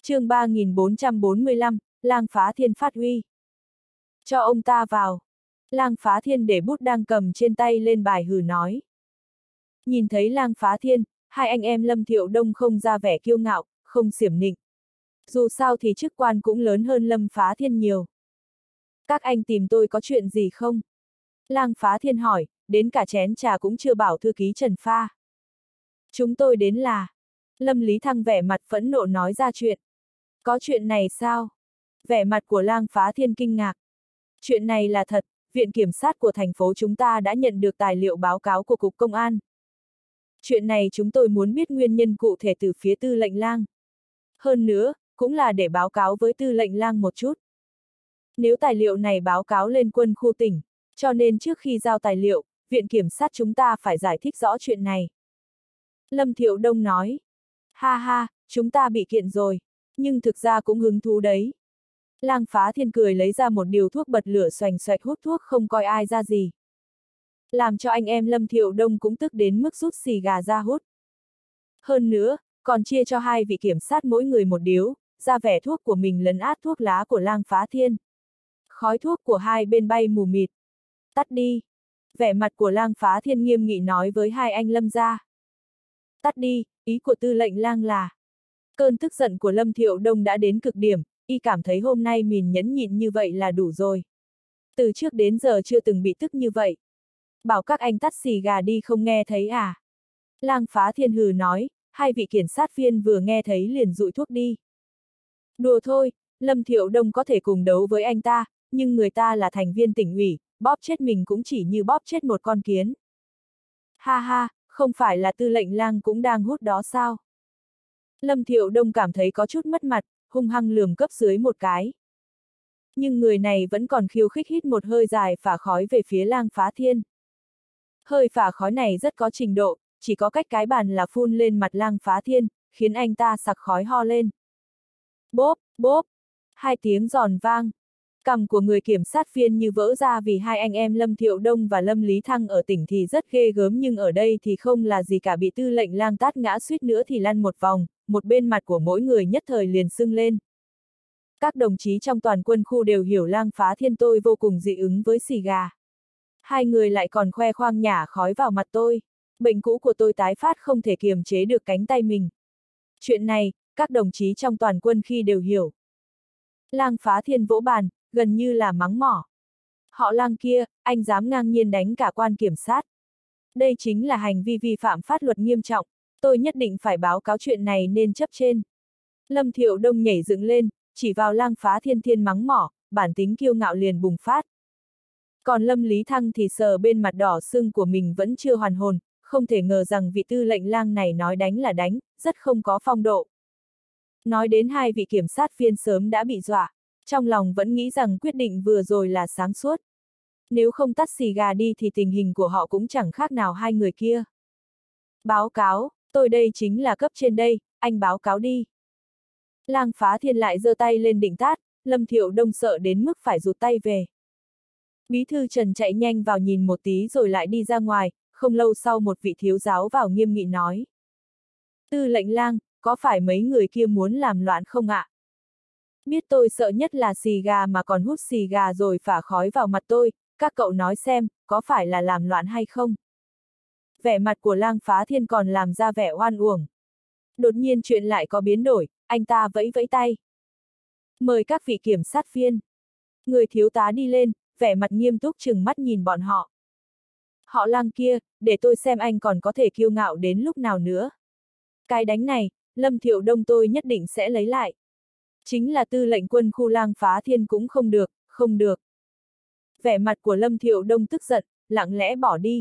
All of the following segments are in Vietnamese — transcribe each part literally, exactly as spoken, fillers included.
chương ba nghìn bốn trăm bốn mươi lăm, Lang Phá Thiên phát huy. Cho ông ta vào. Lang Phá Thiên để bút đang cầm trên tay lên bài hừ nói. Nhìn thấy Lang Phá Thiên, hai anh em Lâm Thiệu Đông không ra vẻ kiêu ngạo, không xiểm nịnh. Dù sao thì chức quan cũng lớn hơn Lâm Phá Thiên nhiều. Các anh tìm tôi có chuyện gì không? Lang Phá Thiên hỏi, đến cả chén trà cũng chưa bảo thư ký Trần pha. Chúng tôi đến là... Lâm Lý Thăng vẻ mặt phẫn nộ nói ra chuyện. Có chuyện này sao? Vẻ mặt của Lang Phá Thiên kinh ngạc. Chuyện này là thật, Viện Kiểm sát của thành phố chúng ta đã nhận được tài liệu báo cáo của Cục Công an. Chuyện này chúng tôi muốn biết nguyên nhân cụ thể từ phía Tư lệnh Lang. Hơn nữa, cũng là để báo cáo với Tư lệnh Lang một chút. Nếu tài liệu này báo cáo lên quân khu tỉnh, cho nên trước khi giao tài liệu, Viện Kiểm sát chúng ta phải giải thích rõ chuyện này. Lâm Thiệu Đông nói. Ha ha, chúng ta bị kiện rồi, nhưng thực ra cũng hứng thú đấy. Lang Phá Thiên cười lấy ra một điều thuốc bật lửa xoành xoạch hút thuốc không coi ai ra gì. Làm cho anh em Lâm Thiệu Đông cũng tức đến mức rút xì gà ra hút. Hơn nữa, còn chia cho hai vị kiểm sát mỗi người một điếu, ra vẻ thuốc của mình lấn át thuốc lá của Lang Phá Thiên. Khói thuốc của hai bên bay mù mịt. Tắt đi. Vẻ mặt của Lang Phá Thiên nghiêm nghị nói với hai anh Lâm gia. Tắt đi, ý của Tư lệnh Lang là. Cơn tức giận của Lâm Thiệu Đông đã đến cực điểm, y cảm thấy hôm nay mình nhẫn nhịn như vậy là đủ rồi. Từ trước đến giờ chưa từng bị tức như vậy. Bảo các anh tắt xì gà đi không nghe thấy à? Lang Phá Thiên hừ nói, hai vị kiểm sát viên vừa nghe thấy liền dụi thuốc đi. Đùa thôi, Lâm Thiệu Đông có thể cùng đấu với anh ta, nhưng người ta là thành viên tỉnh ủy, bóp chết mình cũng chỉ như bóp chết một con kiến. Ha ha, không phải là Tư lệnh Lang cũng đang hút đó sao? Lâm Thiệu Đông cảm thấy có chút mất mặt, hung hăng lườm cấp dưới một cái. Nhưng người này vẫn còn khiêu khích hít một hơi dài phả khói về phía Lang Phá Thiên. Hơi phả khói này rất có trình độ, chỉ có cách cái bàn là phun lên mặt Lang Phá Thiên, khiến anh ta sặc khói ho lên. Bốp, bốp, hai tiếng giòn vang. Cằm của người kiểm sát viên như vỡ ra vì hai anh em Lâm Thiệu Đông và Lâm Lý Thăng ở tỉnh thì rất ghê gớm nhưng ở đây thì không là gì cả, bị Tư lệnh Lang tát ngã suýt nữa thì lăn một vòng, một bên mặt của mỗi người nhất thời liền sưng lên. Các đồng chí trong toàn quân khu đều hiểu Lang Phá Thiên tôi vô cùng dị ứng với xì gà. Hai người lại còn khoe khoang nhả khói vào mặt tôi. Bệnh cũ của tôi tái phát không thể kiềm chế được cánh tay mình. Chuyện này, các đồng chí trong toàn quân khi đều hiểu. Lang Phá Thiên vỗ bàn, gần như là mắng mỏ. Họ Lang kia, anh dám ngang nhiên đánh cả quan kiểm sát. Đây chính là hành vi vi phạm pháp luật nghiêm trọng, tôi nhất định phải báo cáo chuyện này nên chấp trên. Lâm Thiệu Đông nhảy dựng lên, chỉ vào Lang Phá Thiên thiên mắng mỏ, bản tính kiêu ngạo liền bùng phát. Còn Lâm Lý Thăng thì sờ bên mặt đỏ sưng của mình vẫn chưa hoàn hồn, không thể ngờ rằng vị Tư lệnh Lang này nói đánh là đánh, rất không có phong độ. Nói đến hai vị kiểm sát viên sớm đã bị dọa, trong lòng vẫn nghĩ rằng quyết định vừa rồi là sáng suốt. Nếu không tắt xì gà đi thì tình hình của họ cũng chẳng khác nào hai người kia. Báo cáo, tôi đây chính là cấp trên đây, anh báo cáo đi. Lang Phá Thiên lại giơ tay lên định tát, Lâm Thiệu Đông sợ đến mức phải rụt tay về. Bí thư Trần chạy nhanh vào nhìn một tí rồi lại đi ra ngoài, không lâu sau một vị thiếu giáo vào nghiêm nghị nói. Tư lệnh Lang, có phải mấy người kia muốn làm loạn không ạ? Biết tôi sợ nhất là xì gà mà còn hút xì gà rồi phả khói vào mặt tôi, các cậu nói xem, có phải là làm loạn hay không? Vẻ mặt của Lang Phá Thiên còn làm ra vẻ oan uổng. Đột nhiên chuyện lại có biến đổi, anh ta vẫy vẫy tay. Mời các vị kiểm sát viên. Người thiếu tá đi lên, vẻ mặt nghiêm túc trừng mắt nhìn bọn họ. Họ Lang kia, để tôi xem anh còn có thể kiêu ngạo đến lúc nào nữa. Cái đánh này, Lâm Thiệu Đông tôi nhất định sẽ lấy lại. Chính là tư lệnh quân khu Lang Phá Thiên cũng không được, không được. Vẻ mặt của Lâm Thiệu Đông tức giận, lặng lẽ bỏ đi.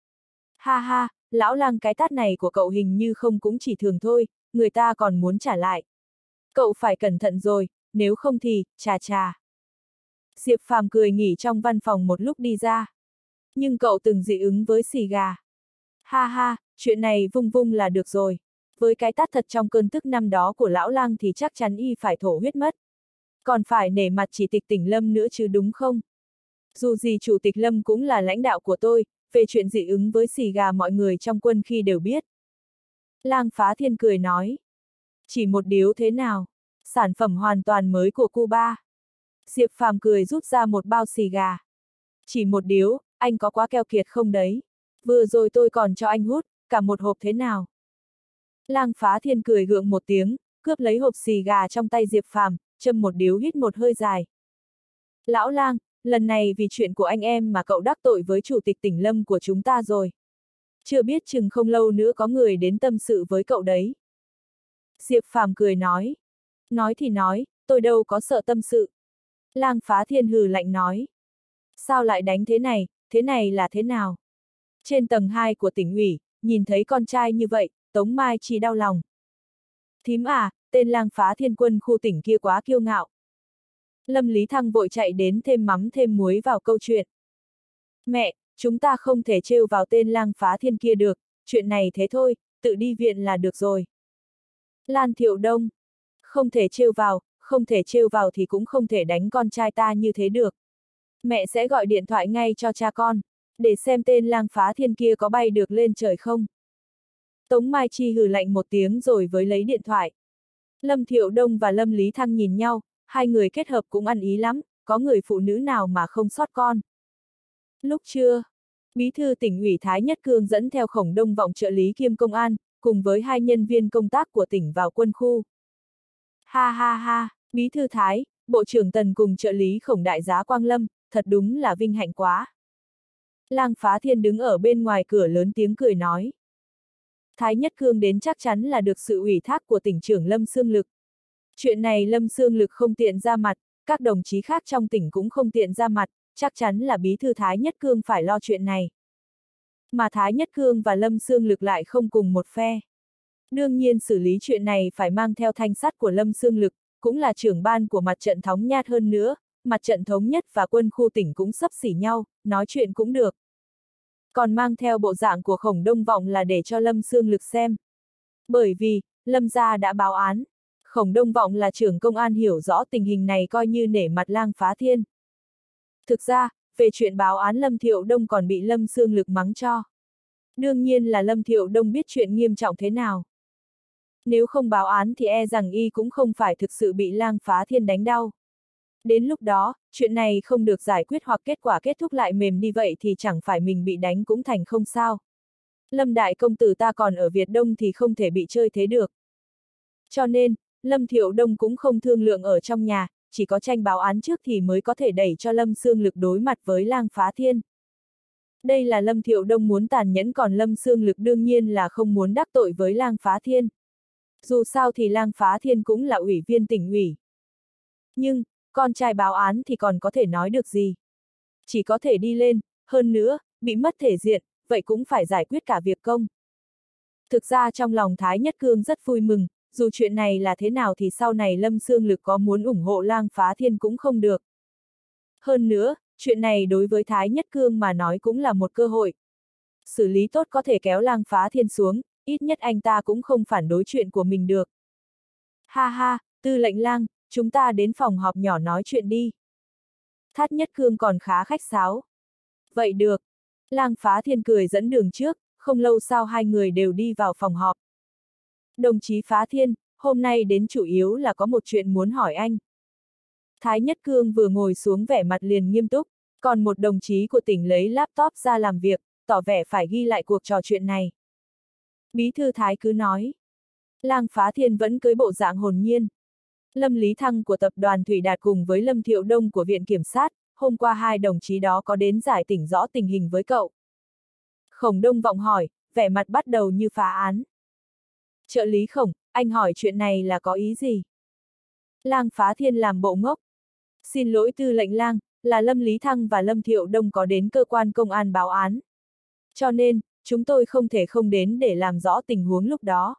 Ha ha, lão Lang cái tát này của cậu hình như không cũng chỉ thường thôi, người ta còn muốn trả lại. Cậu phải cẩn thận rồi, nếu không thì, chà chà. Diệp Phàm cười nghỉ trong văn phòng một lúc đi ra. Nhưng cậu từng dị ứng với xì gà. Ha ha, chuyện này vung vung là được rồi. Với cái tát thật trong cơn tức năm đó của lão Lang thì chắc chắn y phải thổ huyết mất. Còn phải nể mặt chỉ tịch tỉnh Lâm nữa chứ đúng không? Dù gì chủ tịch Lâm cũng là lãnh đạo của tôi, về chuyện dị ứng với xì gà mọi người trong quân khi đều biết. Lang Phá Thiên cười nói. Chỉ một điếu thế nào? sản phẩm hoàn toàn mới của Cuba. Diệp Phàm cười rút ra một bao xì gà. Chỉ một điếu, anh có quá keo kiệt không đấy? Vừa rồi tôi còn cho anh hút, cả một hộp thế nào? Lang Phá Thiên cười gượng một tiếng, cướp lấy hộp xì gà trong tay Diệp Phàm, châm một điếu hít một hơi dài. Lão Lang, lần này vì chuyện của anh em mà cậu đắc tội với chủ tịch tỉnh Lâm của chúng ta rồi. Chưa biết chừng không lâu nữa có người đến tâm sự với cậu đấy. Diệp Phàm cười nói. Nói thì nói, tôi đâu có sợ tâm sự. Lang Phá Thiên hừ lạnh nói. Sao lại đánh thế này, thế này là thế nào? Trên tầng hai của tỉnh ủy, nhìn thấy con trai như vậy, Tống Mai Chi đau lòng. Thím à, tên Lang Phá Thiên quân khu tỉnh kia quá kiêu ngạo. Lâm Lý Thăng vội chạy đến thêm mắm thêm muối vào câu chuyện. Mẹ, chúng ta không thể trêu vào tên Lang Phá Thiên kia được, chuyện này thế thôi, tự đi viện là được rồi. Lan Thiệu Đông. Không thể trêu vào, không thể trêu vào thì cũng không thể đánh con trai ta như thế được. Mẹ sẽ gọi điện thoại ngay cho cha con, để xem tên Lang Phá Thiên kia có bay được lên trời không. Tống Mai Chi hừ lạnh một tiếng rồi với lấy điện thoại. Lâm Thiệu Đông và Lâm Lý Thăng nhìn nhau, hai người kết hợp cũng ăn ý lắm, có người phụ nữ nào mà không sót con. Lúc trưa, Bí thư tỉnh ủy Thái Nhất Cương dẫn theo Khổng Đông Vọng trợ lý kiêm công an, cùng với hai nhân viên công tác của tỉnh vào quân khu. Ha ha ha, Bí thư Thái, Bộ trưởng Tần cùng trợ lý Khổng đại giá Quang Lâm, thật đúng là vinh hạnh quá. Lang Phá Thiên đứng ở bên ngoài cửa lớn tiếng cười nói. Thái Nhất Cương đến chắc chắn là được sự ủy thác của tỉnh trưởng Lâm Xương Lực. Chuyện này Lâm Xương Lực không tiện ra mặt, các đồng chí khác trong tỉnh cũng không tiện ra mặt, chắc chắn là bí thư Thái Nhất Cương phải lo chuyện này. Mà Thái Nhất Cương và Lâm Xương Lực lại không cùng một phe. Đương nhiên xử lý chuyện này phải mang theo thanh sắt của Lâm Xương Lực, cũng là trưởng ban của mặt trận Thống Nhất hơn nữa, mặt trận Thống Nhất và quân khu tỉnh cũng xấp xỉ nhau, nói chuyện cũng được. Còn mang theo bộ dạng của Khổng Đông Vọng là để cho Lâm Xương Lực xem. Bởi vì, Lâm gia đã báo án. Khổng Đông Vọng là trưởng công an hiểu rõ tình hình này coi như nể mặt Lang Phá Thiên. Thực ra, về chuyện báo án Lâm Thiệu Đông còn bị Lâm Xương Lực mắng cho. Đương nhiên là Lâm Thiệu Đông biết chuyện nghiêm trọng thế nào. Nếu không báo án thì e rằng y cũng không phải thực sự bị Lang Phá Thiên đánh đau. Đến lúc đó, chuyện này không được giải quyết hoặc kết quả kết thúc lại mềm đi vậy thì chẳng phải mình bị đánh cũng thành không sao. Lâm đại công tử ta còn ở Việt Đông thì không thể bị chơi thế được. Cho nên, Lâm Thiệu Đông cũng không thương lượng ở trong nhà, chỉ có tranh báo án trước thì mới có thể đẩy cho Lâm Xương Lực đối mặt với Lang Phá Thiên. Đây là Lâm Thiệu Đông muốn tàn nhẫn, còn Lâm Xương Lực đương nhiên là không muốn đắc tội với Lang Phá Thiên. Dù sao thì Lang Phá Thiên cũng là ủy viên tỉnh ủy. Nhưng, con trai báo án thì còn có thể nói được gì? Chỉ có thể đi lên, hơn nữa, bị mất thể diện, vậy cũng phải giải quyết cả việc công. Thực ra trong lòng Thái Nhất Cương rất vui mừng, dù chuyện này là thế nào thì sau này Lâm Xương Lực có muốn ủng hộ Lang Phá Thiên cũng không được. Hơn nữa, chuyện này đối với Thái Nhất Cương mà nói cũng là một cơ hội. Xử lý tốt có thể kéo Lang Phá Thiên xuống, ít nhất anh ta cũng không phản đối chuyện của mình được. Ha ha, Tư lệnh Lang, chúng ta đến phòng họp nhỏ nói chuyện đi. Thái Nhất Cương còn khá khách sáo. Vậy được. Lang Phá Thiên cười dẫn đường trước, không lâu sau hai người đều đi vào phòng họp. Đồng chí Phá Thiên, hôm nay đến chủ yếu là có một chuyện muốn hỏi anh. Thái Nhất Cương vừa ngồi xuống vẻ mặt liền nghiêm túc, còn một đồng chí của tỉnh lấy laptop ra làm việc, tỏ vẻ phải ghi lại cuộc trò chuyện này. Bí thư Thái cứ nói. Lang Phá Thiên vẫn cưới bộ dạng hồn nhiên. Lâm Lý Thăng của tập đoàn Thủy Đạt cùng với Lâm Thiệu Đông của Viện Kiểm sát, hôm qua hai đồng chí đó có đến giải thích rõ tình hình với cậu. Khổng Đông Vọng hỏi, vẻ mặt bắt đầu như phá án. Trợ lý Khổng, anh hỏi chuyện này là có ý gì? Lang Phá Thiên làm bộ ngốc. Xin lỗi Tư lệnh Lang, là Lâm Lý Thăng và Lâm Thiệu Đông có đến cơ quan công an báo án. Cho nên, chúng tôi không thể không đến để làm rõ tình huống lúc đó.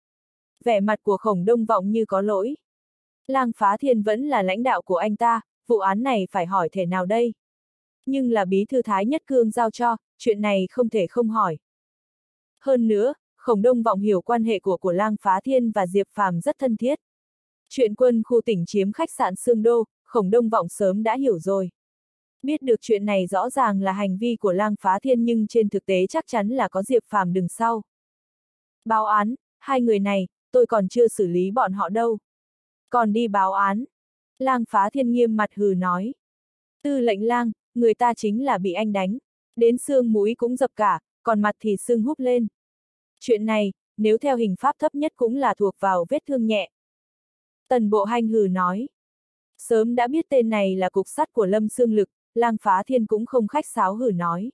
Vẻ mặt của Khổng Đông Vọng như có lỗi. Lang Phá Thiên vẫn là lãnh đạo của anh ta, vụ án này phải hỏi thể nào đây? Nhưng là bí thư Thái Nhất Cương giao cho, chuyện này không thể không hỏi. Hơn nữa, Khổng Đông Vọng hiểu quan hệ của của Lang Phá Thiên và Diệp Phàm rất thân thiết. Chuyện quân khu tỉnh chiếm khách sạn Sương Đô, Khổng Đông Vọng sớm đã hiểu rồi. Biết được chuyện này rõ ràng là hành vi của Lang Phá Thiên nhưng trên thực tế chắc chắn là có Diệp Phàm đứng sau. Báo án, hai người này, tôi còn chưa xử lý bọn họ đâu. Còn đi báo án. Lang Phá Thiên nghiêm mặt hừ nói. Tư lệnh lang, người ta chính là bị anh đánh. Đến xương mũi cũng dập cả, còn mặt thì sưng húp lên. Chuyện này, nếu theo hình pháp thấp nhất cũng là thuộc vào vết thương nhẹ. Tần Bộ Hanh hừ nói. Sớm đã biết tên này là cục sắt của Lâm Xương Lực, Lang Phá Thiên cũng không khách sáo hừ nói.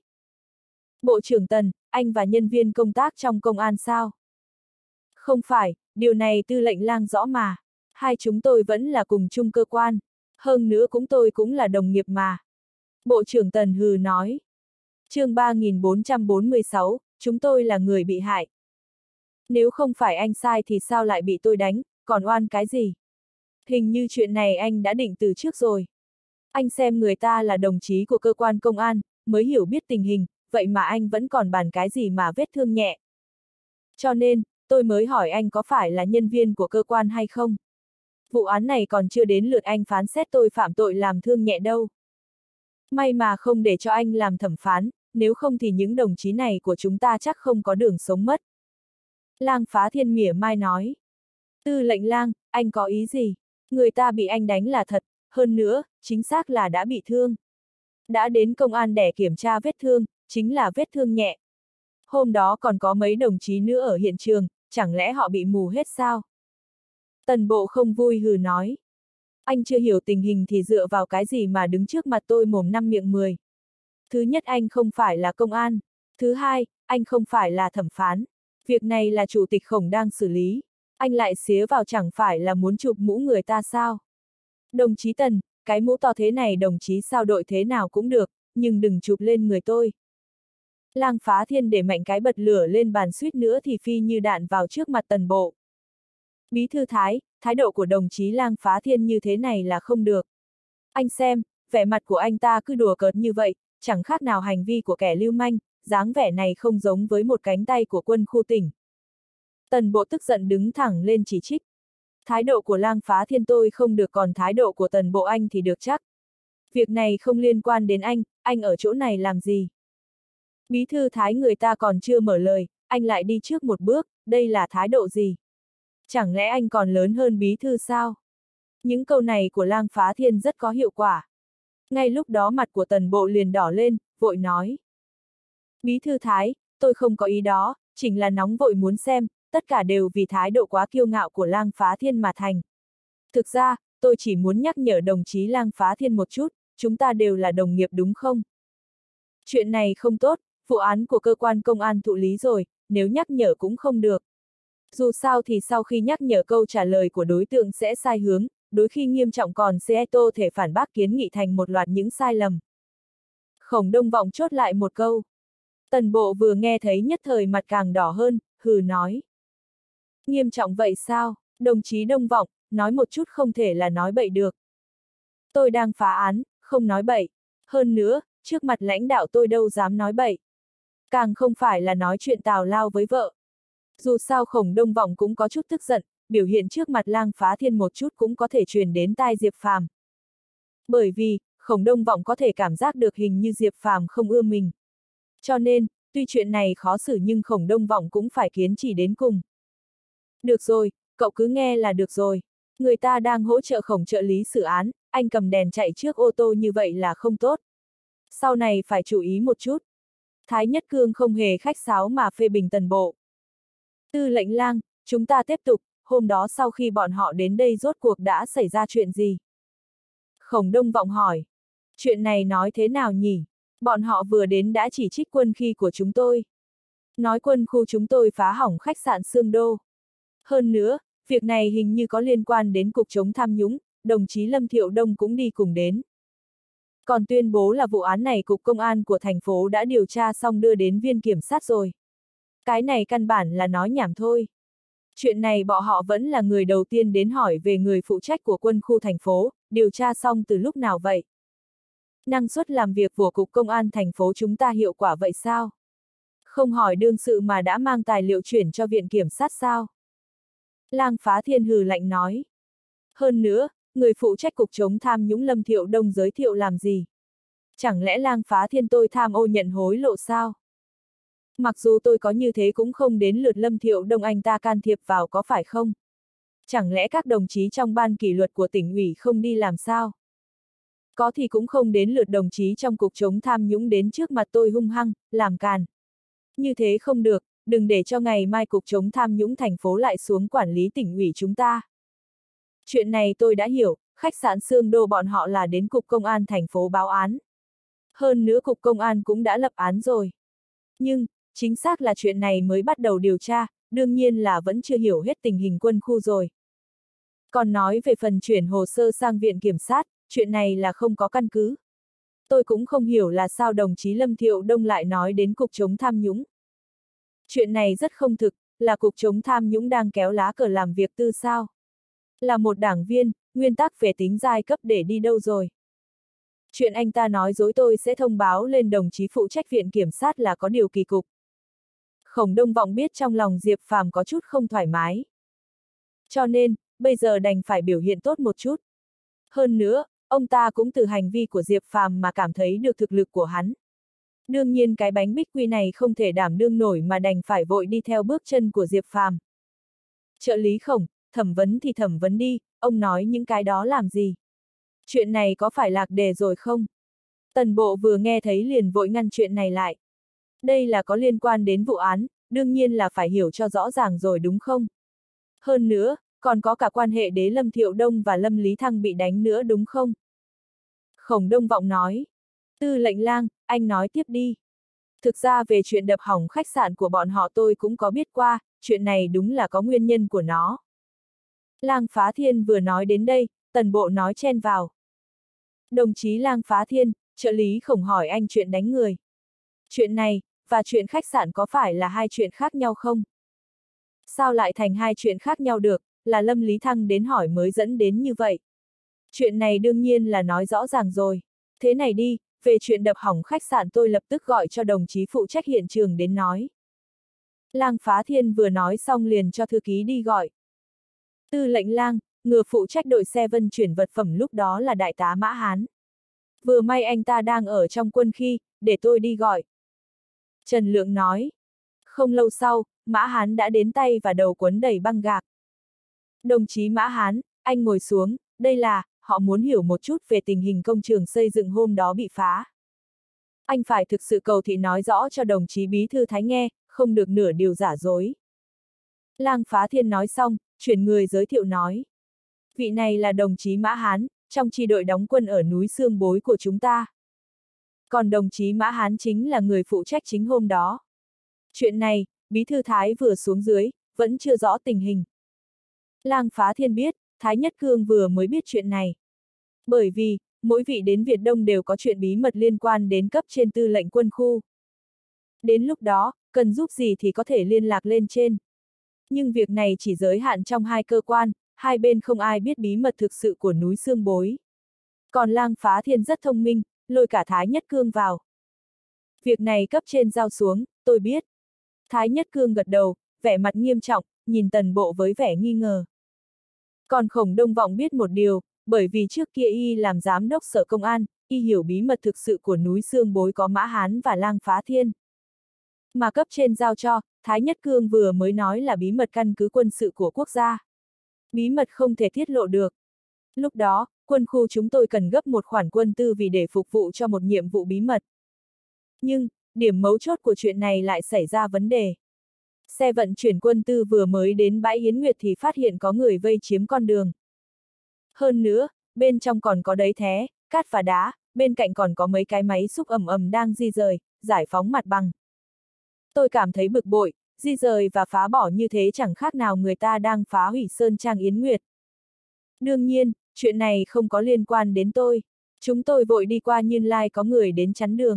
Bộ trưởng Tần, anh và nhân viên công tác trong công an sao? Không phải, điều này tư lệnh lang rõ mà. Hai chúng tôi vẫn là cùng chung cơ quan. Hơn nữa cũng tôi cũng là đồng nghiệp mà. Bộ trưởng Tần hừ nói. Chương ba nghìn bốn trăm bốn mươi sáu, chúng tôi là người bị hại. Nếu không phải anh sai thì sao lại bị tôi đánh, còn oan cái gì? Hình như chuyện này anh đã định từ trước rồi. Anh xem người ta là đồng chí của cơ quan công an, mới hiểu biết tình hình, vậy mà anh vẫn còn bàn cái gì mà vết thương nhẹ. Cho nên, tôi mới hỏi anh có phải là nhân viên của cơ quan hay không? Vụ án này còn chưa đến lượt anh phán xét tôi phạm tội làm thương nhẹ đâu. May mà không để cho anh làm thẩm phán, nếu không thì những đồng chí này của chúng ta chắc không có đường sống mất. Lang Phá Thiên mỉa mai nói. Tư lệnh lang, anh có ý gì? Người ta bị anh đánh là thật, hơn nữa, chính xác là đã bị thương. Đã đến công an để kiểm tra vết thương, chính là vết thương nhẹ. Hôm đó còn có mấy đồng chí nữa ở hiện trường, chẳng lẽ họ bị mù hết sao? Tần Bộ không vui hừ nói. Anh chưa hiểu tình hình thì dựa vào cái gì mà đứng trước mặt tôi mồm năm miệng mười. Thứ nhất anh không phải là công an. Thứ hai, anh không phải là thẩm phán. Việc này là chủ tịch Khổng đang xử lý. Anh lại xía vào chẳng phải là muốn chụp mũ người ta sao? Đồng chí Tần, cái mũ to thế này đồng chí sao đội thế nào cũng được, nhưng đừng chụp lên người tôi. Lang Phá Thiên để mạnh cái bật lửa lên bàn suýt nữa thì phi như đạn vào trước mặt Tần Bộ. Bí thư Thái, thái độ của đồng chí Lang Phá Thiên như thế này là không được. Anh xem, vẻ mặt của anh ta cứ đùa cợt như vậy, chẳng khác nào hành vi của kẻ lưu manh, dáng vẻ này không giống với một cánh tay của quân khu tỉnh. Tần Bộ tức giận đứng thẳng lên chỉ trích. Thái độ của Lang Phá Thiên tôi không được, còn thái độ của Tần Bộ anh thì được chắc. Việc này không liên quan đến anh, anh ở chỗ này làm gì? Bí thư Thái người ta còn chưa mở lời, anh lại đi trước một bước, đây là thái độ gì? Chẳng lẽ anh còn lớn hơn bí thư sao? Những câu này của Lang Phá Thiên rất có hiệu quả. Ngay lúc đó mặt của Tần Bộ liền đỏ lên, vội nói. Bí thư Thái, tôi không có ý đó, chỉ là nóng vội muốn xem, tất cả đều vì thái độ quá kiêu ngạo của Lang Phá Thiên mà thành. Thực ra, tôi chỉ muốn nhắc nhở đồng chí Lang Phá Thiên một chút, chúng ta đều là đồng nghiệp đúng không? Chuyện này không tốt, vụ án của cơ quan công an thụ lý rồi, nếu nhắc nhở cũng không được. Dù sao thì sau khi nhắc nhở câu trả lời của đối tượng sẽ sai hướng, đôi khi nghiêm trọng còn sẽ tô thể phản bác kiến nghị thành một loạt những sai lầm. Khổng Đông Vọng chốt lại một câu. Tần Bộ vừa nghe thấy nhất thời mặt càng đỏ hơn, hừ nói. Nghiêm trọng vậy sao, đồng chí Đông Vọng, nói một chút không thể là nói bậy được. Tôi đang phá án, không nói bậy. Hơn nữa, trước mặt lãnh đạo tôi đâu dám nói bậy. Càng không phải là nói chuyện tào lao với vợ. Dù sao Khổng Đông Vọng cũng có chút tức giận, biểu hiện trước mặt Lang Phá Thiên một chút cũng có thể truyền đến tai Diệp Phàm. Bởi vì, Khổng Đông Vọng có thể cảm giác được hình như Diệp Phàm không ưa mình. Cho nên, tuy chuyện này khó xử nhưng Khổng Đông Vọng cũng phải kiên trì đến cùng. Được rồi, cậu cứ nghe là được rồi. Người ta đang hỗ trợ Khổng trợ lý xử án, anh cầm đèn chạy trước ô tô như vậy là không tốt. Sau này phải chú ý một chút. Thái Nhất Cương không hề khách sáo mà phê bình Tần Bộ. Tư lệnh Lang, chúng ta tiếp tục, hôm đó sau khi bọn họ đến đây rốt cuộc đã xảy ra chuyện gì? Khổng Đông Vọng hỏi. Chuyện này nói thế nào nhỉ? Bọn họ vừa đến đã chỉ trích quân khi của chúng tôi. Nói quân khu chúng tôi phá hỏng khách sạn Sương Đô. Hơn nữa, việc này hình như có liên quan đến cục chống tham nhũng, đồng chí Lâm Thiệu Đông cũng đi cùng đến. Còn tuyên bố là vụ án này cục công an của thành phố đã điều tra xong đưa đến viên kiểm sát rồi. Cái này căn bản là nói nhảm thôi. Chuyện này bọn họ vẫn là người đầu tiên đến hỏi về người phụ trách của quân khu thành phố, điều tra xong từ lúc nào vậy? Năng suất làm việc của cục công an thành phố chúng ta hiệu quả vậy sao? Không hỏi đương sự mà đã mang tài liệu chuyển cho viện kiểm sát sao? Lang Phá Thiên hừ lạnh nói. Hơn nữa, người phụ trách cục chống tham nhũng Lâm Thiệu Đông giới thiệu làm gì? Chẳng lẽ Lang Phá Thiên tôi tham ô nhận hối lộ sao? Mặc dù tôi có như thế cũng không đến lượt Lâm Thiệu Đông anh ta can thiệp vào có phải không? Chẳng lẽ các đồng chí trong ban kỷ luật của tỉnh ủy không đi làm sao? Có thì cũng không đến lượt đồng chí trong cục chống tham nhũng đến trước mặt tôi hung hăng, làm càn. Như thế không được, đừng để cho ngày mai cục chống tham nhũng thành phố lại xuống quản lý tỉnh ủy chúng ta. Chuyện này tôi đã hiểu, khách sạn Sương Đô bọn họ là đến cục công an thành phố báo án. Hơn nữa cục công an cũng đã lập án rồi. Nhưng, chính xác là chuyện này mới bắt đầu điều tra, đương nhiên là vẫn chưa hiểu hết tình hình quân khu rồi. Còn nói về phần chuyển hồ sơ sang viện kiểm sát, chuyện này là không có căn cứ. Tôi cũng không hiểu là sao đồng chí Lâm Thiệu Đông lại nói đến cục chống tham nhũng. Chuyện này rất không thực, là cục chống tham nhũng đang kéo lá cờ làm việc tư sao. Là một đảng viên, nguyên tắc về tính giai cấp để đi đâu rồi. Chuyện anh ta nói dối tôi sẽ thông báo lên đồng chí phụ trách viện kiểm sát là có điều kỳ cục. Khổng Đông Vọng biết trong lòng Diệp Phàm có chút không thoải mái. Cho nên, bây giờ đành phải biểu hiện tốt một chút. Hơn nữa, ông ta cũng từ hành vi của Diệp Phàm mà cảm thấy được thực lực của hắn. Đương nhiên cái bánh bích quy này không thể đảm đương nổi mà đành phải vội đi theo bước chân của Diệp Phàm. Trợ lý Khổng, thẩm vấn thì thẩm vấn đi, ông nói những cái đó làm gì? Chuyện này có phải lạc đề rồi không? Tần bộ vừa nghe thấy liền vội ngăn chuyện này lại. Đây là có liên quan đến vụ án, đương nhiên là phải hiểu cho rõ ràng rồi đúng không? Hơn nữa, còn có cả quan hệ đế Lâm Thiệu Đông và Lâm Lý Thăng bị đánh nữa đúng không? Khổng Đông Vọng nói. Tư lệnh lang, anh nói tiếp đi. Thực ra về chuyện đập hỏng khách sạn của bọn họ tôi cũng có biết qua, chuyện này đúng là có nguyên nhân của nó. Lang Phá Thiên vừa nói đến đây, Tần bộ nói chen vào. Đồng chí Lang Phá Thiên, trợ lý Khổng hỏi anh chuyện đánh người. Chuyện này, và chuyện khách sạn có phải là hai chuyện khác nhau không? Sao lại thành hai chuyện khác nhau được, là Lâm Lý Thăng đến hỏi mới dẫn đến như vậy. Chuyện này đương nhiên là nói rõ ràng rồi. Thế này đi, về chuyện đập hỏng khách sạn tôi lập tức gọi cho đồng chí phụ trách hiện trường đến nói. Lang Phá Thiên vừa nói xong liền cho thư ký đi gọi. Tư lệnh Lang, người phụ trách đội xe vận chuyển vật phẩm lúc đó là đại tá Mã Hán. Vừa may anh ta đang ở trong quân khi, để tôi đi gọi. Trần Lượng nói. Không lâu sau, Mã Hán đã đến tay và đầu quấn đầy băng gạc. Đồng chí Mã Hán, anh ngồi xuống, đây là, họ muốn hiểu một chút về tình hình công trường xây dựng hôm đó bị phá. Anh phải thực sự cầu thị nói rõ cho đồng chí Bí Thư Thái nghe, không được nửa điều giả dối. Lang Phá Thiên nói xong, chuyển người giới thiệu nói. Vị này là đồng chí Mã Hán, trong chi đội đóng quân ở núi Sương Bối của chúng ta. Còn đồng chí Mã Hán chính là người phụ trách chính hôm đó. Chuyện này, Bí Thư Thái vừa xuống dưới, vẫn chưa rõ tình hình. Lang Phá Thiên biết, Thái Nhất Cương vừa mới biết chuyện này. Bởi vì, mỗi vị đến Việt Đông đều có chuyện bí mật liên quan đến cấp trên tư lệnh quân khu. Đến lúc đó, cần giúp gì thì có thể liên lạc lên trên. Nhưng việc này chỉ giới hạn trong hai cơ quan, hai bên không ai biết bí mật thực sự của núi Sương Bối. Còn Lang Phá Thiên rất thông minh, lôi cả Thái Nhất Cương vào. Việc này cấp trên giao xuống, tôi biết. Thái Nhất Cương gật đầu, vẻ mặt nghiêm trọng, nhìn Tần bộ với vẻ nghi ngờ. Còn Khổng Đông Vọng biết một điều, bởi vì trước kia y làm giám đốc sở công an, y hiểu bí mật thực sự của núi Sương Bối có Mã Hán và Lang Phá Thiên. Mà cấp trên giao cho, Thái Nhất Cương vừa mới nói là bí mật căn cứ quân sự của quốc gia. Bí mật không thể tiết lộ được. Lúc đó, quân khu chúng tôi cần gấp một khoản quân tư vì để phục vụ cho một nhiệm vụ bí mật. Nhưng, điểm mấu chốt của chuyện này lại xảy ra vấn đề. Xe vận chuyển quân tư vừa mới đến bãi Hiến Nguyệt thì phát hiện có người vây chiếm con đường. Hơn nữa, bên trong còn có đáy thé, cát và đá, bên cạnh còn có mấy cái máy xúc ầm ầm đang di rời, giải phóng mặt bằng. Tôi cảm thấy bực bội, di rời và phá bỏ như thế chẳng khác nào người ta đang phá hủy Sơn Trang Yến Nguyệt. Đương nhiên, chuyện này không có liên quan đến tôi. Chúng tôi vội đi qua Nhiên Lai có người đến chắn đường.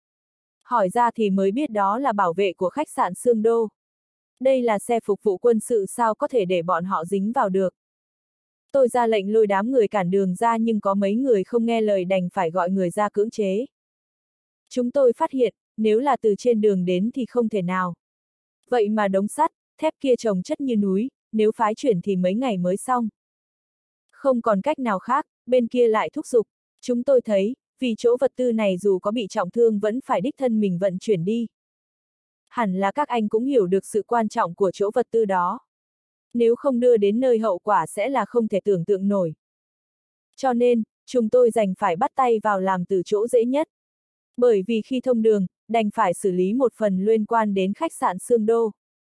Hỏi ra thì mới biết đó là bảo vệ của khách sạn Sương Đô. Đây là xe phục vụ quân sự sao có thể để bọn họ dính vào được. Tôi ra lệnh lôi đám người cản đường ra nhưng có mấy người không nghe lời đành phải gọi người ra cưỡng chế. Chúng tôi phát hiện, nếu là từ trên đường đến thì không thể nào. Vậy mà đống sắt, thép kia chồng chất như núi, nếu phái chuyển thì mấy ngày mới xong. Không còn cách nào khác, bên kia lại thúc giục. Chúng tôi thấy, vì chỗ vật tư này dù có bị trọng thương vẫn phải đích thân mình vận chuyển đi. Hẳn là các anh cũng hiểu được sự quan trọng của chỗ vật tư đó. Nếu không đưa đến nơi hậu quả sẽ là không thể tưởng tượng nổi. Cho nên, chúng tôi đành phải bắt tay vào làm từ chỗ dễ nhất. Bởi vì khi thông đường, đành phải xử lý một phần liên quan đến khách sạn Sương Đô.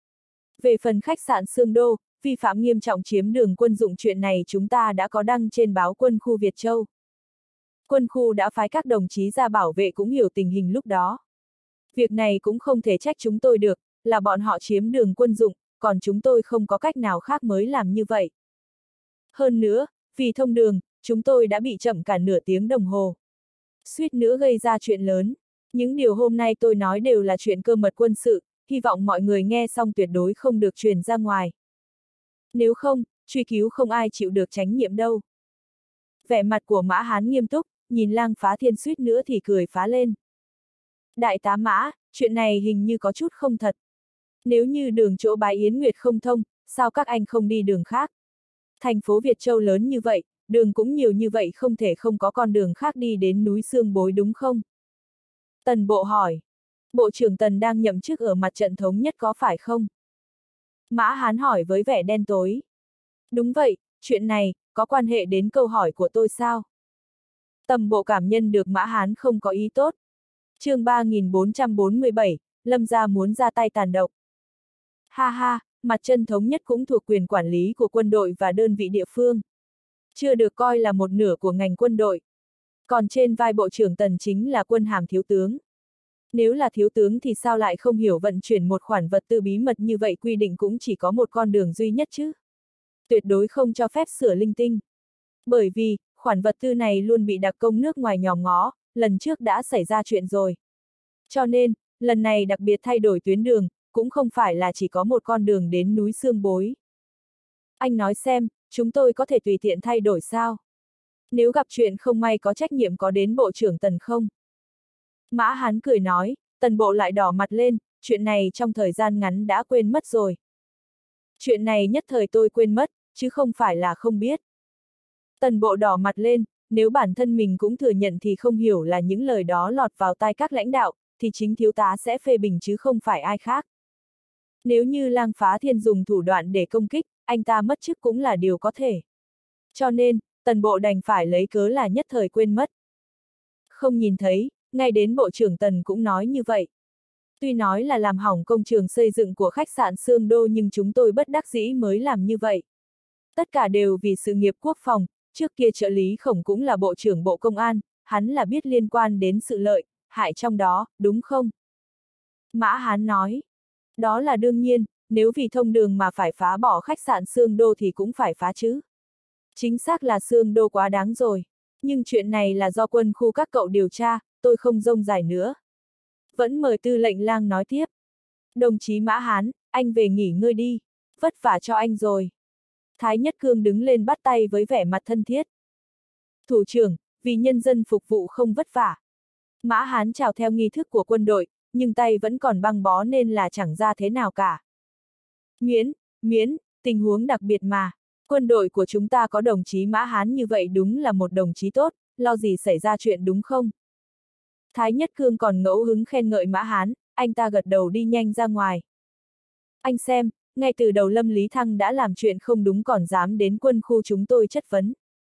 Về phần khách sạn Sương Đô, vi phạm nghiêm trọng chiếm đường quân dụng chuyện này chúng ta đã có đăng trên báo Quân khu Việt Châu. Quân khu đã phái các đồng chí ra bảo vệ cũng hiểu tình hình lúc đó. Việc này cũng không thể trách chúng tôi được, là bọn họ chiếm đường quân dụng, còn chúng tôi không có cách nào khác mới làm như vậy. Hơn nữa, vì thông đường, chúng tôi đã bị chậm cả nửa tiếng đồng hồ. Suýt nữa gây ra chuyện lớn. Những điều hôm nay tôi nói đều là chuyện cơ mật quân sự, hy vọng mọi người nghe xong tuyệt đối không được truyền ra ngoài. Nếu không, truy cứu không ai chịu được trách nhiệm đâu. Vẻ mặt của Mã Hán nghiêm túc, nhìn Lang Phá Thiên suýt nữa thì cười phá lên. Đại tá Mã, chuyện này hình như có chút không thật. Nếu như đường chỗ Bái Yến Nguyệt không thông, sao các anh không đi đường khác? Thành phố Việt Châu lớn như vậy, đường cũng nhiều như vậy không thể không có con đường khác đi đến núi Sương Bối đúng không? Tần Bộ hỏi. Bộ trưởng Tần đang nhậm chức ở mặt trận thống nhất có phải không? Mã Hán hỏi với vẻ đen tối. Đúng vậy, chuyện này, có quan hệ đến câu hỏi của tôi sao? Tầm Bộ cảm nhận được Mã Hán không có ý tốt. Chương ba nghìn bốn trăm bốn mươi bảy, Lâm gia muốn ra tay tàn độc. Ha ha, mặt trận thống nhất cũng thuộc quyền quản lý của quân đội và đơn vị địa phương. Chưa được coi là một nửa của ngành quân đội. Còn trên vai Bộ trưởng Tần chính là quân hàm thiếu tướng. Nếu là thiếu tướng thì sao lại không hiểu vận chuyển một khoản vật tư bí mật như vậy, quy định cũng chỉ có một con đường duy nhất chứ. Tuyệt đối không cho phép sửa linh tinh. Bởi vì, khoản vật tư này luôn bị đặc công nước ngoài nhòm ngó, lần trước đã xảy ra chuyện rồi. Cho nên, lần này đặc biệt thay đổi tuyến đường, cũng không phải là chỉ có một con đường đến núi Sương Bối. Anh nói xem, chúng tôi có thể tùy tiện thay đổi sao? Nếu gặp chuyện không may có trách nhiệm có đến Bộ trưởng Tần không? Mã Hán cười nói, Tần Bộ lại đỏ mặt lên, chuyện này trong thời gian ngắn đã quên mất rồi. Chuyện này nhất thời tôi quên mất, chứ không phải là không biết. Tần Bộ đỏ mặt lên, nếu bản thân mình cũng thừa nhận thì không hiểu là những lời đó lọt vào tai các lãnh đạo, thì chính thiếu tá sẽ phê bình chứ không phải ai khác. Nếu như Lang Phá Thiên dùng thủ đoạn để công kích, anh ta mất chức cũng là điều có thể. Cho nên, Tần Bộ đành phải lấy cớ là nhất thời quên mất. Không nhìn thấy, ngay đến Bộ trưởng Tần cũng nói như vậy. Tuy nói là làm hỏng công trường xây dựng của khách sạn Sương Đô nhưng chúng tôi bất đắc dĩ mới làm như vậy. Tất cả đều vì sự nghiệp quốc phòng, trước kia trợ lý Khổng cũng là Bộ trưởng Bộ Công an, hắn là biết liên quan đến sự lợi, hại trong đó, đúng không? Mã Hán nói. Đó là đương nhiên, nếu vì thông đường mà phải phá bỏ khách sạn Sương Đô thì cũng phải phá chứ. Chính xác là Sương Đô quá đáng rồi. Nhưng chuyện này là do quân khu các cậu điều tra, tôi không rông dài nữa. Vẫn mời Tư lệnh Lang nói tiếp. Đồng chí Mã Hán, anh về nghỉ ngơi đi. Vất vả cho anh rồi. Thái Nhất Cương đứng lên bắt tay với vẻ mặt thân thiết. Thủ trưởng, vì nhân dân phục vụ không vất vả. Mã Hán chào theo nghi thức của quân đội, nhưng tay vẫn còn băng bó nên là chẳng ra thế nào cả. Miễn, miễn, tình huống đặc biệt mà. Quân đội của chúng ta có đồng chí Mã Hán như vậy đúng là một đồng chí tốt, lo gì xảy ra chuyện đúng không? Thái Nhất Cương còn ngẫu hứng khen ngợi Mã Hán, anh ta gật đầu đi nhanh ra ngoài. Anh xem, ngay từ đầu Lâm Lý Thăng đã làm chuyện không đúng còn dám đến quân khu chúng tôi chất vấn.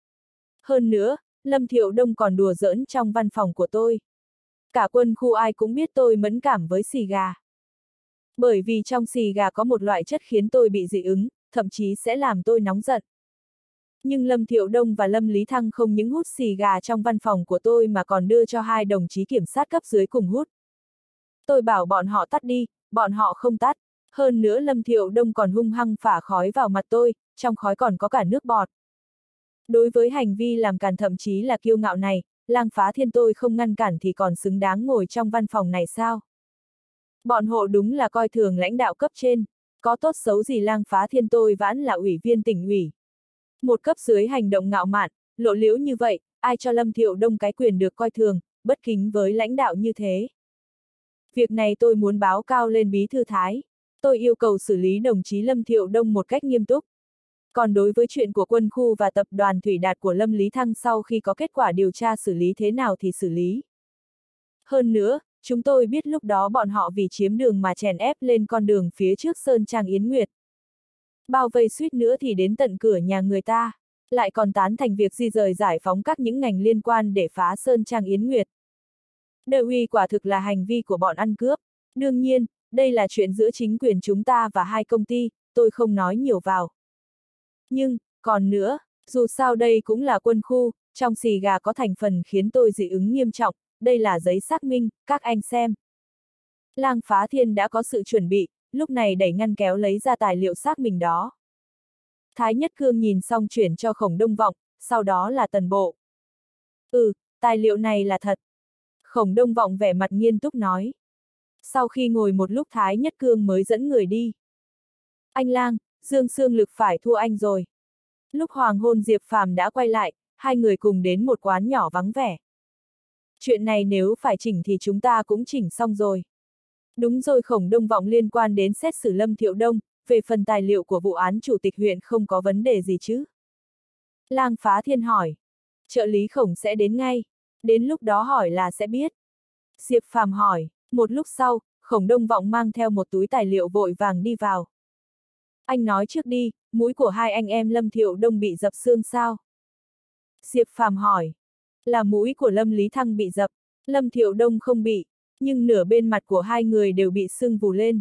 Hơn nữa, Lâm Thiệu Đông còn đùa giỡn trong văn phòng của tôi. Cả quân khu ai cũng biết tôi mẫn cảm với xì gà. Bởi vì trong xì gà có một loại chất khiến tôi bị dị ứng, thậm chí sẽ làm tôi nóng giận. Nhưng Lâm Thiệu Đông và Lâm Lý Thăng không những hút xì gà trong văn phòng của tôi mà còn đưa cho hai đồng chí kiểm sát cấp dưới cùng hút. Tôi bảo bọn họ tắt đi, bọn họ không tắt. Hơn nữa Lâm Thiệu Đông còn hung hăng phả khói vào mặt tôi, trong khói còn có cả nước bọt. Đối với hành vi làm càn thậm chí là kiêu ngạo này, Lang Phá Thiên tôi không ngăn cản thì còn xứng đáng ngồi trong văn phòng này sao? Bọn họ đúng là coi thường lãnh đạo cấp trên, có tốt xấu gì Lang Phá Thiên tôi vẫn là ủy viên tỉnh ủy. Một cấp dưới hành động ngạo mạn, lộ liễu như vậy, ai cho Lâm Thiệu Đông cái quyền được coi thường, bất kính với lãnh đạo như thế. Việc này tôi muốn báo cao lên Bí thư Thái. Tôi yêu cầu xử lý đồng chí Lâm Thiệu Đông một cách nghiêm túc. Còn đối với chuyện của quân khu và tập đoàn Thủy Đạt của Lâm Lý Thăng sau khi có kết quả điều tra xử lý thế nào thì xử lý. Hơn nữa, chúng tôi biết lúc đó bọn họ vì chiếm đường mà chèn ép lên con đường phía trước Sơn Trang Yến Nguyệt. bao vây suýt nữa thì đến tận cửa nhà người ta, lại còn tán thành việc di rời giải phóng các những ngành liên quan để phá Sơn Trang Yến Nguyệt. Đợi uy quả thực là hành vi của bọn ăn cướp. Đương nhiên, đây là chuyện giữa chính quyền chúng ta và hai công ty, tôi không nói nhiều vào. Nhưng, còn nữa, dù sao đây cũng là quân khu, trong xì gà có thành phần khiến tôi dị ứng nghiêm trọng, đây là giấy xác minh, các anh xem. Lang Phá Thiên đã có sự chuẩn bị, lúc này đẩy ngăn kéo lấy ra tài liệu xác minh đó. Thái Nhất Cương nhìn xong chuyển cho Khổng Đông Vọng, sau đó là Tần Bộ. Ừ, tài liệu này là thật. Khổng Đông Vọng vẻ mặt nghiêm túc nói. Sau khi ngồi một lúc Thái Nhất Cương mới dẫn người đi. Anh Lang, Dương Xương Lực phải thua anh rồi. Lúc hoàng hôn Diệp Phàm đã quay lại, hai người cùng đến một quán nhỏ vắng vẻ. Chuyện này nếu phải chỉnh thì chúng ta cũng chỉnh xong rồi. Đúng rồi, Khổng Đông Vọng liên quan đến xét xử Lâm Thiệu Đông, về phần tài liệu của vụ án chủ tịch huyện không có vấn đề gì chứ? Lang Phá Thiên hỏi. Trợ lý Khổng sẽ đến ngay. Đến lúc đó hỏi là sẽ biết. Diệp Phàm hỏi. Một lúc sau, Khổng Đông Vọng mang theo một túi tài liệu vội vàng đi vào. Anh nói trước đi, mũi của hai anh em Lâm Thiệu Đông bị dập xương sao? Diệp Phàm hỏi. Là mũi của Lâm Lý Thăng bị dập, Lâm Thiệu Đông không bị, nhưng nửa bên mặt của hai người đều bị sưng vù lên.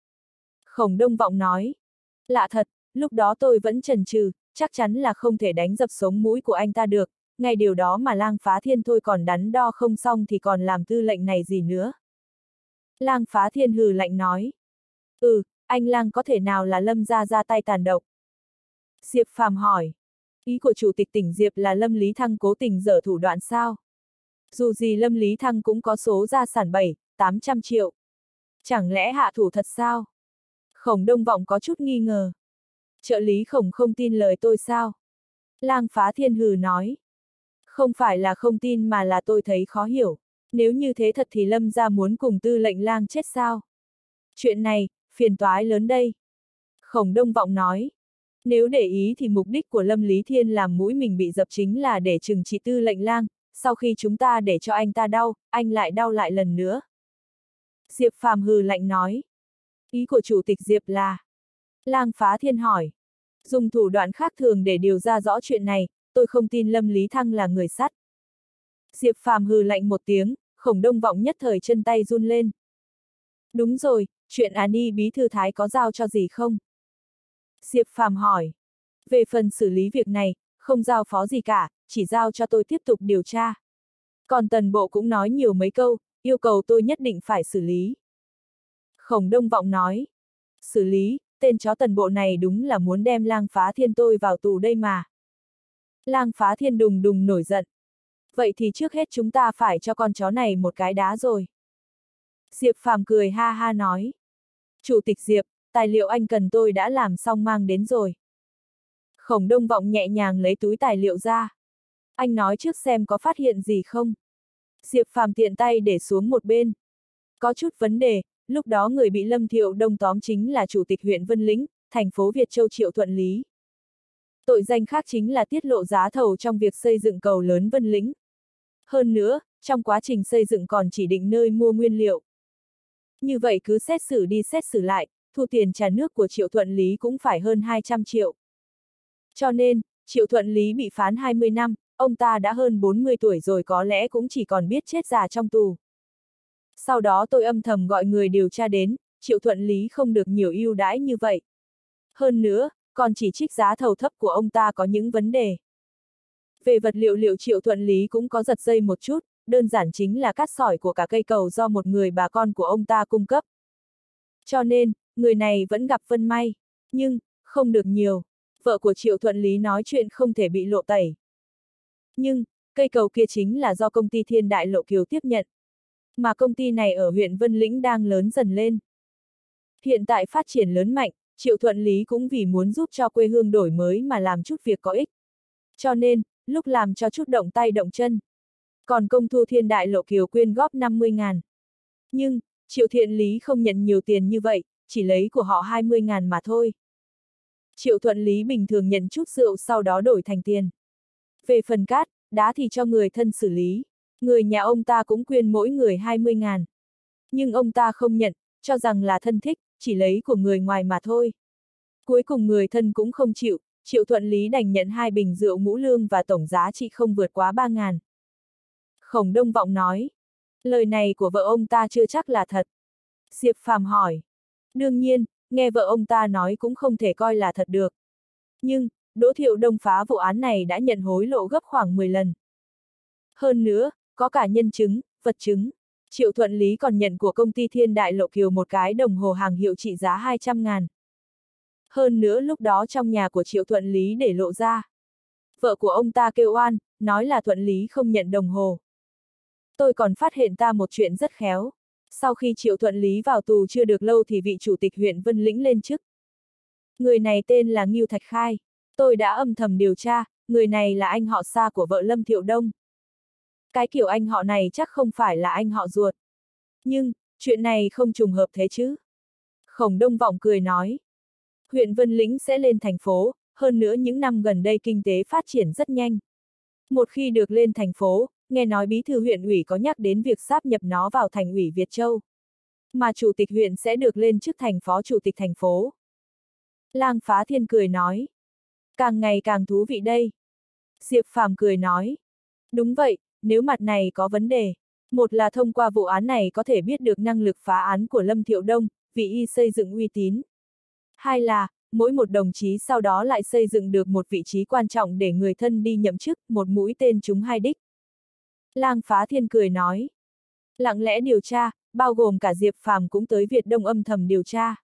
Khổng Đông Vọng nói. Lạ thật, lúc đó tôi vẫn chần chừ, chắc chắn là không thể đánh dập sống mũi của anh ta được, ngay điều đó mà Lang Phá Thiên thôi còn đắn đo không xong thì còn làm tư lệnh này gì nữa. Lang Phá Thiên hừ lạnh nói. Ừ, anh Lang có thể nào là Lâm gia ra tay tàn độc? Diệp Phàm hỏi. Ý của chủ tịch tỉnh Diệp là Lâm Lý Thăng cố tình dở thủ đoạn sao? Dù gì Lâm Lý Thăng cũng có số gia sản bảy, tám trăm triệu. Chẳng lẽ hạ thủ thật sao? Khổng Đông Vọng có chút nghi ngờ. Trợ lý Khổng không tin lời tôi sao? Lang Phá Thiên hừ nói. Không phải là không tin mà là tôi thấy khó hiểu. Nếu như thế thật thì Lâm gia muốn cùng tư lệnh Lang chết sao? Chuyện này, phiền toái lớn đây. Khổng Đông Vọng nói. Nếu để ý thì mục đích của Lâm Lý Thiên làm mũi mình bị dập chính là để trừng trị tư lệnh Lang, sau khi chúng ta để cho anh ta đau, anh lại đau lại lần nữa. Diệp Phàm hừ lạnh nói. Ý của chủ tịch Diệp là? Lang Phá Thiên hỏi. Dùng thủ đoạn khác thường để điều ra rõ chuyện này, tôi không tin Lâm Lý Thăng là người sắt. Diệp Phàm hừ lạnh một tiếng, Khổng Đông Vọng nhất thời chân tay run lên. Đúng rồi, chuyện An Y bí thư Thái có giao cho gì không? Diệp Phàm hỏi. Về phần xử lý việc này, không giao phó gì cả, chỉ giao cho tôi tiếp tục điều tra. Còn Tần Bộ cũng nói nhiều mấy câu, yêu cầu tôi nhất định phải xử lý. Khổng Đông Vọng nói. Xử lý, tên chó Tần Bộ này đúng là muốn đem Lang Phá Thiên tôi vào tù đây mà. Lang Phá Thiên đùng đùng nổi giận. Vậy thì trước hết chúng ta phải cho con chó này một cái đá rồi. Diệp Phàm cười ha ha nói. Chủ tịch Diệp, tài liệu anh cần tôi đã làm xong mang đến rồi. Khổng Đông Vọng nhẹ nhàng lấy túi tài liệu ra. Anh nói trước xem có phát hiện gì không? Diệp Phàm tiện tay để xuống một bên. Có chút vấn đề, lúc đó người bị Lâm Thiệu Đông tóm chính là chủ tịch huyện Vân Lĩnh, thành phố Việt Châu Triệu Thuận Lý. Tội danh khác chính là tiết lộ giá thầu trong việc xây dựng cầu lớn Vân Lĩnh. Hơn nữa, trong quá trình xây dựng còn chỉ định nơi mua nguyên liệu. Như vậy cứ xét xử đi xét xử lại, thu tiền trả nước của Triệu Thuận Lý cũng phải hơn hai trăm triệu. Cho nên, Triệu Thuận Lý bị phán hai mươi năm, ông ta đã hơn bốn mươi tuổi rồi có lẽ cũng chỉ còn biết chết già trong tù. Sau đó tôi âm thầm gọi người điều tra đến, Triệu Thuận Lý không được nhiều ưu đãi như vậy. Hơn nữa, còn chỉ trích giá thầu thấp của ông ta có những vấn đề. Về vật liệu liệu Triệu Thuận Lý cũng có giật dây một chút, đơn giản chính là cát sỏi của cả cây cầu do một người bà con của ông ta cung cấp. Cho nên, người này vẫn gặp vân may, nhưng, không được nhiều. Vợ của Triệu Thuận Lý nói chuyện không thể bị lộ tẩy. Nhưng, cây cầu kia chính là do công ty Thiên Đại Lộ Kiều tiếp nhận. Mà công ty này ở huyện Vân Lĩnh đang lớn dần lên. Hiện tại phát triển lớn mạnh, Triệu Thuận Lý cũng vì muốn giúp cho quê hương đổi mới mà làm chút việc có ích. Cho nên, lúc làm cho chút động tay động chân. Còn công thu Thiên Đại Lộ Kiều quyên góp năm mươi ngàn. Nhưng, Triệu Thiện Lý không nhận nhiều tiền như vậy, chỉ lấy của họ hai mươi ngàn mà thôi. Triệu Thuận Lý bình thường nhận chút rượu sau đó đổi thành tiền. Về phần cát, đá thì cho người thân xử lý. Người nhà ông ta cũng quyên mỗi người hai mươi ngàn. Nhưng ông ta không nhận, cho rằng là thân thích, chỉ lấy của người ngoài mà thôi. Cuối cùng người thân cũng không chịu, Triệu Thuận Lý đành nhận hai bình rượu ngũ lương và tổng giá trị không vượt quá ba ngàn. Khổng Đông Vọng nói, lời này của vợ ông ta chưa chắc là thật. Diệp Phàm hỏi, đương nhiên, nghe vợ ông ta nói cũng không thể coi là thật được. Nhưng, Đỗ Thiệu Đông phá vụ án này đã nhận hối lộ gấp khoảng mười lần. Hơn nữa, có cả nhân chứng, vật chứng. Triệu Thuận Lý còn nhận của công ty Thiên Đại Lộ Kiều một cái đồng hồ hàng hiệu trị giá hai trăm ngàn. Hơn nữa lúc đó trong nhà của Triệu Thuận Lý để lộ ra. Vợ của ông ta kêu oan, nói là Thuận Lý không nhận đồng hồ. Tôi còn phát hiện ta một chuyện rất khéo. Sau khi Triệu Thuận Lý vào tù chưa được lâu thì vị chủ tịch huyện Vân Lĩnh lên chức. Người này tên là Ngưu Thạch Khai. Tôi đã âm thầm điều tra, người này là anh họ xa của vợ Lâm Thiệu Đông. Cái kiểu anh họ này chắc không phải là anh họ ruột. Nhưng, chuyện này không trùng hợp thế chứ. Khổng Đông Vọng cười nói. Huyện Vân Lĩnh sẽ lên thành phố, hơn nữa những năm gần đây kinh tế phát triển rất nhanh. Một khi được lên thành phố, nghe nói bí thư huyện ủy có nhắc đến việc sáp nhập nó vào thành ủy Việt Châu. Mà chủ tịch huyện sẽ được lên chức thành phó chủ tịch thành phố. Lang Phá Thiên cười nói. Càng ngày càng thú vị đây. Diệp Phàm cười nói. Đúng vậy, nếu mặt này có vấn đề. Một là thông qua vụ án này có thể biết được năng lực phá án của Lâm Thiệu Đông, vì y xây dựng uy tín. Hai là, mỗi một đồng chí sau đó lại xây dựng được một vị trí quan trọng để người thân đi nhậm chức, một mũi tên trúng hai đích. Lang Phá Thiên cười nói. Lặng lẽ điều tra, bao gồm cả Diệp Phàm cũng tới Việt Đông âm thầm điều tra.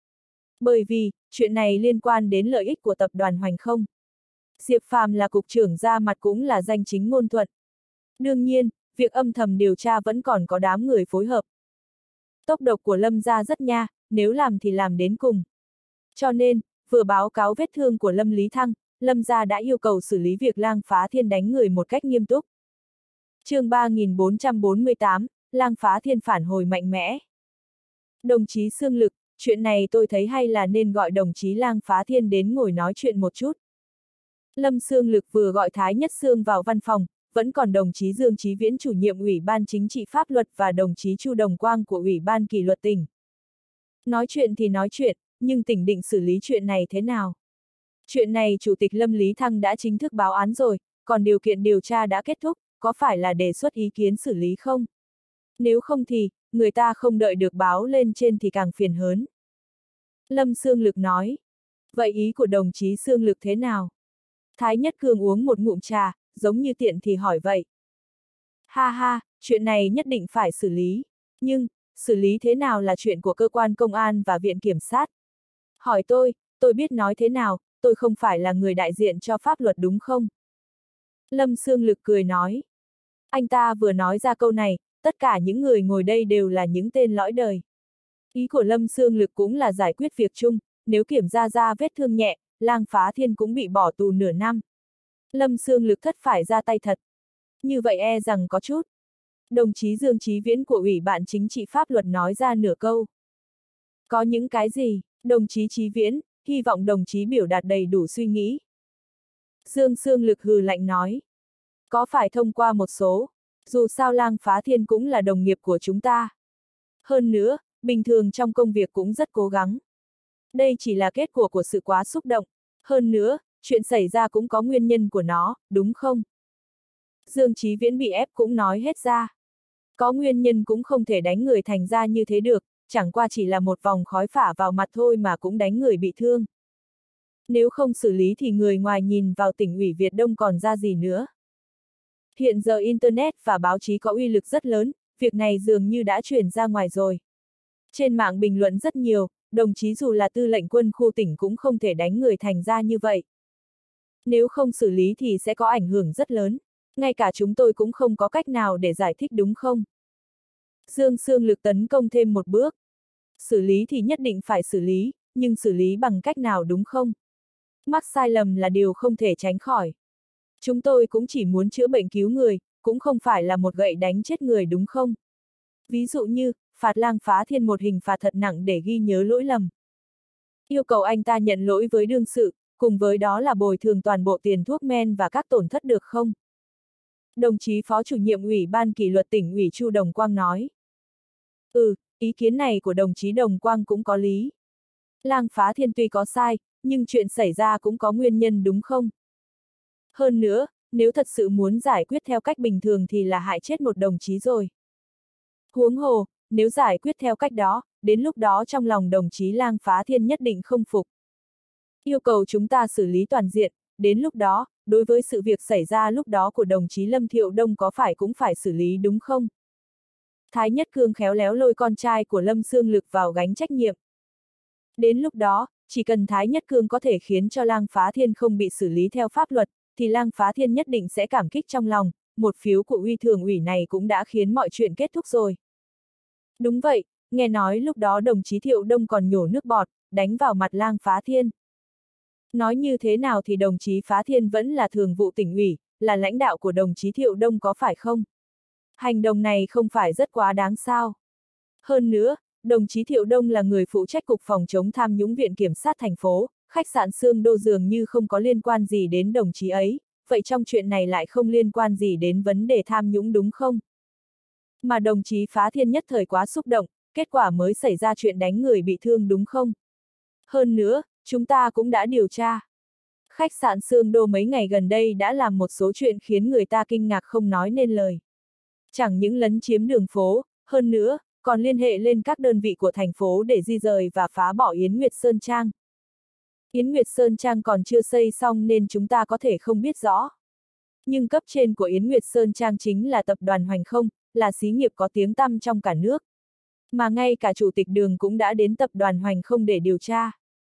Bởi vì, chuyện này liên quan đến lợi ích của tập đoàn Hoành Không. Diệp Phàm là cục trưởng ra mặt cũng là danh chính ngôn thuận. Đương nhiên, việc âm thầm điều tra vẫn còn có đám người phối hợp. Tốc độ của Lâm gia rất nha, nếu làm thì làm đến cùng. Cho nên, vừa báo cáo vết thương của Lâm Lý Thăng, Lâm gia đã yêu cầu xử lý việc Lang Phá Thiên đánh người một cách nghiêm túc. chương ba nghìn bốn trăm bốn mươi tám, Lang Phá Thiên phản hồi mạnh mẽ. Đồng chí Sương Lực, chuyện này tôi thấy hay là nên gọi đồng chí Lang Phá Thiên đến ngồi nói chuyện một chút. Lâm Sương Lực vừa gọi Thái Nhất Sương vào văn phòng, vẫn còn đồng chí Dương Chí Viễn chủ nhiệm Ủy ban Chính trị Pháp luật và đồng chí Chu Đồng Quang của Ủy ban Kỷ luật tỉnh. Nói chuyện thì nói chuyện, nhưng tỉnh định xử lý chuyện này thế nào? Chuyện này Chủ tịch Lâm Lý Thăng đã chính thức báo án rồi, còn điều kiện điều tra đã kết thúc, có phải là đề xuất ý kiến xử lý không? Nếu không thì, người ta không đợi được báo lên trên thì càng phiền hớn. Lâm Sương Lực nói. Vậy ý của đồng chí Sương Lực thế nào? Thái Nhất Cường uống một ngụm trà, giống như tiện thì hỏi vậy. Ha ha, chuyện này nhất định phải xử lý. Nhưng, xử lý thế nào là chuyện của cơ quan công an và viện kiểm sát? Hỏi tôi, tôi biết nói thế nào, tôi không phải là người đại diện cho pháp luật đúng không? Lâm Sương Lực cười nói. Anh ta vừa nói ra câu này, tất cả những người ngồi đây đều là những tên lõi đời. Ý của Lâm Sương Lực cũng là giải quyết việc chung, nếu kiểm ra ra vết thương nhẹ, Lang Phá Thiên cũng bị bỏ tù nửa năm. Lâm Sương Lực thất phải ra tay thật. Như vậy e rằng có chút. Đồng chí Dương Chí Viễn của Ủy ban Chính trị Pháp luật nói ra nửa câu. Có những cái gì, đồng chí Chí Viễn, hy vọng đồng chí biểu đạt đầy đủ suy nghĩ. Dương Sương Lực hừ lạnh nói. Có phải thông qua một số, dù sao Lang Phá Thiên cũng là đồng nghiệp của chúng ta. Hơn nữa, bình thường trong công việc cũng rất cố gắng. Đây chỉ là kết quả của sự quá xúc động. Hơn nữa, chuyện xảy ra cũng có nguyên nhân của nó, đúng không? Dương Chí Viễn bị ép cũng nói hết ra. Có nguyên nhân cũng không thể đánh người thành ra như thế được, chẳng qua chỉ là một vòng khói phả vào mặt thôi mà cũng đánh người bị thương. Nếu không xử lý thì người ngoài nhìn vào tỉnh ủy Việt Đông còn ra gì nữa. Hiện giờ Internet và báo chí có uy lực rất lớn, việc này dường như đã truyền ra ngoài rồi. Trên mạng bình luận rất nhiều, đồng chí dù là tư lệnh quân khu tỉnh cũng không thể đánh người thành ra như vậy. Nếu không xử lý thì sẽ có ảnh hưởng rất lớn, ngay cả chúng tôi cũng không có cách nào để giải thích đúng không? Dương Sương Lực tấn công thêm một bước. Xử lý thì nhất định phải xử lý, nhưng xử lý bằng cách nào đúng không? Mắc sai lầm là điều không thể tránh khỏi. Chúng tôi cũng chỉ muốn chữa bệnh cứu người, cũng không phải là một gậy đánh chết người đúng không? Ví dụ như, phạt Lang Phá Thiên một hình phạt thật nặng để ghi nhớ lỗi lầm. Yêu cầu anh ta nhận lỗi với đương sự, cùng với đó là bồi thường toàn bộ tiền thuốc men và các tổn thất được không? Đồng chí Phó Chủ nhiệm Ủy ban Kỷ luật tỉnh ủy Chu Đồng Quang nói. Ừ, ý kiến này của đồng chí Đồng Quang cũng có lý. Lang Phá Thiên tuy có sai, nhưng chuyện xảy ra cũng có nguyên nhân đúng không? Hơn nữa, nếu thật sự muốn giải quyết theo cách bình thường thì là hại chết một đồng chí rồi. Huống hồ, nếu giải quyết theo cách đó, đến lúc đó trong lòng đồng chí Lang Phá Thiên nhất định không phục. Yêu cầu chúng ta xử lý toàn diện, đến lúc đó, đối với sự việc xảy ra lúc đó của đồng chí Lâm Thiệu Đông có phải cũng phải xử lý đúng không? Thái Nhất Cương khéo léo lôi con trai của Lâm Xương Lực vào gánh trách nhiệm. Đến lúc đó, chỉ cần Thái Nhất Cương có thể khiến cho Lang Phá Thiên không bị xử lý theo pháp luật, thì Lang Phá Thiên nhất định sẽ cảm kích trong lòng, một phiếu của Uy Thường ủy này cũng đã khiến mọi chuyện kết thúc rồi. Đúng vậy, nghe nói lúc đó đồng chí Thiệu Đông còn nhổ nước bọt, đánh vào mặt Lang Phá Thiên. Nói như thế nào thì đồng chí Phá Thiên vẫn là thường vụ tỉnh ủy, là lãnh đạo của đồng chí Thiệu Đông có phải không? Hành động này không phải rất quá đáng sao? Hơn nữa, đồng chí Thiệu Đông là người phụ trách cục phòng chống tham nhũng viện kiểm sát thành phố, khách sạn Sương Đô dường như không có liên quan gì đến đồng chí ấy, vậy trong chuyện này lại không liên quan gì đến vấn đề tham nhũng đúng không? Mà đồng chí Phá Thiên nhất thời quá xúc động, kết quả mới xảy ra chuyện đánh người bị thương đúng không? Hơn nữa, chúng ta cũng đã điều tra. Khách sạn Sương Đô mấy ngày gần đây đã làm một số chuyện khiến người ta kinh ngạc không nói nên lời. Chẳng những lấn chiếm đường phố, hơn nữa, còn liên hệ lên các đơn vị của thành phố để di rời và phá bỏ Yến Nguyệt Sơn Trang. Yến Nguyệt Sơn Trang còn chưa xây xong nên chúng ta có thể không biết rõ. Nhưng cấp trên của Yến Nguyệt Sơn Trang chính là tập đoàn Hoành Không, là xí nghiệp có tiếng tăm trong cả nước. Mà ngay cả chủ tịch Đường cũng đã đến tập đoàn Hoành Không để điều tra.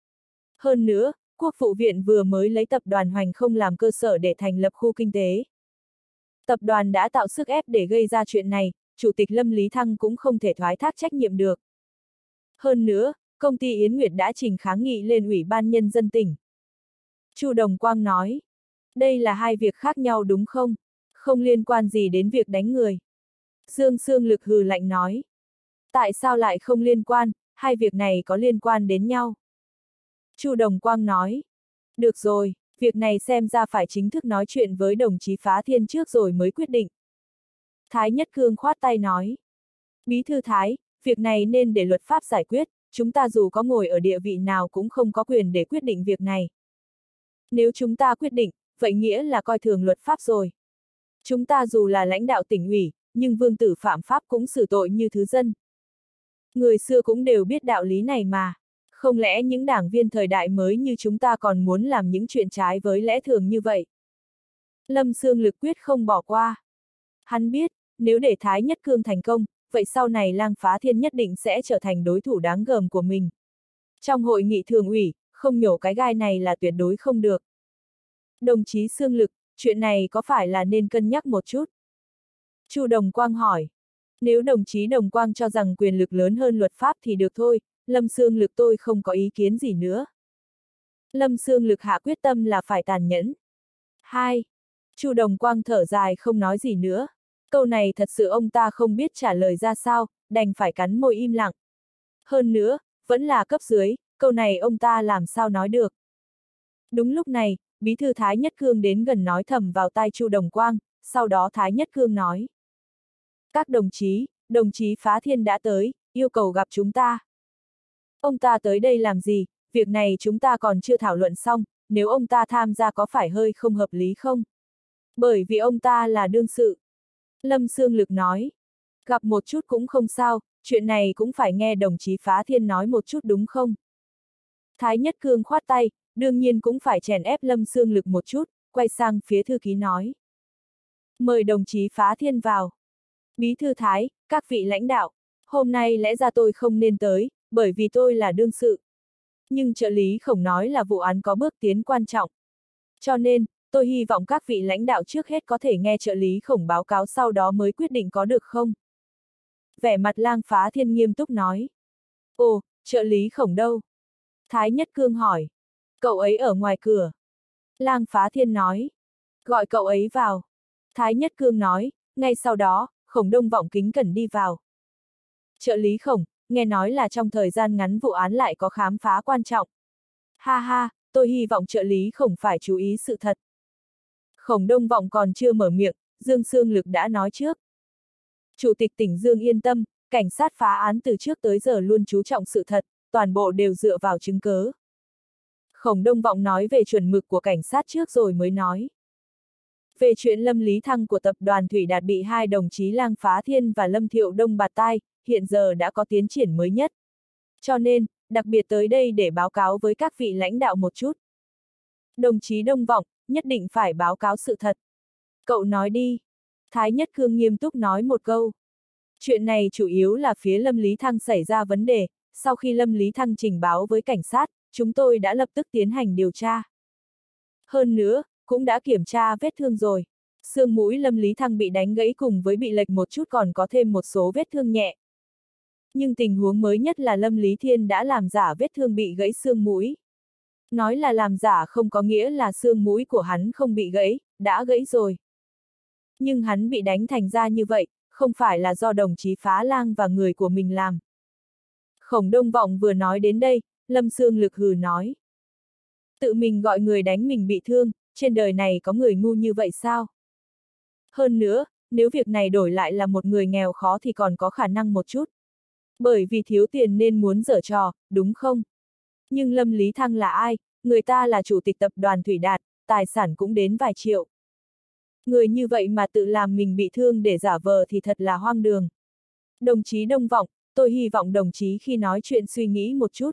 Hơn nữa, Quốc vụ viện vừa mới lấy tập đoàn Hoành Không làm cơ sở để thành lập khu kinh tế. Tập đoàn đã tạo sức ép để gây ra chuyện này, Chủ tịch Lâm Lý Thăng cũng không thể thoái thác trách nhiệm được. Hơn nữa, công ty Yến Nguyệt đã trình kháng nghị lên Ủy ban Nhân dân tỉnh. Chu Đồng Quang nói, đây là hai việc khác nhau đúng không? Không liên quan gì đến việc đánh người. Dương Sương Lực hừ lạnh nói, tại sao lại không liên quan, hai việc này có liên quan đến nhau. Chu Đồng Quang nói, được rồi, việc này xem ra phải chính thức nói chuyện với đồng chí Phá Thiên trước rồi mới quyết định. Thái Nhất Cương khoát tay nói, Bí thư Thái, việc này nên để luật pháp giải quyết, chúng ta dù có ngồi ở địa vị nào cũng không có quyền để quyết định việc này. Nếu chúng ta quyết định, vậy nghĩa là coi thường luật pháp rồi. Chúng ta dù là lãnh đạo tỉnh ủy, nhưng vương tử phạm pháp cũng xử tội như thứ dân. Người xưa cũng đều biết đạo lý này mà. Không lẽ những đảng viên thời đại mới như chúng ta còn muốn làm những chuyện trái với lẽ thường như vậy? Lâm Xương Lực quyết không bỏ qua. Hắn biết, nếu để Thái Nhất Cương thành công, vậy sau này Lang Phá Thiên nhất định sẽ trở thành đối thủ đáng gờm của mình. Trong hội nghị thường ủy, không nhổ cái gai này là tuyệt đối không được. Đồng chí Xương Lực, chuyện này có phải là nên cân nhắc một chút? Chu Đồng Quang hỏi. Nếu đồng chí Đồng Quang cho rằng quyền lực lớn hơn luật pháp thì được thôi, Lâm Xương Lực tôi không có ý kiến gì nữa. Lâm Xương Lực hạ quyết tâm là phải tàn nhẫn. Hai. Chu Đồng Quang thở dài không nói gì nữa. Câu này thật sự ông ta không biết trả lời ra sao, đành phải cắn môi im lặng. Hơn nữa, vẫn là cấp dưới, câu này ông ta làm sao nói được. Đúng lúc này, Bí thư Thái Nhất Cương đến gần nói thầm vào tai Chu Đồng Quang, sau đó Thái Nhất Cương nói. Các đồng chí, đồng chí Phá Thiên đã tới, yêu cầu gặp chúng ta. Ông ta tới đây làm gì, việc này chúng ta còn chưa thảo luận xong, nếu ông ta tham gia có phải hơi không hợp lý không? Bởi vì ông ta là đương sự. Lâm Xương Lực nói, gặp một chút cũng không sao, chuyện này cũng phải nghe đồng chí Phá Thiên nói một chút đúng không? Thái Nhất Cương khoát tay, đương nhiên cũng phải chèn ép Lâm Xương Lực một chút, quay sang phía thư ký nói. Mời đồng chí Phá Thiên vào. Bí thư Thái, các vị lãnh đạo, hôm nay lẽ ra tôi không nên tới, bởi vì tôi là đương sự. Nhưng trợ lý Khổng nói là vụ án có bước tiến quan trọng. Cho nên, tôi hy vọng các vị lãnh đạo trước hết có thể nghe trợ lý Khổng báo cáo sau đó mới quyết định có được không? Vẻ mặt Lang Phá Thiên nghiêm túc nói. Ồ, trợ lý Khổng đâu? Thái Nhất Cương hỏi. Cậu ấy ở ngoài cửa. Lang Phá Thiên nói. Gọi cậu ấy vào. Thái Nhất Cương nói, ngay sau đó, Khổng Đông Vọng kính cẩn đi vào. Trợ lý Khổng, nghe nói là trong thời gian ngắn vụ án lại có khám phá quan trọng. Ha ha, tôi hy vọng trợ lý Khổng phải chú ý sự thật. Khổng Đông Vọng còn chưa mở miệng, Dương Sương Lực đã nói trước. Chủ tịch tỉnh Dương yên tâm, cảnh sát phá án từ trước tới giờ luôn chú trọng sự thật, toàn bộ đều dựa vào chứng cớ. Khổng Đông Vọng nói về chuẩn mực của cảnh sát trước rồi mới nói. Về chuyện Lâm Lý Thăng của tập đoàn Thủy Đạt bị hai đồng chí Lang Phá Thiên và Lâm Thiệu Đông bạt tai, hiện giờ đã có tiến triển mới nhất. Cho nên, đặc biệt tới đây để báo cáo với các vị lãnh đạo một chút. Đồng chí Đông Vọng, nhất định phải báo cáo sự thật. Cậu nói đi. Thái Nhất Cương nghiêm túc nói một câu. Chuyện này chủ yếu là phía Lâm Lý Thăng xảy ra vấn đề, sau khi Lâm Lý Thăng trình báo với cảnh sát, chúng tôi đã lập tức tiến hành điều tra. Hơn nữa, cũng đã kiểm tra vết thương rồi. Xương mũi Lâm Lý Thăng bị đánh gãy cùng với bị lệch một chút còn có thêm một số vết thương nhẹ. Nhưng tình huống mới nhất là Lâm Lý Thiên đã làm giả vết thương bị gãy xương mũi. Nói là làm giả không có nghĩa là xương mũi của hắn không bị gãy, đã gãy rồi. Nhưng hắn bị đánh thành ra như vậy, không phải là do đồng chí Phá Lang và người của mình làm. Khổng Đông Vọng vừa nói đến đây, Lâm Xương Lực hừ nói. Tự mình gọi người đánh mình bị thương, trên đời này có người ngu như vậy sao? Hơn nữa, nếu việc này đổi lại là một người nghèo khó thì còn có khả năng một chút. Bởi vì thiếu tiền nên muốn giở trò, đúng không? Nhưng Lâm Lý Thăng là ai? Người ta là chủ tịch tập đoàn Thủy Đạt, tài sản cũng đến vài triệu. Người như vậy mà tự làm mình bị thương để giả vờ thì thật là hoang đường. Đồng chí Đông Vọng, tôi hy vọng đồng chí khi nói chuyện suy nghĩ một chút.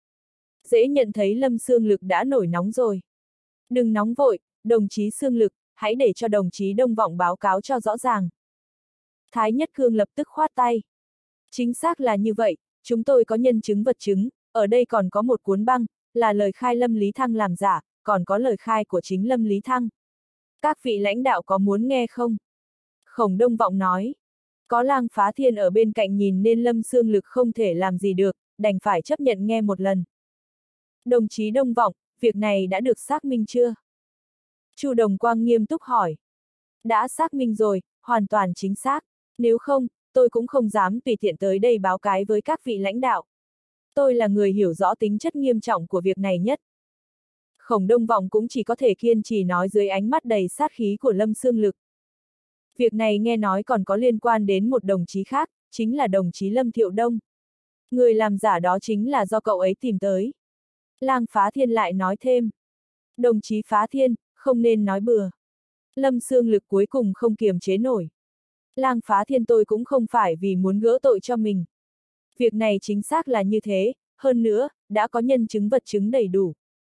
Dễ nhận thấy Lâm Xương Lực đã nổi nóng rồi. Đừng nóng vội, đồng chí Xương Lực, hãy để cho đồng chí Đông Vọng báo cáo cho rõ ràng. Thái Nhất Cương lập tức khoát tay. Chính xác là như vậy, chúng tôi có nhân chứng vật chứng, ở đây còn có một cuốn băng, là lời khai Lâm Lý Thăng làm giả, còn có lời khai của chính Lâm Lý Thăng. Các vị lãnh đạo có muốn nghe không? Khổng Đông Vọng nói. Có Lang Phá Thiên ở bên cạnh nhìn nên Lâm Xương Lực không thể làm gì được, đành phải chấp nhận nghe một lần. Đồng chí Đông Vọng, việc này đã được xác minh chưa? Chu Đồng Quang nghiêm túc hỏi. Đã xác minh rồi, hoàn toàn chính xác. Nếu không, tôi cũng không dám tùy tiện tới đây báo cái với các vị lãnh đạo. Tôi là người hiểu rõ tính chất nghiêm trọng của việc này nhất. Khổng Đông Vọng cũng chỉ có thể kiên trì nói dưới ánh mắt đầy sát khí của Lâm Xương Lực. Việc này nghe nói còn có liên quan đến một đồng chí khác, chính là đồng chí Lâm Thiệu Đông. Người làm giả đó chính là do cậu ấy tìm tới. Lang Phá Thiên lại nói thêm. Đồng chí Phá Thiên, không nên nói bừa. Lâm Xương Lực cuối cùng không kiềm chế nổi. Lang Phá Thiên, tôi cũng không phải vì muốn gỡ tội cho mình. Việc này chính xác là như thế, hơn nữa, đã có nhân chứng vật chứng đầy đủ.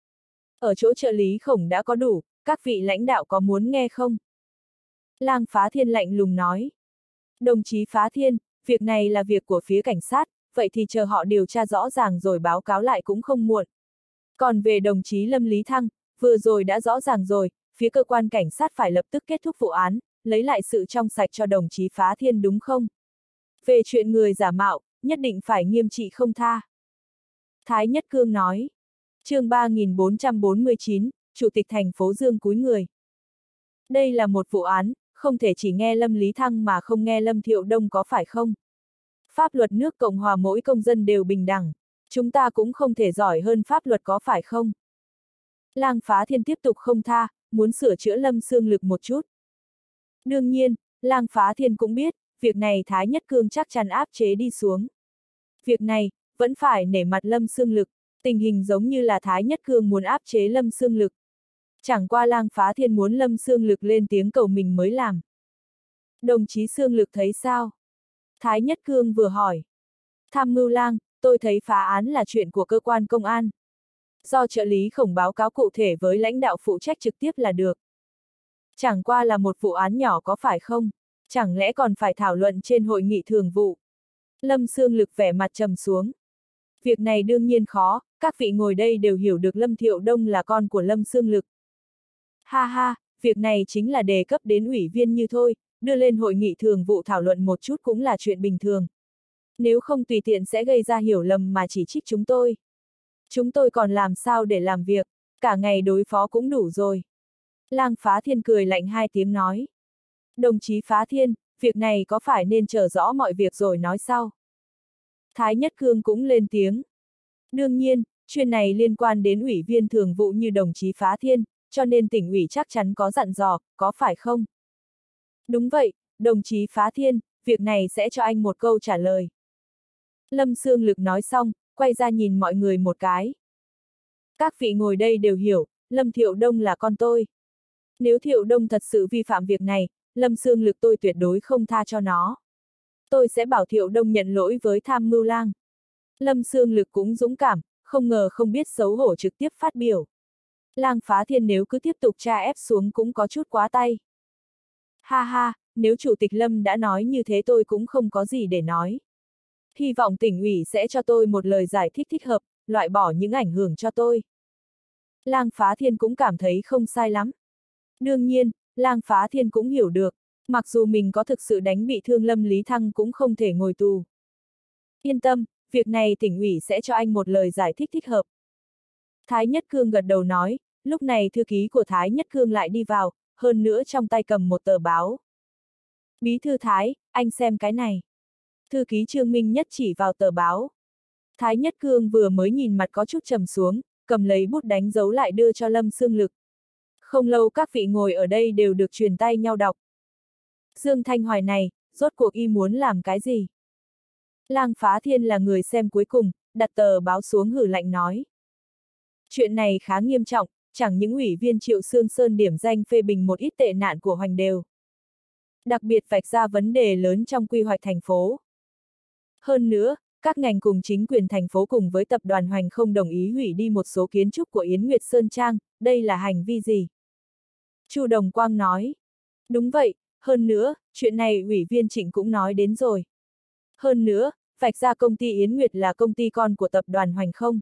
Ở chỗ trợ lý Khổng đã có đủ, các vị lãnh đạo có muốn nghe không? Lang Phá Thiên lạnh lùng nói. Đồng chí Phá Thiên, việc này là việc của phía cảnh sát, vậy thì chờ họ điều tra rõ ràng rồi báo cáo lại cũng không muộn. Còn về đồng chí Lâm Lý Thăng, vừa rồi đã rõ ràng rồi, phía cơ quan cảnh sát phải lập tức kết thúc vụ án, lấy lại sự trong sạch cho đồng chí Phá Thiên đúng không? Về chuyện người giả mạo, nhất định phải nghiêm trị không tha. Thái Nhất Cương nói. Chương ba nghìn bốn trăm bốn mươi chín, Chủ tịch thành phố Dương cúi người. Đây là một vụ án, không thể chỉ nghe Lâm Lý Thăng mà không nghe Lâm Thiệu Đông có phải không? Pháp luật nước Cộng hòa mỗi công dân đều bình đẳng. Chúng ta cũng không thể giỏi hơn pháp luật có phải không? Lang Phá Thiên tiếp tục không tha, muốn sửa chữa Lâm Xương Lực một chút. Đương nhiên, Lang Phá Thiên cũng biết, việc này Thái Nhất Cương chắc chắn áp chế đi xuống. Việc này, vẫn phải nể mặt Lâm Xương Lực, tình hình giống như là Thái Nhất Cương muốn áp chế Lâm Xương Lực. Chẳng qua Lang Phá Thiên muốn Lâm Xương Lực lên tiếng cầu mình mới làm. Đồng chí Xương Lực thấy sao? Thái Nhất Cương vừa hỏi. Tham mưu Lang, tôi thấy phá án là chuyện của cơ quan công an. Do trợ lý Khổng báo cáo cụ thể với lãnh đạo phụ trách trực tiếp là được. Chẳng qua là một vụ án nhỏ có phải không? Chẳng lẽ còn phải thảo luận trên hội nghị thường vụ? Lâm Xương Lực vẻ mặt trầm xuống. Việc này đương nhiên khó, các vị ngồi đây đều hiểu được Lâm Thiệu Đông là con của Lâm Xương Lực. Ha ha, việc này chính là đề cấp đến ủy viên như thôi, đưa lên hội nghị thường vụ thảo luận một chút cũng là chuyện bình thường. Nếu không tùy tiện sẽ gây ra hiểu lầm mà chỉ trích chúng tôi. Chúng tôi còn làm sao để làm việc, cả ngày đối phó cũng đủ rồi. Lang Phá Thiên cười lạnh hai tiếng nói. Đồng chí Phá Thiên, việc này có phải nên chờ rõ mọi việc rồi nói sau? Thái Nhất Cương cũng lên tiếng. Đương nhiên, chuyện này liên quan đến ủy viên thường vụ như đồng chí Phá Thiên, cho nên tỉnh ủy chắc chắn có dặn dò, có phải không? Đúng vậy, đồng chí Phá Thiên, việc này sẽ cho anh một câu trả lời. Lâm Xương Lực nói xong, quay ra nhìn mọi người một cái. Các vị ngồi đây đều hiểu, Lâm Thiệu Đông là con tôi. Nếu Thiệu Đông thật sự vi phạm việc này, Lâm Xương Lực tôi tuyệt đối không tha cho nó. Tôi sẽ bảo Thiệu Đông nhận lỗi với tham mưu lang. Lâm Xương Lực cũng dũng cảm, không ngờ không biết xấu hổ trực tiếp phát biểu. Lang Phá Thiên nếu cứ tiếp tục tra ép xuống cũng có chút quá tay. Ha ha, nếu Chủ tịch Lâm đã nói như thế tôi cũng không có gì để nói. Hy vọng tỉnh ủy sẽ cho tôi một lời giải thích thích hợp, loại bỏ những ảnh hưởng cho tôi. Lang Phá Thiên cũng cảm thấy không sai lắm. Đương nhiên, Lang Phá Thiên cũng hiểu được, mặc dù mình có thực sự đánh bị thương Lâm Lý Thăng cũng không thể ngồi tù. Yên tâm, việc này tỉnh ủy sẽ cho anh một lời giải thích thích hợp. Thái Nhất Cương gật đầu nói, lúc này thư ký của Thái Nhất Cương lại đi vào, hơn nữa trong tay cầm một tờ báo. Bí thư Thái, anh xem cái này. Thư ký Trương Minh Nhất chỉ vào tờ báo. Thái Nhất Cương vừa mới nhìn mặt có chút trầm xuống, cầm lấy bút đánh dấu lại đưa cho Lâm Xương Lực. Không lâu các vị ngồi ở đây đều được truyền tay nhau đọc. Dương Thanh Hoài này, rốt cuộc y muốn làm cái gì? Lang Phá Thiên là người xem cuối cùng, đặt tờ báo xuống hử lạnh nói. Chuyện này khá nghiêm trọng, chẳng những ủy viên Triệu Sương Sơn điểm danh phê bình một ít tệ nạn của Hoành đều. Đặc biệt vạch ra vấn đề lớn trong quy hoạch thành phố. Hơn nữa, các ngành cùng chính quyền thành phố cùng với tập đoàn Hoành không đồng ý hủy đi một số kiến trúc của Yến Nguyệt Sơn Trang, đây là hành vi gì? Chu Đồng Quang nói. Đúng vậy, hơn nữa, chuyện này ủy viên Trịnh cũng nói đến rồi. Hơn nữa, vạch ra công ty Yến Nguyệt là công ty con của tập đoàn Hoành không.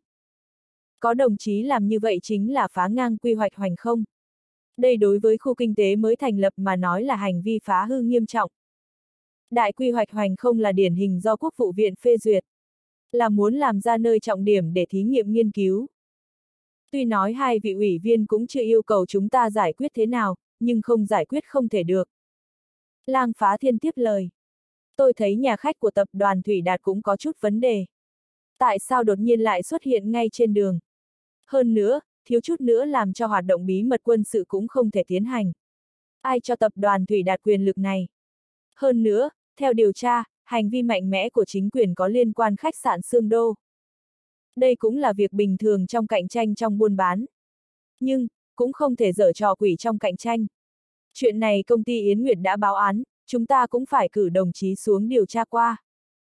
Có đồng chí làm như vậy chính là phá ngang quy hoạch Hoành không. Đây đối với khu kinh tế mới thành lập mà nói là hành vi phá hư nghiêm trọng. Đại quy hoạch Hoành không là điển hình do Quốc vụ viện phê duyệt. Là muốn làm ra nơi trọng điểm để thí nghiệm nghiên cứu. Tuy nói hai vị ủy viên cũng chưa yêu cầu chúng ta giải quyết thế nào, nhưng không giải quyết không thể được. Lang Phá Thiên tiếp lời. Tôi thấy nhà khách của tập đoàn Thủy Đạt cũng có chút vấn đề. Tại sao đột nhiên lại xuất hiện ngay trên đường? Hơn nữa, thiếu chút nữa làm cho hoạt động bí mật quân sự cũng không thể tiến hành. Ai cho tập đoàn Thủy Đạt quyền lực này? Hơn nữa, theo điều tra, hành vi mạnh mẽ của chính quyền có liên quan khách sạn Sương Đô. Đây cũng là việc bình thường trong cạnh tranh trong buôn bán. Nhưng, cũng không thể giở trò quỷ trong cạnh tranh. Chuyện này công ty Yến Nguyệt đã báo án, chúng ta cũng phải cử đồng chí xuống điều tra qua.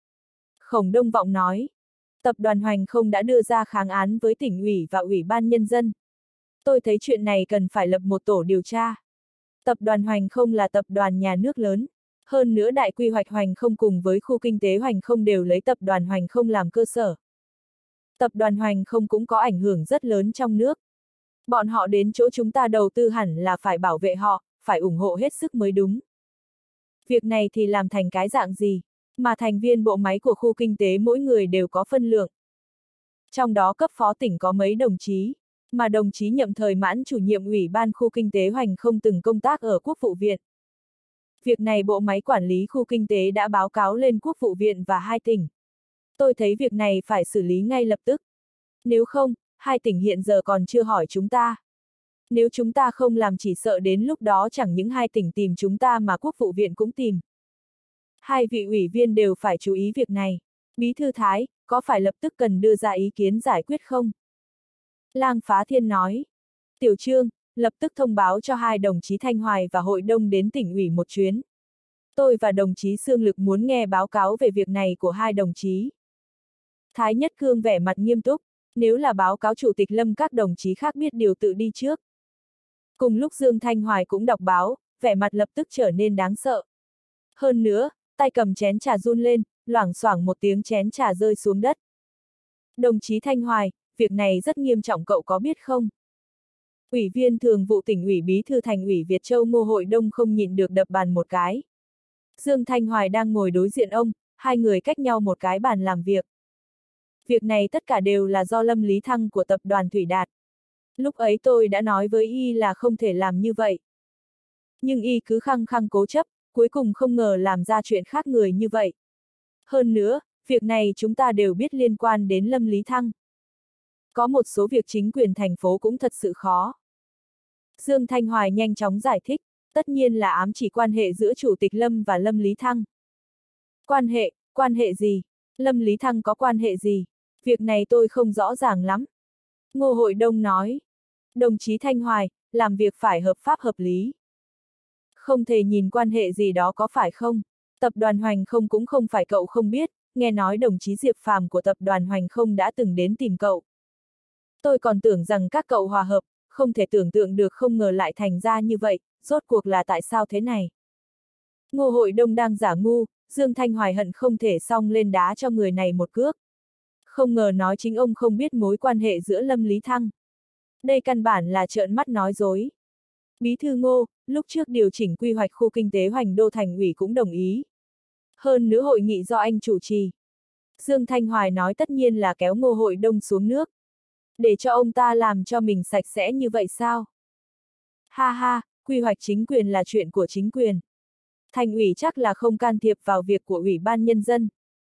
Khổng Đông Vọng nói, tập đoàn Hoành không đã đưa ra kháng án với tỉnh ủy và ủy ban nhân dân. Tôi thấy chuyện này cần phải lập một tổ điều tra. Tập đoàn Hoành không là tập đoàn nhà nước lớn. Hơn nữa đại quy hoạch Hoành không cùng với khu kinh tế Hoành không đều lấy tập đoàn Hoành không làm cơ sở. Tập đoàn Hoành không cũng có ảnh hưởng rất lớn trong nước. Bọn họ đến chỗ chúng ta đầu tư hẳn là phải bảo vệ họ, phải ủng hộ hết sức mới đúng. Việc này thì làm thành cái dạng gì, mà thành viên bộ máy của khu kinh tế mỗi người đều có phân lượng. Trong đó cấp phó tỉnh có mấy đồng chí, mà đồng chí nhậm thời mãn chủ nhiệm ủy ban khu kinh tế Hoành không từng công tác ở Quốc vụ viện. Việc này bộ máy quản lý khu kinh tế đã báo cáo lên Quốc vụ viện và hai tỉnh. Tôi thấy việc này phải xử lý ngay lập tức. Nếu không, hai tỉnh hiện giờ còn chưa hỏi chúng ta. Nếu chúng ta không làm chỉ sợ đến lúc đó chẳng những hai tỉnh tìm chúng ta mà Quốc vụ viện cũng tìm. Hai vị ủy viên đều phải chú ý việc này. Bí thư Thái, có phải lập tức cần đưa ra ý kiến giải quyết không? Lang Phá Thiên nói. Tiểu Trương, lập tức thông báo cho hai đồng chí Thanh Hoài và Hội Đông đến tỉnh ủy một chuyến. Tôi và đồng chí Sương Lực muốn nghe báo cáo về việc này của hai đồng chí. Thái Nhất Cương vẻ mặt nghiêm túc, nếu là báo cáo Chủ tịch Lâm các đồng chí khác biết điều tự đi trước. Cùng lúc Dương Thanh Hoài cũng đọc báo, vẻ mặt lập tức trở nên đáng sợ. Hơn nữa, tay cầm chén trà run lên, loảng xoảng một tiếng chén trà rơi xuống đất. Đồng chí Thanh Hoài, việc này rất nghiêm trọng cậu có biết không? Ủy viên thường vụ tỉnh ủy bí thư thành ủy Việt Châu Ngô Hội Đông không nhịn được đập bàn một cái. Dương Thanh Hoài đang ngồi đối diện ông, hai người cách nhau một cái bàn làm việc. Việc này tất cả đều là do Lâm Lý Thăng của tập đoàn Thủy Đạt. Lúc ấy tôi đã nói với y là không thể làm như vậy. Nhưng y cứ khăng khăng cố chấp, cuối cùng không ngờ làm ra chuyện khác người như vậy. Hơn nữa, việc này chúng ta đều biết liên quan đến Lâm Lý Thăng. Có một số việc chính quyền thành phố cũng thật sự khó. Dương Thanh Hoài nhanh chóng giải thích, tất nhiên là ám chỉ quan hệ giữa Chủ tịch Lâm và Lâm Lý Thăng. Quan hệ, quan hệ gì? Lâm Lý Thăng có quan hệ gì? Việc này tôi không rõ ràng lắm. Ngô Hội Đông nói. Đồng chí Thanh Hoài, làm việc phải hợp pháp hợp lý. Không thể nhìn quan hệ gì đó có phải không? Tập đoàn Hoành Không cũng không phải cậu không biết, nghe nói đồng chí Diệp Phàm của tập đoàn Hoành Không đã từng đến tìm cậu. Tôi còn tưởng rằng các cậu hòa hợp, không thể tưởng tượng được không ngờ lại thành ra như vậy, rốt cuộc là tại sao thế này? Ngô Hội Đông đang giả ngu, Dương Thanh Hoài hận không thể xông lên đá cho người này một cước. Không ngờ nói chính ông không biết mối quan hệ giữa Lâm Lý Thăng. Đây căn bản là trợn mắt nói dối. Bí thư Ngô, lúc trước điều chỉnh quy hoạch khu kinh tế Hoành Đô thành ủy cũng đồng ý. Hơn nữa hội nghị do anh chủ trì. Dương Thanh Hoài nói tất nhiên là kéo Ngô Hội Đông xuống nước. Để cho ông ta làm cho mình sạch sẽ như vậy sao? Ha ha, quy hoạch chính quyền là chuyện của chính quyền. Thành ủy chắc là không can thiệp vào việc của Ủy ban Nhân dân.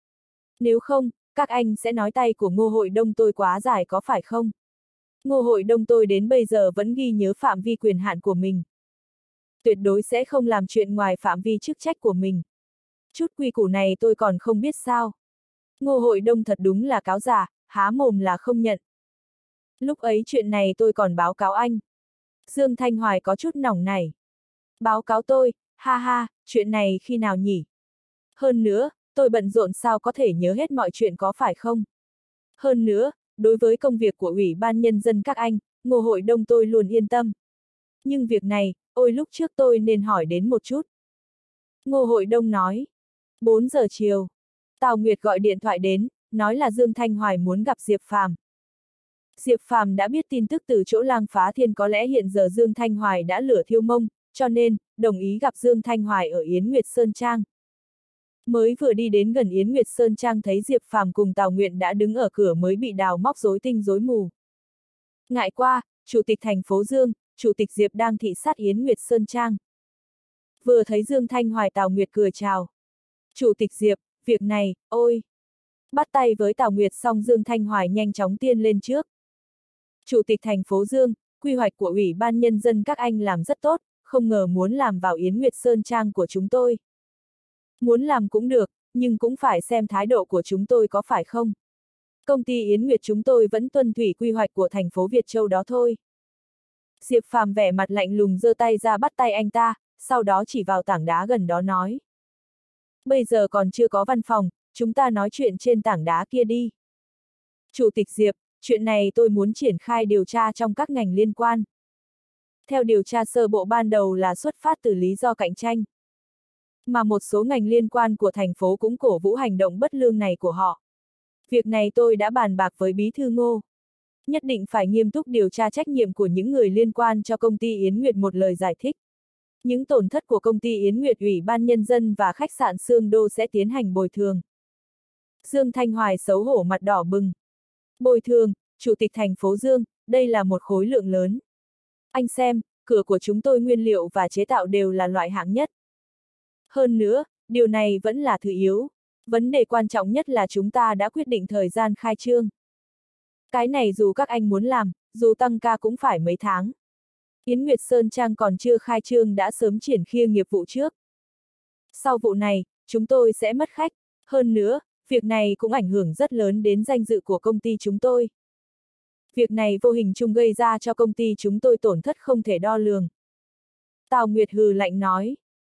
Nếu không, các anh sẽ nói tay của Ngô Hội Đông tôi quá dài có phải không? Ngô Hội Đông tôi đến bây giờ vẫn ghi nhớ phạm vi quyền hạn của mình. Tuyệt đối sẽ không làm chuyện ngoài phạm vi chức trách của mình. Chút quy củ này tôi còn không biết sao. Ngô Hội Đông thật đúng là cáo giả, há mồm là không nhận. Lúc ấy chuyện này tôi còn báo cáo anh. Dương Thanh Hoài có chút nóng nảy. Báo cáo tôi, ha ha, chuyện này khi nào nhỉ? Hơn nữa, tôi bận rộn sao có thể nhớ hết mọi chuyện có phải không? Hơn nữa, đối với công việc của Ủy ban Nhân dân các anh, Ngô Hội Đông tôi luôn yên tâm. Nhưng việc này, ôi lúc trước tôi nên hỏi đến một chút. Ngô Hội Đông nói. bốn giờ chiều. Tào Nguyệt gọi điện thoại đến, nói là Dương Thanh Hoài muốn gặp Diệp Phàm. Diệp Phàm đã biết tin tức từ chỗ Lang Phá Thiên có lẽ hiện giờ Dương Thanh Hoài đã lửa thiêu mông, cho nên, đồng ý gặp Dương Thanh Hoài ở Yến Nguyệt Sơn Trang. Mới vừa đi đến gần Yến Nguyệt Sơn Trang thấy Diệp Phàm cùng Tào Nguyện đã đứng ở cửa mới bị đào móc rối tinh rối mù. Ngại qua, Chủ tịch thành phố Dương, Chủ tịch Diệp đang thị sát Yến Nguyệt Sơn Trang. Vừa thấy Dương Thanh Hoài Tào Nguyệt cười chào. Chủ tịch Diệp, việc này, ôi! Bắt tay với Tào Nguyệt xong Dương Thanh Hoài nhanh chóng tiên lên trước. Chủ tịch thành phố Dương, quy hoạch của Ủy ban Nhân dân các anh làm rất tốt, không ngờ muốn làm vào Yến Nguyệt Sơn Trang của chúng tôi. Muốn làm cũng được, nhưng cũng phải xem thái độ của chúng tôi có phải không. Công ty Yến Nguyệt chúng tôi vẫn tuân thủy quy hoạch của thành phố Việt Châu đó thôi. Diệp Phàm vẻ mặt lạnh lùng giơ tay ra bắt tay anh ta, sau đó chỉ vào tảng đá gần đó nói. Bây giờ còn chưa có văn phòng, chúng ta nói chuyện trên tảng đá kia đi. Chủ tịch Diệp, chuyện này tôi muốn triển khai điều tra trong các ngành liên quan. Theo điều tra sơ bộ ban đầu là xuất phát từ lý do cạnh tranh. Mà một số ngành liên quan của thành phố cũng cổ vũ hành động bất lương này của họ. Việc này tôi đã bàn bạc với Bí thư Ngô. Nhất định phải nghiêm túc điều tra trách nhiệm của những người liên quan cho công ty Yến Nguyệt một lời giải thích. Những tổn thất của công ty Yến Nguyệt Ủy ban Nhân dân và khách sạn Sương Đô sẽ tiến hành bồi thường. Dương Thanh Hoài xấu hổ mặt đỏ bừng. Bồi thường, Chủ tịch thành phố Dương, đây là một khối lượng lớn. Anh xem, cửa của chúng tôi nguyên liệu và chế tạo đều là loại hạng nhất. Hơn nữa, điều này vẫn là thứ yếu. Vấn đề quan trọng nhất là chúng ta đã quyết định thời gian khai trương. Cái này dù các anh muốn làm, dù tăng ca cũng phải mấy tháng. Yến Nguyệt Sơn Trang còn chưa khai trương đã sớm triển khai nghiệp vụ trước. Sau vụ này, chúng tôi sẽ mất khách. Hơn nữa, việc này cũng ảnh hưởng rất lớn đến danh dự của công ty chúng tôi. Việc này vô hình chung gây ra cho công ty chúng tôi tổn thất không thể đo lường. Tào Nguyệt hừ lạnh nói.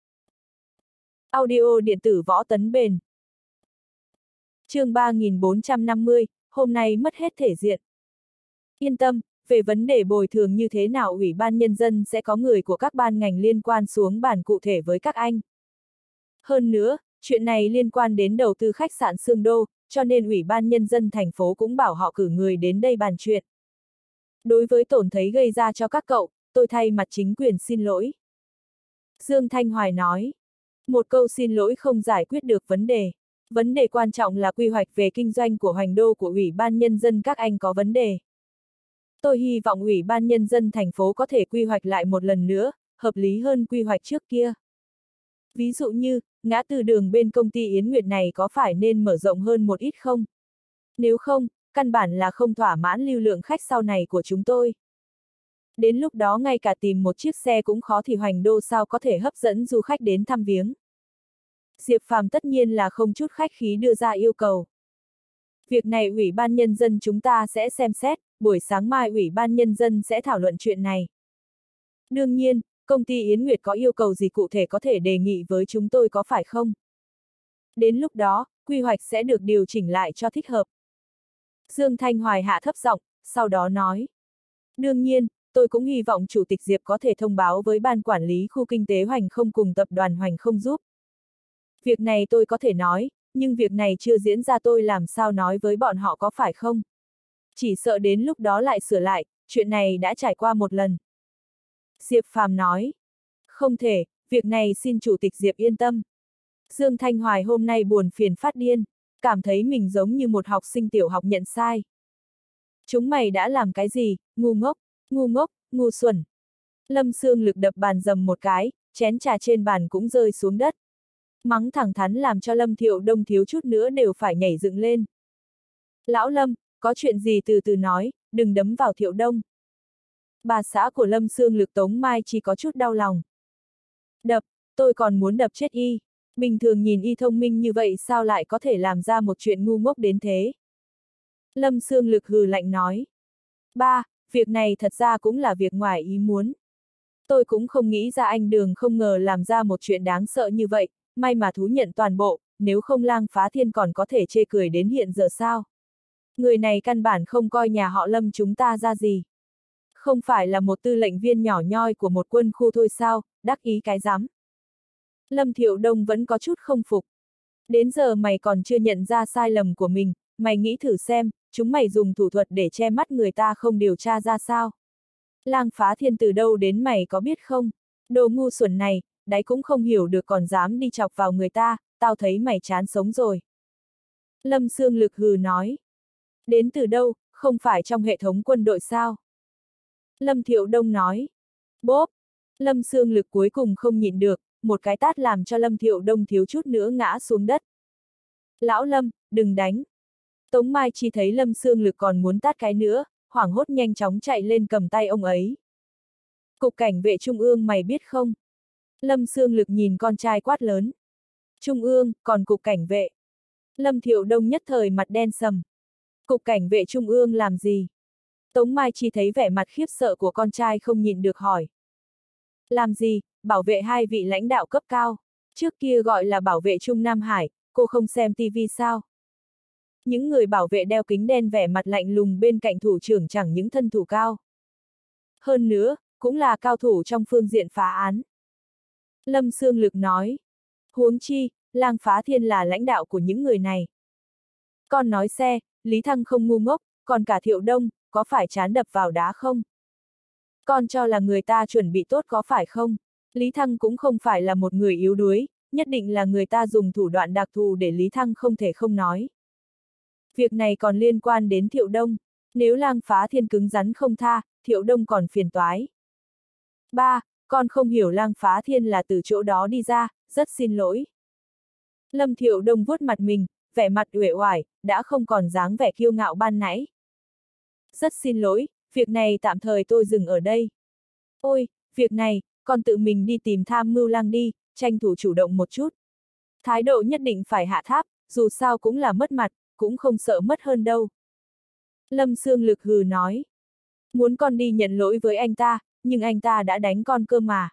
Audio điện tử Võ Tấn Bền. Chương ba nghìn bốn trăm năm mươi, hôm nay mất hết thể diện. Yên tâm, về vấn đề bồi thường như thế nào Ủy ban Nhân dân sẽ có người của các ban ngành liên quan xuống bàn cụ thể với các anh. Hơn nữa, chuyện này liên quan đến đầu tư khách sạn Sương Đô, cho nên Ủy ban Nhân dân thành phố cũng bảo họ cử người đến đây bàn chuyện. Đối với tổn thất gây ra cho các cậu, tôi thay mặt chính quyền xin lỗi. Dương Thanh Hoài nói. Một câu xin lỗi không giải quyết được vấn đề. Vấn đề quan trọng là quy hoạch về kinh doanh của Hoành Đô của Ủy ban Nhân dân các anh có vấn đề. Tôi hy vọng Ủy ban Nhân dân thành phố có thể quy hoạch lại một lần nữa, hợp lý hơn quy hoạch trước kia. Ví dụ như, ngã tư đường bên công ty Yến Nguyệt này có phải nên mở rộng hơn một ít không? Nếu không, căn bản là không thỏa mãn lưu lượng khách sau này của chúng tôi. Đến lúc đó ngay cả tìm một chiếc xe cũng khó thì Hoành Đô sao có thể hấp dẫn du khách đến thăm viếng. Diệp Phàm tất nhiên là không chút khách khí đưa ra yêu cầu. Việc này Ủy ban Nhân dân chúng ta sẽ xem xét, buổi sáng mai Ủy ban Nhân dân sẽ thảo luận chuyện này. Đương nhiên, công ty Yến Nguyệt có yêu cầu gì cụ thể có thể đề nghị với chúng tôi có phải không? Đến lúc đó, quy hoạch sẽ được điều chỉnh lại cho thích hợp. Dương Thanh Hoài hạ thấp giọng, sau đó nói. Đương nhiên, tôi cũng hy vọng Chủ tịch Diệp có thể thông báo với Ban Quản lý Khu Kinh tế Hoành Không cùng Tập đoàn Hoành Không giúp. Việc này tôi có thể nói, nhưng việc này chưa diễn ra tôi làm sao nói với bọn họ có phải không? Chỉ sợ đến lúc đó lại sửa lại, chuyện này đã trải qua một lần. Diệp Phàm nói. Không thể, việc này xin Chủ tịch Diệp yên tâm. Dương Thanh Hoài hôm nay buồn phiền phát điên, cảm thấy mình giống như một học sinh tiểu học nhận sai. Chúng mày đã làm cái gì, ngu ngốc, ngu ngốc, ngu xuẩn. Lâm Sương Lực đập bàn dầm một cái, chén trà trên bàn cũng rơi xuống đất. Mắng thẳng thắn làm cho Lâm Thiệu Đông thiếu chút nữa đều phải nhảy dựng lên. Lão Lâm, có chuyện gì từ từ nói, đừng đấm vào Thiệu Đông. Bà xã của Lâm Sương Lực Tống Mai chỉ có chút đau lòng. Đập, tôi còn muốn đập chết y. Bình thường nhìn y thông minh như vậy sao lại có thể làm ra một chuyện ngu ngốc đến thế? Lâm Sương Lực hừ lạnh nói. Ba, việc này thật ra cũng là việc ngoài ý muốn. Tôi cũng không nghĩ ra anh Đường không ngờ làm ra một chuyện đáng sợ như vậy, may mà thú nhận toàn bộ, nếu không Lang Phá Thiên còn có thể chê cười đến hiện giờ sao? Người này căn bản không coi nhà họ Lâm chúng ta ra gì. Không phải là một tư lệnh viên nhỏ nhoi của một quân khu thôi sao, đắc ý cái rắm. Lâm Thiệu Đông vẫn có chút không phục. Đến giờ mày còn chưa nhận ra sai lầm của mình, mày nghĩ thử xem, chúng mày dùng thủ thuật để che mắt người ta không điều tra ra sao. Lang Phá Thiên từ đâu đến mày có biết không? Đồ ngu xuẩn này, đấy cũng không hiểu được còn dám đi chọc vào người ta, tao thấy mày chán sống rồi. Lâm Sương Lực hừ nói. Đến từ đâu, không phải trong hệ thống quân đội sao? Lâm Thiệu Đông nói. Bốp! Lâm Sương Lực cuối cùng không nhịn được, một cái tát làm cho Lâm Thiệu Đông thiếu chút nữa ngã xuống đất. Lão Lâm, đừng đánh! Tống Mai Chi thấy Lâm Sương Lực còn muốn tát cái nữa, hoảng hốt nhanh chóng chạy lên cầm tay ông ấy. Cục cảnh vệ Trung ương mày biết không? Lâm Sương Lực nhìn con trai quát lớn. Trung ương, còn cục cảnh vệ. Lâm Thiệu Đông nhất thời mặt đen sầm. Cục cảnh vệ Trung ương làm gì? Tống Mai Chi thấy vẻ mặt khiếp sợ của con trai không nhịn được hỏi. Làm gì, bảo vệ hai vị lãnh đạo cấp cao. Trước kia gọi là bảo vệ Trung Nam Hải, cô không xem tivi sao? Những người bảo vệ đeo kính đen vẻ mặt lạnh lùng bên cạnh thủ trưởng chẳng những thân thủ cao. Hơn nữa, cũng là cao thủ trong phương diện phá án. Lâm Sương Lực nói. Huống chi, Lang Phá Thiên là lãnh đạo của những người này. Con nói xe, Lý Thăng không ngu ngốc, còn cả Thiệu Đông, có phải chán đập vào đá không? Con cho là người ta chuẩn bị tốt có phải không? Lý Thăng cũng không phải là một người yếu đuối, nhất định là người ta dùng thủ đoạn đặc thù để Lý Thăng không thể không nói. Việc này còn liên quan đến Thiệu Đông, nếu Lang Phá Thiên cứng rắn không tha, Thiệu Đông còn phiền toái. Ba, con không hiểu Lang Phá Thiên là từ chỗ đó đi ra, rất xin lỗi. Lâm Thiệu Đông vuốt mặt mình, vẻ mặt uể oải, đã không còn dáng vẻ kiêu ngạo ban nãy. Rất xin lỗi, việc này tạm thời tôi dừng ở đây. Ôi, việc này, con tự mình đi tìm tham mưu Lang đi, tranh thủ chủ động một chút. Thái độ nhất định phải hạ tháp, dù sao cũng là mất mặt, cũng không sợ mất hơn đâu. Lâm Sương Lực hừ nói. Muốn con đi nhận lỗi với anh ta, nhưng anh ta đã đánh con cơ mà.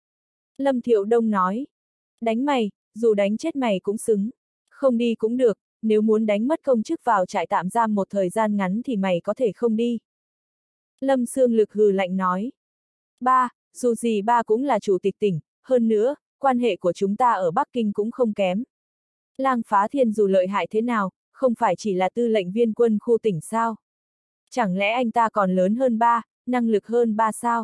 Lâm Thiệu Đông nói. Đánh mày, dù đánh chết mày cũng xứng. Không đi cũng được, nếu muốn đánh mất công chức vào trại tạm giam một thời gian ngắn thì mày có thể không đi. Lâm Sương Lực hừ lạnh nói. Ba, dù gì ba cũng là chủ tịch tỉnh, hơn nữa, quan hệ của chúng ta ở Bắc Kinh cũng không kém. Lang Phá Thiên dù lợi hại thế nào, không phải chỉ là tư lệnh viên quân khu tỉnh sao? Chẳng lẽ anh ta còn lớn hơn ba, năng lực hơn ba sao?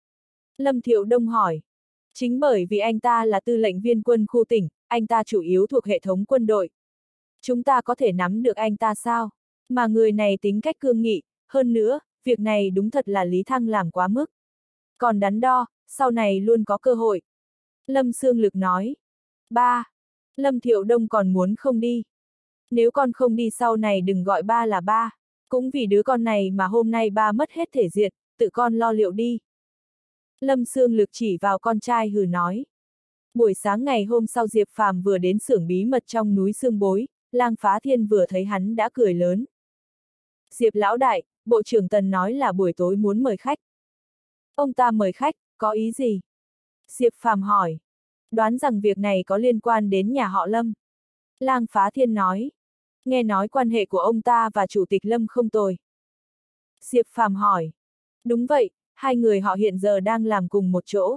Lâm Thiệu Đông hỏi. Chính bởi vì anh ta là tư lệnh viên quân khu tỉnh, anh ta chủ yếu thuộc hệ thống quân đội. Chúng ta có thể nắm được anh ta sao? Mà người này tính cách cương nghị, hơn nữa, việc này đúng thật là Lý Thăng làm quá mức. Còn đắn đo, sau này luôn có cơ hội. Lâm Sương Lực nói. Ba. Lâm Thiệu Đông còn muốn không đi. Nếu con không đi sau này đừng gọi ba là ba. Cũng vì đứa con này mà hôm nay ba mất hết thể diện, tự con lo liệu đi. Lâm Sương Lực chỉ vào con trai hừ nói. Buổi sáng ngày hôm sau Diệp Phàm vừa đến xưởng bí mật trong núi Sương Bối, Lang Phá Thiên vừa thấy hắn đã cười lớn. Diệp lão đại, Bộ trưởng Tần nói là buổi tối muốn mời khách. Ông ta mời khách, có ý gì? Diệp Phàm hỏi. Đoán rằng việc này có liên quan đến nhà họ Lâm. Lang Phá Thiên nói. Nghe nói quan hệ của ông ta và Chủ tịch Lâm không tồi. Diệp Phàm hỏi. Đúng vậy, hai người họ hiện giờ đang làm cùng một chỗ.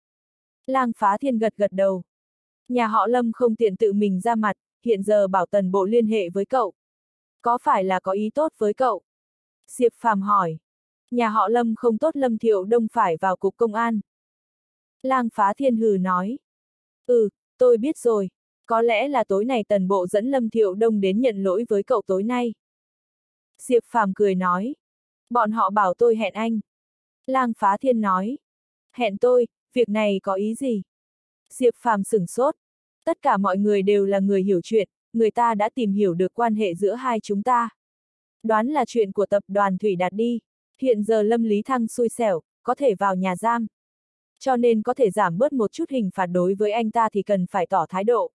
Lang Phá Thiên gật gật đầu. Nhà họ Lâm không tiện tự mình ra mặt, hiện giờ bảo Tần Bộ liên hệ với cậu. Có phải là có ý tốt với cậu? Diệp Phàm hỏi. Nhà họ Lâm không tốt Lâm Thiệu Đông phải vào cục công an. Lang Phá Thiên hừ nói. Ừ, tôi biết rồi. Có lẽ là tối này Tần Bộ dẫn Lâm Thiệu Đông đến nhận lỗi với cậu tối nay. Diệp Phàm cười nói. Bọn họ bảo tôi hẹn anh. Lang Phá Thiên nói. Hẹn tôi, việc này có ý gì? Diệp Phàm sửng sốt. Tất cả mọi người đều là người hiểu chuyện, người ta đã tìm hiểu được quan hệ giữa hai chúng ta. Đoán là chuyện của tập đoàn Thủy Đạt đi. Hiện giờ Lâm Lý Thăng xui xẻo, có thể vào nhà giam. Cho nên có thể giảm bớt một chút hình phạt đối với anh ta thì cần phải tỏ thái độ.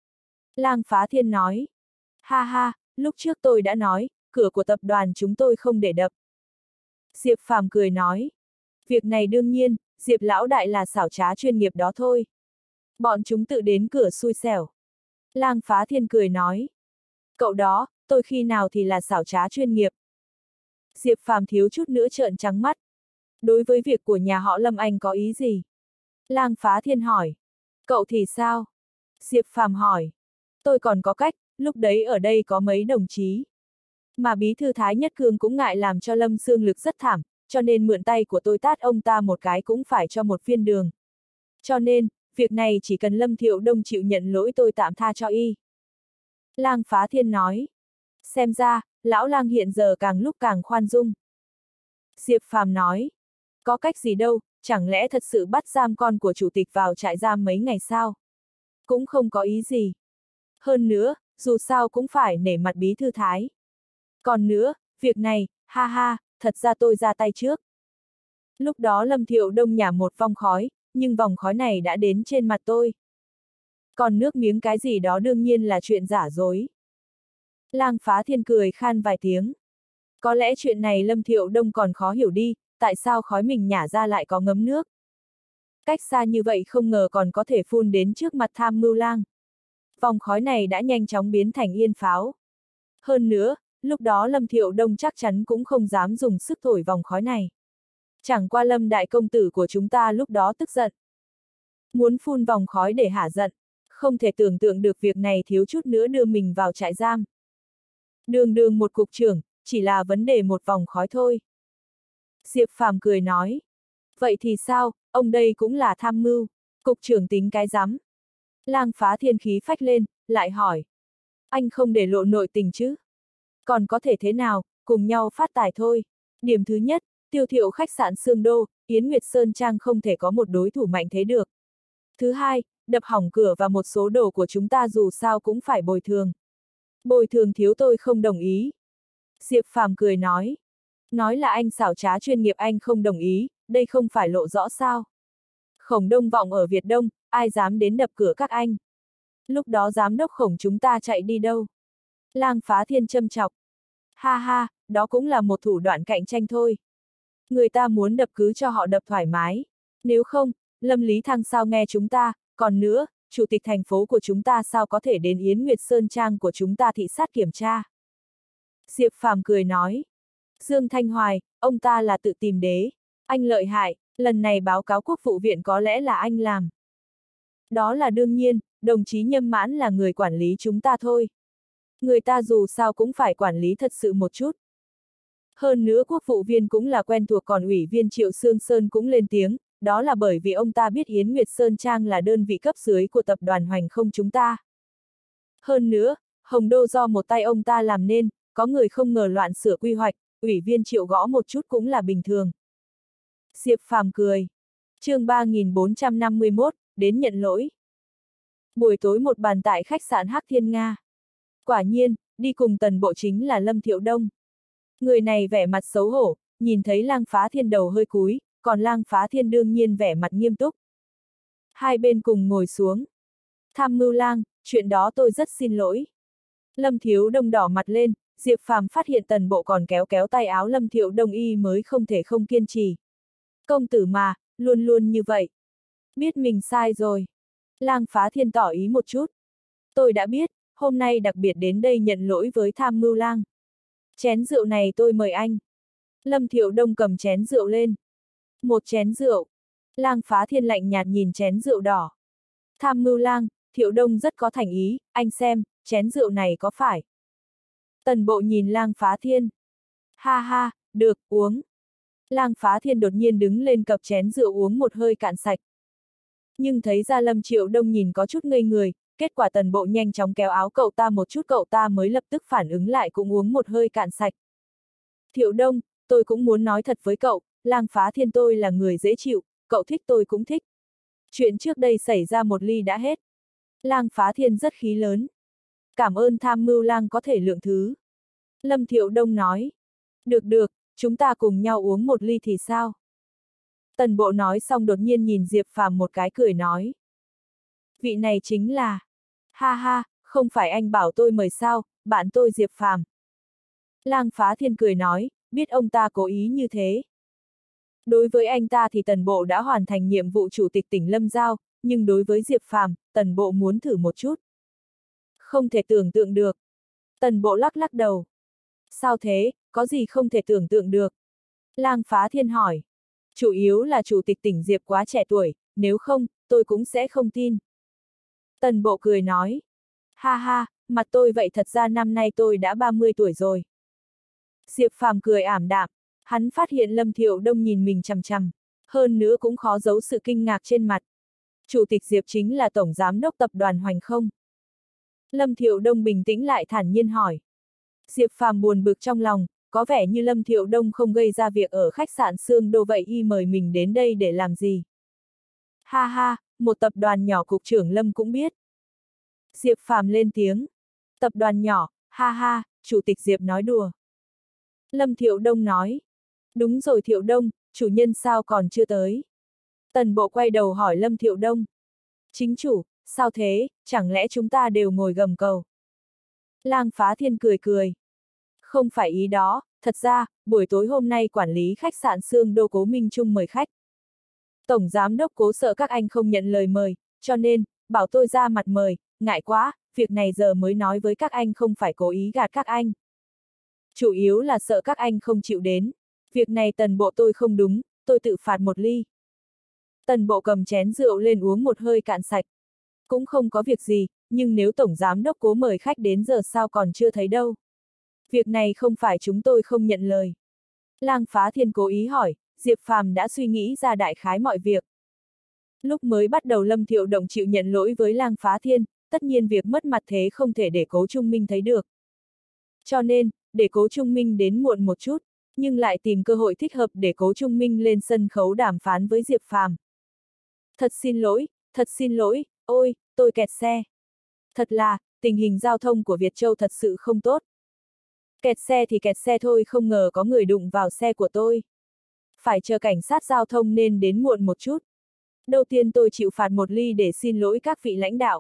Lang Phá Thiên nói. Ha ha, lúc trước tôi đã nói, cửa của tập đoàn chúng tôi không để đập. Diệp Phàm cười nói. Việc này đương nhiên, Diệp lão đại là xảo trá chuyên nghiệp đó thôi. Bọn chúng tự đến cửa xui xẻo. Lang Phá Thiên cười nói. Cậu đó, tôi khi nào thì là xảo trá chuyên nghiệp. Diệp Phàm thiếu chút nữa trợn trắng mắt. Đối với việc của nhà họ Lâm anh có ý gì? Lang Phá Thiên hỏi. Cậu thì sao? Diệp Phàm hỏi. Tôi còn có cách, lúc đấy ở đây có mấy đồng chí. Mà bí thư Thái Nhất Cương cũng ngại làm cho Lâm Xương Lực rất thảm, cho nên mượn tay của tôi tát ông ta một cái cũng phải cho một viên đường. Cho nên, việc này chỉ cần Lâm Thiệu Đông chịu nhận lỗi tôi tạm tha cho y. Lang Phá Thiên nói. Xem ra, lão Lang hiện giờ càng lúc càng khoan dung. Diệp Phàm nói. Có cách gì đâu, chẳng lẽ thật sự bắt giam con của chủ tịch vào trại giam mấy ngày sao? Cũng không có ý gì. Hơn nữa, dù sao cũng phải nể mặt bí thư Thái. Còn nữa, việc này, ha ha, thật ra tôi ra tay trước. Lúc đó Lâm Thiệu Đông nhả một vòng khói, nhưng vòng khói này đã đến trên mặt tôi. Còn nước miếng cái gì đó đương nhiên là chuyện giả dối. Lang Phá Thiên cười khan vài tiếng. Có lẽ chuyện này Lâm Thiệu Đông còn khó hiểu đi, tại sao khói mình nhả ra lại có ngấm nước. Cách xa như vậy không ngờ còn có thể phun đến trước mặt Tham Mưu Lang. Vòng khói này đã nhanh chóng biến thành yên pháo. Hơn nữa, lúc đó Lâm Thiệu Đông chắc chắn cũng không dám dùng sức thổi vòng khói này. Chẳng qua Lâm đại công tử của chúng ta lúc đó tức giận. Muốn phun vòng khói để hả giận, không thể tưởng tượng được việc này thiếu chút nữa đưa mình vào trại giam. Đường đường một cục trưởng, chỉ là vấn đề một vòng khói thôi. Diệp Phàm cười nói. Vậy thì sao, ông đây cũng là tham mưu, cục trưởng tính cái rắm. Lang Phá Thiên khí phách lên, lại hỏi. Anh không để lộ nội tình chứ? Còn có thể thế nào, cùng nhau phát tài thôi. Điểm thứ nhất, tiêu thiệu khách sạn Sương Đô, Yến Nguyệt Sơn Trang không thể có một đối thủ mạnh thế được. Thứ hai, đập hỏng cửa và một số đồ của chúng ta dù sao cũng phải bồi thường. Bồi thường thiếu tôi không đồng ý. Diệp Phàm cười nói. Nói là anh xảo trá chuyên nghiệp anh không đồng ý, đây không phải lộ rõ sao. Khổng Đông Vọng ở Việt Đông, ai dám đến đập cửa các anh. Lúc đó giám đốc Khổng chúng ta chạy đi đâu? Lang Phá Thiên châm chọc. Ha ha, đó cũng là một thủ đoạn cạnh tranh thôi. Người ta muốn đập cứ cho họ đập thoải mái. Nếu không, Lâm Lý Thăng sao nghe chúng ta, còn nữa, chủ tịch thành phố của chúng ta sao có thể đến Yến Nguyệt Sơn Trang của chúng ta thị sát kiểm tra. Diệp Phàm cười nói. Dương Thanh Hoài, ông ta là tự tìm đế. Anh lợi hại, lần này báo cáo quốc vụ viện có lẽ là anh làm. Đó là đương nhiên, đồng chí Nhâm Mãn là người quản lý chúng ta thôi. Người ta dù sao cũng phải quản lý thật sự một chút. Hơn nữa quốc vụ viên cũng là quen thuộc còn ủy viên Triệu Sương Sơn cũng lên tiếng, đó là bởi vì ông ta biết Yến Nguyệt Sơn Trang là đơn vị cấp dưới của tập đoàn Hoành Không chúng ta. Hơn nữa, Hồng Đô do một tay ông ta làm nên, có người không ngờ loạn sửa quy hoạch, ủy viên Triệu gõ một chút cũng là bình thường. Diệp Phàm cười. Chương ba nghìn bốn trăm năm mươi mốt, đến nhận lỗi. Buổi tối một bàn tại khách sạn Hắc Thiên Nga. Quả nhiên, đi cùng Tần Bộ chính là Lâm Thiệu Đông. Người này vẻ mặt xấu hổ, nhìn thấy Lang Phá Thiên đầu hơi cúi, còn Lang Phá Thiên đương nhiên vẻ mặt nghiêm túc. Hai bên cùng ngồi xuống. Tham Mưu Lang, chuyện đó tôi rất xin lỗi. Lâm Thiếu Đông đỏ mặt lên, Diệp Phàm phát hiện Tần Bộ còn kéo kéo tay áo Lâm Thiệu Đông y mới không thể không kiên trì. Công tử mà, luôn luôn như vậy. Biết mình sai rồi. Lang Phá Thiên tỏ ý một chút. Tôi đã biết, hôm nay đặc biệt đến đây nhận lỗi với Tham Mưu Lang. Chén rượu này tôi mời anh. Lâm Thiệu Đông cầm chén rượu lên. Một chén rượu. Lang Phá Thiên lạnh nhạt nhìn chén rượu đỏ. Tham Mưu Lang, Thiệu Đông rất có thành ý, anh xem, chén rượu này có phải. Tần Bộ nhìn Lang Phá Thiên. Ha ha, được, uống. Lang Phá Thiên đột nhiên đứng lên cập chén rượu uống một hơi cạn sạch. Nhưng thấy ra Lâm Thiệu Đông nhìn có chút ngây người, kết quả Tần Bộ nhanh chóng kéo áo cậu ta một chút, cậu ta mới lập tức phản ứng lại cũng uống một hơi cạn sạch. Thiệu Đông, tôi cũng muốn nói thật với cậu, Lang Phá Thiên tôi là người dễ chịu, cậu thích tôi cũng thích. Chuyện trước đây xảy ra một ly đã hết. Lang Phá Thiên rất khí lớn. Cảm ơn Tham Mưu Lang có thể lượng thứ. Lâm Thiệu Đông nói. Được được, chúng ta cùng nhau uống một ly thì sao? Tần Bộ nói xong đột nhiên nhìn Diệp Phàm một cái cười nói. Vị này chính là... Ha ha, không phải anh bảo tôi mời sao, bạn tôi Diệp Phàm. Lang Phá Thiên cười nói, biết ông ta cố ý như thế. Đối với anh ta thì Tần Bộ đã hoàn thành nhiệm vụ chủ tịch tỉnh Lâm giao, nhưng đối với Diệp Phàm, Tần Bộ muốn thử một chút. Không thể tưởng tượng được. Tần Bộ lắc lắc đầu. Sao thế, có gì không thể tưởng tượng được? Lang Phá Thiên hỏi. Chủ yếu là chủ tịch tỉnh Diệp quá trẻ tuổi, nếu không, tôi cũng sẽ không tin. Tần Bộ cười nói. Ha ha, mặt tôi vậy thật ra năm nay tôi đã ba mươi tuổi rồi. Diệp Phàm cười ảm đạm, hắn phát hiện Lâm Thiệu Đông nhìn mình chằm chằm, hơn nữa cũng khó giấu sự kinh ngạc trên mặt. Chủ tịch Diệp chính là tổng giám đốc tập đoàn Hoành không? Lâm Thiệu Đông bình tĩnh lại thản nhiên hỏi. Diệp Phàm buồn bực trong lòng, có vẻ như Lâm Thiệu Đông không gây ra việc ở khách sạn Sương Đô vậy y mời mình đến đây để làm gì. Ha ha, một tập đoàn nhỏ cục trưởng Lâm cũng biết. Diệp Phàm lên tiếng. Tập đoàn nhỏ, ha ha, chủ tịch Diệp nói đùa. Lâm Thiệu Đông nói. Đúng rồi Thiệu Đông, chủ nhân sao còn chưa tới? Tần Bộ quay đầu hỏi Lâm Thiệu Đông. Chính chủ, sao thế, chẳng lẽ chúng ta đều ngồi gầm cầu? Lang Phá Thiên cười cười. Không phải ý đó, thật ra, buổi tối hôm nay quản lý khách sạn Sương Đô Cố Minh Trung mời khách. Tổng giám đốc Cố sợ các anh không nhận lời mời, cho nên, bảo tôi ra mặt mời, ngại quá, việc này giờ mới nói với các anh không phải cố ý gạt các anh. Chủ yếu là sợ các anh không chịu đến. Việc này Tần Bộ tôi không đúng, tôi tự phạt một ly. Tần Bộ cầm chén rượu lên uống một hơi cạn sạch. Cũng không có việc gì, nhưng nếu Tổng Giám Đốc Cố mời khách đến giờ sao còn chưa thấy đâu. Việc này không phải chúng tôi không nhận lời. Lang Phá Thiên cố ý hỏi, Diệp Phàm đã suy nghĩ ra đại khái mọi việc. Lúc mới bắt đầu Lâm Thiệu Động chịu nhận lỗi với Lang Phá Thiên, tất nhiên việc mất mặt thế không thể để Cố Trung Minh thấy được. Cho nên, để Cố Trung Minh đến muộn một chút, nhưng lại tìm cơ hội thích hợp để Cố Trung Minh lên sân khấu đàm phán với Diệp Phàm. Thật xin lỗi, thật xin lỗi, ôi, tôi kẹt xe. Thật là, tình hình giao thông của Việt Châu thật sự không tốt. Kẹt xe thì kẹt xe thôi, không ngờ có người đụng vào xe của tôi. Phải chờ cảnh sát giao thông nên đến muộn một chút. Đầu tiên tôi chịu phạt một ly để xin lỗi các vị lãnh đạo.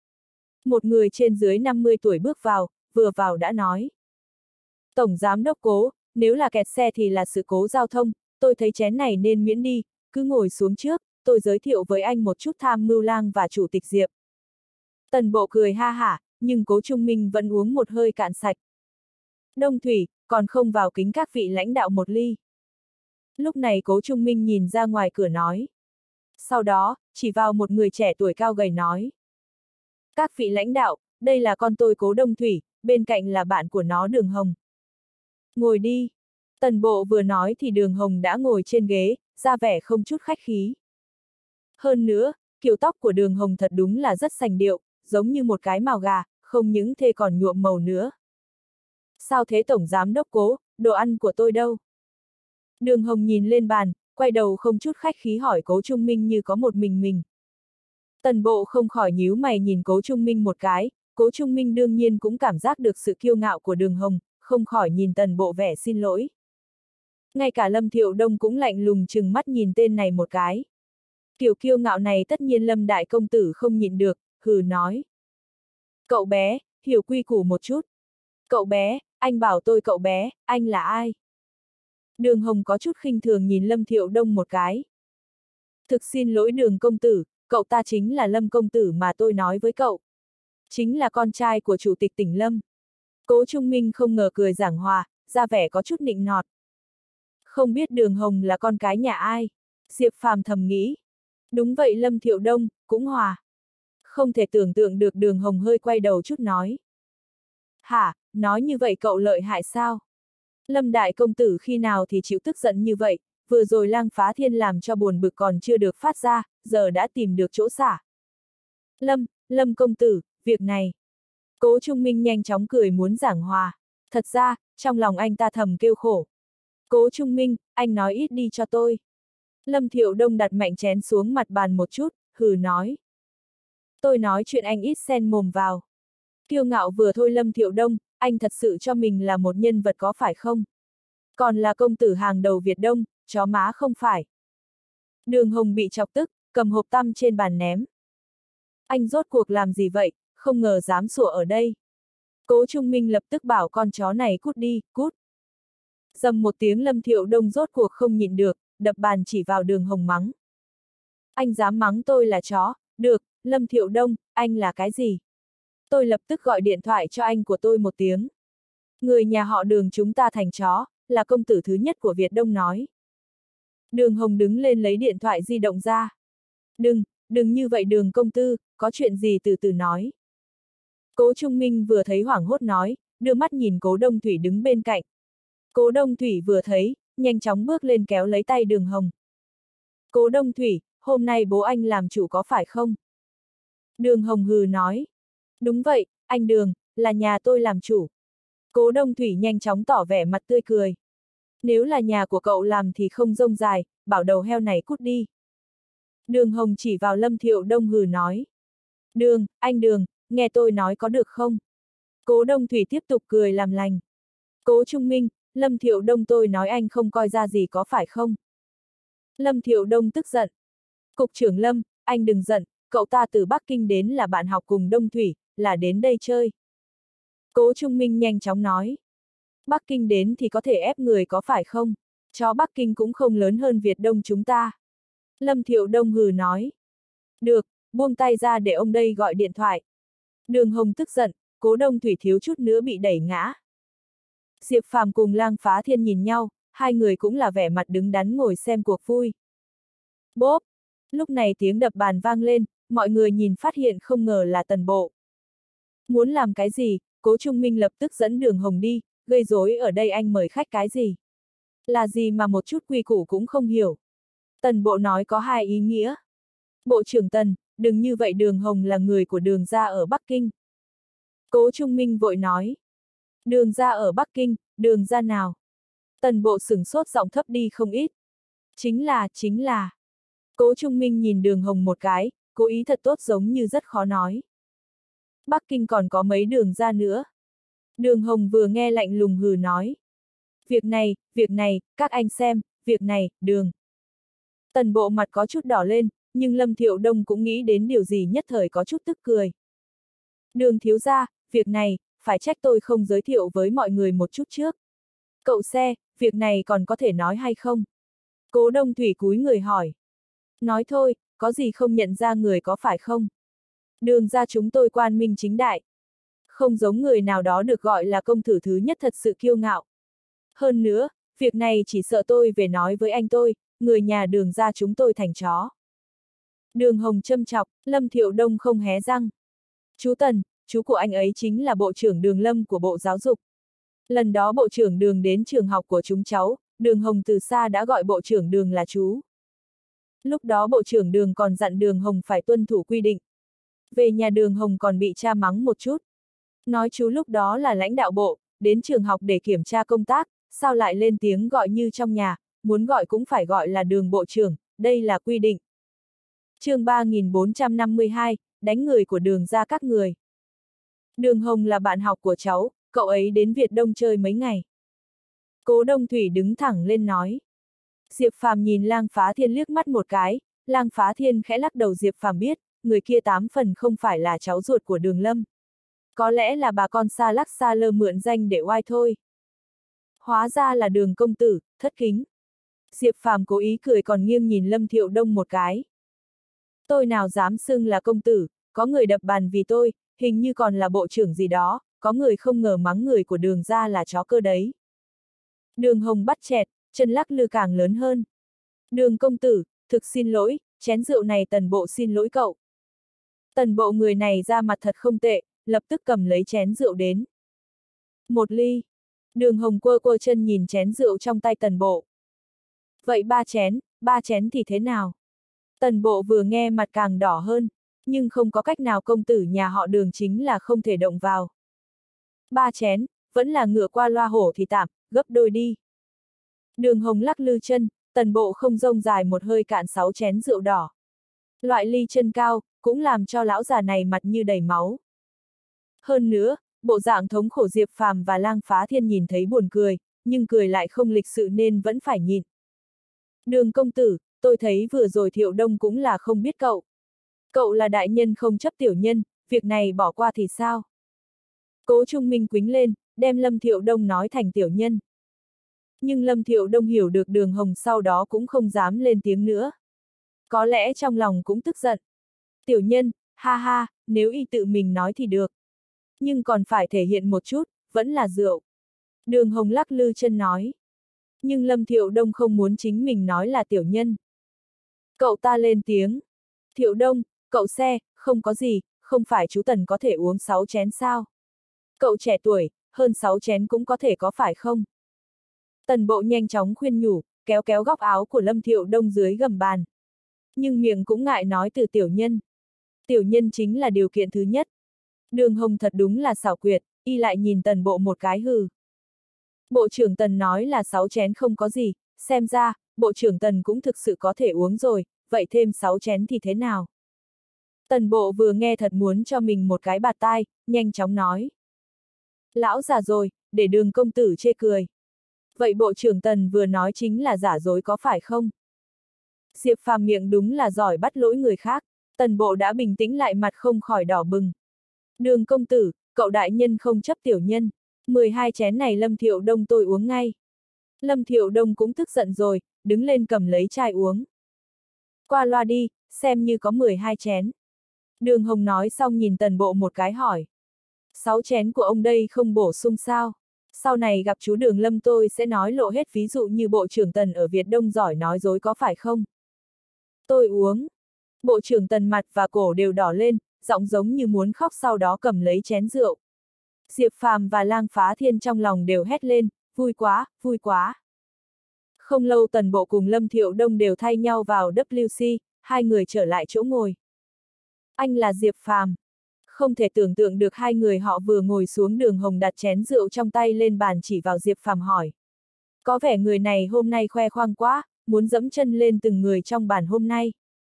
Một người trên dưới năm mươi tuổi bước vào, vừa vào đã nói. Tổng Giám Đốc Cố, nếu là kẹt xe thì là sự cố giao thông, tôi thấy chén này nên miễn đi, cứ ngồi xuống trước, tôi giới thiệu với anh một chút Tham Mưu Lang và Chủ tịch Diệp. Tần Bộ cười ha hả, nhưng Cố Trung Minh vẫn uống một hơi cạn sạch. Đông Thủy, còn không vào kính các vị lãnh đạo một ly. Lúc này Cố Trung Minh nhìn ra ngoài cửa nói. Sau đó, chỉ vào một người trẻ tuổi cao gầy nói. Các vị lãnh đạo, đây là con tôi Cố Đông Thủy, bên cạnh là bạn của nó Đường Hồng. Ngồi đi. Tần Bộ vừa nói thì Đường Hồng đã ngồi trên ghế, ra vẻ không chút khách khí. Hơn nữa, kiểu tóc của Đường Hồng thật đúng là rất sành điệu, giống như một cái mào gà, không những thế còn nhuộm màu nữa. Sao thế Tổng Giám Đốc Cố, đồ ăn của tôi đâu? Đường Hồng nhìn lên bàn, quay đầu không chút khách khí hỏi Cố Trung Minh như có một mình mình. Tần Bộ không khỏi nhíu mày nhìn Cố Trung Minh một cái, Cố Trung Minh đương nhiên cũng cảm giác được sự kiêu ngạo của Đường Hồng, không khỏi nhìn Tần Bộ vẻ xin lỗi. Ngay cả Lâm Thiệu Đông cũng lạnh lùng trừng mắt nhìn tên này một cái. Kiểu kiêu ngạo này tất nhiên Lâm Đại Công Tử không nhịn được, hừ nói. Cậu bé, hiểu quy củ một chút. Cậu bé, anh bảo tôi cậu bé, anh là ai? Đường Hồng có chút khinh thường nhìn Lâm Thiệu Đông một cái. Thực xin lỗi Đường công tử, cậu ta chính là Lâm công tử mà tôi nói với cậu. Chính là con trai của chủ tịch tỉnh Lâm. Cố Trung Minh không ngờ cười giảng hòa, ra vẻ có chút nịnh nọt. Không biết Đường Hồng là con cái nhà ai? Diệp Phàm thầm nghĩ. Đúng vậy Lâm Thiệu Đông, cũng hòa. Không thể tưởng tượng được Đường Hồng hơi quay đầu chút nói. Hả, nói như vậy cậu lợi hại sao? Lâm đại công tử khi nào thì chịu tức giận như vậy, vừa rồi Lang Phá Thiên làm cho buồn bực còn chưa được phát ra, giờ đã tìm được chỗ xả. Lâm, Lâm công tử, việc này. Cố Trung Minh nhanh chóng cười muốn giảng hòa. Thật ra, trong lòng anh ta thầm kêu khổ. Cố Trung Minh, anh nói ít đi cho tôi. Lâm Thiệu Đông đặt mạnh chén xuống mặt bàn một chút, hừ nói. Tôi nói chuyện anh ít xen mồm vào. Kiêu ngạo vừa thôi Lâm Thiệu Đông, anh thật sự cho mình là một nhân vật có phải không? Còn là công tử hàng đầu Việt Đông, chó má không phải. Đường Hồng bị chọc tức, cầm hộp tăm trên bàn ném. Anh rốt cuộc làm gì vậy, không ngờ dám sủa ở đây. Cố Trung Minh lập tức bảo con chó này cút đi, cút. Dầm một tiếng Lâm Thiệu Đông rốt cuộc không nhịn được, đập bàn chỉ vào Đường Hồng mắng. Anh dám mắng tôi là chó, được, Lâm Thiệu Đông, anh là cái gì? Tôi lập tức gọi điện thoại cho anh của tôi một tiếng. Người nhà họ Đường chúng ta thành chó, là công tử thứ nhất của Việt Đông nói. Đường Hồng đứng lên lấy điện thoại di động ra. Đừng, đừng như vậy Đường công tư, có chuyện gì từ từ nói. Cố Trung Minh vừa thấy hoảng hốt nói, đưa mắt nhìn Cố Đông Thủy đứng bên cạnh. Cố Đông Thủy vừa thấy, nhanh chóng bước lên kéo lấy tay Đường Hồng. Cố Đông Thủy, hôm nay bố anh làm chủ có phải không? Đường Hồng hừ nói. Đúng vậy, anh Đường, là nhà tôi làm chủ. Cố Đông Thủy nhanh chóng tỏ vẻ mặt tươi cười. Nếu là nhà của cậu làm thì không rông dài, bảo đầu heo này cút đi. Đường Hồng chỉ vào Lâm Thiệu Đông hừ nói. Đường, anh Đường, nghe tôi nói có được không? Cố Đông Thủy tiếp tục cười làm lành. Cố Trung Minh, Lâm Thiệu Đông tôi nói anh không coi ra gì có phải không? Lâm Thiệu Đông tức giận. Cục trưởng Lâm, anh đừng giận, cậu ta từ Bắc Kinh đến là bạn học cùng Đông Thủy, là đến đây chơi. Cố Trung Minh nhanh chóng nói. Bắc Kinh đến thì có thể ép người có phải không? Chó Bắc Kinh cũng không lớn hơn Việt Đông chúng ta. Lâm Thiệu Đông hừ nói. Được, buông tay ra để ông đây gọi điện thoại. Đường Hồng tức giận, Cố Đông Thủy thiếu chút nữa bị đẩy ngã. Diệp Phàm cùng Lang Phá Thiên nhìn nhau, hai người cũng là vẻ mặt đứng đắn ngồi xem cuộc vui. Bốp! Lúc này tiếng đập bàn vang lên, mọi người nhìn phát hiện không ngờ là Tần Bộ. Muốn làm cái gì, Cố Trung Minh lập tức dẫn Đường Hồng đi, gây rối ở đây anh mời khách cái gì? Là gì mà một chút quy củ cũng không hiểu. Tần Bộ nói có hai ý nghĩa. Bộ trưởng Tần, đừng như vậy Đường Hồng là người của Đường gia ở Bắc Kinh. Cố Trung Minh vội nói. Đường gia ở Bắc Kinh, Đường gia nào? Tần Bộ sửng sốt giọng thấp đi không ít. Chính là, chính là. Cố Trung Minh nhìn Đường Hồng một cái, cố ý thật tốt giống như rất khó nói. Bắc Kinh còn có mấy đường gia nữa. Đường Hồng vừa nghe lạnh lùng hừ nói. Việc này, việc này, các anh xem, việc này, Đường. Tần Bộ mặt có chút đỏ lên, nhưng Lâm Thiệu Đông cũng nghĩ đến điều gì nhất thời có chút tức cười. Đường thiếu gia, việc này, phải trách tôi không giới thiệu với mọi người một chút trước. Cậu xe, việc này còn có thể nói hay không? Cố Đông Thủy cúi người hỏi. Nói thôi, có gì không nhận ra người có phải không? Đường ra chúng tôi quan minh chính đại. Không giống người nào đó được gọi là công tử thứ nhất thật sự kiêu ngạo. Hơn nữa, việc này chỉ sợ tôi về nói với anh tôi, người nhà Đường ra chúng tôi thành chó. Đường Hồng châm chọc, Lâm Thiệu Đông không hé răng. Chú Tần, chú của anh ấy chính là Bộ trưởng Đường Lâm của Bộ Giáo dục. Lần đó Bộ trưởng Đường đến trường học của chúng cháu, Đường Hồng từ xa đã gọi Bộ trưởng Đường là chú. Lúc đó Bộ trưởng Đường còn dặn Đường Hồng phải tuân thủ quy định. Về nhà Đường Hồng còn bị cha mắng một chút. Nói chú lúc đó là lãnh đạo bộ, đến trường học để kiểm tra công tác, sao lại lên tiếng gọi như trong nhà, muốn gọi cũng phải gọi là Đường Bộ trưởng, đây là quy định. Chương ba nghìn bốn trăm năm mươi hai, đánh người của Đường ra các người. Đường Hồng là bạn học của cháu, cậu ấy đến Việt Đông chơi mấy ngày. Cố Đông Thủy đứng thẳng lên nói. Diệp Phàm nhìn Lang Phá Thiên liếc mắt một cái, Lang Phá Thiên khẽ lắc đầu Diệp Phàm biết, người kia tám phần không phải là cháu ruột của Đường Lâm. Có lẽ là bà con xa lắc xa lơ mượn danh để oai thôi. Hóa ra là Đường công tử, thất kính. Diệp Phàm cố ý cười còn nghiêng nhìn Lâm Thiệu Đông một cái. Tôi nào dám xưng là công tử, có người đập bàn vì tôi, hình như còn là bộ trưởng gì đó, có người không ngờ mắng người của Đường ra là chó cơ đấy. Đường Hồng bắt chẹt, chân lắc lư càng lớn hơn. Đường công tử, thực xin lỗi, chén rượu này Tần bộ xin lỗi cậu. Tần bộ người này ra mặt thật không tệ, lập tức cầm lấy chén rượu đến. Một ly. Đường Hồng quơ quơ chân nhìn chén rượu trong tay Tần bộ. Vậy ba chén, ba chén thì thế nào? Tần bộ vừa nghe mặt càng đỏ hơn, nhưng không có cách nào, công tử nhà họ Đường chính là không thể động vào. Ba chén, vẫn là ngựa qua loa hổ thì tạm, gấp đôi đi. Đường Hồng lắc lư chân, Tần bộ không rông dài một hơi cạn sáu chén rượu đỏ. Loại ly chân cao, cũng làm cho lão già này mặt như đầy máu. Hơn nữa, bộ dạng thống khổ Diệp Phàm và Lang Phá Thiên nhìn thấy buồn cười, nhưng cười lại không lịch sự nên vẫn phải nhịn. Đường công tử, tôi thấy vừa rồi Thiệu Đông cũng là không biết cậu. Cậu là đại nhân không chấp tiểu nhân, việc này bỏ qua thì sao? Cố Trung Minh quính lên, đem Lâm Thiệu Đông nói thành tiểu nhân. Nhưng Lâm Thiệu Đông hiểu được Đường Hồng sau đó cũng không dám lên tiếng nữa. Có lẽ trong lòng cũng tức giận. Tiểu nhân, ha ha, nếu y tự mình nói thì được. Nhưng còn phải thể hiện một chút, vẫn là rượu. Đường Hồng lắc lư chân nói. Nhưng Lâm Thiệu Đông không muốn chính mình nói là tiểu nhân. Cậu ta lên tiếng. Thiệu Đông, cậu xe, không có gì, không phải chú Tần có thể uống sáu chén sao? Cậu trẻ tuổi, hơn sáu chén cũng có thể có phải không? Tần bộ nhanh chóng khuyên nhủ, kéo kéo góc áo của Lâm Thiệu Đông dưới gầm bàn. Nhưng miệng cũng ngại nói từ tiểu nhân. Tiểu nhân chính là điều kiện thứ nhất. Đường Hồng thật đúng là xảo quyệt, y lại nhìn Tần bộ một cái hừ. Bộ trưởng Tần nói là sáu chén không có gì, xem ra, bộ trưởng Tần cũng thực sự có thể uống rồi, vậy thêm sáu chén thì thế nào? Tần bộ vừa nghe thật muốn cho mình một cái bạt tai, nhanh chóng nói. Lão già rồi, để Đường công tử chê cười. Vậy bộ trưởng Tần vừa nói chính là giả dối có phải không? Diệp Phàm miệng đúng là giỏi bắt lỗi người khác, Tần bộ đã bình tĩnh lại, mặt không khỏi đỏ bừng. Đường công tử, cậu đại nhân không chấp tiểu nhân, mười hai chén này Lâm Thiệu Đông tôi uống ngay. Lâm Thiệu Đông cũng tức giận rồi, đứng lên cầm lấy chai uống. Qua loa đi, xem như có mười hai chén. Đường Hồng nói xong nhìn Tần bộ một cái hỏi. Sáu chén của ông đây không bổ sung sao? Sau này gặp chú Đường Lâm tôi sẽ nói lộ hết, ví dụ như bộ trưởng Tần ở Việt Đông giỏi nói dối có phải không? Tôi uống. Bộ trưởng Tần mặt và cổ đều đỏ lên, giọng giống như muốn khóc, sau đó cầm lấy chén rượu. Diệp Phàm và Lang Phá Thiên trong lòng đều hét lên, vui quá, vui quá. Không lâu Tần bộ cùng Lâm Thiệu Đông đều thay nhau vào W C, hai người trở lại chỗ ngồi. Anh là Diệp Phàm. Không thể tưởng tượng được hai người họ vừa ngồi xuống, Đường Hồng đặt chén rượu trong tay lên bàn chỉ vào Diệp Phàm hỏi. Có vẻ người này hôm nay khoe khoang quá, muốn dẫm chân lên từng người trong bàn hôm nay.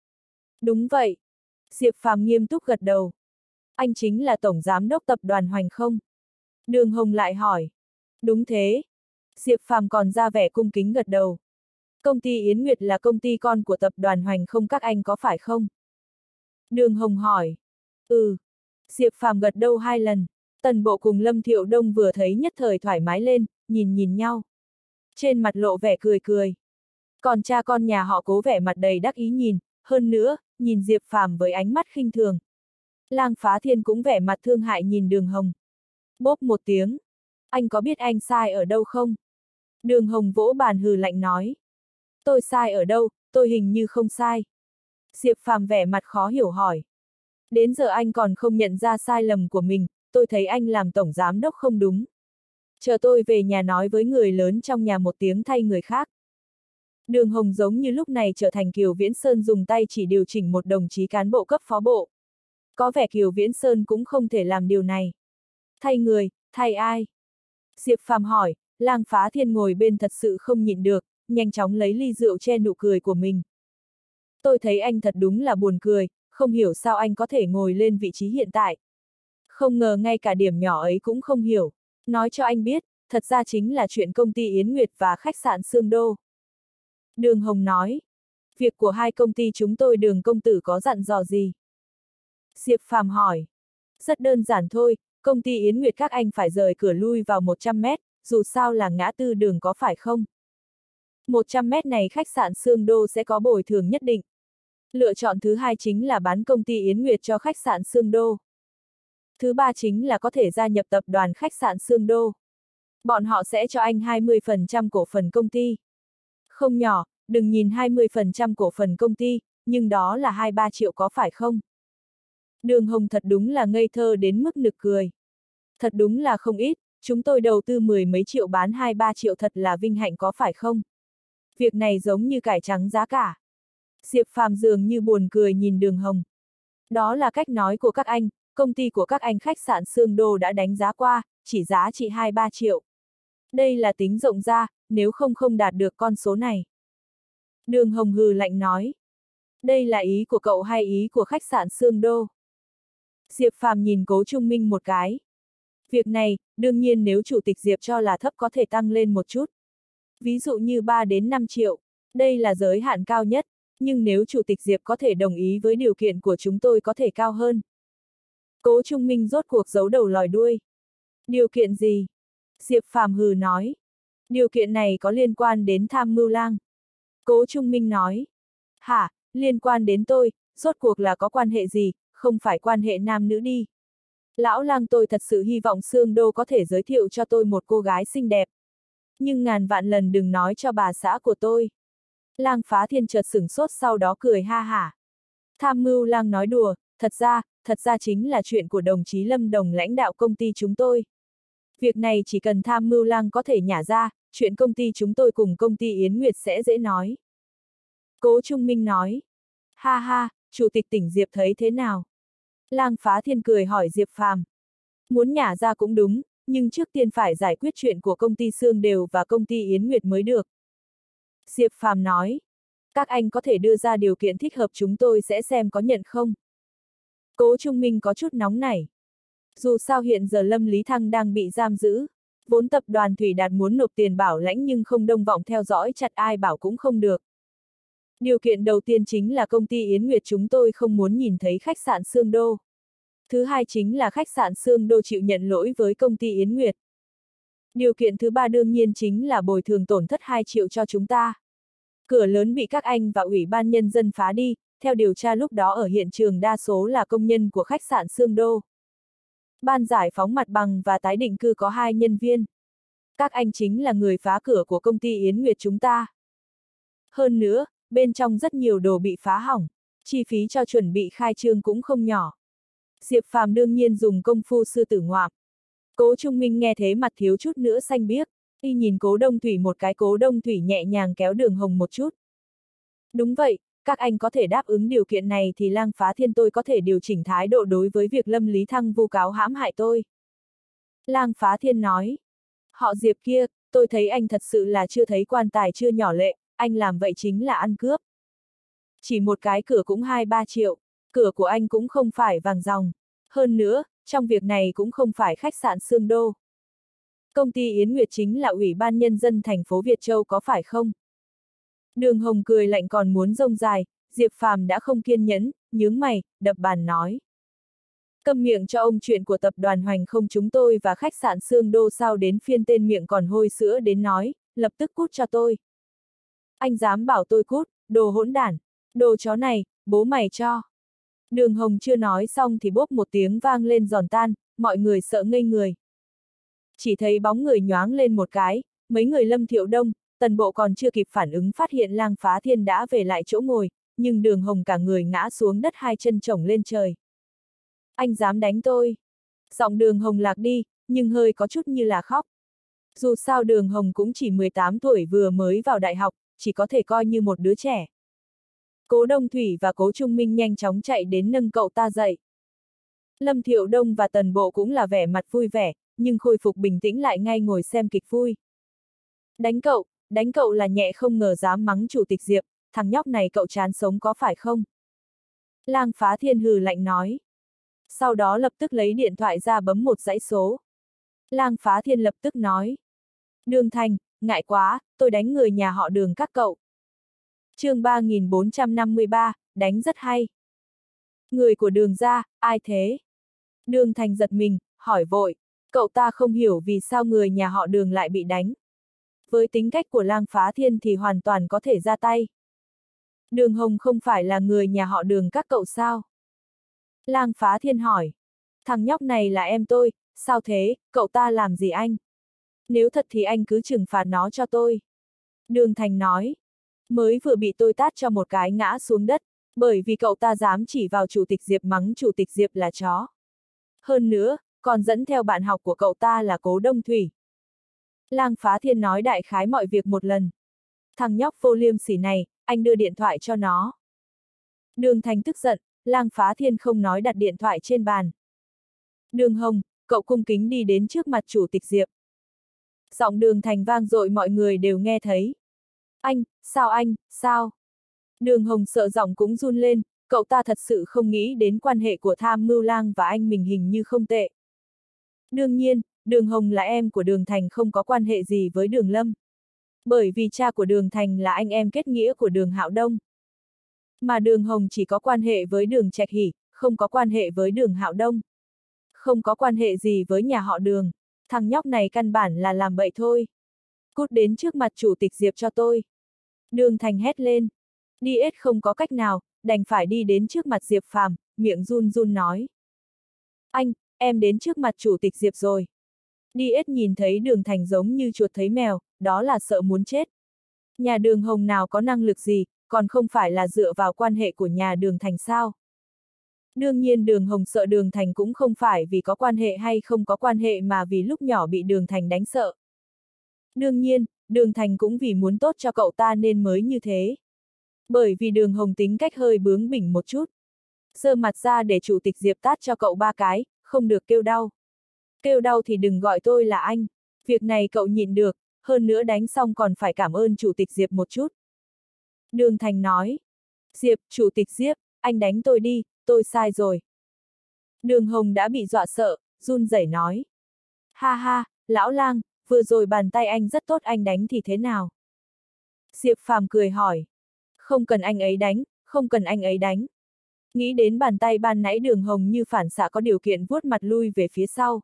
Đúng vậy. Diệp Phàm nghiêm túc gật đầu. Anh chính là Tổng Giám đốc Tập đoàn Hoành không? Đường Hồng lại hỏi. Đúng thế. Diệp Phàm còn ra vẻ cung kính gật đầu. Công ty Yến Nguyệt là công ty con của Tập đoàn Hoành không, các anh có phải không? Đường Hồng hỏi. Ừ. Diệp Phàm gật đầu hai lần. Tần bộ cùng Lâm Thiệu Đông vừa thấy nhất thời thoải mái lên, nhìn nhìn nhau. Trên mặt lộ vẻ cười cười. Còn cha con nhà họ Cố vẻ mặt đầy đắc ý nhìn, hơn nữa, nhìn Diệp Phàm với ánh mắt khinh thường. Lang Phá Thiên cũng vẻ mặt thương hại nhìn Đường Hồng. Bốp một tiếng. Anh có biết anh sai ở đâu không? Đường Hồng vỗ bàn hừ lạnh nói. Tôi sai ở đâu, tôi hình như không sai. Diệp Phàm vẻ mặt khó hiểu hỏi. Đến giờ anh còn không nhận ra sai lầm của mình, tôi thấy anh làm tổng giám đốc không đúng. Chờ tôi về nhà nói với người lớn trong nhà một tiếng thay người khác. Đường Hồng giống như lúc này trở thành Kiều Viễn Sơn dùng tay chỉ điều chỉnh một đồng chí cán bộ cấp phó bộ. Có vẻ Kiều Viễn Sơn cũng không thể làm điều này. Thay người, thay ai? Diệp Phàm hỏi, Lang Phá Thiên ngồi bên thật sự không nhịn được, nhanh chóng lấy ly rượu che nụ cười của mình. Tôi thấy anh thật đúng là buồn cười, không hiểu sao anh có thể ngồi lên vị trí hiện tại. Không ngờ ngay cả điểm nhỏ ấy cũng không hiểu. Nói cho anh biết, thật ra chính là chuyện công ty Yến Nguyệt và khách sạn Sương Đô. Đường Hồng nói, việc của hai công ty chúng tôi Đường công tử có dặn dò gì? Diệp Phàm hỏi, rất đơn giản thôi, công ty Yến Nguyệt các anh phải rời cửa lui vào một trăm mét, dù sao là ngã tư đường có phải không? một trăm mét này khách sạn Sương Đô sẽ có bồi thường nhất định. Lựa chọn thứ hai chính là bán công ty Yến Nguyệt cho khách sạn Sương Đô. Thứ ba chính là có thể gia nhập tập đoàn khách sạn Sương Đô. Bọn họ sẽ cho anh hai mươi phần trăm cổ phần công ty. Không nhỏ, đừng nhìn hai mươi phần trăm cổ phần công ty, nhưng đó là hai ba triệu có phải không? Đường Hồng thật đúng là ngây thơ đến mức nực cười. Thật đúng là không ít, chúng tôi đầu tư mười mấy triệu bán hai ba triệu thật là vinh hạnh có phải không? Việc này giống như cải trắng giá cả. Diệp Phàm dường như buồn cười nhìn Đường Hồng. Đó là cách nói của các anh, công ty của các anh khách sạn Sương Đô đã đánh giá qua, chỉ giá trị hai ba triệu. Đây là tính rộng ra, nếu không không đạt được con số này. Đường Hồng hừ lạnh nói. Đây là ý của cậu hay ý của khách sạn Sương Đô? Diệp Phàm nhìn Cố Trung Minh một cái. Việc này, đương nhiên nếu chủ tịch Diệp cho là thấp có thể tăng lên một chút. Ví dụ như ba đến năm triệu, đây là giới hạn cao nhất, nhưng nếu chủ tịch Diệp có thể đồng ý với điều kiện của chúng tôi có thể cao hơn. Cố Trung Minh rốt cuộc giấu đầu lòi đuôi. Điều kiện gì? Diệp Phàm hừ nói. Điều kiện này có liên quan đến tham mưu lang. Cố Trung Minh nói. Hả, liên quan đến tôi, rốt cuộc là có quan hệ gì, không phải quan hệ nam nữ đi. Lão lang tôi thật sự hy vọng Sương Đô có thể giới thiệu cho tôi một cô gái xinh đẹp. Nhưng ngàn vạn lần đừng nói cho bà xã của tôi. Lang Phá Thiên chợt sửng sốt sau đó cười ha hả. Tham mưu lang nói đùa, thật ra, thật ra chính là chuyện của đồng chí Lâm Đồng lãnh đạo công ty chúng tôi. Việc này chỉ cần tham mưu lang có thể nhả ra, chuyện công ty chúng tôi cùng công ty Yến Nguyệt sẽ dễ nói. Cố Trung Minh nói. Ha ha, chủ tịch tỉnh Diệp thấy thế nào? Lang Phá Thiên cười hỏi Diệp Phàm. Muốn nhả ra cũng đúng, nhưng trước tiên phải giải quyết chuyện của công ty Sương Đều và công ty Yến Nguyệt mới được. Diệp Phàm nói. Các anh có thể đưa ra điều kiện thích hợp chúng tôi sẽ xem có nhận không? Cố Trung Minh có chút nóng nảy. Dù sao hiện giờ Lâm Lý Thăng đang bị giam giữ, vốn tập đoàn Thủy Đạt muốn nộp tiền bảo lãnh nhưng không đông vọng theo dõi chặt ai bảo cũng không được. Điều kiện đầu tiên chính là công ty Yến Nguyệt chúng tôi không muốn nhìn thấy khách sạn Sương Đô. Thứ hai chính là khách sạn Sương Đô chịu nhận lỗi với công ty Yến Nguyệt. Điều kiện thứ ba đương nhiên chính là bồi thường tổn thất hai triệu cho chúng ta. Cửa lớn bị các anh và Ủy ban Nhân dân phá đi, theo điều tra lúc đó ở hiện trường đa số là công nhân của khách sạn Sương Đô. Ban giải phóng mặt bằng và tái định cư có hai nhân viên. Các anh chính là người phá cửa của công ty Yến Nguyệt chúng ta. Hơn nữa, bên trong rất nhiều đồ bị phá hỏng, chi phí cho chuẩn bị khai trương cũng không nhỏ. Diệp Phàm đương nhiên dùng công phu sư tử ngoạm. Cố Trung Minh nghe thế mặt thiếu chút nữa xanh biếc, y nhìn Cố Đông Thủy một cái. Cố Đông Thủy nhẹ nhàng kéo Đường Hồng một chút. Đúng vậy, các anh có thể đáp ứng điều kiện này thì Lang Phá Thiên tôi có thể điều chỉnh thái độ đối với việc Lâm Lý Thăng vu cáo hãm hại tôi. Lang Phá Thiên nói. Họ Diệp kia, tôi thấy anh thật sự là chưa thấy quan tài chưa nhỏ lệ, anh làm vậy chính là ăn cướp. Chỉ một cái cửa cũng hai ba triệu, cửa của anh cũng không phải vàng ròng. Hơn nữa, trong việc này cũng không phải khách sạn Sương Đô. Công ty Yến Nguyệt chính là Ủy ban Nhân dân thành phố Việt Châu có phải không? Đường Hồng cười lạnh còn muốn rông dài, Diệp Phàm đã không kiên nhẫn, nhướng mày, đập bàn nói. Câm miệng cho ông, chuyện của tập đoàn Hoành Không chúng tôi và khách sạn Sương Đô sao đến phiên tên miệng còn hôi sữa đến nói, lập tức cút cho tôi. Anh dám bảo tôi cút, đồ hỗn đản, đồ chó này, bố mày cho. Đường Hồng chưa nói xong thì bốp một tiếng vang lên giòn tan, mọi người sợ ngây người. Chỉ thấy bóng người nhoáng lên một cái, mấy người Lâm Thiệu Đông, Tần Bộ còn chưa kịp phản ứng phát hiện Lang Phá Thiên đã về lại chỗ ngồi, nhưng Đường Hồng cả người ngã xuống đất hai chân chổng lên trời. Anh dám đánh tôi? Giọng Đường Hồng lạc đi, nhưng hơi có chút như là khóc. Dù sao Đường Hồng cũng chỉ mười tám tuổi vừa mới vào đại học, chỉ có thể coi như một đứa trẻ. Cố Đông Thủy và Cố Trung Minh nhanh chóng chạy đến nâng cậu ta dậy. Lâm Thiệu Đông và Tần Bộ cũng là vẻ mặt vui vẻ, nhưng khôi phục bình tĩnh lại ngay ngồi xem kịch vui. Đánh cậu, đánh cậu là nhẹ không ngờ dám mắng chủ tịch Diệp, thằng nhóc này cậu chán sống có phải không? Lang Phá Thiên hừ lạnh nói. Sau đó lập tức lấy điện thoại ra bấm một dãy số. Lang Phá Thiên lập tức nói. Đường Thành, ngại quá, tôi đánh người nhà họ Đường các cậu. chương ba nghìn bốn trăm năm mươi ba, đánh rất hay. Người của Đường gia, ai thế? Đường Thành giật mình, hỏi vội, cậu ta không hiểu vì sao người nhà họ Đường lại bị đánh. Với tính cách của Lang Phá Thiên thì hoàn toàn có thể ra tay. Đường Hồng không phải là người nhà họ Đường các cậu sao? Lang Phá Thiên hỏi. Thằng nhóc này là em tôi, sao thế, cậu ta làm gì anh? Nếu thật thì anh cứ trừng phạt nó cho tôi. Đường Thành nói. Mới vừa bị tôi tát cho một cái ngã xuống đất, bởi vì cậu ta dám chỉ vào Chủ tịch Diệp mắng Chủ tịch Diệp là chó. Hơn nữa, còn dẫn theo bạn học của cậu ta là Cố Đông Thủy. Lang Phá Thiên nói đại khái mọi việc một lần. Thằng nhóc vô liêm sỉ này, anh đưa điện thoại cho nó. Đường Thành tức giận, Lang Phá Thiên không nói đặt điện thoại trên bàn. Đường Hồng, cậu cung kính đi đến trước mặt Chủ tịch Diệp. Giọng Đường Thành vang dội mọi người đều nghe thấy. Anh, sao anh, sao? Đường Hồng sợ giọng cũng run lên, cậu ta thật sự không nghĩ đến quan hệ của Tham Mưu Lang và anh mình hình như không tệ. Đương nhiên, Đường Hồng là em của Đường Thành không có quan hệ gì với Đường Lâm. Bởi vì cha của Đường Thành là anh em kết nghĩa của Đường Hạo Đông. Mà Đường Hồng chỉ có quan hệ với Đường Trạch Hỷ, không có quan hệ với Đường Hạo Đông. Không có quan hệ gì với nhà họ Đường, thằng nhóc này căn bản là làm bậy thôi. Cút đến trước mặt Chủ tịch Diệp cho tôi. Đường Thành hét lên. Đi ết không có cách nào, đành phải đi đến trước mặt Diệp Phàm, miệng run run nói. Anh, em đến trước mặt Chủ tịch Diệp rồi. Đi ết nhìn thấy Đường Thành giống như chuột thấy mèo, đó là sợ muốn chết. Nhà Đường Hồng nào có năng lực gì, còn không phải là dựa vào quan hệ của nhà Đường Thành sao? Đương nhiên Đường Hồng sợ Đường Thành cũng không phải vì có quan hệ hay không có quan hệ mà vì lúc nhỏ bị Đường Thành đánh sợ. Đương nhiên, Đường Thành cũng vì muốn tốt cho cậu ta nên mới như thế. Bởi vì Đường Hồng tính cách hơi bướng bỉnh một chút. Giơ mặt ra để Chủ tịch Diệp tát cho cậu ba cái, không được kêu đau. Kêu đau thì đừng gọi tôi là anh. Việc này cậu nhịn được, hơn nữa đánh xong còn phải cảm ơn Chủ tịch Diệp một chút. Đường Thành nói. Diệp, Chủ tịch Diệp, anh đánh tôi đi, tôi sai rồi. Đường Hồng đã bị dọa sợ, run rẩy nói. Ha ha, lão Lang, vừa rồi bàn tay anh rất tốt, anh đánh thì thế nào? Diệp Phàm cười hỏi. Không cần anh ấy đánh, không cần anh ấy đánh. Nghĩ đến bàn tay ban nãy Đường Hồng như phản xạ có điều kiện vuốt mặt lui về phía sau.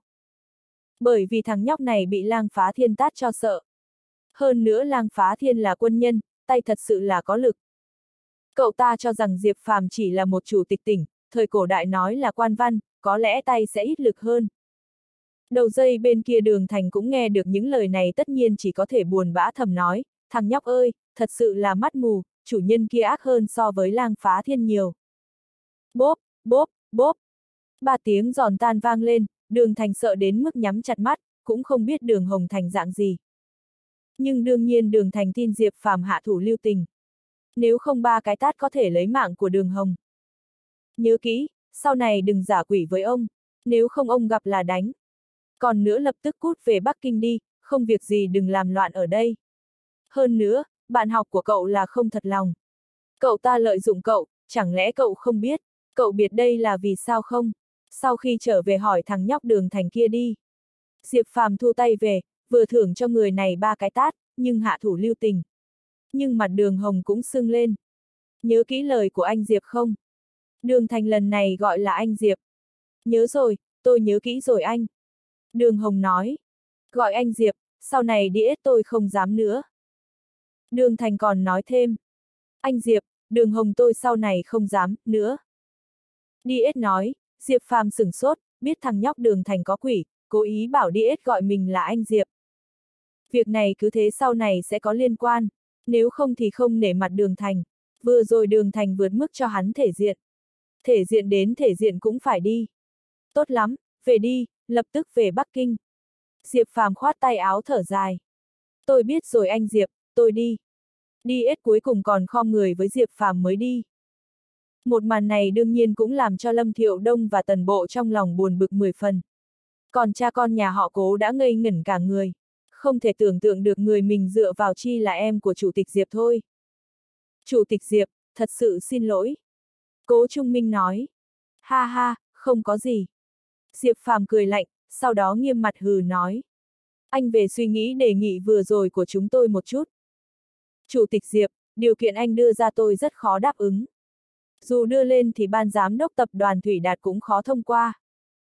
Bởi vì thằng nhóc này bị Lang Phá Thiên tát cho sợ. Hơn nữa Lang Phá Thiên là quân nhân, tay thật sự là có lực. Cậu ta cho rằng Diệp Phàm chỉ là một chủ tịch tỉnh, thời cổ đại nói là quan văn, có lẽ tay sẽ ít lực hơn. Đầu dây bên kia Đường Thành cũng nghe được những lời này, tất nhiên chỉ có thể buồn bã thầm nói, thằng nhóc ơi, thật sự là mắt mù, chủ nhân kia ác hơn so với Lang Phá Thiên nhiều. Bốp, bốp, bốp. Ba tiếng giòn tan vang lên, Đường Thành sợ đến mức nhắm chặt mắt, cũng không biết Đường Hồng thành dạng gì. Nhưng đương nhiên Đường Thành tin Diệp Phàm hạ thủ lưu tình. Nếu không ba cái tát có thể lấy mạng của Đường Hồng. Nhớ kỹ, sau này đừng giả quỷ với ông, nếu không ông gặp là đánh. Còn nữa lập tức cút về Bắc Kinh đi, không việc gì đừng làm loạn ở đây. Hơn nữa, bạn học của cậu là không thật lòng. Cậu ta lợi dụng cậu, chẳng lẽ cậu không biết, cậu biết đây là vì sao không? Sau khi trở về hỏi thằng nhóc Đường Thành kia đi. Diệp Phàm thu tay về, vừa thưởng cho người này ba cái tát, nhưng hạ thủ lưu tình. Nhưng mặt Đường Hồng cũng sưng lên. Nhớ kỹ lời của anh Diệp không? Đường Thành lần này gọi là anh Diệp. Nhớ rồi, tôi nhớ kỹ rồi anh. Đường Hồng nói. Gọi anh Diệp, sau này đi ết tôi không dám nữa. Đường Thành còn nói thêm. Anh Diệp, Đường Hồng tôi sau này không dám, nữa. Đi ết nói, Diệp Phàm sửng sốt, biết thằng nhóc Đường Thành có quỷ, cố ý bảo đi ết gọi mình là anh Diệp. Việc này cứ thế sau này sẽ có liên quan, nếu không thì không nể mặt Đường Thành. Vừa rồi Đường Thành vượt mức cho hắn thể diện. Thể diện đến thể diện cũng phải đi. Tốt lắm, về đi, lập tức về Bắc Kinh. Diệp Phàm khoát tay áo thở dài. Tôi biết rồi anh Diệp, tôi đi. Đi ết cuối cùng còn khom người với Diệp Phàm mới đi. Một màn này đương nhiên cũng làm cho Lâm Thiệu Đông và Tần Bộ trong lòng buồn bực mười phần. Còn cha con nhà họ Cố đã ngây ngẩn cả người. Không thể tưởng tượng được người mình dựa vào chi là em của Chủ tịch Diệp thôi. Chủ tịch Diệp, thật sự xin lỗi. Cố Trung Minh nói. Ha ha, không có gì. Diệp Phàm cười lạnh, sau đó nghiêm mặt hừ nói. Anh về suy nghĩ đề nghị vừa rồi của chúng tôi một chút. Chủ tịch Diệp, điều kiện anh đưa ra tôi rất khó đáp ứng. Dù đưa lên thì ban giám đốc tập đoàn Thủy Đạt cũng khó thông qua.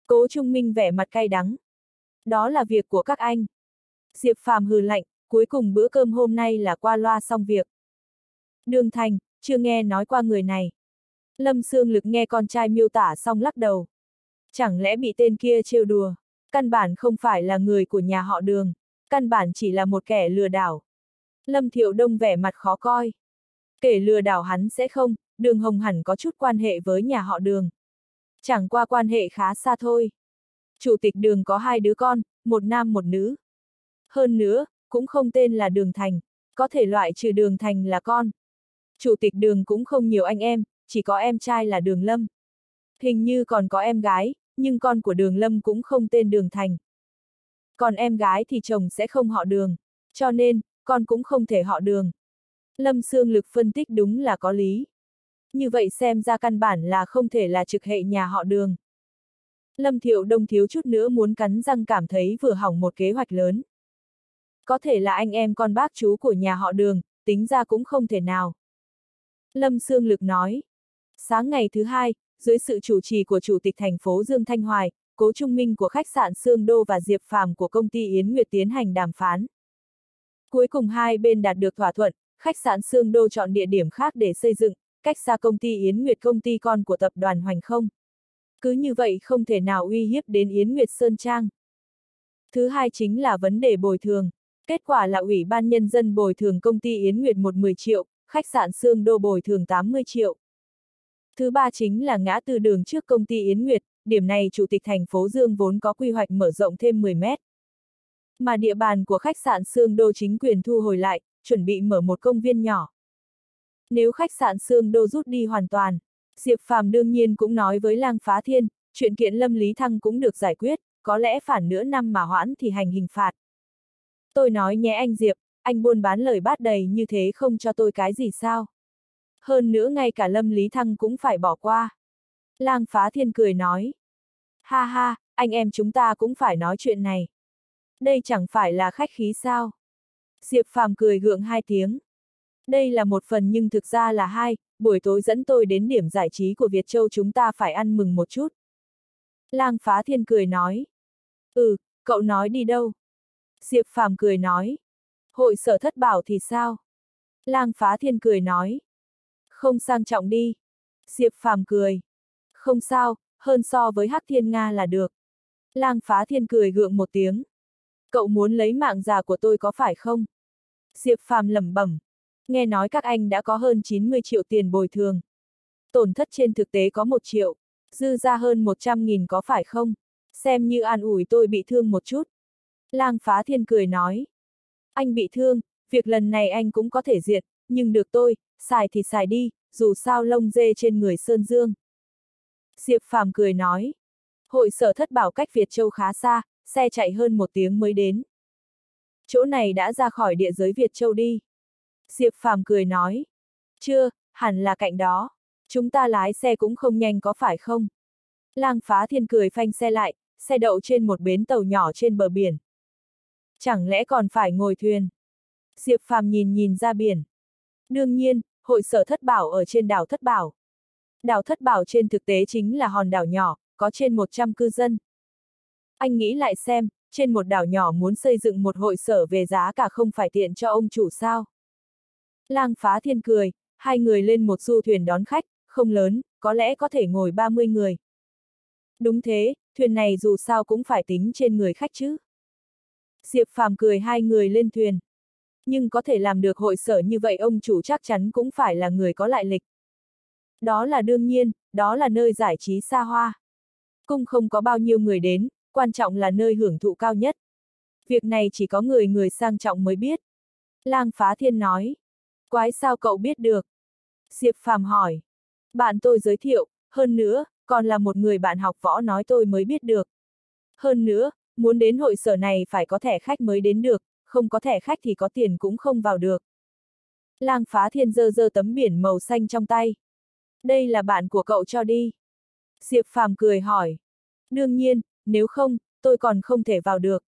Cố Trung Minh vẻ mặt cay đắng. Đó là việc của các anh. Diệp Phàm hừ lạnh, cuối cùng bữa cơm hôm nay là qua loa xong việc. Đường Thành, chưa nghe nói qua người này. Lâm Sương Lực nghe con trai miêu tả xong lắc đầu. Chẳng lẽ bị tên kia trêu đùa? Căn bản không phải là người của nhà họ Đường, căn bản chỉ là một kẻ lừa đảo. Lâm Thiệu Đông vẻ mặt khó coi. Kẻ lừa đảo hắn sẽ không, Đường Hồng hẳn có chút quan hệ với nhà họ Đường. Chẳng qua quan hệ khá xa thôi. Chủ tịch Đường có hai đứa con, một nam một nữ. Hơn nữa, cũng không tên là Đường Thành, có thể loại trừ Đường Thành là con. Chủ tịch Đường cũng không nhiều anh em, chỉ có em trai là Đường Lâm. Hình như còn có em gái, nhưng con của Đường Lâm cũng không tên Đường Thành. Còn em gái thì chồng sẽ không họ Đường, cho nên, con cũng không thể họ Đường. Lâm Sương Lực phân tích đúng là có lý. Như vậy xem ra căn bản là không thể là trực hệ nhà họ Đường. Lâm Thiệu Đông thiếu chút nữa muốn cắn răng cảm thấy vừa hỏng một kế hoạch lớn. Có thể là anh em con bác chú của nhà họ Đường, tính ra cũng không thể nào. Lâm Sương Lực nói. Sáng ngày thứ hai, dưới sự chủ trì của Chủ tịch thành phố Dương Thanh Hoài, Cố Trung Minh của khách sạn Sương Đô và Diệp Phàm của công ty Yến Nguyệt tiến hành đàm phán. Cuối cùng hai bên đạt được thỏa thuận, khách sạn Sương Đô chọn địa điểm khác để xây dựng, cách xa công ty Yến Nguyệt, công ty con của tập đoàn Hoành Không. Cứ như vậy không thể nào uy hiếp đến Yến Nguyệt Sơn Trang. Thứ hai chính là vấn đề bồi thường. Kết quả là Ủy ban Nhân dân bồi thường công ty Yến Nguyệt một mười triệu, khách sạn Sương Đô bồi thường tám mươi triệu. Thứ ba chính là ngã tư đường trước công ty Yến Nguyệt, điểm này Chủ tịch thành phố Dương vốn có quy hoạch mở rộng thêm mười mét. Mà địa bàn của khách sạn Sương Đô chính quyền thu hồi lại, chuẩn bị mở một công viên nhỏ. Nếu khách sạn Sương Đô rút đi hoàn toàn, Diệp Phàm đương nhiên cũng nói với Lang Phá Thiên, chuyện kiện Lâm Lý Thăng cũng được giải quyết, có lẽ phản nửa năm mà hoãn thì hành hình phạt. Tôi nói nhé anh Diệp, anh buôn bán lời bát đầy như thế không cho tôi cái gì sao? Hơn nữa ngay cả Lâm Lý Thăng cũng phải bỏ qua. Lang Phá Thiên cười nói. Ha ha, anh em chúng ta cũng phải nói chuyện này. Đây chẳng phải là khách khí sao? Diệp Phàm cười gượng hai tiếng. Đây là một phần nhưng thực ra là hai, buổi tối dẫn tôi đến điểm giải trí của Việt Châu chúng ta phải ăn mừng một chút. Lang Phá Thiên cười nói. Ừ, cậu nói đi đâu? Diệp Phàm cười nói. Hội sở thất bảo thì sao? Lang Phá Thiên cười nói. Không sang trọng đi. Diệp Phàm cười. Không sao, hơn so với Hắc Thiên Nga là được. Lang Phá Thiên cười gượng một tiếng. Cậu muốn lấy mạng già của tôi có phải không? Diệp Phàm lẩm bẩm. Nghe nói các anh đã có hơn chín mươi triệu tiền bồi thường. Tổn thất trên thực tế có một triệu, dư ra hơn một trăm nghìn có phải không? Xem như an ủi tôi bị thương một chút. Lang Phá Thiên cười nói. Anh bị thương, việc lần này anh cũng có thể diệt, nhưng được tôi, xài thì xài đi, dù sao lông dê trên người Sơn Dương. Diệp Phàm cười nói. Hội sở thất bảo cách Việt Châu khá xa, xe chạy hơn một tiếng mới đến. Chỗ này đã ra khỏi địa giới Việt Châu đi. Diệp Phàm cười nói. Chưa, hẳn là cạnh đó. Chúng ta lái xe cũng không nhanh có phải không? Lang Phá Thiên cười phanh xe lại, xe đậu trên một bến tàu nhỏ trên bờ biển. Chẳng lẽ còn phải ngồi thuyền? Diệp Phàm nhìn nhìn ra biển. Đương nhiên, hội sở thất bảo ở trên đảo Thất Bảo. Đảo Thất Bảo trên thực tế chính là hòn đảo nhỏ, có trên một trăm cư dân. Anh nghĩ lại xem, trên một đảo nhỏ muốn xây dựng một hội sở về giá cả không phải tiện cho ông chủ sao? Lang Phá Thiên cười, hai người lên một du thuyền đón khách, không lớn, có lẽ có thể ngồi ba mươi người. Đúng thế, thuyền này dù sao cũng phải tính trên người khách chứ. Diệp Phàm cười hai người lên thuyền. Nhưng có thể làm được hội sở như vậy ông chủ chắc chắn cũng phải là người có lại lịch. Đó là đương nhiên, đó là nơi giải trí xa hoa. Cung không có bao nhiêu người đến, quan trọng là nơi hưởng thụ cao nhất. Việc này chỉ có người người sang trọng mới biết. Lang Phá Thiên nói. Quái sao cậu biết được? Diệp Phàm hỏi. Bạn tôi giới thiệu, hơn nữa, còn là một người bạn học võ nói tôi mới biết được. Hơn nữa, muốn đến hội sở này phải có thẻ khách mới đến được, không có thẻ khách thì có tiền cũng không vào được. Lang Phá Thiên giơ giơ tấm biển màu xanh trong tay. Đây là bạn của cậu cho đi. Diệp Phàm cười hỏi. Đương nhiên, nếu không, tôi còn không thể vào được.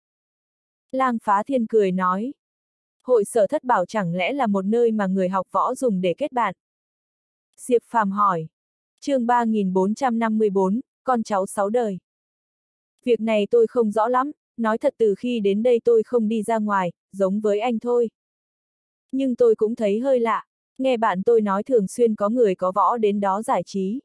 Lang Phá Thiên cười nói. Hội sở thất bảo chẳng lẽ là một nơi mà người học võ dùng để kết bạn? Diệp Phàm hỏi. Chương ba nghìn bốn trăm năm mươi bốn, con cháu sáu đời. Việc này tôi không rõ lắm, nói thật từ khi đến đây tôi không đi ra ngoài, giống với anh thôi. Nhưng tôi cũng thấy hơi lạ, nghe bạn tôi nói thường xuyên có người có võ đến đó giải trí.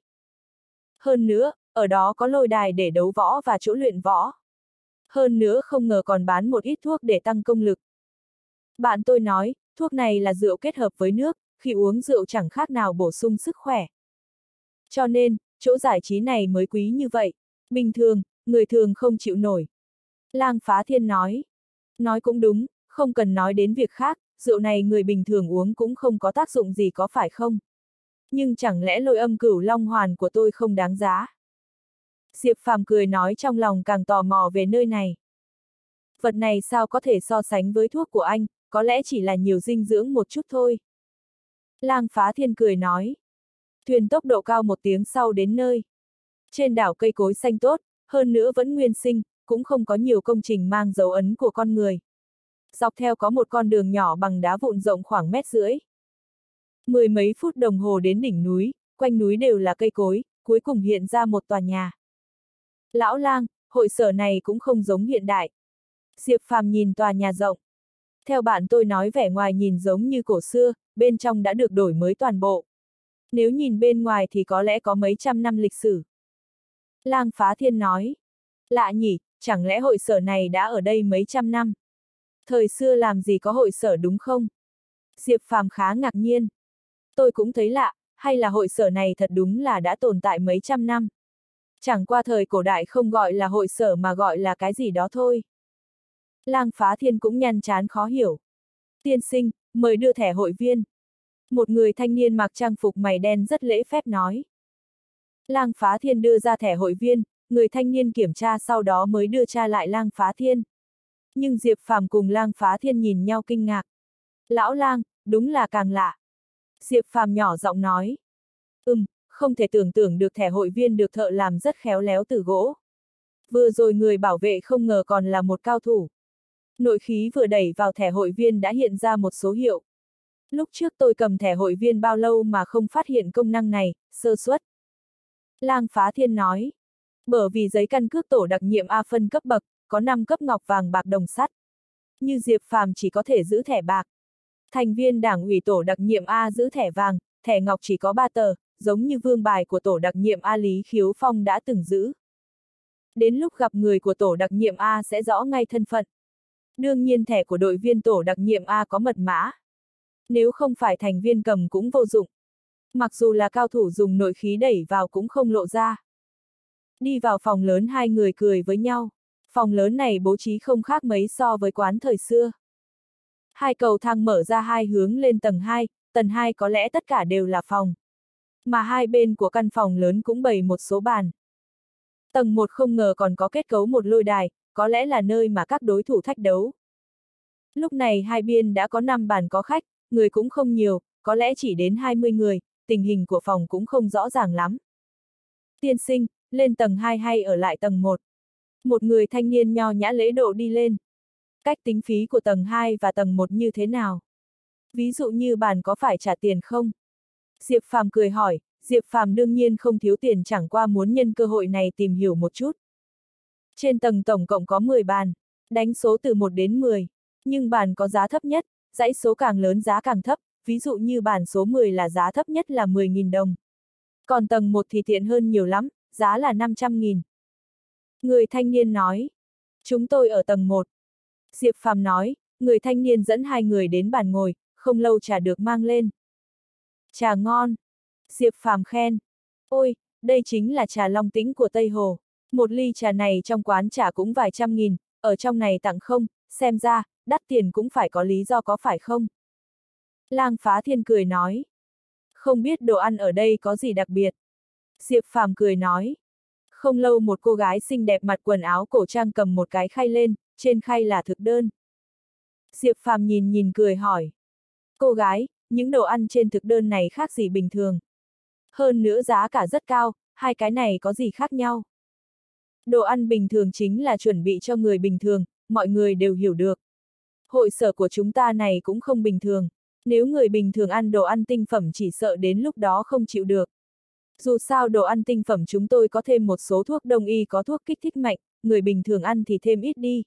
Hơn nữa, ở đó có lôi đài để đấu võ và chỗ luyện võ. Hơn nữa không ngờ còn bán một ít thuốc để tăng công lực. Bạn tôi nói, thuốc này là rượu kết hợp với nước, khi uống rượu chẳng khác nào bổ sung sức khỏe. Cho nên, chỗ giải trí này mới quý như vậy. Bình thường, người thường không chịu nổi. Lang Phá Thiên nói. Nói cũng đúng, không cần nói đến việc khác, rượu này người bình thường uống cũng không có tác dụng gì có phải không? Nhưng chẳng lẽ lôi âm cửu long hoàn của tôi không đáng giá? Diệp Phàm cười nói trong lòng càng tò mò về nơi này. Vật này sao có thể so sánh với thuốc của anh, có lẽ chỉ là nhiều dinh dưỡng một chút thôi. Lang Phá Thiên cười nói. Thuyền tốc độ cao một tiếng sau đến nơi. Trên đảo cây cối xanh tốt, hơn nữa vẫn nguyên sinh, cũng không có nhiều công trình mang dấu ấn của con người. Dọc theo có một con đường nhỏ bằng đá vụn rộng khoảng mét rưỡi. Mười mấy phút đồng hồ đến đỉnh núi, quanh núi đều là cây cối, cuối cùng hiện ra một tòa nhà. Lão Lang, hội sở này cũng không giống hiện đại. Diệp Phàm nhìn tòa nhà rộng. Theo bạn tôi nói vẻ ngoài nhìn giống như cổ xưa, bên trong đã được đổi mới toàn bộ. Nếu nhìn bên ngoài thì có lẽ có mấy trăm năm lịch sử. Lang Phá Thiên nói. Lạ nhỉ, chẳng lẽ hội sở này đã ở đây mấy trăm năm? Thời xưa làm gì có hội sở đúng không? Diệp Phàm khá ngạc nhiên. Tôi cũng thấy lạ, hay là hội sở này thật đúng là đã tồn tại mấy trăm năm. Chẳng qua thời cổ đại không gọi là hội sở mà gọi là cái gì đó thôi. Lang Phá Thiên cũng nhăn chán khó hiểu. Tiên sinh, mời đưa thẻ hội viên. Một người thanh niên mặc trang phục mày đen rất lễ phép nói. Lang Phá Thiên đưa ra thẻ hội viên, người thanh niên kiểm tra sau đó mới đưa tra lại Lang Phá Thiên. Nhưng Diệp Phàm cùng Lang Phá Thiên nhìn nhau kinh ngạc. Lão Lang, đúng là càng lạ. Diệp Phàm nhỏ giọng nói. Ừm, không thể tưởng tượng được thẻ hội viên được thợ làm rất khéo léo từ gỗ. Vừa rồi người bảo vệ không ngờ còn là một cao thủ. Nội khí vừa đẩy vào thẻ hội viên đã hiện ra một số hiệu. Lúc trước tôi cầm thẻ hội viên bao lâu mà không phát hiện công năng này, sơ suất. Lang Phá Thiên nói. Bởi vì giấy căn cước tổ đặc nhiệm A phân cấp bậc, có năm cấp ngọc vàng bạc đồng sắt. Như Diệp Phàm chỉ có thể giữ thẻ bạc. Thành viên đảng ủy tổ đặc nhiệm A giữ thẻ vàng, thẻ ngọc chỉ có ba tờ, giống như vương bài của tổ đặc nhiệm A Lý Khiếu Phong đã từng giữ. Đến lúc gặp người của tổ đặc nhiệm A sẽ rõ ngay thân phận. Đương nhiên thẻ của đội viên tổ đặc nhiệm A có mật mã. Nếu không phải thành viên cầm cũng vô dụng. Mặc dù là cao thủ dùng nội khí đẩy vào cũng không lộ ra. Đi vào phòng lớn hai người cười với nhau. Phòng lớn này bố trí không khác mấy so với quán thời xưa. Hai cầu thang mở ra hai hướng lên tầng hai, tầng hai có lẽ tất cả đều là phòng. Mà hai bên của căn phòng lớn cũng bày một số bàn. Tầng một không ngờ còn có kết cấu một lôi đài, có lẽ là nơi mà các đối thủ thách đấu. Lúc này hai bên đã có năm bàn có khách, người cũng không nhiều, có lẽ chỉ đến hai mươi người, tình hình của phòng cũng không rõ ràng lắm. Tiên sinh, lên tầng hai hay ở lại tầng một? Một người thanh niên nho nhã lễ độ đi lên. Cách tính phí của tầng hai và tầng một như thế nào? Ví dụ như bàn có phải trả tiền không? Diệp Phàm cười hỏi, Diệp Phàm đương nhiên không thiếu tiền chẳng qua muốn nhân cơ hội này tìm hiểu một chút. Trên tầng tổng cộng có mười bàn, đánh số từ một đến mười, nhưng bàn có giá thấp nhất, dãy số càng lớn giá càng thấp, ví dụ như bàn số mười là giá thấp nhất là mười nghìn đồng. Còn tầng một thì tiện hơn nhiều lắm, giá là năm trăm nghìn. Người thanh niên nói, chúng tôi ở tầng một. Diệp Phàm nói, người thanh niên dẫn hai người đến bàn ngồi, không lâu trà được mang lên. Trà ngon. Diệp Phàm khen. Ôi, đây chính là trà Long Tĩnh của Tây Hồ. Một ly trà này trong quán trà cũng vài trăm nghìn, ở trong này tặng không, xem ra, đắt tiền cũng phải có lý do có phải không? Lang Phá Thiên cười nói. Không biết đồ ăn ở đây có gì đặc biệt. Diệp Phàm cười nói. Không lâu một cô gái xinh đẹp mặc quần áo cổ trang cầm một cái khay lên, trên khay là thực đơn. Diệp Phàm nhìn nhìn cười hỏi. Cô gái, những đồ ăn trên thực đơn này khác gì bình thường? Hơn nữa giá cả rất cao, hai cái này có gì khác nhau? Đồ ăn bình thường chính là chuẩn bị cho người bình thường, mọi người đều hiểu được. Hội sở của chúng ta này cũng không bình thường. Nếu người bình thường ăn đồ ăn tinh phẩm chỉ sợ đến lúc đó không chịu được. Dù sao đồ ăn tinh phẩm chúng tôi có thêm một số thuốc đông y có thuốc kích thích mạnh, người bình thường ăn thì thêm ít đi.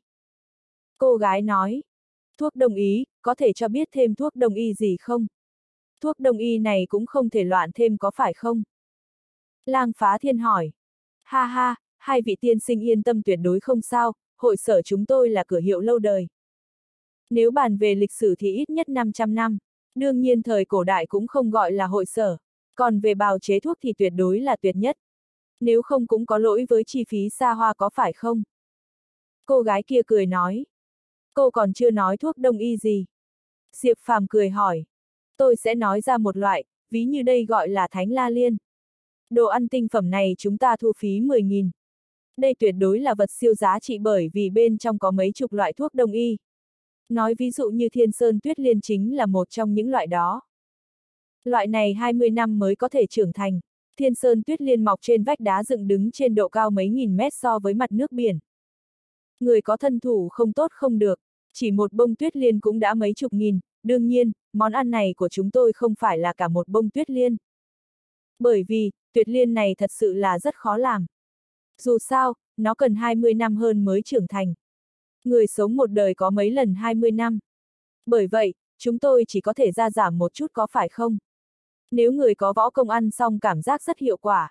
Cô gái nói, thuốc đông y, có thể cho biết thêm thuốc đông y gì không? Thuốc đông y này cũng không thể loạn thêm có phải không? Lang Phá Thiên hỏi. Ha ha, hai vị tiên sinh yên tâm tuyệt đối không sao, hội sở chúng tôi là cửa hiệu lâu đời. Nếu bàn về lịch sử thì ít nhất năm trăm năm, đương nhiên thời cổ đại cũng không gọi là hội sở, còn về bào chế thuốc thì tuyệt đối là tuyệt nhất. Nếu không cũng có lỗi với chi phí xa hoa có phải không? Cô gái kia cười nói. Cô còn chưa nói thuốc đông y gì? Diệp Phàm cười hỏi. Tôi sẽ nói ra một loại, ví như đây gọi là Thánh La Liên. Đồ ăn tinh phẩm này chúng ta thu phí mười nghìn. Đây tuyệt đối là vật siêu giá trị bởi vì bên trong có mấy chục loại thuốc đông y. Nói ví dụ như Thiên Sơn Tuyết Liên chính là một trong những loại đó. Loại này hai mươi năm mới có thể trưởng thành. Thiên Sơn Tuyết Liên mọc trên vách đá dựng đứng trên độ cao mấy nghìn mét so với mặt nước biển. Người có thân thủ không tốt không được, chỉ một bông tuyết liên cũng đã mấy chục nghìn, đương nhiên, món ăn này của chúng tôi không phải là cả một bông tuyết liên. Bởi vì, tuyết liên này thật sự là rất khó làm. Dù sao, nó cần hai mươi năm hơn mới trưởng thành. Người sống một đời có mấy lần hai mươi năm. Bởi vậy, chúng tôi chỉ có thể gia giảm một chút có phải không? Nếu người có võ công ăn xong cảm giác rất hiệu quả.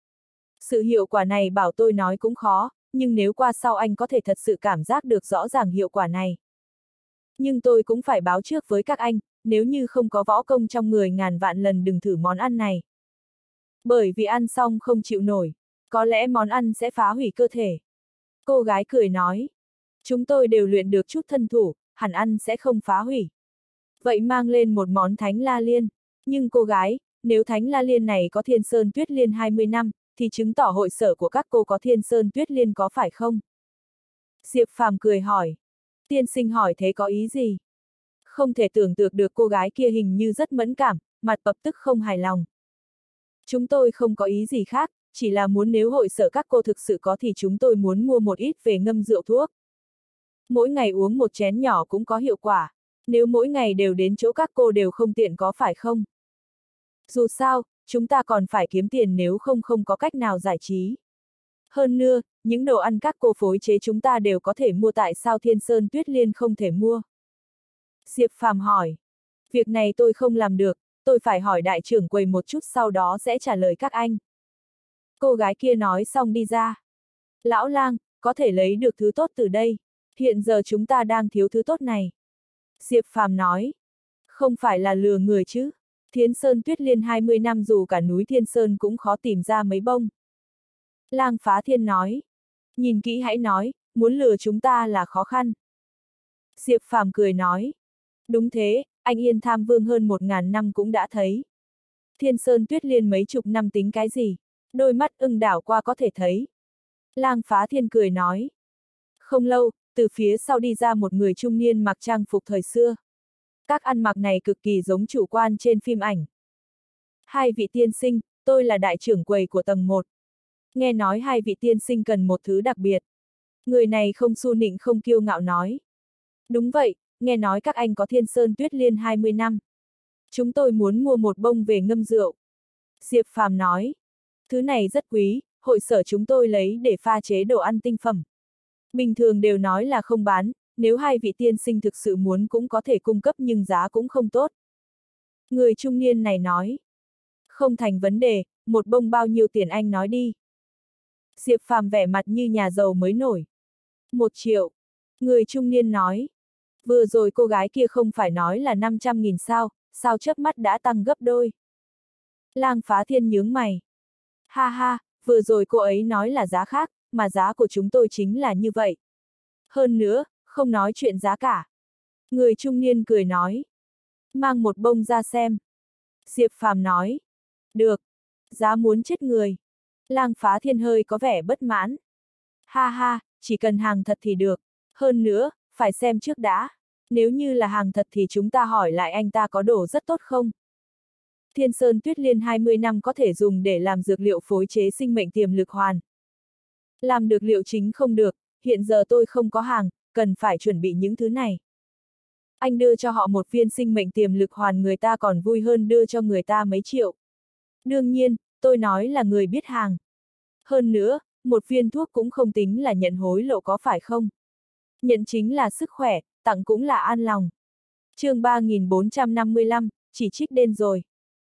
Sự hiệu quả này bảo tôi nói cũng khó, nhưng nếu qua sau anh có thể thật sự cảm giác được rõ ràng hiệu quả này. Nhưng tôi cũng phải báo trước với các anh, nếu như không có võ công trong người ngàn vạn lần đừng thử món ăn này. Bởi vì ăn xong không chịu nổi, có lẽ món ăn sẽ phá hủy cơ thể. Cô gái cười nói, chúng tôi đều luyện được chút thân thủ, hẳn ăn sẽ không phá hủy. Vậy mang lên một món Thánh La Liên, nhưng cô gái, nếu Thánh La Liên này có Thiên Sơn Tuyết Liên hai mươi năm, thì chứng tỏ hội sở của các cô có Thiên Sơn Tuyết Liên có phải không? Diệp Phàm cười hỏi. Tiên sinh hỏi thế có ý gì? Không thể tưởng tượng được cô gái kia hình như rất mẫn cảm, mặt lập tức không hài lòng. Chúng tôi không có ý gì khác, chỉ là muốn nếu hội sở các cô thực sự có thì chúng tôi muốn mua một ít về ngâm rượu thuốc. Mỗi ngày uống một chén nhỏ cũng có hiệu quả, nếu mỗi ngày đều đến chỗ các cô đều không tiện có phải không? Dù sao, chúng ta còn phải kiếm tiền nếu không không có cách nào giải trí. Hơn nữa, những đồ ăn các cô phối chế chúng ta đều có thể mua tại sao Thiên Sơn Tuyết Liên không thể mua? Diệp Phàm hỏi. Việc này tôi không làm được, tôi phải hỏi đại trưởng quầy một chút sau đó sẽ trả lời các anh. Cô gái kia nói xong đi ra. Lão Lang, có thể lấy được thứ tốt từ đây. Hiện giờ chúng ta đang thiếu thứ tốt này. Diệp Phàm nói. Không phải là lừa người chứ. Thiên Sơn Tuyết Liên hai mươi năm dù cả núi Thiên Sơn cũng khó tìm ra mấy bông. Lang Phá Thiên nói. Nhìn kỹ hãy nói, muốn lừa chúng ta là khó khăn. Diệp Phàm cười nói. Đúng thế, anh Yên Tham Vương hơn một ngàn năm cũng đã thấy. Thiên Sơn Tuyết Liên mấy chục năm tính cái gì, đôi mắt ưng đảo qua có thể thấy. Lang Phá Thiên cười nói. Không lâu, từ phía sau đi ra một người trung niên mặc trang phục thời xưa. Các ăn mặc này cực kỳ giống chủ quan trên phim ảnh. Hai vị tiên sinh, tôi là đại trưởng quầy của tầng một. Nghe nói hai vị tiên sinh cần một thứ đặc biệt. Người này không su nịnh không kiêu ngạo nói. Đúng vậy, nghe nói các anh có Thiên Sơn Tuyết Liên hai mươi năm. Chúng tôi muốn mua một bông về ngâm rượu. Diệp Phàm nói. Thứ này rất quý, hội sở chúng tôi lấy để pha chế đồ ăn tinh phẩm. Bình thường đều nói là không bán, nếu hai vị tiên sinh thực sự muốn cũng có thể cung cấp nhưng giá cũng không tốt. Người trung niên này nói. Không thành vấn đề, một bông bao nhiêu tiền anh nói đi. Diệp Phàm vẻ mặt như nhà giàu mới nổi. Một triệu. Người trung niên nói. Vừa rồi cô gái kia không phải nói là năm trăm nghìn sao, sao chớp mắt đã tăng gấp đôi. Lang Phá Thiên nhướng mày. Ha ha, vừa rồi cô ấy nói là giá khác, mà giá của chúng tôi chính là như vậy. Hơn nữa, không nói chuyện giá cả. Người trung niên cười nói. Mang một bông ra xem. Diệp Phàm nói. Được. Giá muốn chết người. Lang Phá Thiên hơi có vẻ bất mãn. Ha ha, chỉ cần hàng thật thì được. Hơn nữa, phải xem trước đã. Nếu như là hàng thật thì chúng ta hỏi lại anh ta có đồ rất tốt không? Thiên Sơn Tuyết Liên hai mươi năm có thể dùng để làm dược liệu phối chế sinh mệnh tiềm lực hoàn. Làm được liệu chính không được, hiện giờ tôi không có hàng, cần phải chuẩn bị những thứ này. Anh đưa cho họ một viên sinh mệnh tiềm lực hoàn người ta còn vui hơn đưa cho người ta mấy triệu. Đương nhiên, tôi nói là người biết hàng. Hơn nữa, một viên thuốc cũng không tính là nhận hối lộ có phải không? Nhận chính là sức khỏe, tặng cũng là an lòng. chương ba nghìn bốn trăm năm mươi lăm, chỉ trích đen rồi.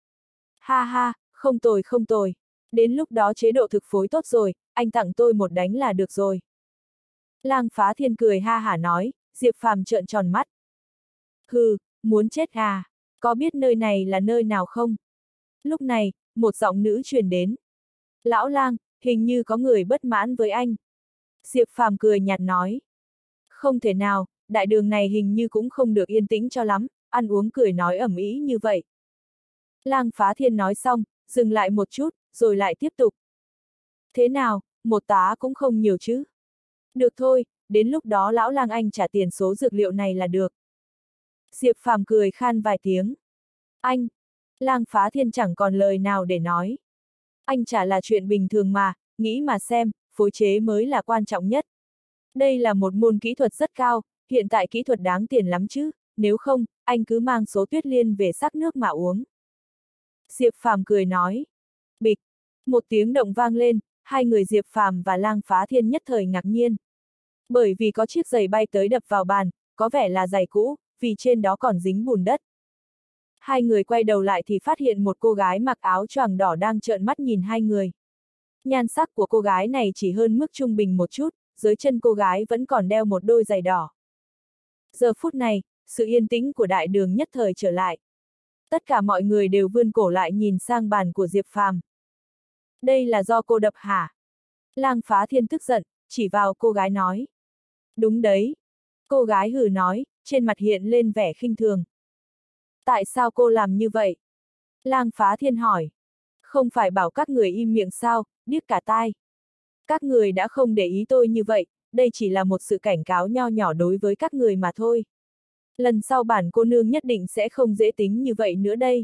Ha ha, không tồi không tồi. Đến lúc đó chế độ thực phối tốt rồi, anh tặng tôi một đánh là được rồi. Lang Phá Thiên cười ha hả nói, Diệp Phàm trợn tròn mắt. Hừ, muốn chết à? Có biết nơi này là nơi nào không? Lúc này, một giọng nữ truyền đến. Lão Lang, hình như có người bất mãn với anh. Diệp Phàm cười nhạt nói. Không thể nào, đại đường này hình như cũng không được yên tĩnh cho lắm, ăn uống cười nói ầm ĩ như vậy. Lang Phá Thiên nói xong, dừng lại một chút, rồi lại tiếp tục. Thế nào, một tá cũng không nhiều chứ? Được thôi, đến lúc đó lão Lang anh trả tiền số dược liệu này là được. Diệp Phàm cười khan vài tiếng. Anh! Lang Phá Thiên chẳng còn lời nào để nói. Anh trả là chuyện bình thường mà, nghĩ mà xem, phối chế mới là quan trọng nhất. Đây là một môn kỹ thuật rất cao, hiện tại kỹ thuật đáng tiền lắm chứ, nếu không, anh cứ mang số tuyết liên về sắc nước mà uống. Diệp Phàm cười nói. Bịch! Một tiếng động vang lên, hai người Diệp Phàm và Lang Phá Thiên nhất thời ngạc nhiên. Bởi vì có chiếc giày bay tới đập vào bàn, có vẻ là giày cũ, vì trên đó còn dính bùn đất. Hai người quay đầu lại thì phát hiện một cô gái mặc áo choàng đỏ đang trợn mắt nhìn hai người. Nhan sắc của cô gái này chỉ hơn mức trung bình một chút, dưới chân cô gái vẫn còn đeo một đôi giày đỏ. Giờ phút này, sự yên tĩnh của đại đường nhất thời trở lại. Tất cả mọi người đều vươn cổ lại nhìn sang bàn của Diệp Phàm. Đây là do cô đập hả? Lang Phá Thiên tức giận, chỉ vào cô gái nói. Đúng đấy. Cô gái hừ nói, trên mặt hiện lên vẻ khinh thường. Tại sao cô làm như vậy? Lang Phá Thiên hỏi. Không phải bảo các người im miệng sao, điếc cả tai. Các người đã không để ý tôi như vậy, đây chỉ là một sự cảnh cáo nho nhỏ đối với các người mà thôi. Lần sau bản cô nương nhất định sẽ không dễ tính như vậy nữa đây.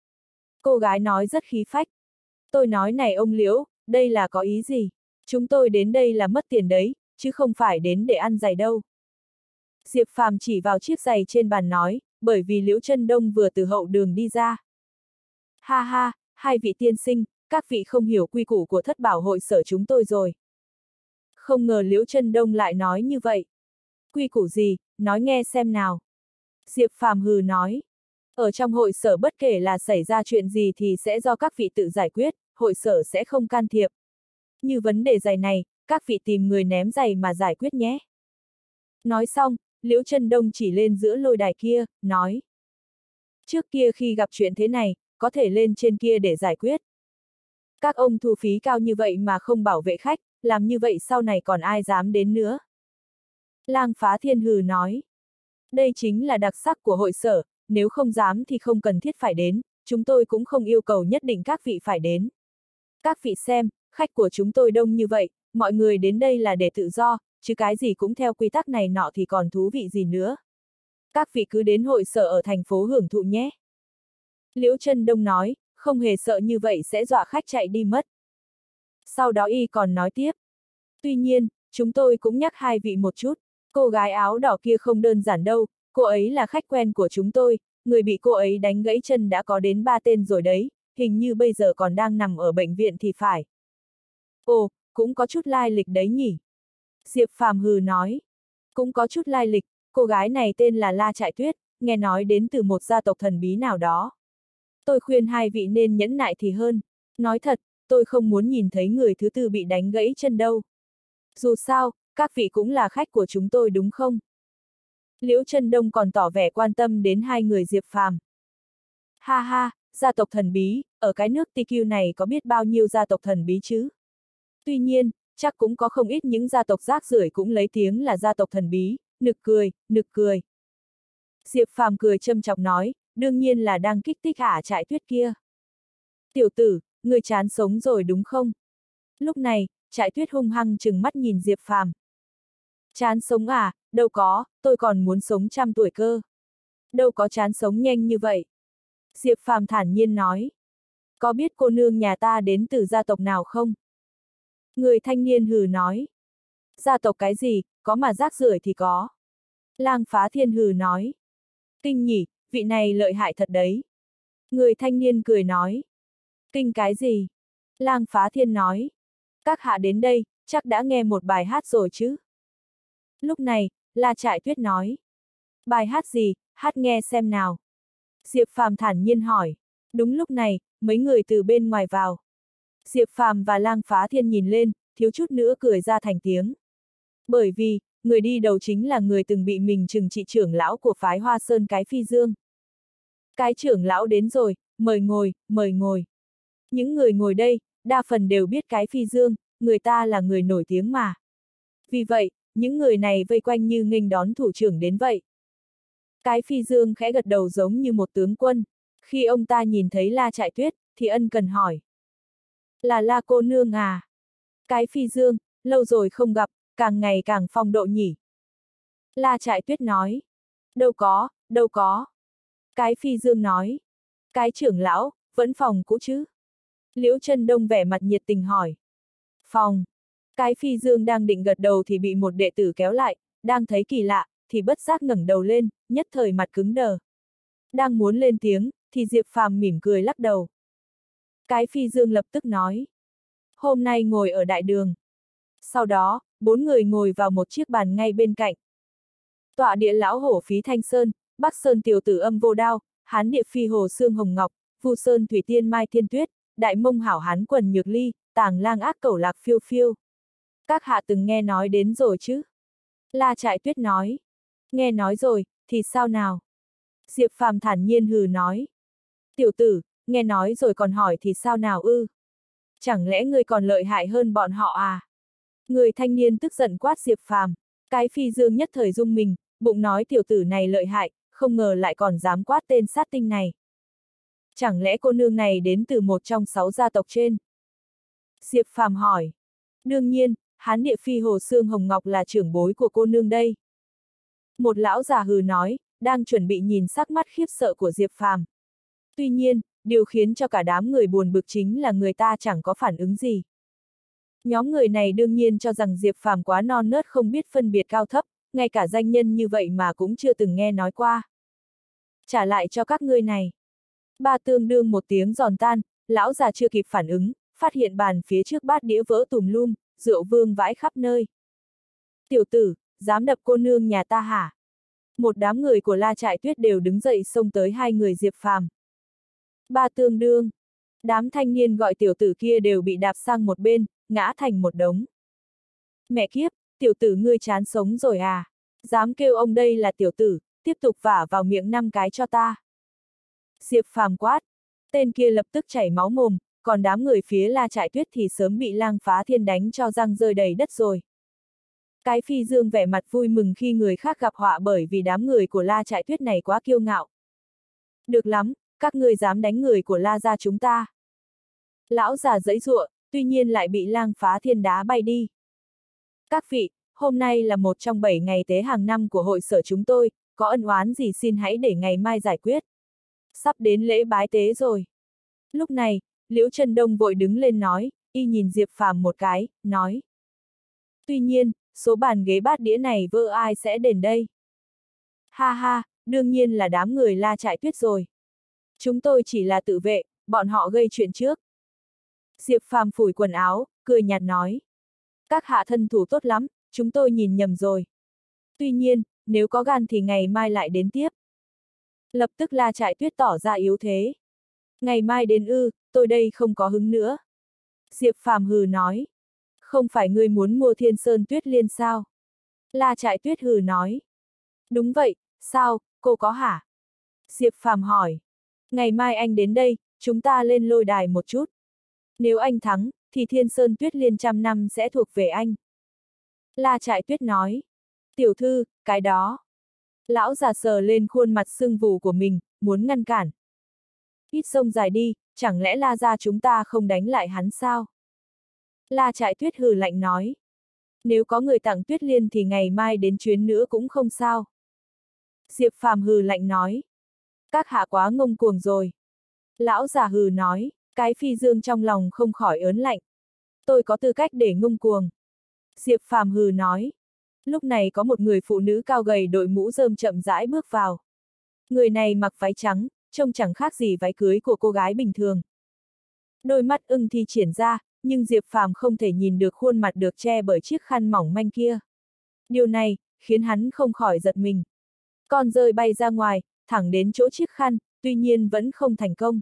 Cô gái nói rất khí phách. Tôi nói này ông Liễu, đây là có ý gì? Chúng tôi đến đây là mất tiền đấy, chứ không phải đến để ăn giày đâu. Diệp Phàm chỉ vào chiếc giày trên bàn nói, bởi vì Liễu Chân Đông vừa từ hậu đường đi ra. Ha ha, hai vị tiên sinh, các vị không hiểu quy củ của thất bảo hội sở chúng tôi rồi. Không ngờ Liễu Chân Đông lại nói như vậy. Quy củ gì, nói nghe xem nào. Diệp Phàm hừ nói. Ở trong hội sở bất kể là xảy ra chuyện gì thì sẽ do các vị tự giải quyết, hội sở sẽ không can thiệp. Như vấn đề giày này, các vị tìm người ném giày mà giải quyết nhé. Nói xong, Liễu Chân Đông chỉ lên giữa lôi đài kia, nói. Trước kia khi gặp chuyện thế này, có thể lên trên kia để giải quyết. Các ông thu phí cao như vậy mà không bảo vệ khách, làm như vậy sau này còn ai dám đến nữa. Lang Phá Thiên hừ nói. Đây chính là đặc sắc của hội sở, nếu không dám thì không cần thiết phải đến, chúng tôi cũng không yêu cầu nhất định các vị phải đến. Các vị xem, khách của chúng tôi đông như vậy, mọi người đến đây là để tự do, chứ cái gì cũng theo quy tắc này nọ thì còn thú vị gì nữa. Các vị cứ đến hội sở ở thành phố hưởng thụ nhé. Liễu Chân Đông nói, không hề sợ như vậy sẽ dọa khách chạy đi mất. Sau đó y còn nói tiếp. Tuy nhiên, chúng tôi cũng nhắc hai vị một chút, cô gái áo đỏ kia không đơn giản đâu, cô ấy là khách quen của chúng tôi, người bị cô ấy đánh gãy chân đã có đến ba tên rồi đấy, hình như bây giờ còn đang nằm ở bệnh viện thì phải. Ồ, cũng có chút lai lịch đấy nhỉ. Diệp Phàm hừ nói. Cũng có chút lai lịch, cô gái này tên là La Trại Tuyết, nghe nói đến từ một gia tộc thần bí nào đó. Tôi khuyên hai vị nên nhẫn nại thì hơn. Nói thật, tôi không muốn nhìn thấy người thứ tư bị đánh gãy chân đâu. Dù sao, các vị cũng là khách của chúng tôi đúng không? Liễu Chân Đông còn tỏ vẻ quan tâm đến hai người Diệp Phàm. Ha ha, gia tộc thần bí, ở cái nước tê quy này có biết bao nhiêu gia tộc thần bí chứ? Tuy nhiên, chắc cũng có không ít những gia tộc rác rưởi cũng lấy tiếng là gia tộc thần bí, nực cười, nực cười. Diệp Phàm cười châm chọc nói, đương nhiên là đang kích thích Ả Trại Tuyết kia. Tiểu tử, người chán sống rồi đúng không? Lúc này, Trại Tuyết hung hăng trừng mắt nhìn Diệp Phàm. Chán sống à, đâu có, tôi còn muốn sống trăm tuổi cơ. Đâu có chán sống nhanh như vậy. Diệp Phàm thản nhiên nói. Có biết cô nương nhà ta đến từ gia tộc nào không? Người thanh niên hừ nói. Gia tộc cái gì, có mà rác rưởi thì có. Lang Phá Thiên hừ nói. Kinh nhỉ, vị này lợi hại thật đấy. Người thanh niên cười nói. Kinh cái gì? Lang Phá Thiên nói. Các hạ đến đây, chắc đã nghe một bài hát rồi chứ? Lúc này, La Trại Tuyết nói. Bài hát gì, hát nghe xem nào. Diệp Phàm thản nhiên hỏi. Đúng lúc này, mấy người từ bên ngoài vào. Diệp Phàm và Lang Phá Thiên nhìn lên, thiếu chút nữa cười ra thành tiếng. Bởi vì, người đi đầu chính là người từng bị mình trừng trị trưởng lão của phái Hoa Sơn cái Phi Dương. Cái trưởng lão đến rồi, mời ngồi, mời ngồi. Những người ngồi đây, đa phần đều biết cái Phi Dương, người ta là người nổi tiếng mà. Vì vậy, những người này vây quanh như nghênh đón thủ trưởng đến vậy. Cái Phi Dương khẽ gật đầu giống như một tướng quân. Khi ông ta nhìn thấy La Trại Tuyết, thì ân cần hỏi. Là La cô nương à? Cái Phi Dương, lâu rồi không gặp, càng ngày càng phong độ nhỉ. La Trại Tuyết nói. Đâu có, đâu có. Cái Phi Dương nói. Cái trưởng lão, vẫn phòng cũ chứ? Liễu Chân Đông vẻ mặt nhiệt tình hỏi. Phòng. Cái Phi Dương đang định gật đầu thì bị một đệ tử kéo lại, đang thấy kỳ lạ, thì bất giác ngẩng đầu lên, nhất thời mặt cứng đờ. Đang muốn lên tiếng, thì Diệp Phàm mỉm cười lắc đầu. Cái Phi Dương lập tức nói. Hôm nay ngồi ở đại đường. Sau đó, bốn người ngồi vào một chiếc bàn ngay bên cạnh. Tọa địa lão hổ Phí Thanh Sơn, Bắc Sơn tiểu tử Âm Vô Đao, Hán địa phi Hồ Xương Hồng Ngọc, Vu Sơn Thủy Tiên Mai Thiên Tuyết, Đại Mông Hảo Hán Quần Nhược Ly, Tàng Lang Ác Cẩu Lạc Phiêu Phiêu. Các hạ từng nghe nói đến rồi chứ? La Trại Tuyết nói. Nghe nói rồi, thì sao nào? Diệp Phàm thản nhiên hừ nói. Tiểu tử, nghe nói rồi còn hỏi thì sao nào ư? Chẳng lẽ ngươi còn lợi hại hơn bọn họ à? Người thanh niên tức giận quát Diệp Phàm. Cái Phi Dương nhất thời rung mình, bụng nói tiểu tử này lợi hại, không ngờ lại còn dám quát tên sát tinh này. Chẳng lẽ cô nương này đến từ một trong sáu gia tộc trên? Diệp Phàm hỏi. Đương nhiên, Hán địa phi Hồ Xương Hồng Ngọc là trưởng bối của cô nương đây. Một lão già hừ nói, đang chuẩn bị nhìn sắc mắt khiếp sợ của Diệp Phàm. Tuy nhiên, điều khiến cho cả đám người buồn bực chính là người ta chẳng có phản ứng gì. Nhóm người này đương nhiên cho rằng Diệp Phàm quá non nớt không biết phân biệt cao thấp, ngay cả danh nhân như vậy mà cũng chưa từng nghe nói qua. Trả lại cho các ngươi này. Ba tương đương một tiếng giòn tan, lão già chưa kịp phản ứng, phát hiện bàn phía trước bát đĩa vỡ tùm lum, rượu vương vãi khắp nơi. Tiểu tử, dám đập cô nương nhà ta hả? Một đám người của La Trại Tuyết đều đứng dậy xông tới hai người Diệp Phàm. Ba tương đương. Đám thanh niên gọi tiểu tử kia đều bị đạp sang một bên, ngã thành một đống. Mẹ kiếp, tiểu tử ngươi chán sống rồi à? Dám kêu ông đây là tiểu tử, tiếp tục vả vào miệng năm cái cho ta. Diệp Phàm quát. Tên kia lập tức chảy máu mồm, còn đám người phía La Trại Tuyết thì sớm bị Lang Phá Thiên đánh cho răng rơi đầy đất rồi. Cái Phi Dương vẻ mặt vui mừng khi người khác gặp họa bởi vì đám người của La Trại Tuyết này quá kiêu ngạo. Được lắm, các ngươi dám đánh người của La gia chúng ta. Lão già giãy giụa, tuy nhiên lại bị Lang Phá Thiên đá bay đi. Các vị, hôm nay là một trong bảy ngày tế hàng năm của hội sở chúng tôi, có ân oán gì xin hãy để ngày mai giải quyết. Sắp đến lễ bái tế rồi. Lúc này, Liễu Chân Đông vội đứng lên nói, y nhìn Diệp Phàm một cái, nói. Tuy nhiên, số bàn ghế bát đĩa này vỡ ai sẽ đền đây? Ha ha, đương nhiên là đám người La Trại Tuyết rồi. Chúng tôi chỉ là tự vệ, bọn họ gây chuyện trước. Diệp Phàm phủi quần áo, cười nhạt nói. Các hạ thân thủ tốt lắm, chúng tôi nhìn nhầm rồi. Tuy nhiên, nếu có gan thì ngày mai lại đến tiếp. Lập tức La Trại Tuyết tỏ ra yếu thế. Ngày mai đến ư, tôi đây không có hứng nữa. Diệp Phàm hừ nói. Không phải ngươi muốn mua Thiên Sơn Tuyết Liên sao? La Trại Tuyết hừ nói. Đúng vậy, sao, cô có hả? Diệp Phàm hỏi. Ngày mai anh đến đây, chúng ta lên lôi đài một chút. Nếu anh thắng, thì Thiên Sơn Tuyết Liên trăm năm sẽ thuộc về anh. La Trại Tuyết nói. Tiểu thư, cái đó. Lão già sờ lên khuôn mặt sưng vù của mình, muốn ngăn cản. Ít sông dài đi, chẳng lẽ La gia chúng ta không đánh lại hắn sao? La Trại Tuyết hừ lạnh nói. Nếu có người tặng Tuyết Liên thì ngày mai đến chuyến nữa cũng không sao. Diệp Phàm hừ lạnh nói. Các hạ quá ngông cuồng rồi. Lão già hừ nói, cái Phi Dương trong lòng không khỏi ớn lạnh. Tôi có tư cách để ngông cuồng. Diệp Phàm hừ nói. Lúc này có một người phụ nữ cao gầy đội mũ rơm chậm rãi bước vào. Người này mặc váy trắng, trông chẳng khác gì váy cưới của cô gái bình thường. Đôi mắt ưng thi triển ra, nhưng Diệp Phàm không thể nhìn được khuôn mặt được che bởi chiếc khăn mỏng manh kia. Điều này, khiến hắn không khỏi giật mình. Con dơi bay ra ngoài, thẳng đến chỗ chiếc khăn, tuy nhiên vẫn không thành công.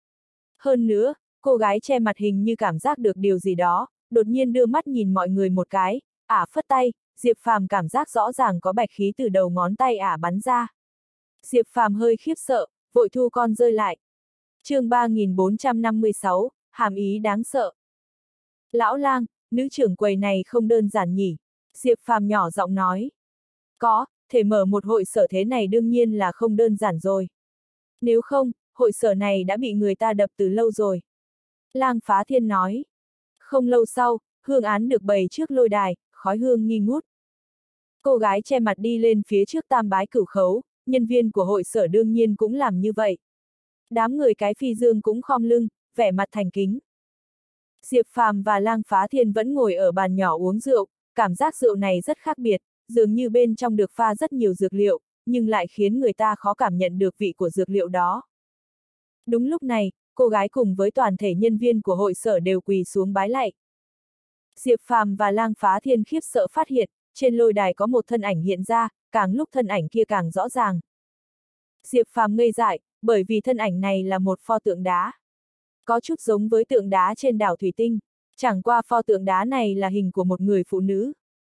Hơn nữa, cô gái che mặt hình như cảm giác được điều gì đó, đột nhiên đưa mắt nhìn mọi người một cái, ả phất tay, Diệp Phàm cảm giác rõ ràng có bạch khí từ đầu ngón tay ả bắn ra. Diệp Phàm hơi khiếp sợ, vội thu con dơi lại. chương ba nghìn bốn trăm năm mươi sáu, hàm ý đáng sợ. Lão Lang, nữ trưởng quầy này không đơn giản nhỉ? Diệp Phàm nhỏ giọng nói. Có, thể mở một hội sở thế này đương nhiên là không đơn giản rồi. Nếu không, hội sở này đã bị người ta đập từ lâu rồi. Lang Phá Thiên nói. Không lâu sau, hương án được bày trước lôi đài, khói hương nghi ngút. Cô gái che mặt đi lên phía trước tam bái cửu khấu, nhân viên của hội sở đương nhiên cũng làm như vậy. Đám người cái phi dương cũng khom lưng, vẻ mặt thành kính. Diệp Phàm và Lang Phá Thiên vẫn ngồi ở bàn nhỏ uống rượu, cảm giác rượu này rất khác biệt, dường như bên trong được pha rất nhiều dược liệu, nhưng lại khiến người ta khó cảm nhận được vị của dược liệu đó. Đúng lúc này, cô gái cùng với toàn thể nhân viên của hội sở đều quỳ xuống bái lạy. Diệp Phàm và Lang Phá Thiên khiếp sợ phát hiện, trên lôi đài có một thân ảnh hiện ra, càng lúc thân ảnh kia càng rõ ràng. Diệp Phàm ngây dại, bởi vì thân ảnh này là một pho tượng đá. Có chút giống với tượng đá trên đảo Thủy Tinh, chẳng qua pho tượng đá này là hình của một người phụ nữ.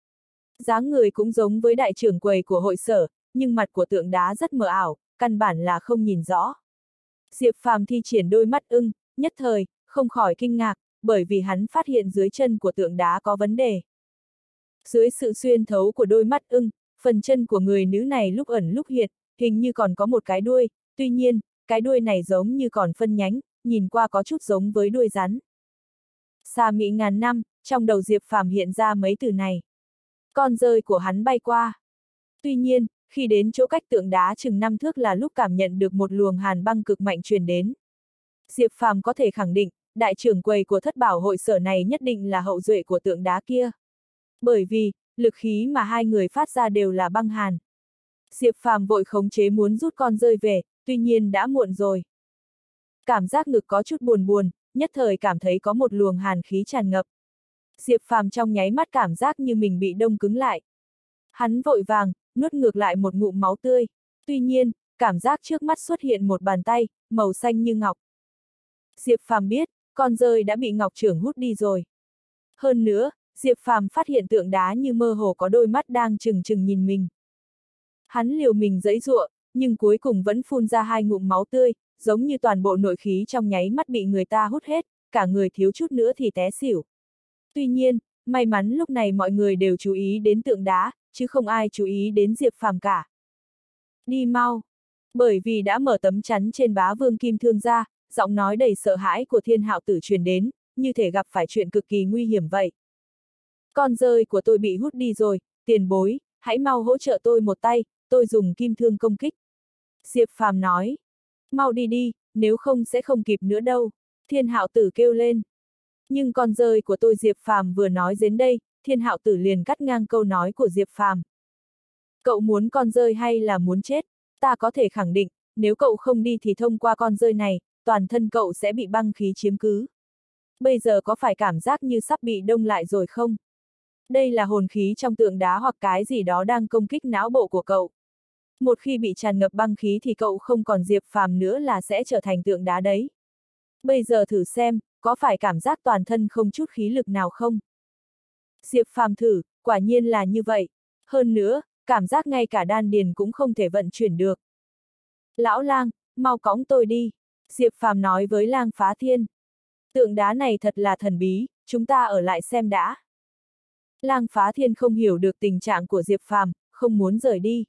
Dáng người cũng giống với đại trưởng quầy của hội sở, nhưng mặt của tượng đá rất mờ ảo, căn bản là không nhìn rõ. Diệp Phàm thi triển đôi mắt ưng, nhất thời, không khỏi kinh ngạc, bởi vì hắn phát hiện dưới chân của tượng đá có vấn đề. Dưới sự xuyên thấu của đôi mắt ưng, phần chân của người nữ này lúc ẩn lúc hiện, hình như còn có một cái đuôi, tuy nhiên, cái đuôi này giống như còn phân nhánh, nhìn qua có chút giống với đuôi rắn. Xa mỹ ngàn năm, trong đầu Diệp Phàm hiện ra mấy từ này. Con dơi của hắn bay qua. Tuy nhiên, khi đến chỗ cách tượng đá chừng năm thước là lúc cảm nhận được một luồng hàn băng cực mạnh truyền đến. Diệp Phàm có thể khẳng định, đại trưởng quầy của thất bảo hội sở này nhất định là hậu duệ của tượng đá kia. Bởi vì, lực khí mà hai người phát ra đều là băng hàn. Diệp Phàm vội khống chế muốn rút con dơi về, tuy nhiên đã muộn rồi. Cảm giác ngực có chút buồn buồn, nhất thời cảm thấy có một luồng hàn khí tràn ngập. Diệp Phàm trong nháy mắt cảm giác như mình bị đông cứng lại. Hắn vội vàng, nuốt ngược lại một ngụm máu tươi. Tuy nhiên, cảm giác trước mắt xuất hiện một bàn tay, màu xanh như ngọc. Diệp Phàm biết, con dơi đã bị Ngọc Trưởng hút đi rồi. Hơn nữa, Diệp Phàm phát hiện tượng đá như mơ hồ có đôi mắt đang trừng trừng nhìn mình. Hắn liều mình giãy giụa, nhưng cuối cùng vẫn phun ra hai ngụm máu tươi, giống như toàn bộ nội khí trong nháy mắt bị người ta hút hết, cả người thiếu chút nữa thì té xỉu. Tuy nhiên, may mắn lúc này mọi người đều chú ý đến tượng đá, chứ không ai chú ý đến Diệp Phàm cả. Đi mau! Bởi vì đã mở tấm chắn trên bá vương kim thương ra, giọng nói đầy sợ hãi của Thiên Hạo Tử truyền đến, như thể gặp phải chuyện cực kỳ nguy hiểm vậy. Con dơi của tôi bị hút đi rồi, tiền bối, hãy mau hỗ trợ tôi một tay, tôi dùng kim thương công kích. Diệp Phàm nói. Mau đi đi, nếu không sẽ không kịp nữa đâu. Thiên Hạo Tử kêu lên. Nhưng con dơi của tôi Diệp Phàm vừa nói đến đây, Thiên Hạo Tử liền cắt ngang câu nói của Diệp Phàm. Cậu muốn con dơi hay là muốn chết? Ta có thể khẳng định, nếu cậu không đi thì thông qua con dơi này, toàn thân cậu sẽ bị băng khí chiếm cứ. Bây giờ có phải cảm giác như sắp bị đông lại rồi không? Đây là hồn khí trong tượng đá hoặc cái gì đó đang công kích não bộ của cậu. Một khi bị tràn ngập băng khí thì cậu không còn Diệp Phàm nữa là sẽ trở thành tượng đá đấy. Bây giờ thử xem, có phải cảm giác toàn thân không chút khí lực nào không? Diệp Phàm thử, quả nhiên là như vậy. Hơn nữa, cảm giác ngay cả đan điền cũng không thể vận chuyển được. Lão Lang, mau cõng tôi đi. Diệp Phàm nói với Lang Phá Thiên. Tượng đá này thật là thần bí, chúng ta ở lại xem đã. Lang Phá Thiên không hiểu được tình trạng của Diệp Phàm, không muốn rời đi.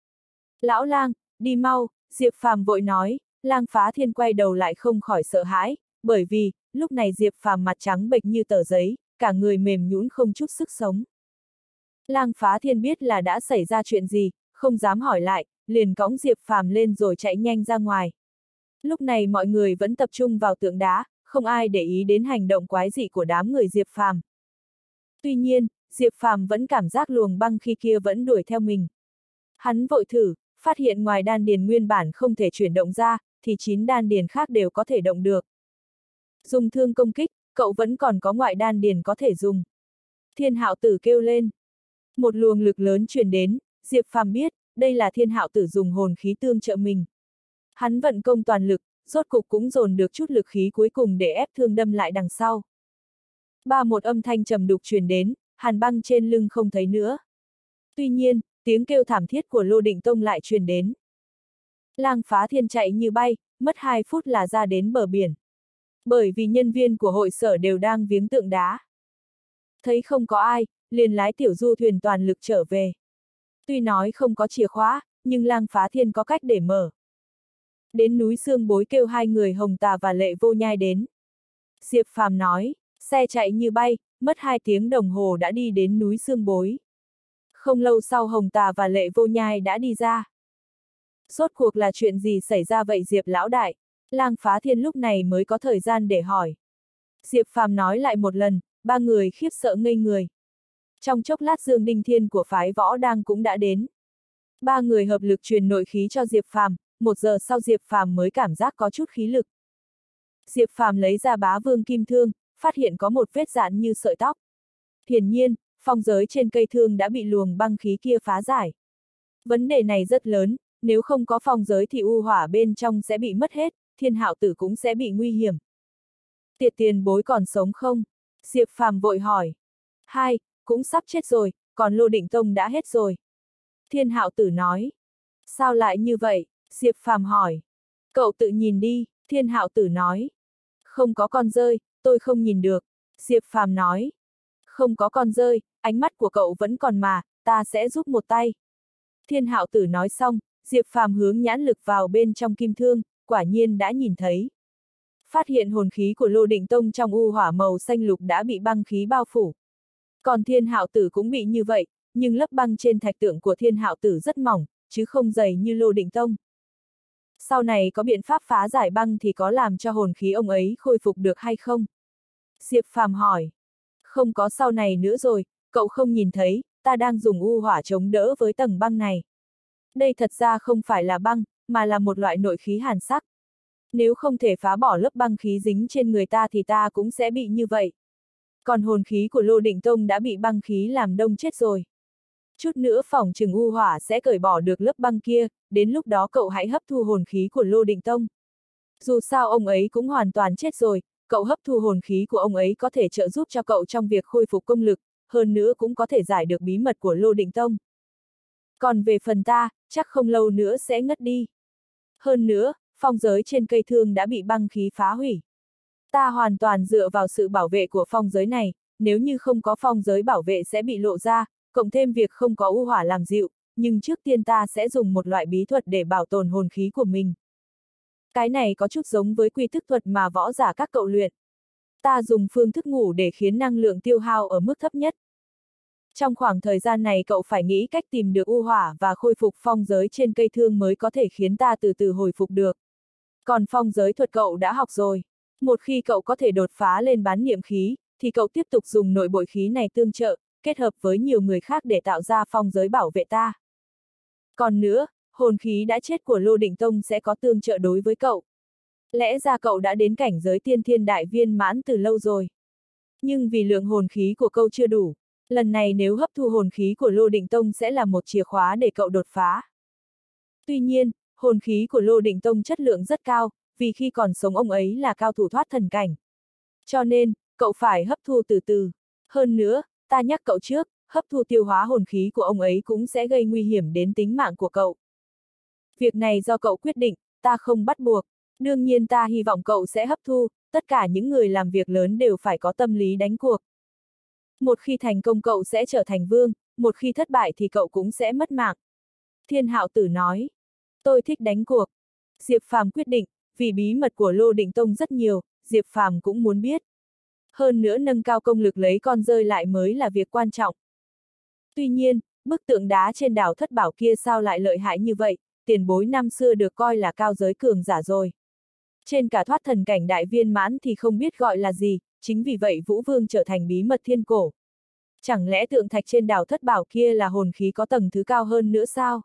Lão Lang, đi mau, Diệp Phàm vội nói, Lang Phá Thiên quay đầu lại không khỏi sợ hãi, bởi vì, lúc này Diệp Phàm mặt trắng bệch như tờ giấy, cả người mềm nhũn không chút sức sống. Lang Phá Thiên biết là đã xảy ra chuyện gì, không dám hỏi lại, liền cõng Diệp Phàm lên rồi chạy nhanh ra ngoài. Lúc này mọi người vẫn tập trung vào tượng đá, không ai để ý đến hành động quái dị của đám người Diệp Phàm. Tuy nhiên, Diệp Phàm vẫn cảm giác luồng băng khi kia vẫn đuổi theo mình. Hắn vội thử, phát hiện ngoài đan điền nguyên bản không thể chuyển động ra, thì chín đan điền khác đều có thể động được. Dùng thương công kích, cậu vẫn còn có ngoại đan điền có thể dùng. Thiên Hạo Tử kêu lên. Một luồng lực lớn truyền đến, Diệp Phàm biết, đây là Thiên Hạo Tử dùng hồn khí tương trợ mình. Hắn vận công toàn lực, rốt cục cũng dồn được chút lực khí cuối cùng để ép thương đâm lại đằng sau. Ba một âm thanh trầm đục truyền đến, hàn băng trên lưng không thấy nữa. Tuy nhiên, tiếng kêu thảm thiết của Lô Định Tông lại truyền đến. Lang Phá Thiên chạy như bay, mất hai phút là ra đến bờ biển. Bởi vì nhân viên của hội sở đều đang viếng tượng đá. Thấy không có ai, liền lái tiểu du thuyền toàn lực trở về. Tuy nói không có chìa khóa, nhưng Lang Phá Thiên có cách để mở. Đến núi Sương Bối kêu hai người Hồng Tà và Lệ Vô Nhai đến. Diệp Phàm nói, xe chạy như bay, mất hai tiếng đồng hồ đã đi đến núi Sương Bối. Không lâu sau Hồng Tà và Lệ Vô Nhai đã đi ra. Rốt cuộc là chuyện gì xảy ra vậy Diệp lão đại? Lang Phá Thiên lúc này mới có thời gian để hỏi. Diệp Phàm nói lại một lần, ba người khiếp sợ ngây người. Trong chốc lát Dương Đinh Thiên của phái Võ Đang cũng đã đến. Ba người hợp lực truyền nội khí cho Diệp Phàm, một giờ sau Diệp Phàm mới cảm giác có chút khí lực. Diệp Phàm lấy ra bá vương kim thương, phát hiện có một vết dạn như sợi tóc. Hiển nhiên, phong giới trên cây thương đã bị luồng băng khí kia phá giải. Vấn đề này rất lớn, nếu không có phong giới thì u hỏa bên trong sẽ bị mất hết, Thiên Hạo Tử cũng sẽ bị nguy hiểm. Tiệt tiền bối còn sống không? Diệp Phàm vội hỏi. Hai, cũng sắp chết rồi, còn Lô Định Tông đã hết rồi. Thiên Hạo Tử nói. Sao lại như vậy? Diệp Phàm hỏi. Cậu tự nhìn đi, Thiên Hạo Tử nói. Không có con rơi, tôi không nhìn được. Diệp Phàm nói. Không có con rơi, ánh mắt của cậu vẫn còn mà, ta sẽ giúp một tay. Thiên Hạo Tử nói xong, Diệp Phàm hướng nhãn lực vào bên trong kim thương, quả nhiên đã nhìn thấy. Phát hiện hồn khí của Lô Định Tông trong u hỏa màu xanh lục đã bị băng khí bao phủ. Còn Thiên Hạo Tử cũng bị như vậy, nhưng lớp băng trên thạch tượng của Thiên Hạo Tử rất mỏng, chứ không dày như Lô Định Tông. Sau này có biện pháp phá giải băng thì có làm cho hồn khí ông ấy khôi phục được hay không? Diệp Phàm hỏi. Không có sau này nữa rồi, cậu không nhìn thấy, ta đang dùng u hỏa chống đỡ với tầng băng này. Đây thật ra không phải là băng, mà là một loại nội khí hàn sắc. Nếu không thể phá bỏ lớp băng khí dính trên người ta thì ta cũng sẽ bị như vậy. Còn hồn khí của Lô Định Tông đã bị băng khí làm đông chết rồi. Chút nữa phỏng chừng u hỏa sẽ cởi bỏ được lớp băng kia, đến lúc đó cậu hãy hấp thu hồn khí của Lô Định Tông. Dù sao ông ấy cũng hoàn toàn chết rồi, cậu hấp thu hồn khí của ông ấy có thể trợ giúp cho cậu trong việc khôi phục công lực, hơn nữa cũng có thể giải được bí mật của Lô Định Tông. Còn về phần ta, chắc không lâu nữa sẽ ngất đi. Hơn nữa, phong giới trên cây thương đã bị băng khí phá hủy. Ta hoàn toàn dựa vào sự bảo vệ của phong giới này, nếu như không có phong giới bảo vệ sẽ bị lộ ra, cộng thêm việc không có u hỏa làm dịu, nhưng trước tiên ta sẽ dùng một loại bí thuật để bảo tồn hồn khí của mình. Cái này có chút giống với quy thức thuật mà võ giả các cậu luyện. Ta dùng phương thức ngủ để khiến năng lượng tiêu hao ở mức thấp nhất. Trong khoảng thời gian này cậu phải nghĩ cách tìm được u hỏa và khôi phục phong giới trên cây thương mới có thể khiến ta từ từ hồi phục được. Còn phong giới thuật cậu đã học rồi. Một khi cậu có thể đột phá lên bán niệm khí, thì cậu tiếp tục dùng nội bội khí này tương trợ, kết hợp với nhiều người khác để tạo ra phong giới bảo vệ ta. Còn nữa, hồn khí đã chết của Lô Định Tông sẽ có tương trợ đối với cậu. Lẽ ra cậu đã đến cảnh giới tiên thiên đại viên mãn từ lâu rồi. Nhưng vì lượng hồn khí của cậu chưa đủ, lần này nếu hấp thu hồn khí của Lô Định Tông sẽ là một chìa khóa để cậu đột phá. Tuy nhiên, hồn khí của Lô Định Tông chất lượng rất cao, vì khi còn sống ông ấy là cao thủ thoát thần cảnh. Cho nên, cậu phải hấp thu từ từ. Hơn nữa, ta nhắc cậu trước, hấp thu tiêu hóa hồn khí của ông ấy cũng sẽ gây nguy hiểm đến tính mạng của cậu. Việc này do cậu quyết định, ta không bắt buộc. Đương nhiên ta hy vọng cậu sẽ hấp thu, tất cả những người làm việc lớn đều phải có tâm lý đánh cuộc. Một khi thành công cậu sẽ trở thành vương, một khi thất bại thì cậu cũng sẽ mất mạng. Thiên Hạo Tử nói. Tôi thích đánh cuộc. Diệp Phàm quyết định, vì bí mật của Lô Định Tông rất nhiều, Diệp Phàm cũng muốn biết. Hơn nữa nâng cao công lực lấy con rơi lại mới là việc quan trọng. Tuy nhiên, bức tượng đá trên đảo Thất Bảo kia sao lại lợi hại như vậy, tiền bối năm xưa được coi là cao giới cường giả rồi. Trên cả thoát thần cảnh đại viên mãn thì không biết gọi là gì, chính vì vậy Vũ Vương trở thành bí mật thiên cổ. Chẳng lẽ tượng thạch trên đảo Thất Bảo kia là hồn khí có tầng thứ cao hơn nữa sao?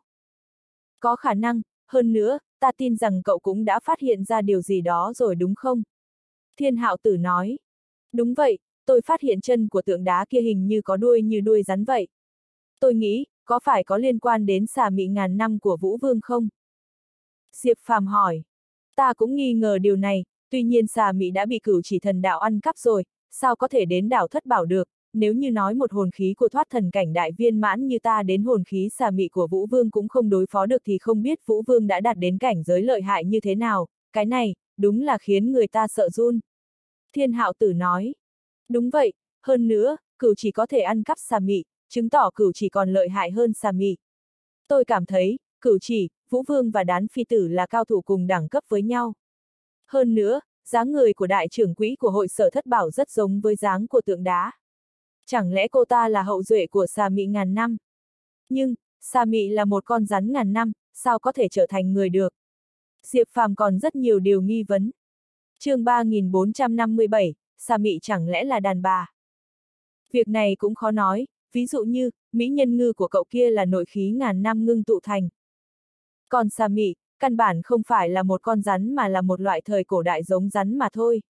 Có khả năng, hơn nữa, ta tin rằng cậu cũng đã phát hiện ra điều gì đó rồi đúng không? Thiên Hạo Tử nói. Đúng vậy, tôi phát hiện chân của tượng đá kia hình như có đuôi như đuôi rắn vậy. Tôi nghĩ, có phải có liên quan đến xà mị ngàn năm của Vũ Vương không? Diệp Phàm hỏi. Ta cũng nghi ngờ điều này, tuy nhiên xà mị đã bị Cửu Chỉ Thần Đạo ăn cắp rồi, sao có thể đến đảo Thất Bảo được, nếu như nói một hồn khí của thoát thần cảnh đại viên mãn như ta đến hồn khí xà mị của Vũ Vương cũng không đối phó được thì không biết Vũ Vương đã đạt đến cảnh giới lợi hại như thế nào, cái này, đúng là khiến người ta sợ run. Thiên Hạo Tử nói. Đúng vậy, hơn nữa, Cửu Chỉ có thể ăn cắp xà mị, chứng tỏ Cửu Chỉ còn lợi hại hơn xà mị. Tôi cảm thấy, Cửu Chỉ, Vũ Vương và Đán Phi Tử là cao thủ cùng đẳng cấp với nhau. Hơn nữa, dáng người của đại trưởng quỹ của hội sở Thất Bảo rất giống với dáng của tượng đá. Chẳng lẽ cô ta là hậu duệ của xà mị ngàn năm? Nhưng, xà mị là một con rắn ngàn năm, sao có thể trở thành người được? Diệp Phàm còn rất nhiều điều nghi vấn. chương ba nghìn bốn trăm năm mươi bảy, xà mị chẳng lẽ là đàn bà? Việc này cũng khó nói, ví dụ như, mỹ nhân ngư của cậu kia là nội khí ngàn năm ngưng tụ thành. Còn xà mị, căn bản không phải là một con rắn mà là một loại thời cổ đại giống rắn mà thôi.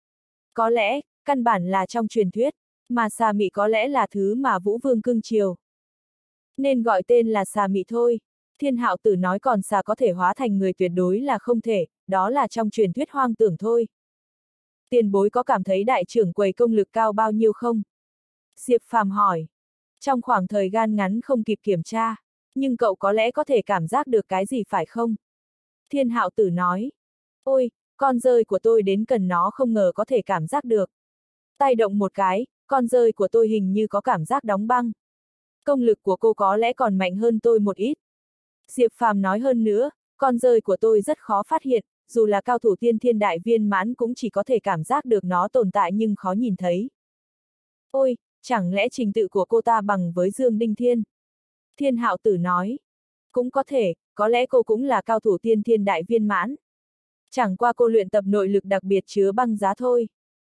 Có lẽ, căn bản là trong truyền thuyết, mà xà mị có lẽ là thứ mà Vũ Vương cưng chiều. Nên gọi tên là xà mị thôi. Thiên Hạo Tử nói còn xà có thể hóa thành người tuyệt đối là không thể, đó là trong truyền thuyết hoang tưởng thôi. Tiền bối có cảm thấy đại trưởng quầy công lực cao bao nhiêu không? Diệp Phàm hỏi. Trong khoảng thời gian ngắn không kịp kiểm tra, nhưng cậu có lẽ có thể cảm giác được cái gì phải không? Thiên Hạo Tử nói. Ôi, con dơi của tôi đến cần nó không ngờ có thể cảm giác được. Tay động một cái, con dơi của tôi hình như có cảm giác đóng băng. Công lực của cô có lẽ còn mạnh hơn tôi một ít. Diệp Phàm nói hơn nữa, con dơi của tôi rất khó phát hiện, dù là cao thủ tiên thiên đại viên mãn cũng chỉ có thể cảm giác được nó tồn tại nhưng khó nhìn thấy. Ôi, chẳng lẽ trình tự của cô ta bằng với Dương Đinh Thiên? Thiên Hạo Tử nói. Cũng có thể, có lẽ cô cũng là cao thủ tiên thiên đại viên mãn. Chẳng qua cô luyện tập nội lực đặc biệt chứa băng giá thôi.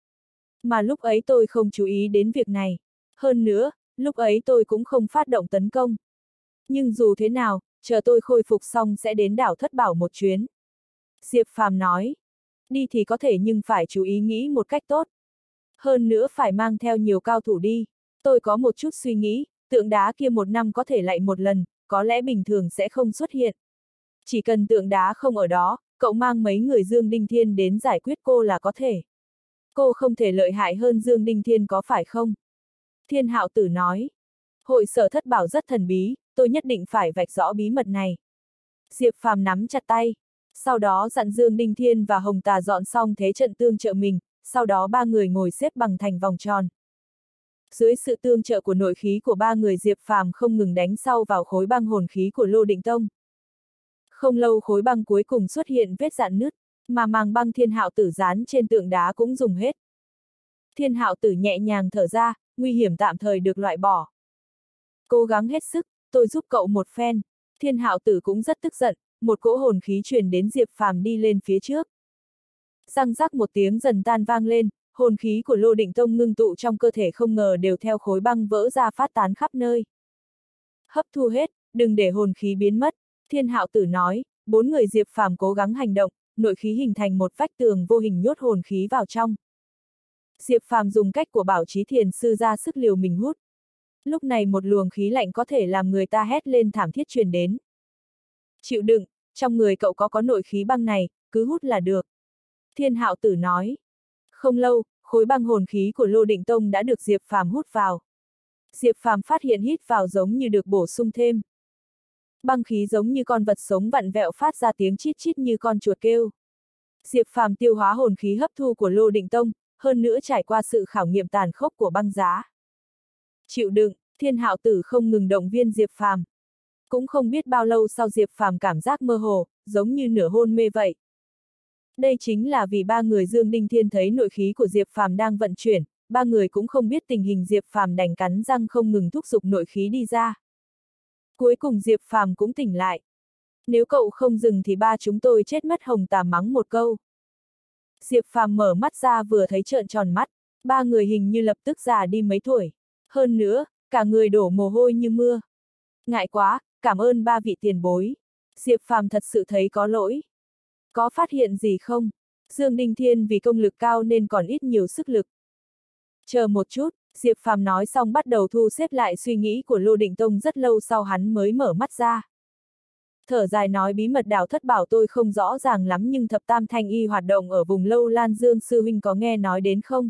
Mà lúc ấy tôi không chú ý đến việc này. Hơn nữa, lúc ấy tôi cũng không phát động tấn công. Nhưng dù thế nào, chờ tôi khôi phục xong sẽ đến đảo Thất Bảo một chuyến. Diệp Phàm nói. Đi thì có thể nhưng phải chú ý nghĩ một cách tốt. Hơn nữa phải mang theo nhiều cao thủ đi. Tôi có một chút suy nghĩ, tượng đá kia một năm có thể lại một lần, có lẽ bình thường sẽ không xuất hiện. Chỉ cần tượng đá không ở đó, cậu mang mấy người Dương Đinh Thiên đến giải quyết cô là có thể. Cô không thể lợi hại hơn Dương Đinh Thiên có phải không? Thiên Hạo Tử nói. Hội sở Thất Bảo rất thần bí, tôi nhất định phải vạch rõ bí mật này. Diệp Phàm nắm chặt tay. Sau đó dặn Dương Đinh Thiên và Hồng Tà dọn xong thế trận tương trợ mình, sau đó ba người ngồi xếp bằng thành vòng tròn. Dưới sự tương trợ của nội khí của ba người Diệp Phàm không ngừng đánh sau vào khối băng hồn khí của Lô Định Tông. Không lâu khối băng cuối cùng xuất hiện vết rạn nứt, mà màng băng Thiên Hạo Tử dán trên tượng đá cũng dùng hết. Thiên Hạo Tử nhẹ nhàng thở ra, nguy hiểm tạm thời được loại bỏ. Cố gắng hết sức, tôi giúp cậu một phen. Thiên Hạo Tử cũng rất tức giận, một cỗ hồn khí truyền đến Diệp Phàm đi lên phía trước. Răng rắc một tiếng dần tan vang lên, hồn khí của Lô Định Tông ngưng tụ trong cơ thể không ngờ đều theo khối băng vỡ ra phát tán khắp nơi. Hấp thu hết, đừng để hồn khí biến mất, Thiên Hạo Tử nói, bốn người Diệp Phàm cố gắng hành động, nội khí hình thành một vách tường vô hình nhốt hồn khí vào trong. Diệp Phàm dùng cách của Bảo Chí Thiền sư ra sức liều mình hút. Lúc này một luồng khí lạnh có thể làm người ta hét lên thảm thiết truyền đến. Chịu đựng, trong người cậu có có nội khí băng này, cứ hút là được. Thiên Hạo Tử nói. Không lâu, khối băng hồn khí của Lô Định Tông đã được Diệp Phàm hút vào. Diệp Phàm phát hiện hít vào giống như được bổ sung thêm. Băng khí giống như con vật sống vặn vẹo phát ra tiếng chít chít như con chuột kêu. Diệp Phàm tiêu hóa hồn khí hấp thu của Lô Định Tông, hơn nữa trải qua sự khảo nghiệm tàn khốc của băng giá. Chịu đựng, Thiên Hạo Tử không ngừng động viên Diệp Phàm. Cũng không biết bao lâu sau Diệp Phàm cảm giác mơ hồ, giống như nửa hôn mê vậy. Đây chính là vì ba người Dương Đinh Thiên thấy nội khí của Diệp Phàm đang vận chuyển, ba người cũng không biết tình hình Diệp Phàm đành cắn răng không ngừng thúc giục nội khí đi ra. Cuối cùng Diệp Phàm cũng tỉnh lại. Nếu cậu không dừng thì ba chúng tôi chết mất, Hồng Tà mắng một câu. Diệp Phàm mở mắt ra vừa thấy trợn tròn mắt, ba người hình như lập tức già đi mấy tuổi. Hơn nữa, cả người đổ mồ hôi như mưa. Ngại quá, cảm ơn ba vị tiền bối. Diệp Phàm thật sự thấy có lỗi. Có phát hiện gì không? Dương Đinh Thiên vì công lực cao nên còn ít nhiều sức lực. Chờ một chút, Diệp Phàm nói xong bắt đầu thu xếp lại suy nghĩ của Lô Định Tông, rất lâu sau hắn mới mở mắt ra. Thở dài nói, bí mật đảo thất bảo tôi không rõ ràng lắm, nhưng thập tam thanh y hoạt động ở vùng Lâu Lan, Dương sư huynh có nghe nói đến không?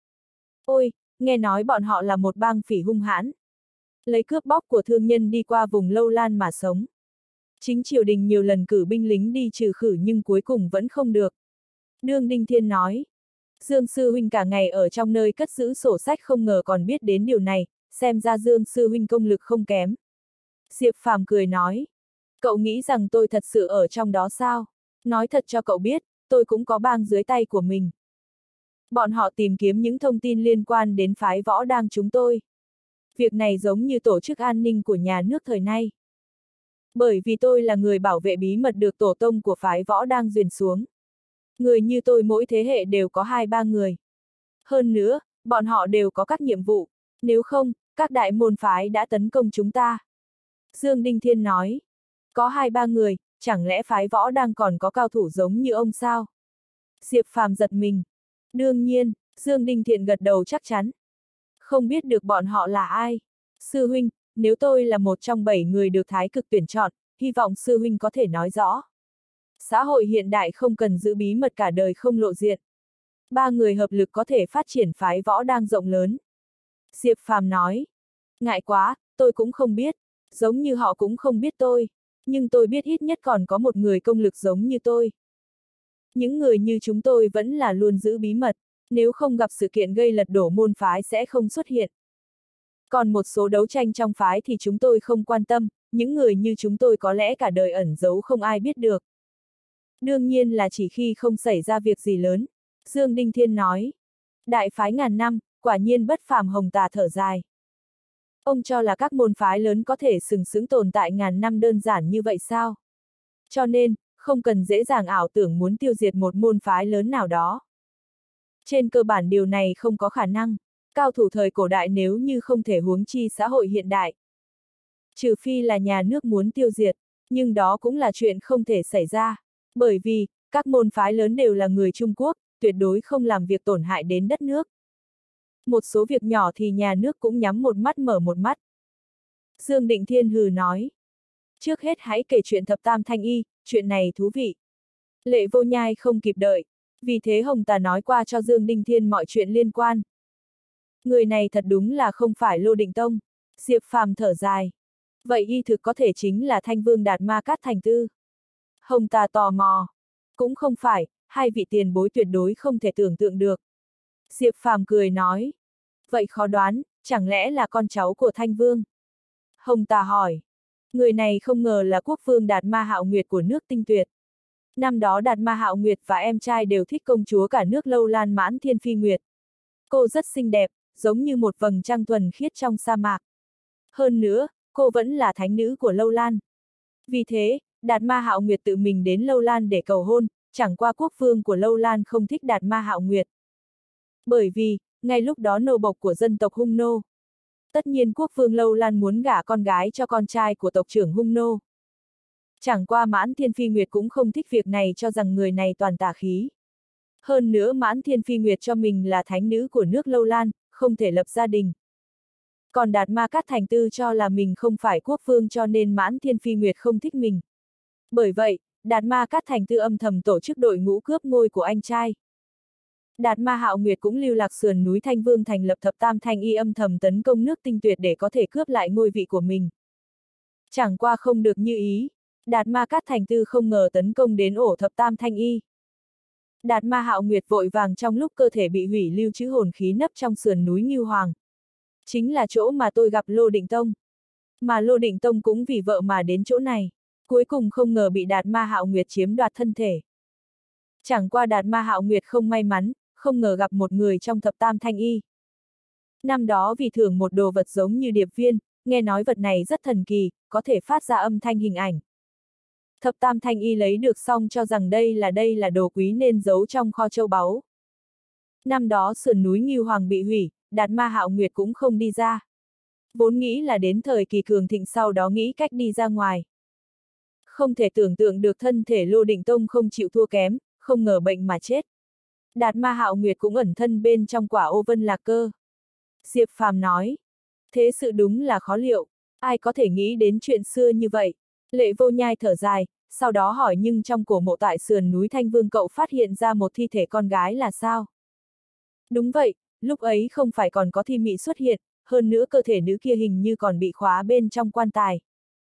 Ôi, nghe nói bọn họ là một bang phỉ hung hãn, lấy cướp bóc của thương nhân đi qua vùng Lâu Lan mà sống. Chính triều đình nhiều lần cử binh lính đi trừ khử nhưng cuối cùng vẫn không được. Dương Đinh Thiên nói, Dương sư huynh cả ngày ở trong nơi cất giữ sổ sách không ngờ còn biết đến điều này, xem ra Dương sư huynh công lực không kém. Diệp Phàm cười nói, cậu nghĩ rằng tôi thật sự ở trong đó sao? Nói thật cho cậu biết, tôi cũng có bang dưới tay của mình. Bọn họ tìm kiếm những thông tin liên quan đến phái võ đang chúng tôi. Việc này giống như tổ chức an ninh của nhà nước thời nay. Bởi vì tôi là người bảo vệ bí mật được tổ tông của phái võ đang truyền xuống. Người như tôi mỗi thế hệ đều có hai ba người. Hơn nữa, bọn họ đều có các nhiệm vụ, nếu không, các đại môn phái đã tấn công chúng ta. Dương Đinh Thiên nói, có hai ba người, chẳng lẽ phái võ đang còn có cao thủ giống như ông sao? Diệp Phàm giật mình. Đương nhiên, Dương Đinh Thiện gật đầu chắc chắn. Không biết được bọn họ là ai. Sư huynh, nếu tôi là một trong bảy người được Thái Cực tuyển chọn, hy vọng sư huynh có thể nói rõ. Xã hội hiện đại không cần giữ bí mật cả đời không lộ diện. Ba người hợp lực có thể phát triển phái võ đang rộng lớn. Diệp Phàm nói, ngại quá, tôi cũng không biết, giống như họ cũng không biết tôi, nhưng tôi biết ít nhất còn có một người công lực giống như tôi. Những người như chúng tôi vẫn là luôn giữ bí mật, nếu không gặp sự kiện gây lật đổ môn phái sẽ không xuất hiện. Còn một số đấu tranh trong phái thì chúng tôi không quan tâm, những người như chúng tôi có lẽ cả đời ẩn giấu không ai biết được. Đương nhiên là chỉ khi không xảy ra việc gì lớn. Dương Đinh Thiên nói, đại phái ngàn năm, quả nhiên bất phàm. Hồng Tà thở dài. Ông cho là các môn phái lớn có thể sừng sững tồn tại ngàn năm đơn giản như vậy sao? Cho nên, không cần dễ dàng ảo tưởng muốn tiêu diệt một môn phái lớn nào đó. Trên cơ bản điều này không có khả năng, cao thủ thời cổ đại nếu như không thể huống chi xã hội hiện đại. Trừ phi là nhà nước muốn tiêu diệt, nhưng đó cũng là chuyện không thể xảy ra, bởi vì, các môn phái lớn đều là người Trung Quốc, tuyệt đối không làm việc tổn hại đến đất nước. Một số việc nhỏ thì nhà nước cũng nhắm một mắt mở một mắt. Dương Định Thiên hừ nói, trước hết hãy kể chuyện thập tam thanh y, chuyện này thú vị. Lệ Vô Nhai không kịp đợi, vì thế Hồng Tà nói qua cho Dương Đinh Thiên mọi chuyện liên quan. Người này thật đúng là không phải Lô Định Tông. Diệp Phàm thở dài. Vậy y thực có thể chính là Thanh Vương Đạt Ma Cát Thành Tư. Hồng Tà tò mò. Cũng không phải, hai vị tiền bối tuyệt đối không thể tưởng tượng được. Diệp Phàm cười nói. Vậy khó đoán, chẳng lẽ là con cháu của Thanh Vương? Hồng Tà hỏi. Người này không ngờ là quốc vương Đạt Ma Hạo Nguyệt của nước Tinh Tuyệt. Năm đó Đạt Ma Hạo Nguyệt và em trai đều thích công chúa cả nước Lâu Lan Mãn Thiên Phi Nguyệt. Cô rất xinh đẹp, giống như một vầng trăng thuần khiết trong sa mạc. Hơn nữa, cô vẫn là thánh nữ của Lâu Lan. Vì thế, Đạt Ma Hạo Nguyệt tự mình đến Lâu Lan để cầu hôn, chẳng qua quốc vương của Lâu Lan không thích Đạt Ma Hạo Nguyệt. Bởi vì, ngay lúc đó nô bộc của dân tộc Hung Nô. Tất nhiên quốc vương Lâu Lan muốn gả con gái cho con trai của tộc trưởng Hung Nô. Chẳng qua Mãn Thiên Phi Nguyệt cũng không thích việc này, cho rằng người này toàn tà khí. Hơn nữa Mãn Thiên Phi Nguyệt cho mình là thánh nữ của nước Lâu Lan, không thể lập gia đình. Còn Đạt Ma Cát Thành Tư cho là mình không phải quốc vương cho nên Mãn Thiên Phi Nguyệt không thích mình. Bởi vậy, Đạt Ma Cát Thành Tư âm thầm tổ chức đội ngũ cướp ngôi của anh trai. Đạt Ma Hạo Nguyệt cũng lưu lạc sườn núi Thanh Vương thành lập thập tam thanh y, âm thầm tấn công nước Tinh Tuyệt để có thể cướp lại ngôi vị của mình. Chẳng qua không được như ý, Đạt Ma Cát Thành Tư không ngờ tấn công đến ổ thập tam thanh y. Đạt Ma Hạo Nguyệt vội vàng trong lúc cơ thể bị hủy lưu trữ hồn khí nấp trong sườn núi Ngưu Hoàng. Chính là chỗ mà tôi gặp Lô Định Tông. Mà Lô Định Tông cũng vì vợ mà đến chỗ này. Cuối cùng không ngờ bị Đạt Ma Hạo Nguyệt chiếm đoạt thân thể. Chẳng qua Đạt Ma Hạo Nguyệt không may mắn, không ngờ gặp một người trong thập tam thanh y. Năm đó vì thưởng một đồ vật giống như điệp viên, nghe nói vật này rất thần kỳ, có thể phát ra âm thanh hình ảnh. Thập tam thanh y lấy được xong cho rằng đây là đây là đồ quý nên giấu trong kho châu báu. Năm đó sườn núi Ngưu Hoàng bị hủy, Đạt Ma Hạo Nguyệt cũng không đi ra. Vốn nghĩ là đến thời kỳ cường thịnh sau đó nghĩ cách đi ra ngoài. Không thể tưởng tượng được thân thể Lô Định Tông không chịu thua kém, không ngờ bệnh mà chết. Đạt Ma Hạo Nguyệt cũng ẩn thân bên trong quả ô vân lạc cơ. Diệp Phàm nói. Thế sự đúng là khó liệu, ai có thể nghĩ đến chuyện xưa như vậy. Lệ Vô Nhai thở dài, sau đó hỏi nhưng trong cổ mộ tại sườn núi Thanh Vương cậu phát hiện ra một thi thể con gái là sao? Đúng vậy, lúc ấy không phải còn có thi mị xuất hiện, hơn nữa cơ thể nữ kia hình như còn bị khóa bên trong quan tài.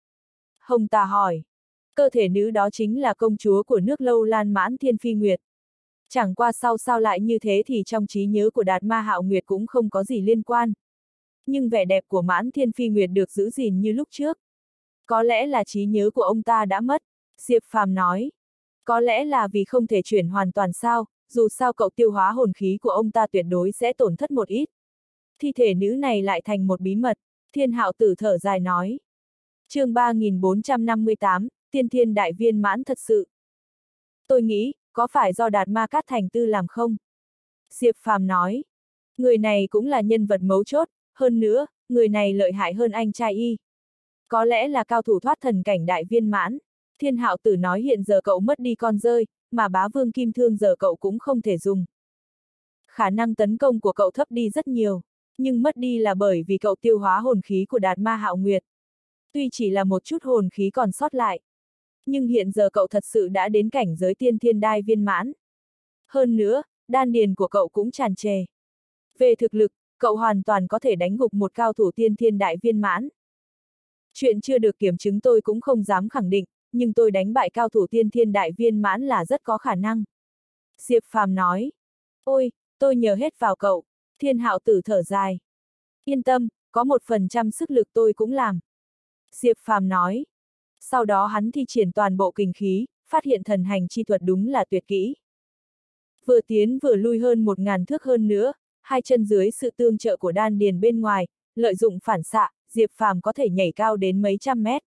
Hồng Tà hỏi. Cơ thể nữ đó chính là công chúa của nước Lâu Lan Mãn Thiên Phi Nguyệt. Chẳng qua sau sao lại như thế thì trong trí nhớ của Đạt Ma Hạo Nguyệt cũng không có gì liên quan. Nhưng vẻ đẹp của Mãn Thiên Phi Nguyệt được giữ gìn như lúc trước. Có lẽ là trí nhớ của ông ta đã mất, Diệp Phàm nói. Có lẽ là vì không thể chuyển hoàn toàn sao, dù sao cậu tiêu hóa hồn khí của ông ta tuyệt đối sẽ tổn thất một ít. Thi thể nữ này lại thành một bí mật, Thiên Hạo Tử thở dài nói. chương ba nghìn bốn trăm năm mươi tám, Tiên Thiên Đại Viên Mãn thật sự. Tôi nghĩ, có phải do Đạt Ma Cát Thành Tư làm không? Diệp Phàm nói. Người này cũng là nhân vật mấu chốt, hơn nữa, người này lợi hại hơn anh trai y. Có lẽ là cao thủ thoát thần cảnh đại viên mãn. Thiên Hạo Tử nói hiện giờ cậu mất đi con rơi, mà bá vương kim thương giờ cậu cũng không thể dùng. Khả năng tấn công của cậu thấp đi rất nhiều, nhưng mất đi là bởi vì cậu tiêu hóa hồn khí của Đạt Ma Hạo Nguyệt. Tuy chỉ là một chút hồn khí còn sót lại, nhưng hiện giờ cậu thật sự đã đến cảnh giới tiên thiên đai viên mãn. Hơn nữa, đan điền của cậu cũng tràn trề. Về thực lực, cậu hoàn toàn có thể đánh gục một cao thủ tiên thiên đại viên mãn. Chuyện chưa được kiểm chứng tôi cũng không dám khẳng định, nhưng tôi đánh bại cao thủ tiên thiên đại viên mãn là rất có khả năng. Diệp Phàm nói. Ôi, tôi nhờ hết vào cậu. Thiên Hạo Tử thở dài. Yên tâm, có một phần trăm sức lực tôi cũng làm. Diệp Phàm nói. Sau đó hắn thi triển toàn bộ kình khí, phát hiện thần hành chi thuật đúng là tuyệt kỹ. Vừa tiến vừa lui hơn một ngàn thước hơn nữa, hai chân dưới sự tương trợ của đan điền bên ngoài, lợi dụng phản xạ, Diệp Phàm có thể nhảy cao đến mấy trăm mét.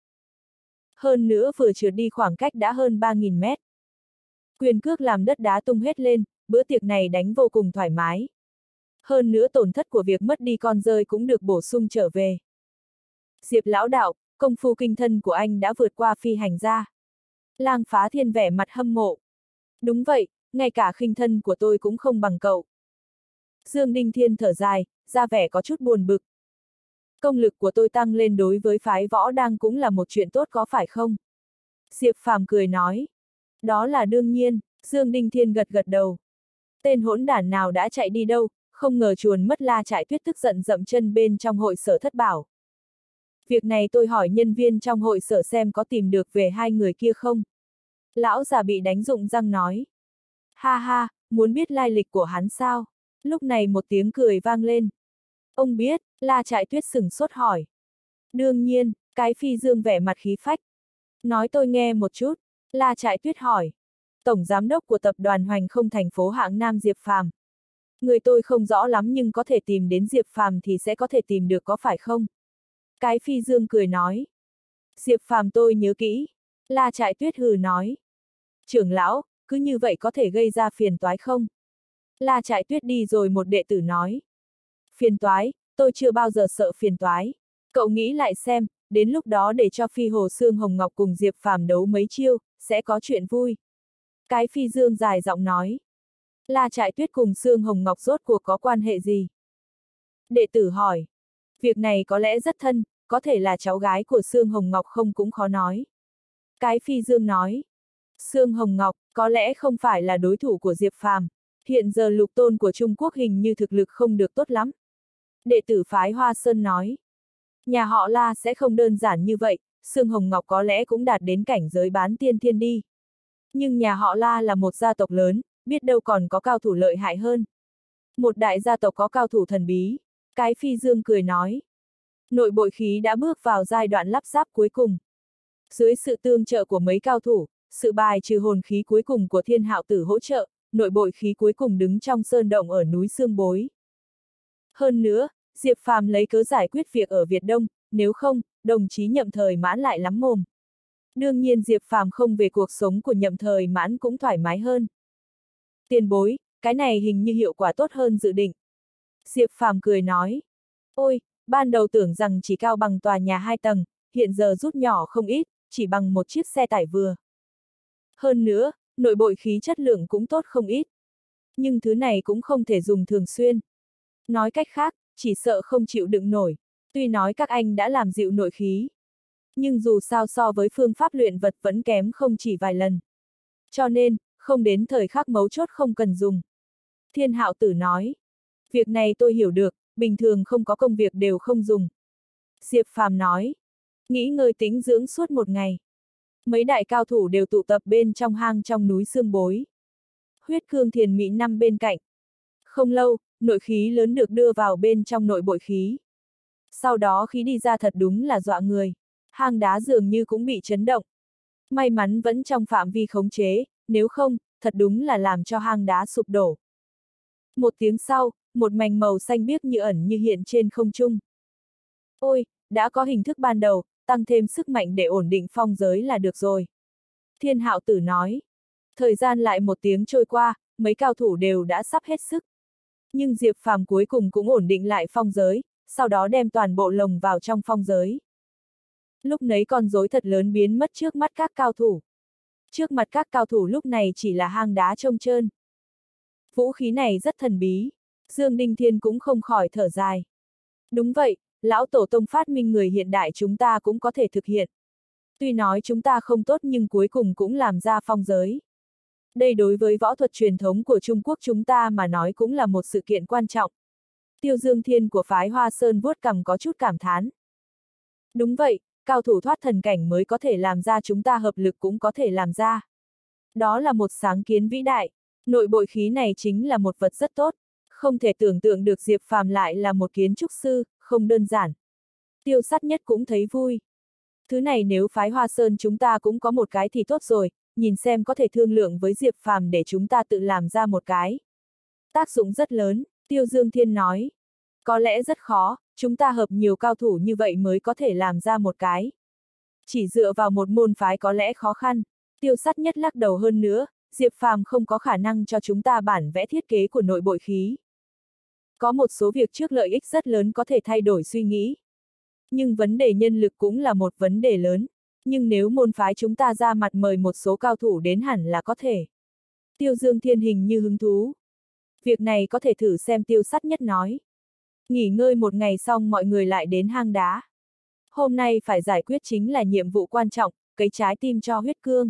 Hơn nữa vừa trượt đi khoảng cách đã hơn ba nghìn mét. Quyền cước làm đất đá tung hết lên, bữa tiệc này đánh vô cùng thoải mái. Hơn nữa tổn thất của việc mất đi con rơi cũng được bổ sung trở về. Diệp lão đạo, công phu kinh thân của anh đã vượt qua phi hành gia. Lang Phá Thiên vẻ mặt hâm mộ. Đúng vậy, ngay cả khinh thân của tôi cũng không bằng cậu. Dương Đinh Thiên thở dài, ra vẻ có chút buồn bực. Công lực của tôi tăng lên đối với phái võ đang cũng là một chuyện tốt có phải không? Diệp Phàm cười nói. Đó là đương nhiên, Dương Đinh Thiên gật gật đầu. Tên hỗn đản nào đã chạy đi đâu, không ngờ chuồn mất La Trại Tuyết tức giận dậm chân bên trong hội sở thất bảo. Việc này tôi hỏi nhân viên trong hội sở xem có tìm được về hai người kia không? Lão già bị đánh rụng răng nói. Ha ha, muốn biết lai lịch của hắn sao? Lúc này một tiếng cười vang lên. Ông biết, La Trại Tuyết sửng sốt hỏi. Đương nhiên, cái Phi Dương vẻ mặt khí phách. Nói tôi nghe một chút, La Trại Tuyết hỏi. Tổng giám đốc của tập đoàn Hoành Không thành phố Hạng Nam Diệp Phàm. Người tôi không rõ lắm nhưng có thể tìm đến Diệp Phàm thì sẽ có thể tìm được có phải không? Cái Phi Dương cười nói. Diệp Phàm tôi nhớ kỹ. La Trại Tuyết hừ nói. Trưởng lão, cứ như vậy có thể gây ra phiền toái không? La Trại Tuyết đi rồi một đệ tử nói. Phiền toái, tôi chưa bao giờ sợ phiền toái. Cậu nghĩ lại xem, đến lúc đó để cho Phi Hồ Sương Hồng Ngọc cùng Diệp Phàm đấu mấy chiêu, sẽ có chuyện vui. Cái Phi Dương dài giọng nói. La Trại Tuyết cùng Sương Hồng Ngọc rốt cuộc có quan hệ gì? Đệ tử hỏi. Việc này có lẽ rất thân, có thể là cháu gái của Sương Hồng Ngọc không cũng khó nói. Cái Phi Dương nói. Sương Hồng Ngọc, có lẽ không phải là đối thủ của Diệp Phàm. Hiện giờ lục tôn của Trung Quốc hình như thực lực không được tốt lắm. Đệ tử phái Hoa Sơn nói. Nhà họ La sẽ không đơn giản như vậy, Sương Hồng Ngọc có lẽ cũng đạt đến cảnh giới bán tiên thiên đi. Nhưng nhà họ La là một gia tộc lớn, biết đâu còn có cao thủ lợi hại hơn. Một đại gia tộc có cao thủ thần bí. Cái Phi Dương cười nói. Nội bội khí đã bước vào giai đoạn lắp ráp cuối cùng. Dưới sự tương trợ của mấy cao thủ, sự bài trừ hồn khí cuối cùng của Thiên Hạo Tử hỗ trợ, nội bội khí cuối cùng đứng trong sơn động ở núi Sương Bối. Hơn nữa, Diệp Phàm lấy cớ giải quyết việc ở Việt Đông, nếu không, đồng chí Nhậm Thời Mãn lại lắm mồm. Đương nhiên Diệp Phàm không về cuộc sống của Nhậm Thời Mãn cũng thoải mái hơn. Tiền bối, cái này hình như hiệu quả tốt hơn dự định. Diệp Phàm cười nói. Ôi, ban đầu tưởng rằng chỉ cao bằng tòa nhà hai tầng, hiện giờ rút nhỏ không ít, chỉ bằng một chiếc xe tải vừa. Hơn nữa, nội bội khí chất lượng cũng tốt không ít. Nhưng thứ này cũng không thể dùng thường xuyên. Nói cách khác, chỉ sợ không chịu đựng nổi. Tuy nói các anh đã làm dịu nội khí, nhưng dù sao so với phương pháp luyện vật vẫn kém không chỉ vài lần. Cho nên, không đến thời khắc mấu chốt không cần dùng. Thiên Hạo Tử nói. Việc này tôi hiểu được, bình thường không có công việc đều không dùng. Diệp Phàm nói. Nghỉ ngơi tĩnh dưỡng suốt một ngày. Mấy đại cao thủ đều tụ tập bên trong hang trong núi Sương Bối. Huyết Cương Thiền Mỹ năm bên cạnh. Không lâu, nội khí lớn được đưa vào bên trong nội bội khí. Sau đó khí đi ra thật đúng là dọa người. Hang đá dường như cũng bị chấn động. May mắn vẫn trong phạm vi khống chế, nếu không, thật đúng là làm cho hang đá sụp đổ. Một tiếng sau, một mảnh màu xanh biếc như ẩn như hiện trên không trung. Ôi, đã có hình thức ban đầu, tăng thêm sức mạnh để ổn định phong giới là được rồi. Thiên Hạo Tử nói. Thời gian lại một tiếng trôi qua, mấy cao thủ đều đã sắp hết sức. Nhưng Diệp Phàm cuối cùng cũng ổn định lại phong giới, sau đó đem toàn bộ lồng vào trong phong giới. Lúc nấy con rối thật lớn biến mất trước mắt các cao thủ. Trước mặt các cao thủ lúc này chỉ là hang đá trông trơn. Vũ khí này rất thần bí. Dương Đinh Thiên cũng không khỏi thở dài. Đúng vậy, lão tổ tông phát minh người hiện đại chúng ta cũng có thể thực hiện. Tuy nói chúng ta không tốt nhưng cuối cùng cũng làm ra phong giới. Đây đối với võ thuật truyền thống của Trung Quốc chúng ta mà nói cũng là một sự kiện quan trọng. Tiêu Dương Thiên của phái Hoa Sơn vuốt cằm có chút cảm thán. Đúng vậy, cao thủ thoát thần cảnh mới có thể làm ra, chúng ta hợp lực cũng có thể làm ra. Đó là một sáng kiến vĩ đại. Nội bội khí này chính là một vật rất tốt. Không thể tưởng tượng được Diệp Phàm lại là một kiến trúc sư, không đơn giản. Tiêu Sắt Nhất cũng thấy vui. Thứ này nếu phái Hoa Sơn chúng ta cũng có một cái thì tốt rồi, nhìn xem có thể thương lượng với Diệp Phàm để chúng ta tự làm ra một cái. Tác dụng rất lớn, Tiêu Dương Thiên nói. Có lẽ rất khó, chúng ta hợp nhiều cao thủ như vậy mới có thể làm ra một cái. Chỉ dựa vào một môn phái có lẽ khó khăn. Tiêu Sắt Nhất lắc đầu hơn nữa, Diệp Phàm không có khả năng cho chúng ta bản vẽ thiết kế của nội bội khí. Có một số việc trước lợi ích rất lớn có thể thay đổi suy nghĩ. Nhưng vấn đề nhân lực cũng là một vấn đề lớn. Nhưng nếu môn phái chúng ta ra mặt mời một số cao thủ đến hẳn là có thể. Tiêu Dương Thiên hình như hứng thú. Việc này có thể thử xem, Tiêu Sắt Nhất nói. Nghỉ ngơi một ngày xong mọi người lại đến hang đá. Hôm nay phải giải quyết chính là nhiệm vụ quan trọng, cấy trái tim cho Huyết Cương.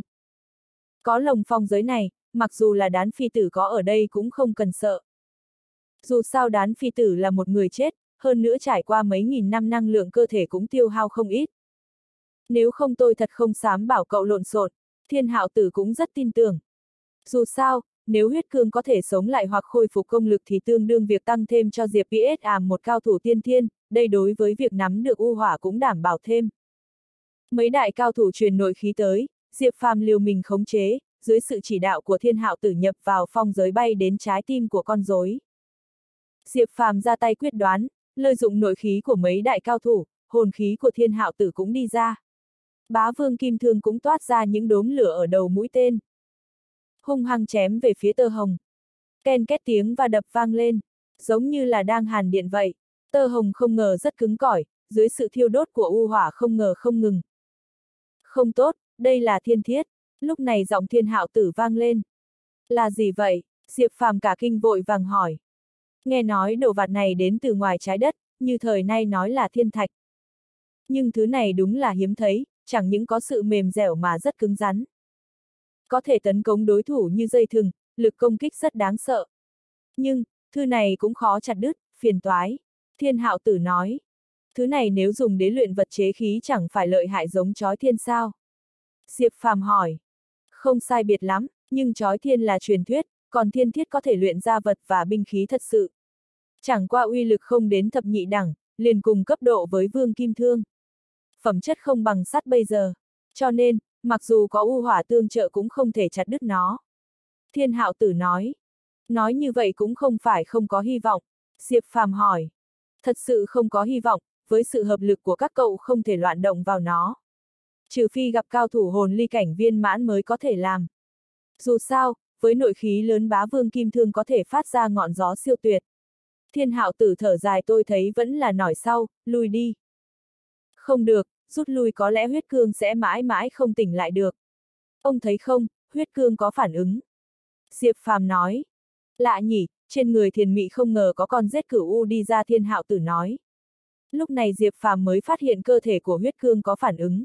Có lồng phong giới này, mặc dù là Đán Phi Tử có ở đây cũng không cần sợ. Dù sao Đán Phi Tử là một người chết, hơn nữa trải qua mấy nghìn năm năng lượng cơ thể cũng tiêu hao không ít. Nếu không tôi thật không dám bảo cậu lộn xộn, Thiên Hạo Tử cũng rất tin tưởng. Dù sao, nếu Huyết Cương có thể sống lại hoặc khôi phục công lực thì tương đương việc tăng thêm cho Diệp pê ét àm một cao thủ tiên thiên, đây đối với việc nắm được u hỏa cũng đảm bảo thêm. Mấy đại cao thủ truyền nội khí tới, Diệp Phàm liều mình khống chế, dưới sự chỉ đạo của Thiên Hạo Tử nhập vào phong giới bay đến trái tim của con rối. Diệp Phàm ra tay quyết đoán, lợi dụng nội khí của mấy đại cao thủ, hồn khí của Thiên Hạo Tử cũng đi ra. Bá Vương Kim Thương cũng toát ra những đốm lửa ở đầu mũi tên. Hung hăng chém về phía Tơ Hồng. Ken két tiếng và đập vang lên, giống như là đang hàn điện vậy. Tơ Hồng không ngờ rất cứng cỏi, dưới sự thiêu đốt của u hỏa không ngờ không ngừng. Không tốt, đây là thiên thiết. Lúc này giọng Thiên Hạo Tử vang lên. Là gì vậy? Diệp Phàm cả kinh vội vàng hỏi. Nghe nói đồ vật này đến từ ngoài trái đất, như thời nay nói là thiên thạch. Nhưng thứ này đúng là hiếm thấy, chẳng những có sự mềm dẻo mà rất cứng rắn. Có thể tấn công đối thủ như dây thừng, lực công kích rất đáng sợ. Nhưng, thứ này cũng khó chặt đứt, phiền toái. Thiên Hạo Tử nói. Thứ này nếu dùng để luyện vật chế khí chẳng phải lợi hại giống chói thiên sao? Diệp Phàm hỏi. Không sai biệt lắm, nhưng chói thiên là truyền thuyết, còn thiên thiết có thể luyện ra vật và binh khí thật sự. Chẳng qua uy lực không đến thập nhị đẳng, liền cùng cấp độ với Vương Kim Thương. Phẩm chất không bằng sắt bây giờ, cho nên, mặc dù có u hỏa tương trợ cũng không thể chặt đứt nó. Thiên Hạo Tử nói. Nói như vậy cũng không phải không có hy vọng. Diệp Phàm hỏi. Thật sự không có hy vọng, với sự hợp lực của các cậu không thể loạn động vào nó. Trừ phi gặp cao thủ hồn ly cảnh viên mãn mới có thể làm. Dù sao, với nội khí lớn Bá Vương Kim Thương có thể phát ra ngọn gió siêu tuyệt. Thiên Hạo Tử thở dài, tôi thấy vẫn là nỏi sau, lui đi. Không được, rút lui có lẽ Huyết Cương sẽ mãi mãi không tỉnh lại được. Ông thấy không, Huyết Cương có phản ứng. Diệp Phàm nói. Lạ nhỉ, trên người Thiền Mị không ngờ có con rết cửu u đi ra, Thiên Hạo Tử nói. Lúc này Diệp Phàm mới phát hiện cơ thể của huyết cương có phản ứng.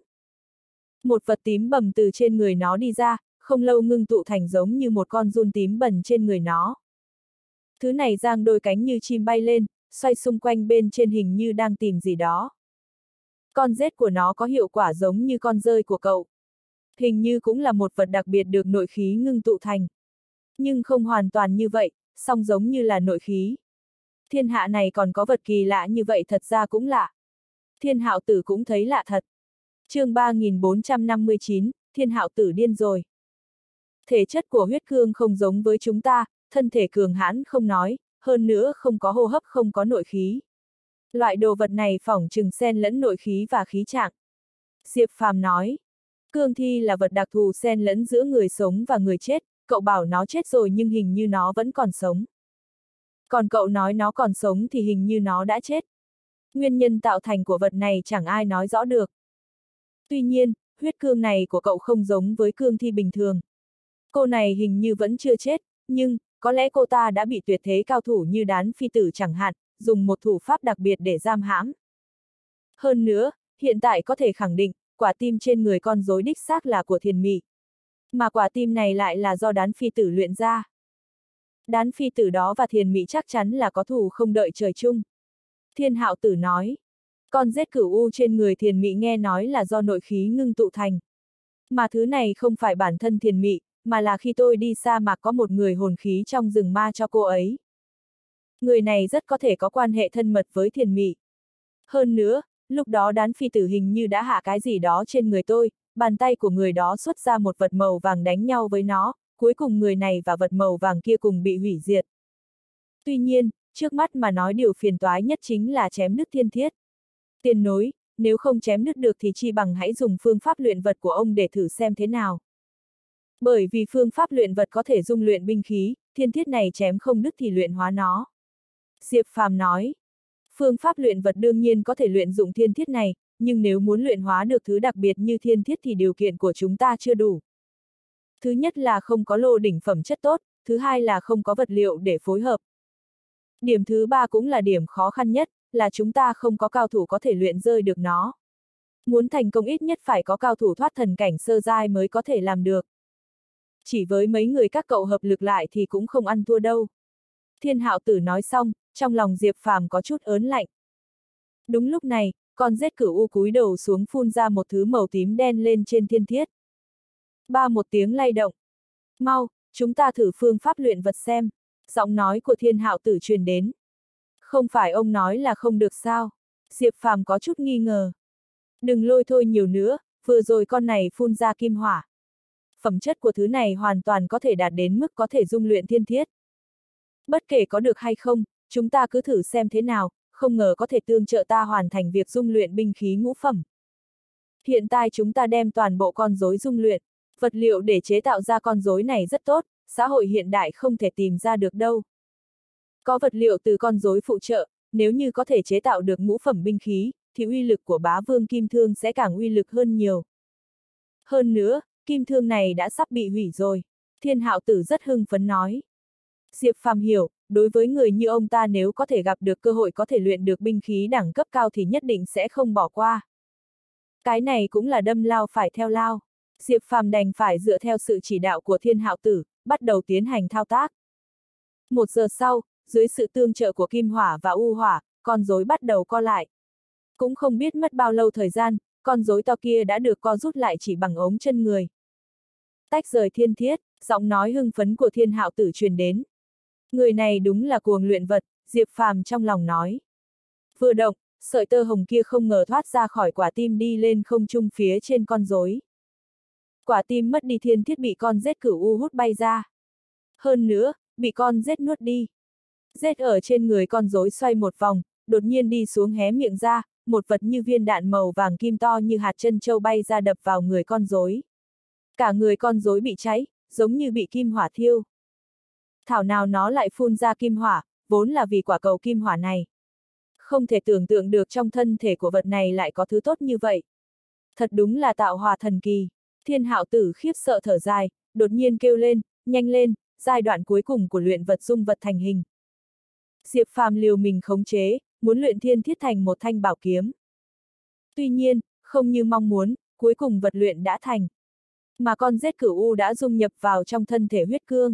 Một vật tím bầm từ trên người nó đi ra, không lâu ngưng tụ thành giống như một con giun tím bẩn trên người nó. Thứ này giang đôi cánh như chim bay lên, xoay xung quanh bên trên hình như đang tìm gì đó. Con rết của nó có hiệu quả giống như con dơi của cậu. Hình như cũng là một vật đặc biệt được nội khí ngưng tụ thành. Nhưng không hoàn toàn như vậy, song giống như là nội khí. Thiên hạ này còn có vật kỳ lạ như vậy, thật ra cũng lạ. Thiên Hạo Tử cũng thấy lạ thật. Chương ba nghìn bốn trăm năm mươi chín, Thiên Hạo Tử điên rồi. Thể chất của huyết cương không giống với chúng ta, thân thể cường hãn không nói, hơn nữa không có hô hấp, không có nội khí. Loại đồ vật này phỏng chừng xen lẫn nội khí và khí trạng. Diệp Phàm nói, cương thi là vật đặc thù xen lẫn giữa người sống và người chết, cậu bảo nó chết rồi nhưng hình như nó vẫn còn sống. Còn cậu nói nó còn sống thì hình như nó đã chết. Nguyên nhân tạo thành của vật này chẳng ai nói rõ được. Tuy nhiên, huyết cương này của cậu không giống với cương thi bình thường. Cô này hình như vẫn chưa chết, nhưng, có lẽ cô ta đã bị tuyệt thế cao thủ như Đán Phi Tử chẳng hạn, dùng một thủ pháp đặc biệt để giam hãm. Hơn nữa, hiện tại có thể khẳng định, quả tim trên người con rối đích xác là của Thiền Mị. Mà quả tim này lại là do Đán Phi Tử luyện ra. Đán Phi Tử đó và Thiền Mị chắc chắn là có thù không đợi trời chung. Thiên Hạo Tử nói, con rết cửu u trên người Thiền Mị nghe nói là do nội khí ngưng tụ thành. Mà thứ này không phải bản thân Thiền Mị, mà là khi tôi đi sa mạc có một người hồn khí trong rừng ma cho cô ấy. Người này rất có thể có quan hệ thân mật với Thiền Mị. Hơn nữa, lúc đó Đán Phi Tử hình như đã hạ cái gì đó trên người tôi, bàn tay của người đó xuất ra một vật màu vàng đánh nhau với nó, cuối cùng người này và vật màu vàng kia cùng bị hủy diệt. Tuy nhiên, trước mắt mà nói điều phiền toái nhất chính là chém đứt thiên thiết. Tiền nối, nếu không chém đứt được thì chi bằng hãy dùng phương pháp luyện vật của ông để thử xem thế nào. Bởi vì phương pháp luyện vật có thể dung luyện binh khí, thiên thiết này chém không đứt thì luyện hóa nó. Diệp Phàm nói, phương pháp luyện vật đương nhiên có thể luyện dụng thiên thiết này, nhưng nếu muốn luyện hóa được thứ đặc biệt như thiên thiết thì điều kiện của chúng ta chưa đủ. Thứ nhất là không có lô đỉnh phẩm chất tốt, thứ hai là không có vật liệu để phối hợp. Điểm thứ ba cũng là điểm khó khăn nhất, là chúng ta không có cao thủ có thể luyện rơi được nó. Muốn thành công ít nhất phải có cao thủ thoát thần cảnh sơ giai mới có thể làm được. Chỉ với mấy người các cậu hợp lực lại thì cũng không ăn thua đâu. Thiên Hạo Tử nói xong, trong lòng Diệp Phàm có chút ớn lạnh. Đúng lúc này, con rết cửu u cúi đầu xuống phun ra một thứ màu tím đen lên trên thiên thiết. Ba một tiếng lay động. Mau, chúng ta thử phương pháp luyện vật xem. Giọng nói của Thiên Hạo Tử truyền đến. Không phải ông nói là không được sao? Diệp Phàm có chút nghi ngờ. Đừng lôi thôi nhiều nữa, vừa rồi con này phun ra kim hỏa. Phẩm chất của thứ này hoàn toàn có thể đạt đến mức có thể dung luyện thiên thiết. Bất kể có được hay không, chúng ta cứ thử xem thế nào, không ngờ có thể tương trợ ta hoàn thành việc dung luyện binh khí ngũ phẩm. Hiện tại chúng ta đem toàn bộ con rối dung luyện, vật liệu để chế tạo ra con rối này rất tốt, xã hội hiện đại không thể tìm ra được đâu. Có vật liệu từ con rối phụ trợ, nếu như có thể chế tạo được ngũ phẩm binh khí, thì uy lực của bá vương kim thương sẽ càng uy lực hơn nhiều. Hơn nữa, kim thương này đã sắp bị hủy rồi. Thiên Hạo Tử rất hưng phấn nói. Diệp Phàm hiểu, đối với người như ông ta nếu có thể gặp được cơ hội có thể luyện được binh khí đẳng cấp cao thì nhất định sẽ không bỏ qua. Cái này cũng là đâm lao phải theo lao. Diệp Phàm đành phải dựa theo sự chỉ đạo của Thiên Hạo Tử, bắt đầu tiến hành thao tác. Một giờ sau, dưới sự tương trợ của kim hỏa và u hỏa, con rối bắt đầu co lại. Cũng không biết mất bao lâu thời gian, con rối to kia đã được co rút lại chỉ bằng ống chân người. Tách rời thiên thiết, giọng nói hưng phấn của Thiên Hạo Tử truyền đến. Người này đúng là cuồng luyện vật, Diệp Phàm trong lòng nói. Vừa động, sợi tơ hồng kia không ngờ thoát ra khỏi quả tim đi lên không trung phía trên con rối. Quả tim mất đi, thiên thiết bị con rết cửu u hút bay ra. Hơn nữa, bị con rết nuốt đi. Rết ở trên người con rối xoay một vòng, đột nhiên đi xuống hé miệng ra, một vật như viên đạn màu vàng kim to như hạt chân châu bay ra đập vào người con rối. Cả người con rối bị cháy, giống như bị kim hỏa thiêu. Thảo nào nó lại phun ra kim hỏa, vốn là vì quả cầu kim hỏa này. Không thể tưởng tượng được trong thân thể của vật này lại có thứ tốt như vậy. Thật đúng là tạo hóa thần kỳ. Thiên Hạo Tử khiếp sợ thở dài, đột nhiên kêu lên, nhanh lên, giai đoạn cuối cùng của luyện vật dung vật thành hình. Diệp Phàm liều mình khống chế, muốn luyện thiên thiết thành một thanh bảo kiếm. Tuy nhiên, không như mong muốn, cuối cùng vật luyện đã thành. Mà con rết cửu u đã dung nhập vào trong thân thể huyết cương.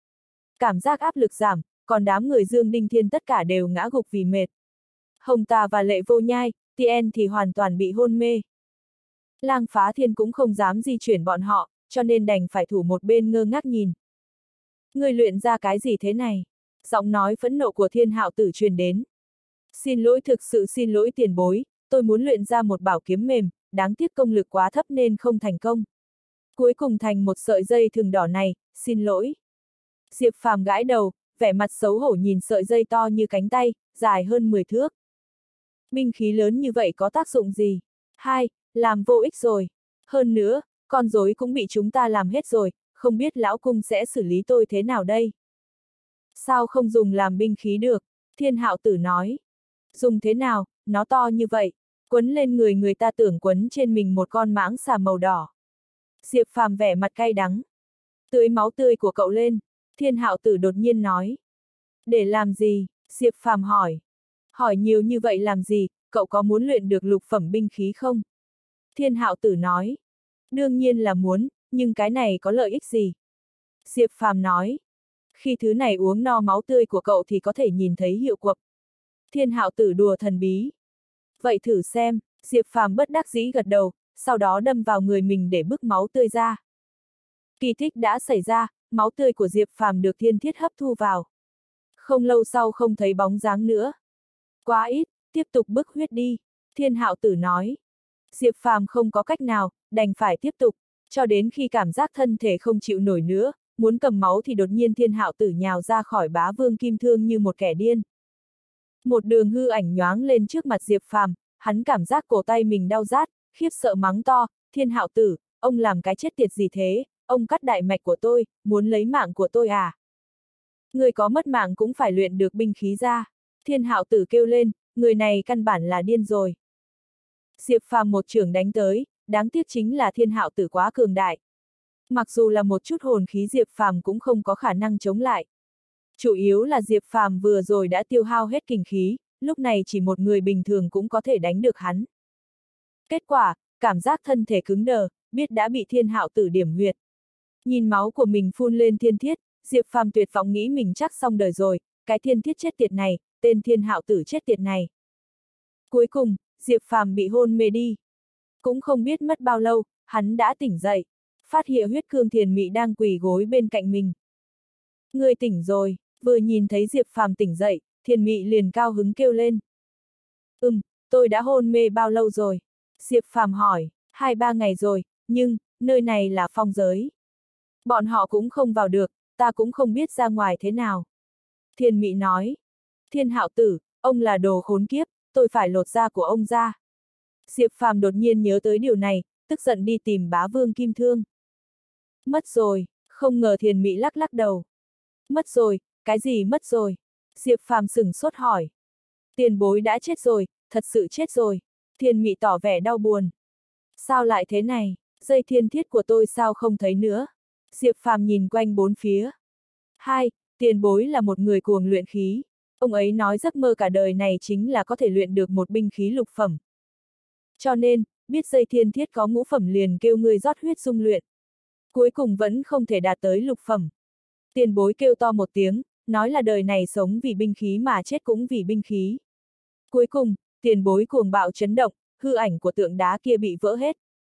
Cảm giác áp lực giảm, còn đám người Dương Đinh Thiên tất cả đều ngã gục vì mệt. Hồng Tà và Lệ Vô Nhai, Tien thì hoàn toàn bị hôn mê. Lang Phá Thiên cũng không dám di chuyển bọn họ, cho nên đành phải thủ một bên ngơ ngác nhìn. Người luyện ra cái gì thế này? Giọng nói phẫn nộ của Thiên Hạo Tử truyền đến. Xin lỗi, thực sự xin lỗi tiền bối, tôi muốn luyện ra một bảo kiếm mềm, đáng tiếc công lực quá thấp nên không thành công. Cuối cùng thành một sợi dây thừng đỏ này, xin lỗi. Diệp Phàm gãi đầu, vẻ mặt xấu hổ nhìn sợi dây to như cánh tay, dài hơn mười thước. Binh khí lớn như vậy có tác dụng gì? Hai, làm vô ích rồi. Hơn nữa, con rối cũng bị chúng ta làm hết rồi, không biết lão cung sẽ xử lý tôi thế nào đây? Sao không dùng làm binh khí được? Thiên Hạo Tử nói. Dùng thế nào, nó to như vậy, quấn lên người người ta tưởng quấn trên mình một con mãng xà màu đỏ. Diệp Phàm vẻ mặt cay đắng. Tưới máu tươi của cậu lên, Thiên Hạo Tử đột nhiên nói. Để làm gì? Diệp Phàm hỏi. Hỏi nhiều như vậy làm gì, cậu có muốn luyện được lục phẩm binh khí không? Thiên Hạo Tử nói. Đương nhiên là muốn, nhưng cái này có lợi ích gì? Diệp Phàm nói. Khi thứ này uống no máu tươi của cậu thì có thể nhìn thấy hiệu quả. Thiên Hạo Tử đùa thần bí. Vậy thử xem, Diệp Phàm bất đắc dĩ gật đầu, sau đó đâm vào người mình để bức máu tươi ra. Kỳ tích đã xảy ra, máu tươi của Diệp Phàm được thiên thiết hấp thu vào. Không lâu sau không thấy bóng dáng nữa. Quá ít, tiếp tục bức huyết đi, Thiên Hạo Tử nói. Diệp Phàm không có cách nào, đành phải tiếp tục, cho đến khi cảm giác thân thể không chịu nổi nữa, muốn cầm máu thì đột nhiên Thiên Hạo Tử nhào ra khỏi bá vương kim thương như một kẻ điên. Một đường hư ảnh nhoáng lên trước mặt Diệp Phàm, hắn cảm giác cổ tay mình đau rát, khiếp sợ mắng to, Thiên Hạo Tử, ông làm cái chết tiệt gì thế, ông cắt đại mạch của tôi, muốn lấy mạng của tôi à? Người có mất mạng cũng phải luyện được binh khí ra. Thiên Hạo Tử kêu lên, người này căn bản là điên rồi. Diệp Phàm một chưởng đánh tới, đáng tiếc chính là Thiên Hạo Tử quá cường đại. Mặc dù là một chút hồn khí Diệp Phàm cũng không có khả năng chống lại. Chủ yếu là Diệp Phàm vừa rồi đã tiêu hao hết kình khí, lúc này chỉ một người bình thường cũng có thể đánh được hắn. Kết quả, cảm giác thân thể cứng đờ, biết đã bị Thiên Hạo Tử điểm huyệt. Nhìn máu của mình phun lên thiên thiết, Diệp Phàm tuyệt vọng nghĩ mình chắc xong đời rồi, cái thiên thiết chết tiệt này, tên Thiên Hạo Tử chết tiệt này. Cuối cùng, Diệp Phàm bị hôn mê đi. Cũng không biết mất bao lâu, hắn đã tỉnh dậy, phát hiện huyết cương Thiền Mị đang quỳ gối bên cạnh mình. Người tỉnh rồi, vừa nhìn thấy Diệp Phàm tỉnh dậy, Thiền Mị liền cao hứng kêu lên. Ừm, tôi đã hôn mê bao lâu rồi? Diệp Phàm hỏi, hai ba ngày rồi, nhưng, nơi này là phong giới. Bọn họ cũng không vào được, ta cũng không biết ra ngoài thế nào. Thiền Mị nói, Thiên Hạo Tử, ông là đồ khốn kiếp, tôi phải lột da của ông ra. Diệp Phàm đột nhiên nhớ tới điều này, tức giận đi tìm bá vương kim thương. Mất rồi, không ngờ Thiền Mị lắc lắc đầu. Mất rồi, cái gì mất rồi? Diệp Phàm sửng sốt hỏi. Tiền bối đã chết rồi, thật sự chết rồi. Thiền Mị tỏ vẻ đau buồn. Sao lại thế này, dây thiên thiết của tôi sao không thấy nữa? Diệp Phàm nhìn quanh bốn phía. Hai, tiền bối là một người cuồng luyện khí. Ông ấy nói giấc mơ cả đời này chính là có thể luyện được một binh khí lục phẩm. Cho nên, biết dây thiên thiết có ngũ phẩm liền kêu người rót huyết dung luyện. Cuối cùng vẫn không thể đạt tới lục phẩm. Tiền bối kêu to một tiếng, nói là đời này sống vì binh khí mà chết cũng vì binh khí. Cuối cùng, tiền bối cuồng bạo chấn động, hư ảnh của tượng đá kia bị vỡ hết.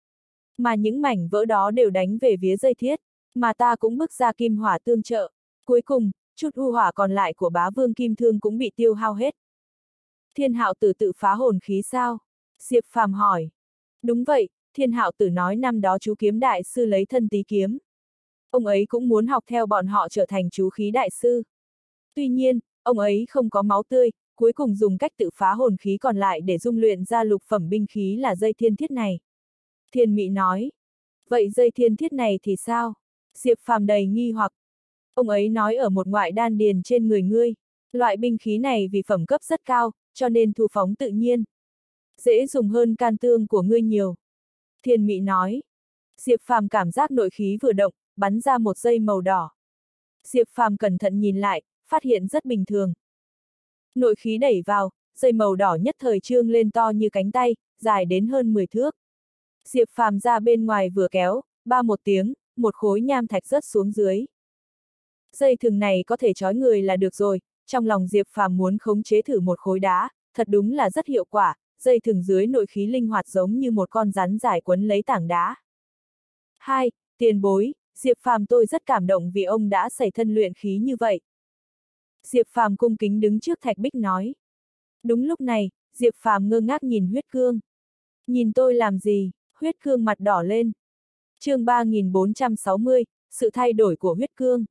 Mà những mảnh vỡ đó đều đánh về phía dây thiết, mà ta cũng bức ra kim hỏa tương trợ. Cuối cùng, chút u hỏa còn lại của bá vương kim thương cũng bị tiêu hao hết. Thiên Hạo Tử tự phá hồn khí sao? Diệp Phàm hỏi. Đúng vậy, Thiên Hạo Tử nói năm đó chú kiếm đại sư lấy thân tí kiếm. Ông ấy cũng muốn học theo bọn họ trở thành chú khí đại sư. Tuy nhiên, ông ấy không có máu tươi, cuối cùng dùng cách tự phá hồn khí còn lại để dung luyện ra lục phẩm binh khí là dây thiên thiết này. Thiền Mị nói. Vậy dây thiên thiết này thì sao? Diệp Phàm đầy nghi hoặc. Ông ấy nói ở một ngoại đan điền trên người ngươi. Loại binh khí này vì phẩm cấp rất cao, cho nên thu phóng tự nhiên. Dễ dùng hơn can tương của ngươi nhiều. Thiền Mị nói. Diệp Phàm cảm giác nội khí vừa động, bắn ra một dây màu đỏ. Diệp Phàm cẩn thận nhìn lại, phát hiện rất bình thường. Nội khí đẩy vào, dây màu đỏ nhất thời trương lên to như cánh tay, dài đến hơn mười thước. Diệp Phàm ra bên ngoài vừa kéo, ba một tiếng, một khối nham thạch rớt xuống dưới. Dây thừng này có thể trói người là được rồi, trong lòng Diệp Phàm muốn khống chế thử một khối đá, thật đúng là rất hiệu quả, dây thừng dưới nội khí linh hoạt giống như một con rắn dài quấn lấy tảng đá. Hai, tiền bối, Diệp Phàm tôi rất cảm động vì ông đã xảy thân luyện khí như vậy. Diệp Phàm cung kính đứng trước thạch bích nói. Đúng lúc này, Diệp Phàm ngơ ngác nhìn Huyết Cương. Nhìn tôi làm gì? Huyết Cương mặt đỏ lên. Chương ba nghìn bốn trăm sáu mươi, sự thay đổi của Huyết Cương.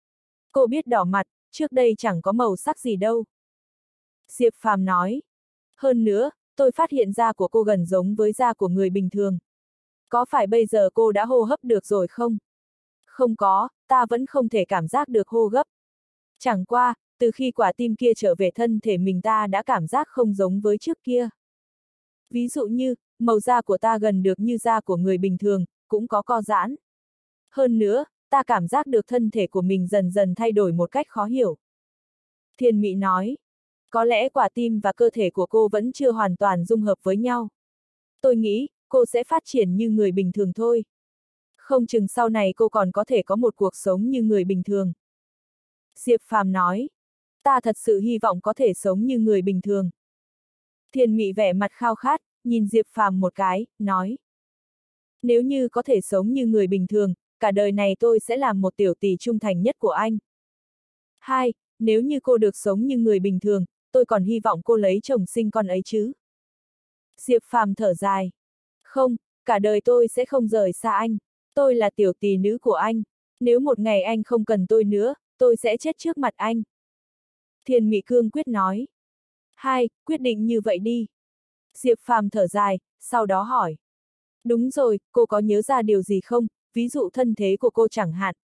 Cô biết đỏ mặt, trước đây chẳng có màu sắc gì đâu. Diệp Phàm nói. Hơn nữa, tôi phát hiện da của cô gần giống với da của người bình thường. Có phải bây giờ cô đã hô hấp được rồi không? Không có, ta vẫn không thể cảm giác được hô gấp. Chẳng qua, từ khi quả tim kia trở về thân thể mình ta đã cảm giác không giống với trước kia. Ví dụ như, màu da của ta gần được như da của người bình thường, cũng có co giãn. Hơn nữa, ta cảm giác được thân thể của mình dần dần thay đổi một cách khó hiểu. Thiên Mị nói, có lẽ quả tim và cơ thể của cô vẫn chưa hoàn toàn dung hợp với nhau. Tôi nghĩ, cô sẽ phát triển như người bình thường thôi. Không chừng sau này cô còn có thể có một cuộc sống như người bình thường. Diệp Phàm nói, ta thật sự hy vọng có thể sống như người bình thường. Thiên Mị vẻ mặt khao khát, nhìn Diệp Phàm một cái, nói. Nếu như có thể sống như người bình thường, cả đời này tôi sẽ làm một tiểu tỷ trung thành nhất của anh. Hai, nếu như cô được sống như người bình thường, tôi còn hy vọng cô lấy chồng sinh con ấy chứ. Diệp Phàm thở dài. Không, cả đời tôi sẽ không rời xa anh. Tôi là tiểu tỷ nữ của anh. Nếu một ngày anh không cần tôi nữa, tôi sẽ chết trước mặt anh. Thiên Mị cương quyết nói. Hai, quyết định như vậy đi. Diệp Phàm thở dài, sau đó hỏi. Đúng rồi, cô có nhớ ra điều gì không, ví dụ thân thế của cô chẳng hạn.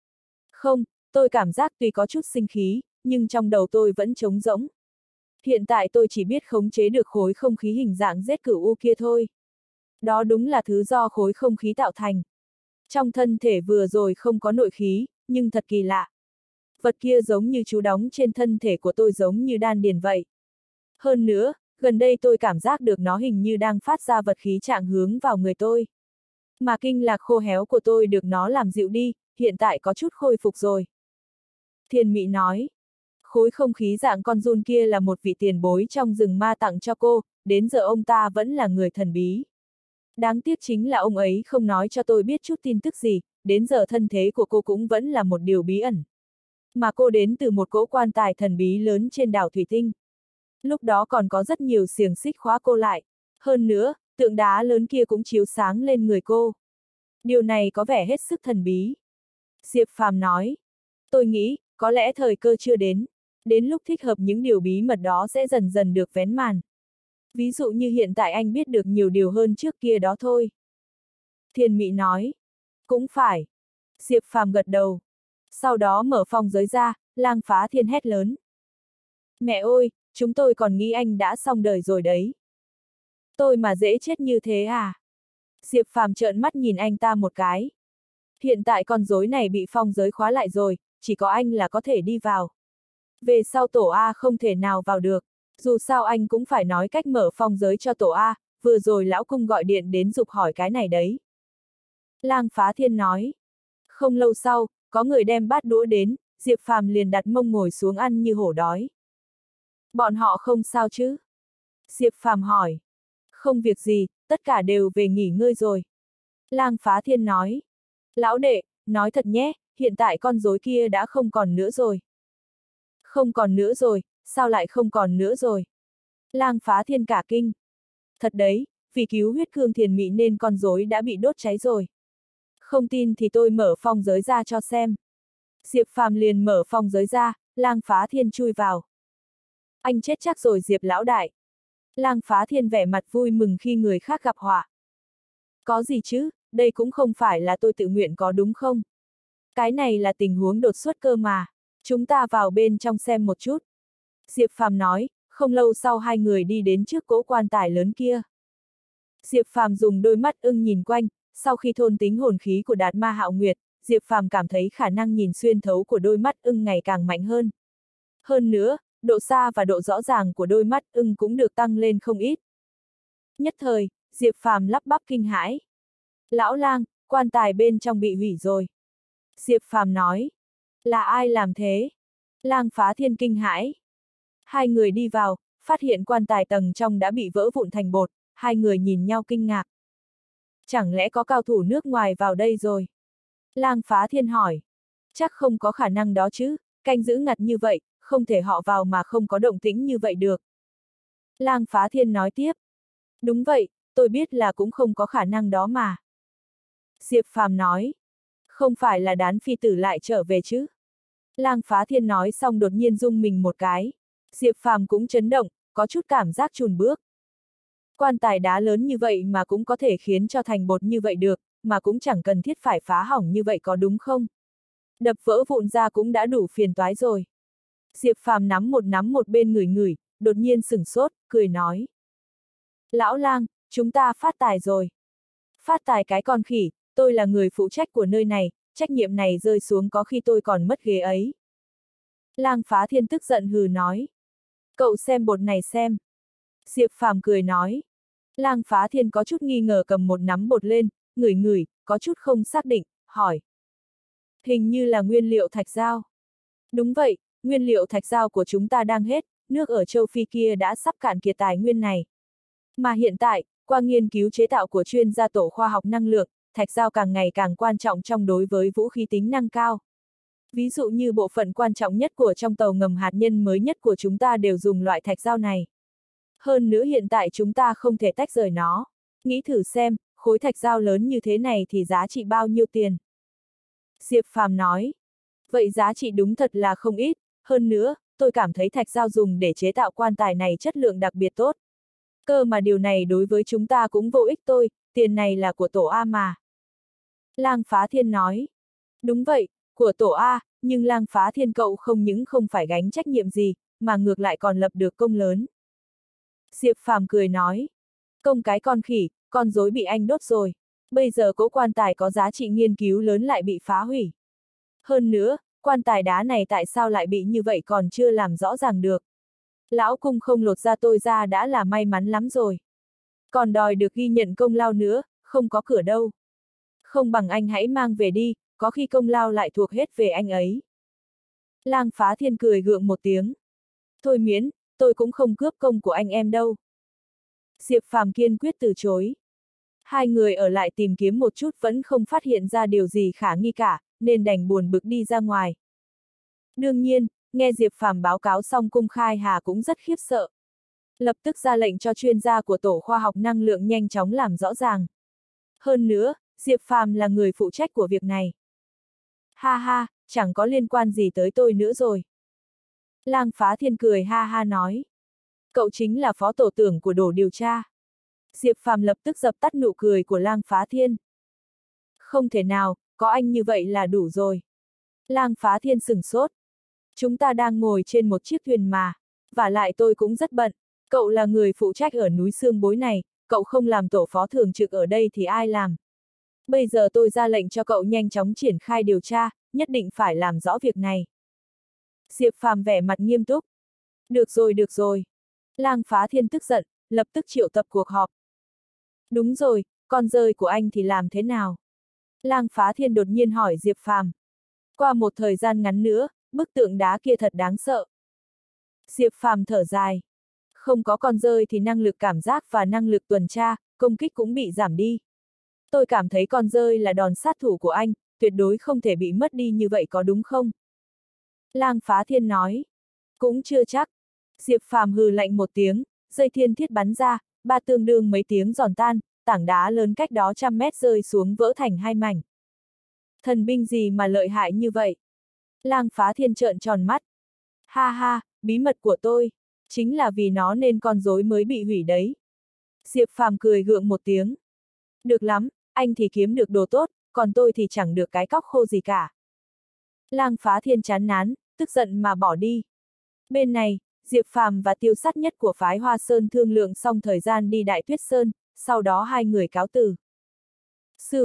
Không, tôi cảm giác tuy có chút sinh khí, nhưng trong đầu tôi vẫn trống rỗng. Hiện tại tôi chỉ biết khống chế được khối không khí hình dạng rết cửu u kia thôi. Đó đúng là thứ do khối không khí tạo thành. Trong thân thể vừa rồi không có nội khí, nhưng thật kỳ lạ. Vật kia giống như chú đóng trên thân thể của tôi giống như đan điền vậy. Hơn nữa, gần đây tôi cảm giác được nó hình như đang phát ra vật khí trạng hướng vào người tôi. Mà kinh lạc khô héo của tôi được nó làm dịu đi, hiện tại có chút khôi phục rồi. Thiên Mị nói, khối không khí dạng con giun kia là một vị tiền bối trong rừng ma tặng cho cô, đến giờ ông ta vẫn là người thần bí. Đáng tiếc chính là ông ấy không nói cho tôi biết chút tin tức gì, đến giờ thân thế của cô cũng vẫn là một điều bí ẩn. Mà cô đến từ một cỗ quan tài thần bí lớn trên đảo Thủy Tinh. Lúc đó còn có rất nhiều xiềng xích khóa cô lại. Hơn nữa, tượng đá lớn kia cũng chiếu sáng lên người cô. Điều này có vẻ hết sức thần bí. Diệp Phàm nói, tôi nghĩ, có lẽ thời cơ chưa đến. Đến lúc thích hợp những điều bí mật đó sẽ dần dần được vén màn. Ví dụ như hiện tại anh biết được nhiều điều hơn trước kia đó thôi. Thiên Mị nói, cũng phải. Diệp Phàm gật đầu. Sau đó mở phong giới ra, Lang Phá Thiên hét lớn. Mẹ ơi, chúng tôi còn nghĩ anh đã xong đời rồi đấy. Tôi mà dễ chết như thế à? Diệp Phàm trợn mắt nhìn anh ta một cái. Hiện tại con rối này bị phong giới khóa lại rồi, chỉ có anh là có thể đi vào. Về sau tổ A không thể nào vào được, dù sao anh cũng phải nói cách mở phong giới cho tổ A, vừa rồi lão cung gọi điện đến giục hỏi cái này đấy. Lang Phá Thiên nói. Không lâu sau, có người đem bát đũa đến, Diệp Phàm liền đặt mông ngồi xuống ăn như hổ đói. Bọn họ không sao chứ? Diệp Phàm hỏi. Không việc gì, tất cả đều về nghỉ ngơi rồi. Lang Phá Thiên nói. Lão đệ, nói thật nhé, hiện tại con rối kia đã không còn nữa rồi. Không còn nữa rồi, sao lại không còn nữa rồi? Lang Phá Thiên cả kinh. Thật đấy, vì cứu huyết cương Thiền Mị nên con rối đã bị đốt cháy rồi. Không tin thì tôi mở phong giới ra cho xem. Diệp Phàm liền mở phong giới ra, Lang Phá Thiên chui vào. Anh chết chắc rồi Diệp lão đại. Lang Phá Thiên vẻ mặt vui mừng khi người khác gặp họa. Có gì chứ, đây cũng không phải là tôi tự nguyện có đúng không? Cái này là tình huống đột xuất cơ mà. Chúng ta vào bên trong xem một chút. Diệp Phàm nói, không lâu sau hai người đi đến trước cỗ quan tài lớn kia. Diệp Phàm dùng đôi mắt ưng nhìn quanh, sau khi thôn tính hồn khí của Đạt Ma Hạo Nguyệt, Diệp Phàm cảm thấy khả năng nhìn xuyên thấu của đôi mắt ưng ngày càng mạnh hơn. Hơn nữa, độ xa và độ rõ ràng của đôi mắt ưng cũng được tăng lên không ít. Nhất thời, Diệp Phàm lắp bắp kinh hãi. Lão lang, quan tài bên trong bị hủy rồi. Diệp Phàm nói. Là ai làm thế? Lang Phá Thiên kinh hãi. Hai người đi vào, phát hiện quan tài tầng trong đã bị vỡ vụn thành bột, hai người nhìn nhau kinh ngạc. Chẳng lẽ có cao thủ nước ngoài vào đây rồi? Lang Phá Thiên hỏi. Chắc không có khả năng đó chứ, canh giữ ngặt như vậy, không thể họ vào mà không có động tĩnh như vậy được. Lang Phá Thiên nói tiếp. Đúng vậy, tôi biết là cũng không có khả năng đó mà. Diệp Phàm nói. Không phải là Đán phi tử lại trở về chứ? Lang Phá Thiên nói xong đột nhiên rung mình một cái. Diệp Phàm cũng chấn động, có chút cảm giác chùn bước. Quan tài đá lớn như vậy mà cũng có thể khiến cho thành bột như vậy được, mà cũng chẳng cần thiết phải phá hỏng như vậy có đúng không? Đập vỡ vụn ra cũng đã đủ phiền toái rồi. Diệp Phàm nắm một nắm một bên người người, đột nhiên sửng sốt, cười nói. Lão lang, chúng ta phát tài rồi. Phát tài cái con khỉ, tôi là người phụ trách của nơi này, trách nhiệm này rơi xuống có khi tôi còn mất ghế ấy. Lang Phá Thiên tức giận hừ nói. Cậu xem bột này xem. Diệp Phàm cười nói. Lang Phá Thiên có chút nghi ngờ cầm một nắm bột lên, ngửi ngửi, có chút không xác định, hỏi. Hình như là nguyên liệu thạch dao. Đúng vậy, nguyên liệu thạch dao của chúng ta đang hết, nước ở châu Phi kia đã sắp cạn kiệt tài nguyên này. Mà hiện tại, qua nghiên cứu chế tạo của chuyên gia tổ khoa học năng lượng, thạch dao càng ngày càng quan trọng trong đối với vũ khí tính năng cao. Ví dụ như bộ phận quan trọng nhất của trong tàu ngầm hạt nhân mới nhất của chúng ta đều dùng loại thạch dao này. Hơn nữa hiện tại chúng ta không thể tách rời nó. Nghĩ thử xem, khối thạch dao lớn như thế này thì giá trị bao nhiêu tiền? Diệp Phàm nói. Vậy giá trị đúng thật là không ít, hơn nữa, tôi cảm thấy thạch dao dùng để chế tạo quan tài này chất lượng đặc biệt tốt. Cơ mà điều này đối với chúng ta cũng vô ích tôi, tiền này là của tổ A mà. Lang Phá Thiên nói. Đúng vậy, của tổ A, nhưng Lang Phá Thiên cậu không những không phải gánh trách nhiệm gì, mà ngược lại còn lập được công lớn. Diệp Phàm cười nói. Công cái con khỉ, con rối bị anh đốt rồi. Bây giờ cỗ quan tài có giá trị nghiên cứu lớn lại bị phá hủy. Hơn nữa, quan tài đá này tại sao lại bị như vậy còn chưa làm rõ ràng được. Lão cung không lột ra tôi ra đã là may mắn lắm rồi. Còn đòi được ghi nhận công lao nữa, không có cửa đâu. Không bằng anh hãy mang về đi, có khi công lao lại thuộc hết về anh ấy. Lang Phá Thiên cười gượng một tiếng. Thôi miễn, tôi cũng không cướp công của anh em đâu. Diệp Phàm kiên quyết từ chối. Hai người ở lại tìm kiếm một chút vẫn không phát hiện ra điều gì khả nghi cả, nên đành buồn bực đi ra ngoài. Đương nhiên, nghe Diệp Phàm báo cáo xong Cung Khai Hà cũng rất khiếp sợ. Lập tức ra lệnh cho chuyên gia của tổ khoa học năng lượng nhanh chóng làm rõ ràng. Hơn nữa, Diệp Phàm là người phụ trách của việc này. Ha ha, chẳng có liên quan gì tới tôi nữa rồi. Lang Phá Thiên cười ha ha nói. Cậu chính là phó tổ trưởng của tổ điều tra. Diệp Phàm lập tức dập tắt nụ cười của Lang Phá Thiên. Không thể nào, có anh như vậy là đủ rồi. Lang Phá Thiên sửng sốt. Chúng ta đang ngồi trên một chiếc thuyền mà, vả lại tôi cũng rất bận. Cậu là người phụ trách ở núi Xương Bối này, cậu không làm tổ phó thường trực ở đây thì ai làm? Bây giờ tôi ra lệnh cho cậu nhanh chóng triển khai điều tra, nhất định phải làm rõ việc này. Diệp Phàm vẻ mặt nghiêm túc. Được rồi được rồi. Lang Phá Thiên tức giận, lập tức triệu tập cuộc họp. Đúng rồi, con rơi của anh thì làm thế nào? Lang Phá Thiên đột nhiên hỏi Diệp Phàm. Qua một thời gian ngắn nữa, bức tượng đá kia thật đáng sợ. Diệp Phàm thở dài. Không có con rơi thì năng lực cảm giác và năng lực tuần tra, công kích cũng bị giảm đi. Tôi cảm thấy con rơi là đòn sát thủ của anh, tuyệt đối không thể bị mất đi như vậy có đúng không? Lang Phá Thiên nói. Cũng chưa chắc. Diệp Phàm hừ lạnh một tiếng, dây thiên thiết bắn ra, ba tương đương mấy tiếng giòn tan, tảng đá lớn cách đó trăm mét rơi xuống vỡ thành hai mảnh. Thần binh gì mà lợi hại như vậy? Lang Phá Thiên trợn tròn mắt. Ha ha, bí mật của tôi, chính là vì nó nên con rối mới bị hủy đấy. Diệp Phàm cười gượng một tiếng. Được lắm, anh thì kiếm được đồ tốt, còn tôi thì chẳng được cái cóc khô gì cả. Lang Phá Thiên chán nán, tức giận mà bỏ đi. Bên này, Diệp Phàm và Tiêu Sát Nhất của phái Hoa Sơn thương lượng xong thời gian đi Đại Tuyết Sơn, sau đó hai người cáo từ. Sư huynh,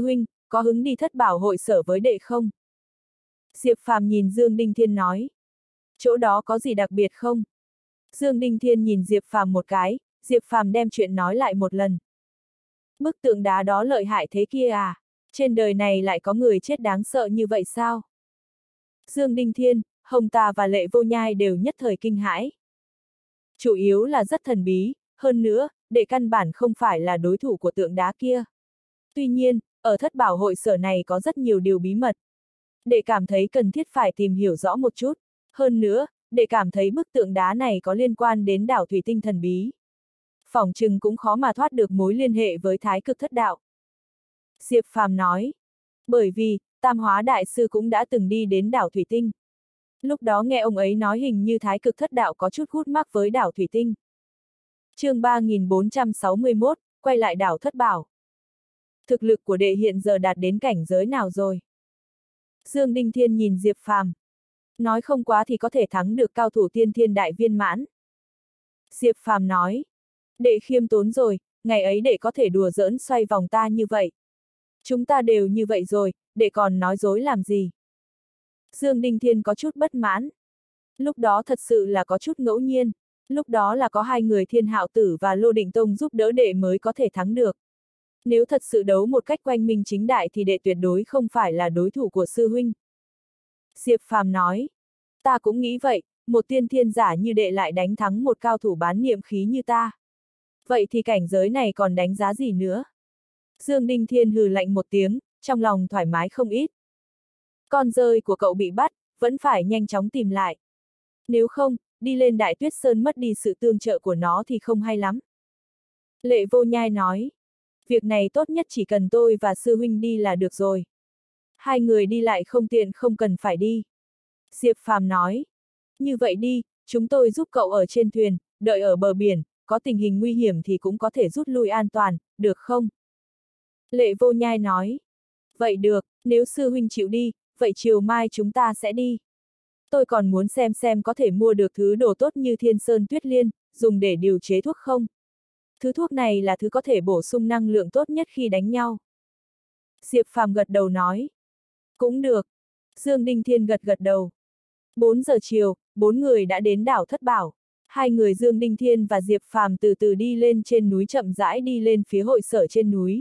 có hứng đi thất bảo hội sở với đệ không? Diệp Phàm nhìn Dương Đinh Thiên nói. Chỗ đó có gì đặc biệt không? Dương Đinh Thiên nhìn Diệp Phàm một cái, Diệp Phàm đem chuyện nói lại một lần. Bức tượng đá đó lợi hại thế kia à? Trên đời này lại có người chết đáng sợ như vậy sao? Dương Đinh Thiên, Hồng Tà và Lệ Vô Nhai đều nhất thời kinh hãi. Chủ yếu là rất thần bí, hơn nữa, đệ căn bản không phải là đối thủ của tượng đá kia. Tuy nhiên, ở thất bảo hội sở này có rất nhiều điều bí mật. Đệ cảm thấy cần thiết phải tìm hiểu rõ một chút. Hơn nữa, đệ cảm thấy bức tượng đá này có liên quan đến đảo thủy tinh thần bí. Phỏng chừng cũng khó mà thoát được mối liên hệ với thái cực thất đạo. Diệp Phàm nói. Bởi vì, Tam Hóa Đại Sư cũng đã từng đi đến đảo thủy tinh. Lúc đó nghe ông ấy nói hình như thái cực thất đạo có chút hút mắc với đảo thủy tinh. chương ba nghìn bốn trăm sáu mươi mốt, quay lại đảo thất bảo. Thực lực của đệ hiện giờ đạt đến cảnh giới nào rồi? Dương Đinh Thiên nhìn Diệp Phàm. Nói không quá thì có thể thắng được cao thủ tiên thiên đại viên mãn. Diệp Phàm nói. Đệ khiêm tốn rồi, ngày ấy đệ có thể đùa giỡn xoay vòng ta như vậy. Chúng ta đều như vậy rồi, đệ còn nói dối làm gì? Dương Đinh Thiên có chút bất mãn. Lúc đó thật sự là có chút ngẫu nhiên, lúc đó là có hai người Thiên Hạo Tử và Lô Định Tông giúp đỡ đệ mới có thể thắng được. Nếu thật sự đấu một cách quanh minh chính đại thì đệ tuyệt đối không phải là đối thủ của sư huynh. Diệp Phàm nói, ta cũng nghĩ vậy, một tiên thiên giả như đệ lại đánh thắng một cao thủ bán niệm khí như ta. Vậy thì cảnh giới này còn đánh giá gì nữa? Dương Đinh Thiên hừ lạnh một tiếng, trong lòng thoải mái không ít. Con rơi của cậu bị bắt, vẫn phải nhanh chóng tìm lại. Nếu không, đi lên Đại Tuyết Sơn mất đi sự tương trợ của nó thì không hay lắm. Lệ Vô Nhai nói, việc này tốt nhất chỉ cần tôi và sư huynh đi là được rồi. Hai người đi lại không tiện không cần phải đi. Diệp Phàm nói, như vậy đi, chúng tôi giúp cậu ở trên thuyền, đợi ở bờ biển, có tình hình nguy hiểm thì cũng có thể rút lui an toàn, được không? Lệ Vô Nhai nói, vậy được, nếu sư huynh chịu đi, vậy chiều mai chúng ta sẽ đi. Tôi còn muốn xem xem có thể mua được thứ đồ tốt như Thiên Sơn Tuyết Liên, dùng để điều chế thuốc không? Thứ thuốc này là thứ có thể bổ sung năng lượng tốt nhất khi đánh nhau. Diệp Phàm gật đầu nói. Cũng được. Dương Đinh Thiên gật gật đầu. bốn giờ chiều, bốn người đã đến đảo Thất Bảo. Hai người Dương Đinh Thiên và Diệp Phàm từ từ đi lên trên núi chậm rãi đi lên phía hội sở trên núi.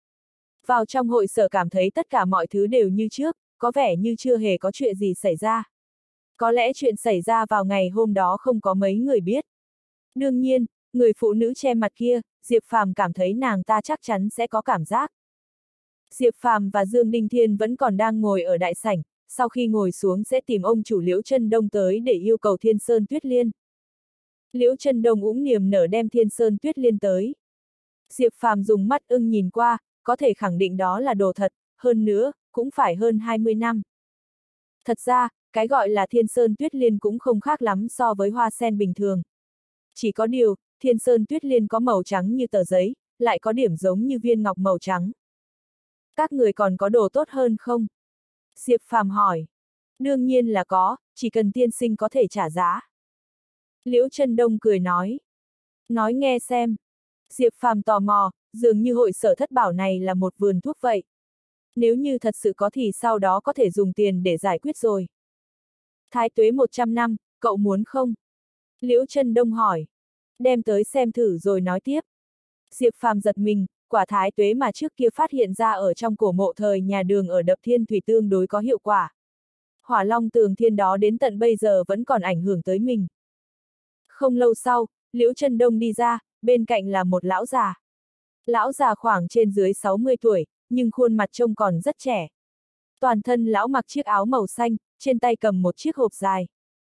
Vào trong hội sở cảm thấy tất cả mọi thứ đều như trước, có vẻ như chưa hề có chuyện gì xảy ra. Có lẽ chuyện xảy ra vào ngày hôm đó không có mấy người biết. Đương nhiên, người phụ nữ che mặt kia, Diệp Phàm cảm thấy nàng ta chắc chắn sẽ có cảm giác. Diệp Phàm và Dương Đinh Thiên vẫn còn đang ngồi ở đại sảnh, sau khi ngồi xuống sẽ tìm ông chủ Liễu Chân Đông tới để yêu cầu Thiên Sơn Tuyết Liên. Liễu Chân Đông úng niềm nở đem Thiên Sơn Tuyết Liên tới. Diệp Phàm dùng mắt ưng nhìn qua, có thể khẳng định đó là đồ thật, hơn nữa, cũng phải hơn hai mươi năm. Thật ra, cái gọi là Thiên Sơn Tuyết Liên cũng không khác lắm so với hoa sen bình thường. Chỉ có điều, Thiên Sơn Tuyết Liên có màu trắng như tờ giấy, lại có điểm giống như viên ngọc màu trắng. Các người còn có đồ tốt hơn không? Diệp Phàm hỏi. Đương nhiên là có, chỉ cần tiên sinh có thể trả giá. Liễu Chân Đông cười nói. Nói nghe xem. Diệp Phàm tò mò, dường như hội sở Thất Bảo này là một vườn thuốc vậy. Nếu như thật sự có thì sau đó có thể dùng tiền để giải quyết rồi. Thái tuế một trăm năm, cậu muốn không? Liễu Chân Đông hỏi. Đem tới xem thử rồi nói tiếp. Diệp Phàm giật mình, quả thái tuế mà trước kia phát hiện ra ở trong cổ mộ thời nhà Đường ở Đập Thiên Thủy tương đối có hiệu quả. Hỏa Long Tường Thiên đó đến tận bây giờ vẫn còn ảnh hưởng tới mình. Không lâu sau, Liễu Chân Đông đi ra, bên cạnh là một lão già. Lão già khoảng trên dưới sáu mươi tuổi, nhưng khuôn mặt trông còn rất trẻ. Toàn thân lão mặc chiếc áo màu xanh, trên tay cầm một chiếc hộp dài.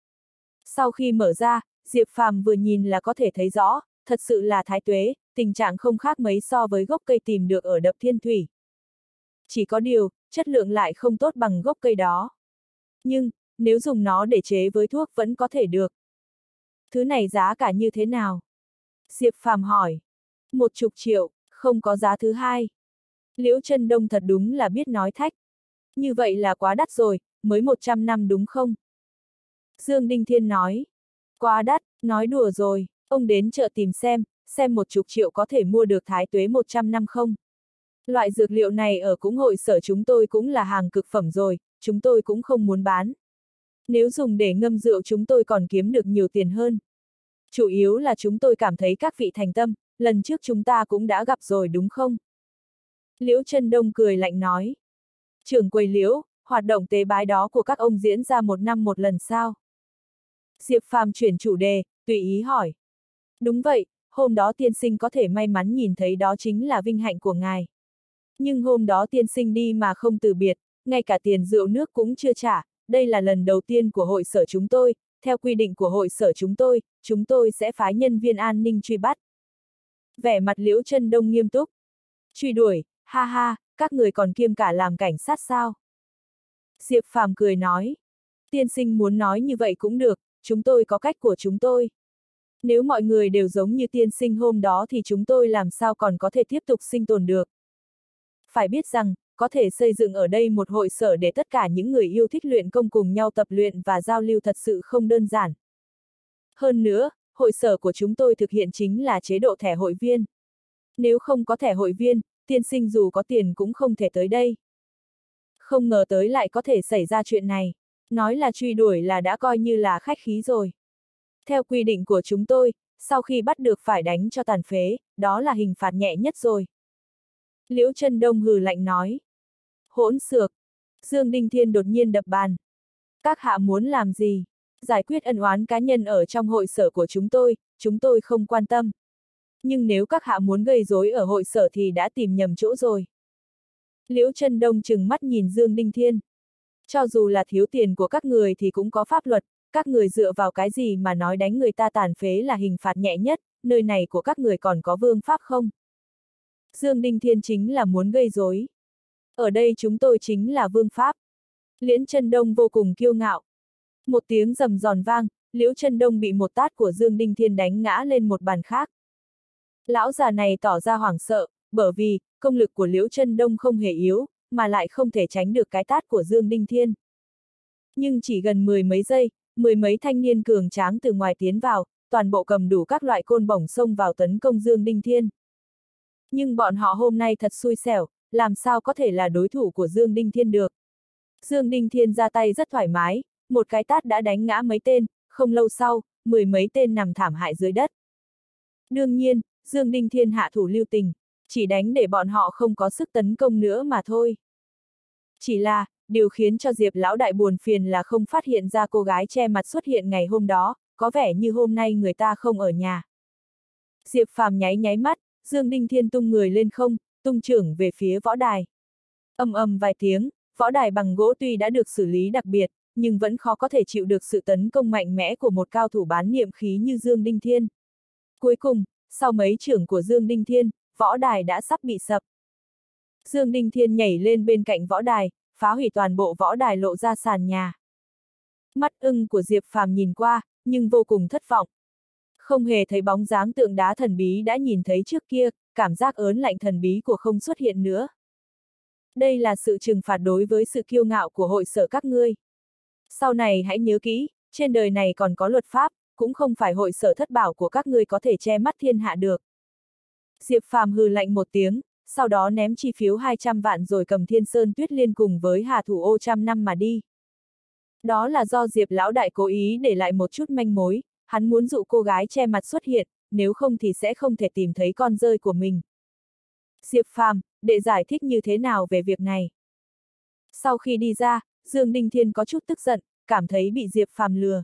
Sau khi mở ra, Diệp Phàm vừa nhìn là có thể thấy rõ, thật sự là thái tuế, tình trạng không khác mấy so với gốc cây tìm được ở Đập Thiên Thủy. Chỉ có điều, chất lượng lại không tốt bằng gốc cây đó. Nhưng, nếu dùng nó để chế với thuốc vẫn có thể được. Thứ này giá cả như thế nào? Diệp Phàm hỏi. Một chục triệu, không có giá thứ hai. Liễu Chân Đông thật đúng là biết nói thách. Như vậy là quá đắt rồi, mới một trăm năm đúng không? Dương Đinh Thiên nói. Quá đắt, nói đùa rồi, ông đến chợ tìm xem, xem một chục triệu có thể mua được thái tuế một trăm năm không? Loại dược liệu này ở cũng hội sở chúng tôi cũng là hàng cực phẩm rồi, chúng tôi cũng không muốn bán. Nếu dùng để ngâm rượu chúng tôi còn kiếm được nhiều tiền hơn. Chủ yếu là chúng tôi cảm thấy các vị thành tâm, lần trước chúng ta cũng đã gặp rồi đúng không? Liễu Chân Đông cười lạnh nói. Trưởng quầy Liễu, hoạt động tế bái đó của các ông diễn ra một năm một lần sao? Diệp Phàm chuyển chủ đề, tùy ý hỏi. Đúng vậy, hôm đó tiên sinh có thể may mắn nhìn thấy đó chính là vinh hạnh của ngài. Nhưng hôm đó tiên sinh đi mà không từ biệt, ngay cả tiền rượu nước cũng chưa trả, đây là lần đầu tiên của hội sở chúng tôi, theo quy định của hội sở chúng tôi, chúng tôi sẽ phái nhân viên an ninh truy bắt. Vẻ mặt Liễu Chân Đông nghiêm túc. Truy đuổi, ha ha, các người còn kiêm cả làm cảnh sát sao? Diệp Phàm cười nói. Tiên sinh muốn nói như vậy cũng được, chúng tôi có cách của chúng tôi. Nếu mọi người đều giống như tiên sinh hôm đó thì chúng tôi làm sao còn có thể tiếp tục sinh tồn được. Phải biết rằng, có thể xây dựng ở đây một hội sở để tất cả những người yêu thích luyện công cùng nhau tập luyện và giao lưu thật sự không đơn giản. Hơn nữa, hội sở của chúng tôi thực hiện chính là chế độ thẻ hội viên. Nếu không có thẻ hội viên, tiên sinh dù có tiền cũng không thể tới đây. Không ngờ tới lại có thể xảy ra chuyện này. Nói là truy đuổi là đã coi như là khách khí rồi. Theo quy định của chúng tôi, sau khi bắt được phải đánh cho tàn phế, đó là hình phạt nhẹ nhất rồi. Liễu Chân Đông hừ lạnh nói. Hỗn xược. Dương Đinh Thiên đột nhiên đập bàn. Các hạ muốn làm gì? Giải quyết ân oán cá nhân ở trong hội sở của chúng tôi, chúng tôi không quan tâm. Nhưng nếu các hạ muốn gây rối ở hội sở thì đã tìm nhầm chỗ rồi. Liễu Chân Đông trừng mắt nhìn Dương Đinh Thiên. Cho dù là thiếu tiền của các người thì cũng có pháp luật, các người dựa vào cái gì mà nói đánh người ta tàn phế là hình phạt nhẹ nhất, nơi này của các người còn có vương pháp không? Dương Đinh Thiên chính là muốn gây rối. Ở đây chúng tôi chính là vương pháp. Liễu Chân Đông vô cùng kiêu ngạo. Một tiếng rầm giòn vang, Liễu Chân Đông bị một tát của Dương Đinh Thiên đánh ngã lên một bàn khác. Lão già này tỏ ra hoảng sợ, bởi vì, công lực của Liễu Chân Đông không hề yếu, mà lại không thể tránh được cái tát của Dương Đinh Thiên. Nhưng chỉ gần mười mấy giây, mười mấy thanh niên cường tráng từ ngoài tiến vào, toàn bộ cầm đủ các loại côn bổng xông vào tấn công Dương Đinh Thiên. Nhưng bọn họ hôm nay thật xui xẻo, làm sao có thể là đối thủ của Dương Đinh Thiên được. Dương Đinh Thiên ra tay rất thoải mái, một cái tát đã đánh ngã mấy tên, không lâu sau, mười mấy tên nằm thảm hại dưới đất. Đương nhiên, Dương Đinh Thiên hạ thủ lưu tình, chỉ đánh để bọn họ không có sức tấn công nữa mà thôi. Chỉ là, điều khiến cho Diệp lão đại buồn phiền là không phát hiện ra cô gái che mặt xuất hiện ngày hôm đó, có vẻ như hôm nay người ta không ở nhà. Diệp Phàm nháy nháy mắt, Dương Đinh Thiên tung người lên không, tung chưởng về phía võ đài. Ầm ầm vài tiếng, võ đài bằng gỗ tuy đã được xử lý đặc biệt, nhưng vẫn khó có thể chịu được sự tấn công mạnh mẽ của một cao thủ bán niệm khí như Dương Đinh Thiên. Cuối cùng, sau mấy chưởng của Dương Đinh Thiên, võ đài đã sắp bị sập. Dương Đinh Thiên nhảy lên bên cạnh võ đài, phá hủy toàn bộ võ đài lộ ra sàn nhà. Mắt ưng của Diệp Phàm nhìn qua, nhưng vô cùng thất vọng. Không hề thấy bóng dáng tượng đá thần bí đã nhìn thấy trước kia, cảm giác ớn lạnh thần bí của không xuất hiện nữa. Đây là sự trừng phạt đối với sự kiêu ngạo của hội sở các ngươi. Sau này hãy nhớ kỹ, trên đời này còn có luật pháp, cũng không phải hội sở thất bảo của các ngươi có thể che mắt thiên hạ được. Diệp Phàm hừ lạnh một tiếng, sau đó ném chi phiếu hai trăm vạn rồi cầm Thiên Sơn Tuyết Liên cùng với Hà Thủ Ô trăm năm mà đi. Đó là do Diệp lão đại cố ý để lại một chút manh mối, hắn muốn dụ cô gái che mặt xuất hiện, nếu không thì sẽ không thể tìm thấy con rơi của mình. Diệp Phàm, để giải thích như thế nào về việc này? Sau khi đi ra, Dương Đinh Thiên có chút tức giận, cảm thấy bị Diệp Phàm lừa.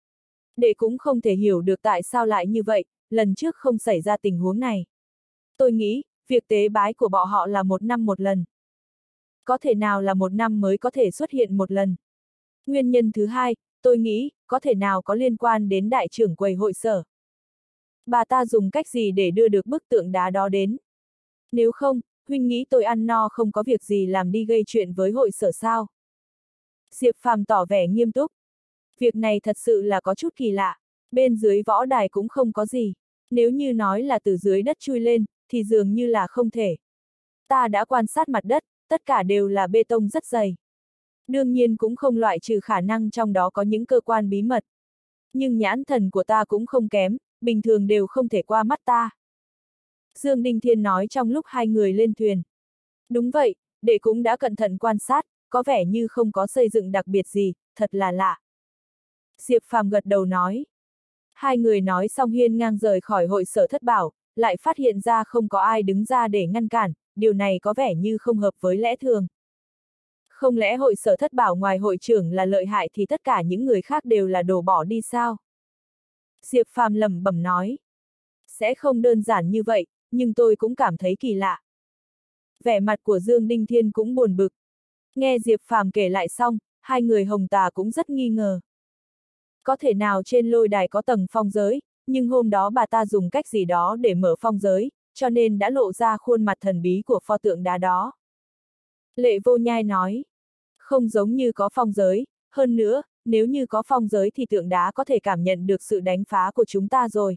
Đệ cũng không thể hiểu được tại sao lại như vậy, lần trước không xảy ra tình huống này. Tôi nghĩ, việc tế bái của bọn họ là một năm một lần. Có thể nào là một năm mới có thể xuất hiện một lần. Nguyên nhân thứ hai, tôi nghĩ, có thể nào có liên quan đến đại trưởng quầy hội sở. Bà ta dùng cách gì để đưa được bức tượng đá đó đến? Nếu không, huynh nghĩ tôi ăn no không có việc gì làm đi gây chuyện với hội sở sao? Diệp Phàm tỏ vẻ nghiêm túc. Việc này thật sự là có chút kỳ lạ, bên dưới võ đài cũng không có gì. Nếu như nói là từ dưới đất chui lên, thì dường như là không thể. Ta đã quan sát mặt đất, tất cả đều là bê tông rất dày. Đương nhiên cũng không loại trừ khả năng trong đó có những cơ quan bí mật. Nhưng nhãn thần của ta cũng không kém, bình thường đều không thể qua mắt ta. Dương Đinh Thiên nói trong lúc hai người lên thuyền. Đúng vậy, đệ cũng đã cẩn thận quan sát, có vẻ như không có xây dựng đặc biệt gì, thật là lạ. Diệp Phàm gật đầu nói. Hai người nói xong hiên ngang rời khỏi hội sở thất bảo, lại phát hiện ra không có ai đứng ra để ngăn cản, điều này có vẻ như không hợp với lẽ thường. Không lẽ hội sở thất bảo ngoài hội trưởng là lợi hại thì tất cả những người khác đều là đồ bỏ đi sao? Diệp Phàm lẩm bẩm nói. Sẽ không đơn giản như vậy, nhưng tôi cũng cảm thấy kỳ lạ. Vẻ mặt của Dương Đinh Thiên cũng buồn bực. Nghe Diệp Phàm kể lại xong, hai người Hồng Tà cũng rất nghi ngờ. Có thể nào trên lôi đài có tầng phong giới, nhưng hôm đó bà ta dùng cách gì đó để mở phong giới, cho nên đã lộ ra khuôn mặt thần bí của pho tượng đá đó. Lệ Vô Nhai nói, không giống như có phong giới, hơn nữa, nếu như có phong giới thì tượng đá có thể cảm nhận được sự đánh phá của chúng ta rồi.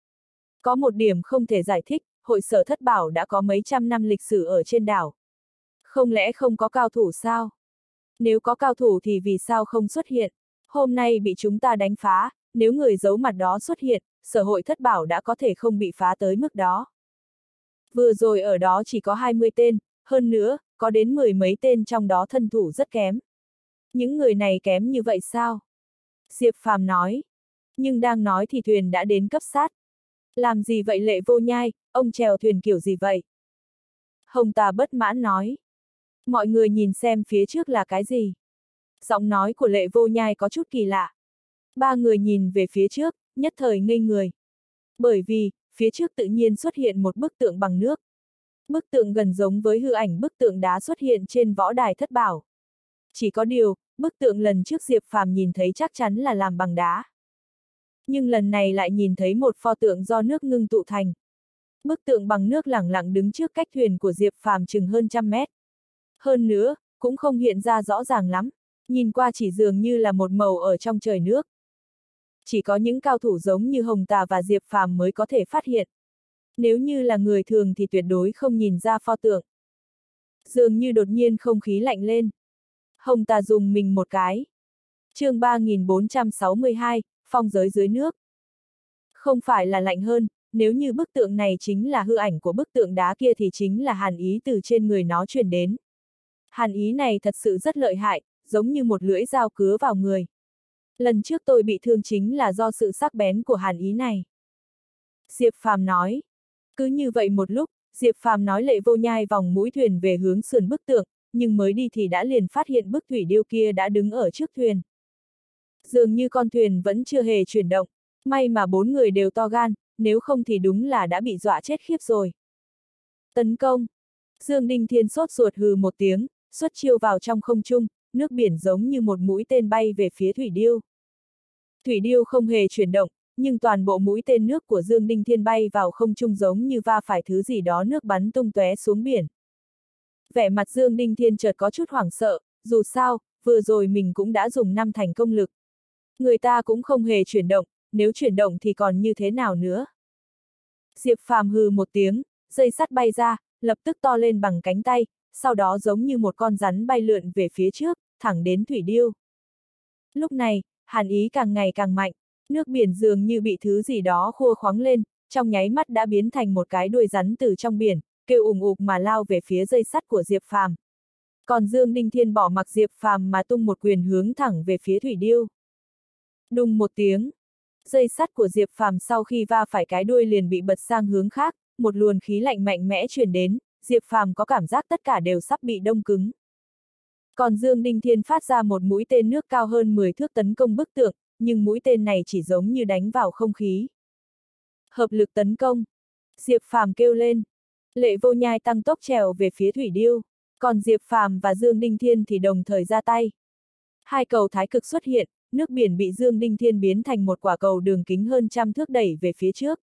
Có một điểm không thể giải thích, hội sở thất bảo đã có mấy trăm năm lịch sử ở trên đảo. Không lẽ không có cao thủ sao? Nếu có cao thủ thì vì sao không xuất hiện? Hôm nay bị chúng ta đánh phá, nếu người giấu mặt đó xuất hiện, sở hội thất bảo đã có thể không bị phá tới mức đó. Vừa rồi ở đó chỉ có hai mươi tên, hơn nữa, có đến mười mấy tên trong đó thân thủ rất kém. Những người này kém như vậy sao? Diệp Phàm nói. Nhưng đang nói thì thuyền đã đến cấp sát. Làm gì vậy Lệ Vô Nhai, ông chèo thuyền kiểu gì vậy? Hồng Tà bất mãn nói. Mọi người nhìn xem phía trước là cái gì? Giọng nói của Lệ Vô Nhai có chút kỳ lạ. Ba người nhìn về phía trước, nhất thời ngây người. Bởi vì, phía trước tự nhiên xuất hiện một bức tượng bằng nước. Bức tượng gần giống với hư ảnh bức tượng đá xuất hiện trên võ đài thất bảo. Chỉ có điều, bức tượng lần trước Diệp Phàm nhìn thấy chắc chắn là làm bằng đá. Nhưng lần này lại nhìn thấy một pho tượng do nước ngưng tụ thành. Bức tượng bằng nước lẳng lặng đứng trước cách thuyền của Diệp Phàm chừng hơn trăm mét. Hơn nữa, cũng không hiện ra rõ ràng lắm, nhìn qua chỉ dường như là một màu ở trong trời nước. Chỉ có những cao thủ giống như Hồng Tà và Diệp Phàm mới có thể phát hiện. Nếu như là người thường thì tuyệt đối không nhìn ra pho tượng. Dường như đột nhiên không khí lạnh lên. Hồng Tà dùng mình một cái. Chương ba nghìn bốn trăm sáu mươi hai, phong giới dưới nước. Không phải là lạnh hơn, nếu như bức tượng này chính là hư ảnh của bức tượng đá kia thì chính là hàn ý từ trên người nó truyền đến. Hàn ý này thật sự rất lợi hại, giống như một lưỡi dao cứa vào người. Lần trước tôi bị thương chính là do sự sắc bén của hàn ý này. Diệp Phàm nói. Cứ như vậy một lúc, Diệp Phàm nói Lệ Vô Nhai vòng mũi thuyền về hướng sườn bức tượng, nhưng mới đi thì đã liền phát hiện bức thủy điêu kia đã đứng ở trước thuyền. Dường như con thuyền vẫn chưa hề chuyển động, may mà bốn người đều to gan, nếu không thì đúng là đã bị dọa chết khiếp rồi. Tấn công! Dương Đinh Thiên sốt ruột hừ một tiếng, xuất chiêu vào trong không trung, nước biển giống như một mũi tên bay về phía thủy điêu. Thủy điêu không hề chuyển động, nhưng toàn bộ mũi tên nước của Dương Đinh Thiên bay vào không trung giống như va phải thứ gì đó nước bắn tung tóe xuống biển. Vẻ mặt Dương Đinh Thiên chợt có chút hoảng sợ, dù sao, vừa rồi mình cũng đã dùng năm thành công lực. Người ta cũng không hề chuyển động, nếu chuyển động thì còn như thế nào nữa? Diệp Phàm hừ một tiếng, dây sắt bay ra, lập tức to lên bằng cánh tay, sau đó giống như một con rắn bay lượn về phía trước, thẳng đến thủy điêu. Lúc này, hàn ý càng ngày càng mạnh, nước biển dường như bị thứ gì đó khua khoắng lên, trong nháy mắt đã biến thành một cái đuôi rắn từ trong biển, kêu ùng ục mà lao về phía dây sắt của Diệp Phàm. Còn Dương Đinh Thiên bỏ mặc Diệp Phàm mà tung một quyền hướng thẳng về phía thủy điêu. Đùng một tiếng, dây sắt của Diệp Phàm sau khi va phải cái đuôi liền bị bật sang hướng khác, một luồng khí lạnh mạnh mẽ truyền đến, Diệp Phàm có cảm giác tất cả đều sắp bị đông cứng. Còn Dương Đinh Thiên phát ra một mũi tên nước cao hơn mười thước tấn công bức tượng, nhưng mũi tên này chỉ giống như đánh vào không khí. Hợp lực tấn công. Diệp Phàm kêu lên. Lệ Vô Nhai tăng tốc trèo về phía thủy điêu, còn Diệp Phàm và Dương Đinh Thiên thì đồng thời ra tay. Hai cầu thái cực xuất hiện, nước biển bị Dương Đinh Thiên biến thành một quả cầu đường kính hơn trăm thước đẩy về phía trước.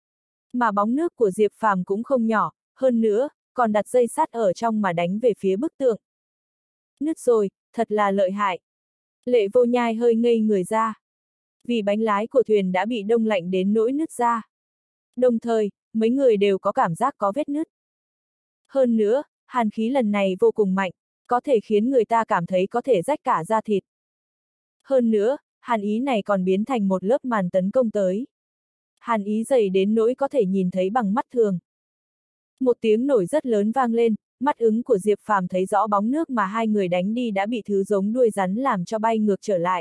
Mà bóng nước của Diệp Phàm cũng không nhỏ, hơn nữa, còn đặt dây sắt ở trong mà đánh về phía bức tượng. Nứt rồi, thật là lợi hại. Lệ Vô Nhai hơi ngây người ra. Vì bánh lái của thuyền đã bị đông lạnh đến nỗi nứt ra. Đồng thời, mấy người đều có cảm giác có vết nứt. Hơn nữa, hàn khí lần này vô cùng mạnh, có thể khiến người ta cảm thấy có thể rách cả da thịt. Hơn nữa, hàn ý này còn biến thành một lớp màn tấn công tới. Hàn ý dày đến nỗi có thể nhìn thấy bằng mắt thường. Một tiếng nổi rất lớn vang lên, mắt ứng của Diệp Phàm thấy rõ bóng nước mà hai người đánh đi đã bị thứ giống đuôi rắn làm cho bay ngược trở lại.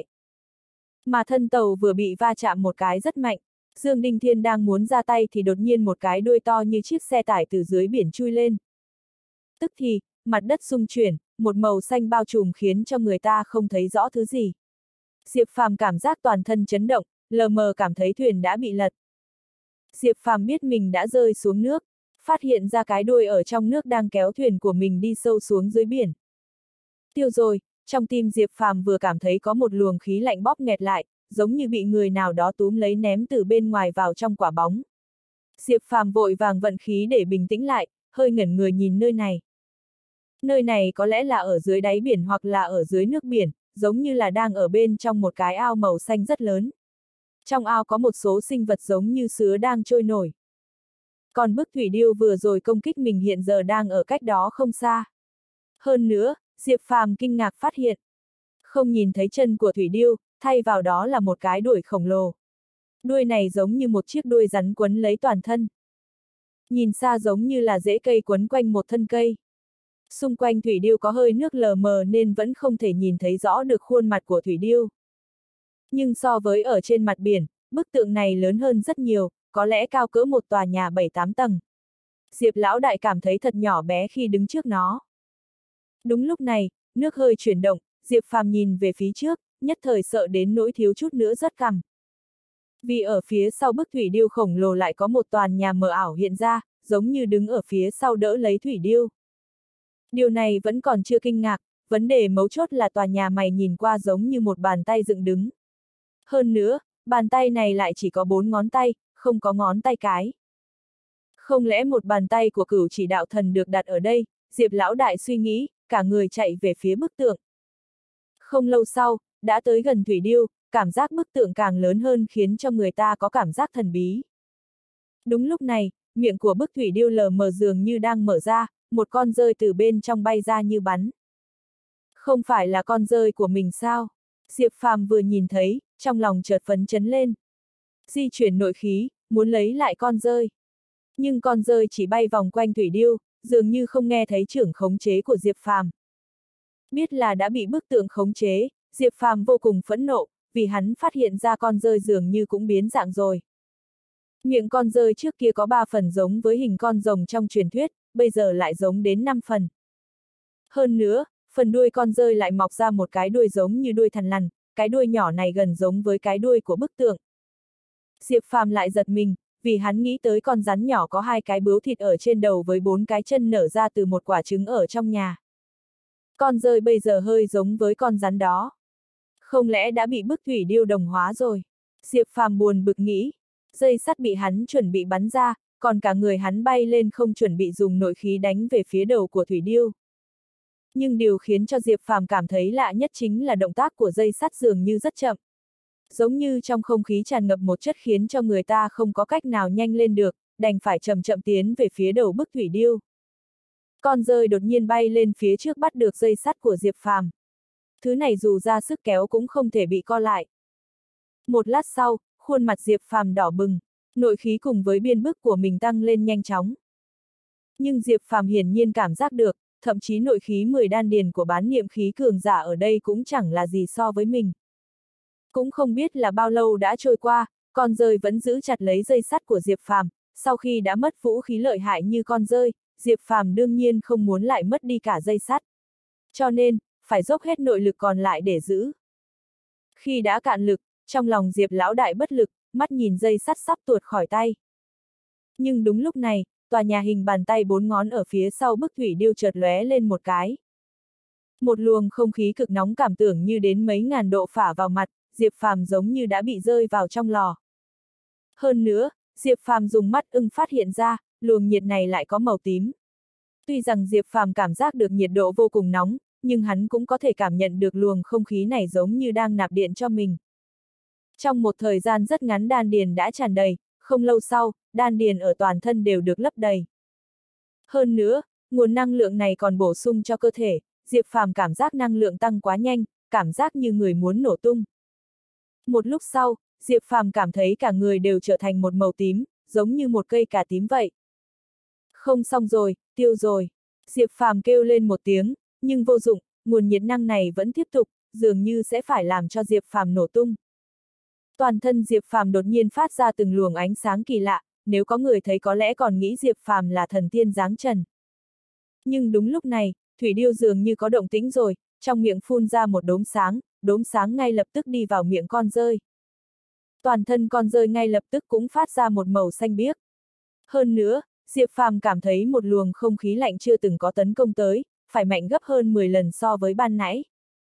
Mà thân tàu vừa bị va chạm một cái rất mạnh, Dương Đinh Thiên đang muốn ra tay thì đột nhiên một cái đuôi to như chiếc xe tải từ dưới biển chui lên. Tức thì, mặt đất rung chuyển, một màu xanh bao trùm khiến cho người ta không thấy rõ thứ gì. Diệp Phàm cảm giác toàn thân chấn động, lờ mờ cảm thấy thuyền đã bị lật. Diệp Phàm biết mình đã rơi xuống nước, phát hiện ra cái đuôi ở trong nước đang kéo thuyền của mình đi sâu xuống dưới biển. Tiêu rồi, trong tim Diệp Phàm vừa cảm thấy có một luồng khí lạnh bóp nghẹt lại, giống như bị người nào đó túm lấy ném từ bên ngoài vào trong quả bóng. Diệp Phàm vội vàng vận khí để bình tĩnh lại, hơi ngẩn người nhìn nơi này. Nơi này có lẽ là ở dưới đáy biển hoặc là ở dưới nước biển, giống như là đang ở bên trong một cái ao màu xanh rất lớn. Trong ao có một số sinh vật giống như sứa đang trôi nổi. Còn bức thủy điêu vừa rồi công kích mình hiện giờ đang ở cách đó không xa. Hơn nữa, Diệp Phàm kinh ngạc phát hiện. Không nhìn thấy chân của thủy điêu, thay vào đó là một cái đuôi khổng lồ. Đuôi này giống như một chiếc đuôi rắn quấn lấy toàn thân. Nhìn xa giống như là rễ cây quấn quanh một thân cây. Xung quanh thủy điêu có hơi nước lờ mờ nên vẫn không thể nhìn thấy rõ được khuôn mặt của thủy điêu. Nhưng so với ở trên mặt biển, bức tượng này lớn hơn rất nhiều, có lẽ cao cỡ một tòa nhà bảy tám tầng. Diệp lão đại cảm thấy thật nhỏ bé khi đứng trước nó. Đúng lúc này, nước hơi chuyển động, Diệp Phàm nhìn về phía trước, nhất thời sợ đến nỗi thiếu chút nữa rớt cằm. Vì ở phía sau bức thủy điêu khổng lồ lại có một toàn nhà mờ ảo hiện ra, giống như đứng ở phía sau đỡ lấy thủy điêu. Điều này vẫn còn chưa kinh ngạc, vấn đề mấu chốt là tòa nhà mày nhìn qua giống như một bàn tay dựng đứng. Hơn nữa, bàn tay này lại chỉ có bốn ngón tay, không có ngón tay cái. Không lẽ một bàn tay của Cửu Chỉ Đạo Thần được đặt ở đây? Diệp lão đại suy nghĩ, cả người chạy về phía bức tượng. Không lâu sau, đã tới gần thủy điêu, cảm giác bức tượng càng lớn hơn khiến cho người ta có cảm giác thần bí. Đúng lúc này, miệng của bức thủy điêu lờ mờ dường như đang mở ra, một con dơi từ bên trong bay ra như bắn. Không phải là con dơi của mình sao? Diệp Phàm vừa nhìn thấy, trong lòng chợt phấn chấn lên. Di chuyển nội khí, muốn lấy lại con dơi. Nhưng con dơi chỉ bay vòng quanh thủy điêu, dường như không nghe thấy trưởng khống chế của Diệp Phàm. Biết là đã bị bức tượng khống chế, Diệp Phàm vô cùng phẫn nộ, vì hắn phát hiện ra con dơi dường như cũng biến dạng rồi. Miệng con dơi trước kia có ba phần giống với hình con rồng trong truyền thuyết, bây giờ lại giống đến năm phần. Hơn nữa, phần đuôi con dơi lại mọc ra một cái đuôi giống như đuôi thằn lằn, cái đuôi nhỏ này gần giống với cái đuôi của bức tượng. Diệp Phàm lại giật mình, vì hắn nghĩ tới con rắn nhỏ có hai cái bướu thịt ở trên đầu với bốn cái chân nở ra từ một quả trứng ở trong nhà. Con dơi bây giờ hơi giống với con rắn đó. Không lẽ đã bị bức thủy điêu đồng hóa rồi? Diệp Phàm buồn bực nghĩ. Dây sắt bị hắn chuẩn bị bắn ra, còn cả người hắn bay lên không chuẩn bị dùng nội khí đánh về phía đầu của thủy điêu. Nhưng điều khiến cho Diệp Phàm cảm thấy lạ nhất chính là động tác của dây sắt dường như rất chậm. Giống như trong không khí tràn ngập một chất khiến cho người ta không có cách nào nhanh lên được, đành phải chậm chậm tiến về phía đầu bức thủy điêu. Con dơi đột nhiên bay lên phía trước bắt được dây sắt của Diệp Phàm. Thứ này dù ra sức kéo cũng không thể bị co lại. Một lát sau, khuôn mặt Diệp Phàm đỏ bừng, nội khí cùng với biên bức của mình tăng lên nhanh chóng. Nhưng Diệp Phàm hiển nhiên cảm giác được, thậm chí nội khí mười đan điền của bán niệm khí cường giả ở đây cũng chẳng là gì so với mình. Cũng không biết là bao lâu đã trôi qua, con dơi vẫn giữ chặt lấy dây sắt của Diệp Phàm. Sau khi đã mất vũ khí lợi hại như con dơi, Diệp Phàm đương nhiên không muốn lại mất đi cả dây sắt. Cho nên, phải dốc hết nội lực còn lại để giữ. Khi đã cạn lực, trong lòng Diệp lão đại bất lực, mắt nhìn dây sắt sắp tuột khỏi tay. Nhưng đúng lúc này, tòa nhà hình bàn tay bốn ngón ở phía sau bức thủy điêu chợt lóe lên một cái. Một luồng không khí cực nóng cảm tưởng như đến mấy ngàn độ phả vào mặt, Diệp Phàm giống như đã bị rơi vào trong lò. Hơn nữa, Diệp Phàm dùng mắt ưng phát hiện ra, luồng nhiệt này lại có màu tím. Tuy rằng Diệp Phàm cảm giác được nhiệt độ vô cùng nóng, nhưng hắn cũng có thể cảm nhận được luồng không khí này giống như đang nạp điện cho mình. Trong một thời gian rất ngắn đan điền đã tràn đầy, không lâu sau, đan điền ở toàn thân đều được lấp đầy. Hơn nữa, nguồn năng lượng này còn bổ sung cho cơ thể, Diệp Phàm cảm giác năng lượng tăng quá nhanh, cảm giác như người muốn nổ tung. Một lúc sau, Diệp Phàm cảm thấy cả người đều trở thành một màu tím, giống như một cây cà tím vậy. Không xong rồi, tiêu rồi. Diệp Phàm kêu lên một tiếng, nhưng vô dụng, nguồn nhiệt năng này vẫn tiếp tục, dường như sẽ phải làm cho Diệp Phàm nổ tung. Toàn thân Diệp Phàm đột nhiên phát ra từng luồng ánh sáng kỳ lạ, nếu có người thấy có lẽ còn nghĩ Diệp Phàm là thần tiên giáng trần. Nhưng đúng lúc này, thủy điêu dường như có động tĩnh rồi, trong miệng phun ra một đốm sáng, đốm sáng ngay lập tức đi vào miệng con dơi. Toàn thân con dơi ngay lập tức cũng phát ra một màu xanh biếc. Hơn nữa, Diệp Phàm cảm thấy một luồng không khí lạnh chưa từng có tấn công tới, phải mạnh gấp hơn mười lần so với ban nãy.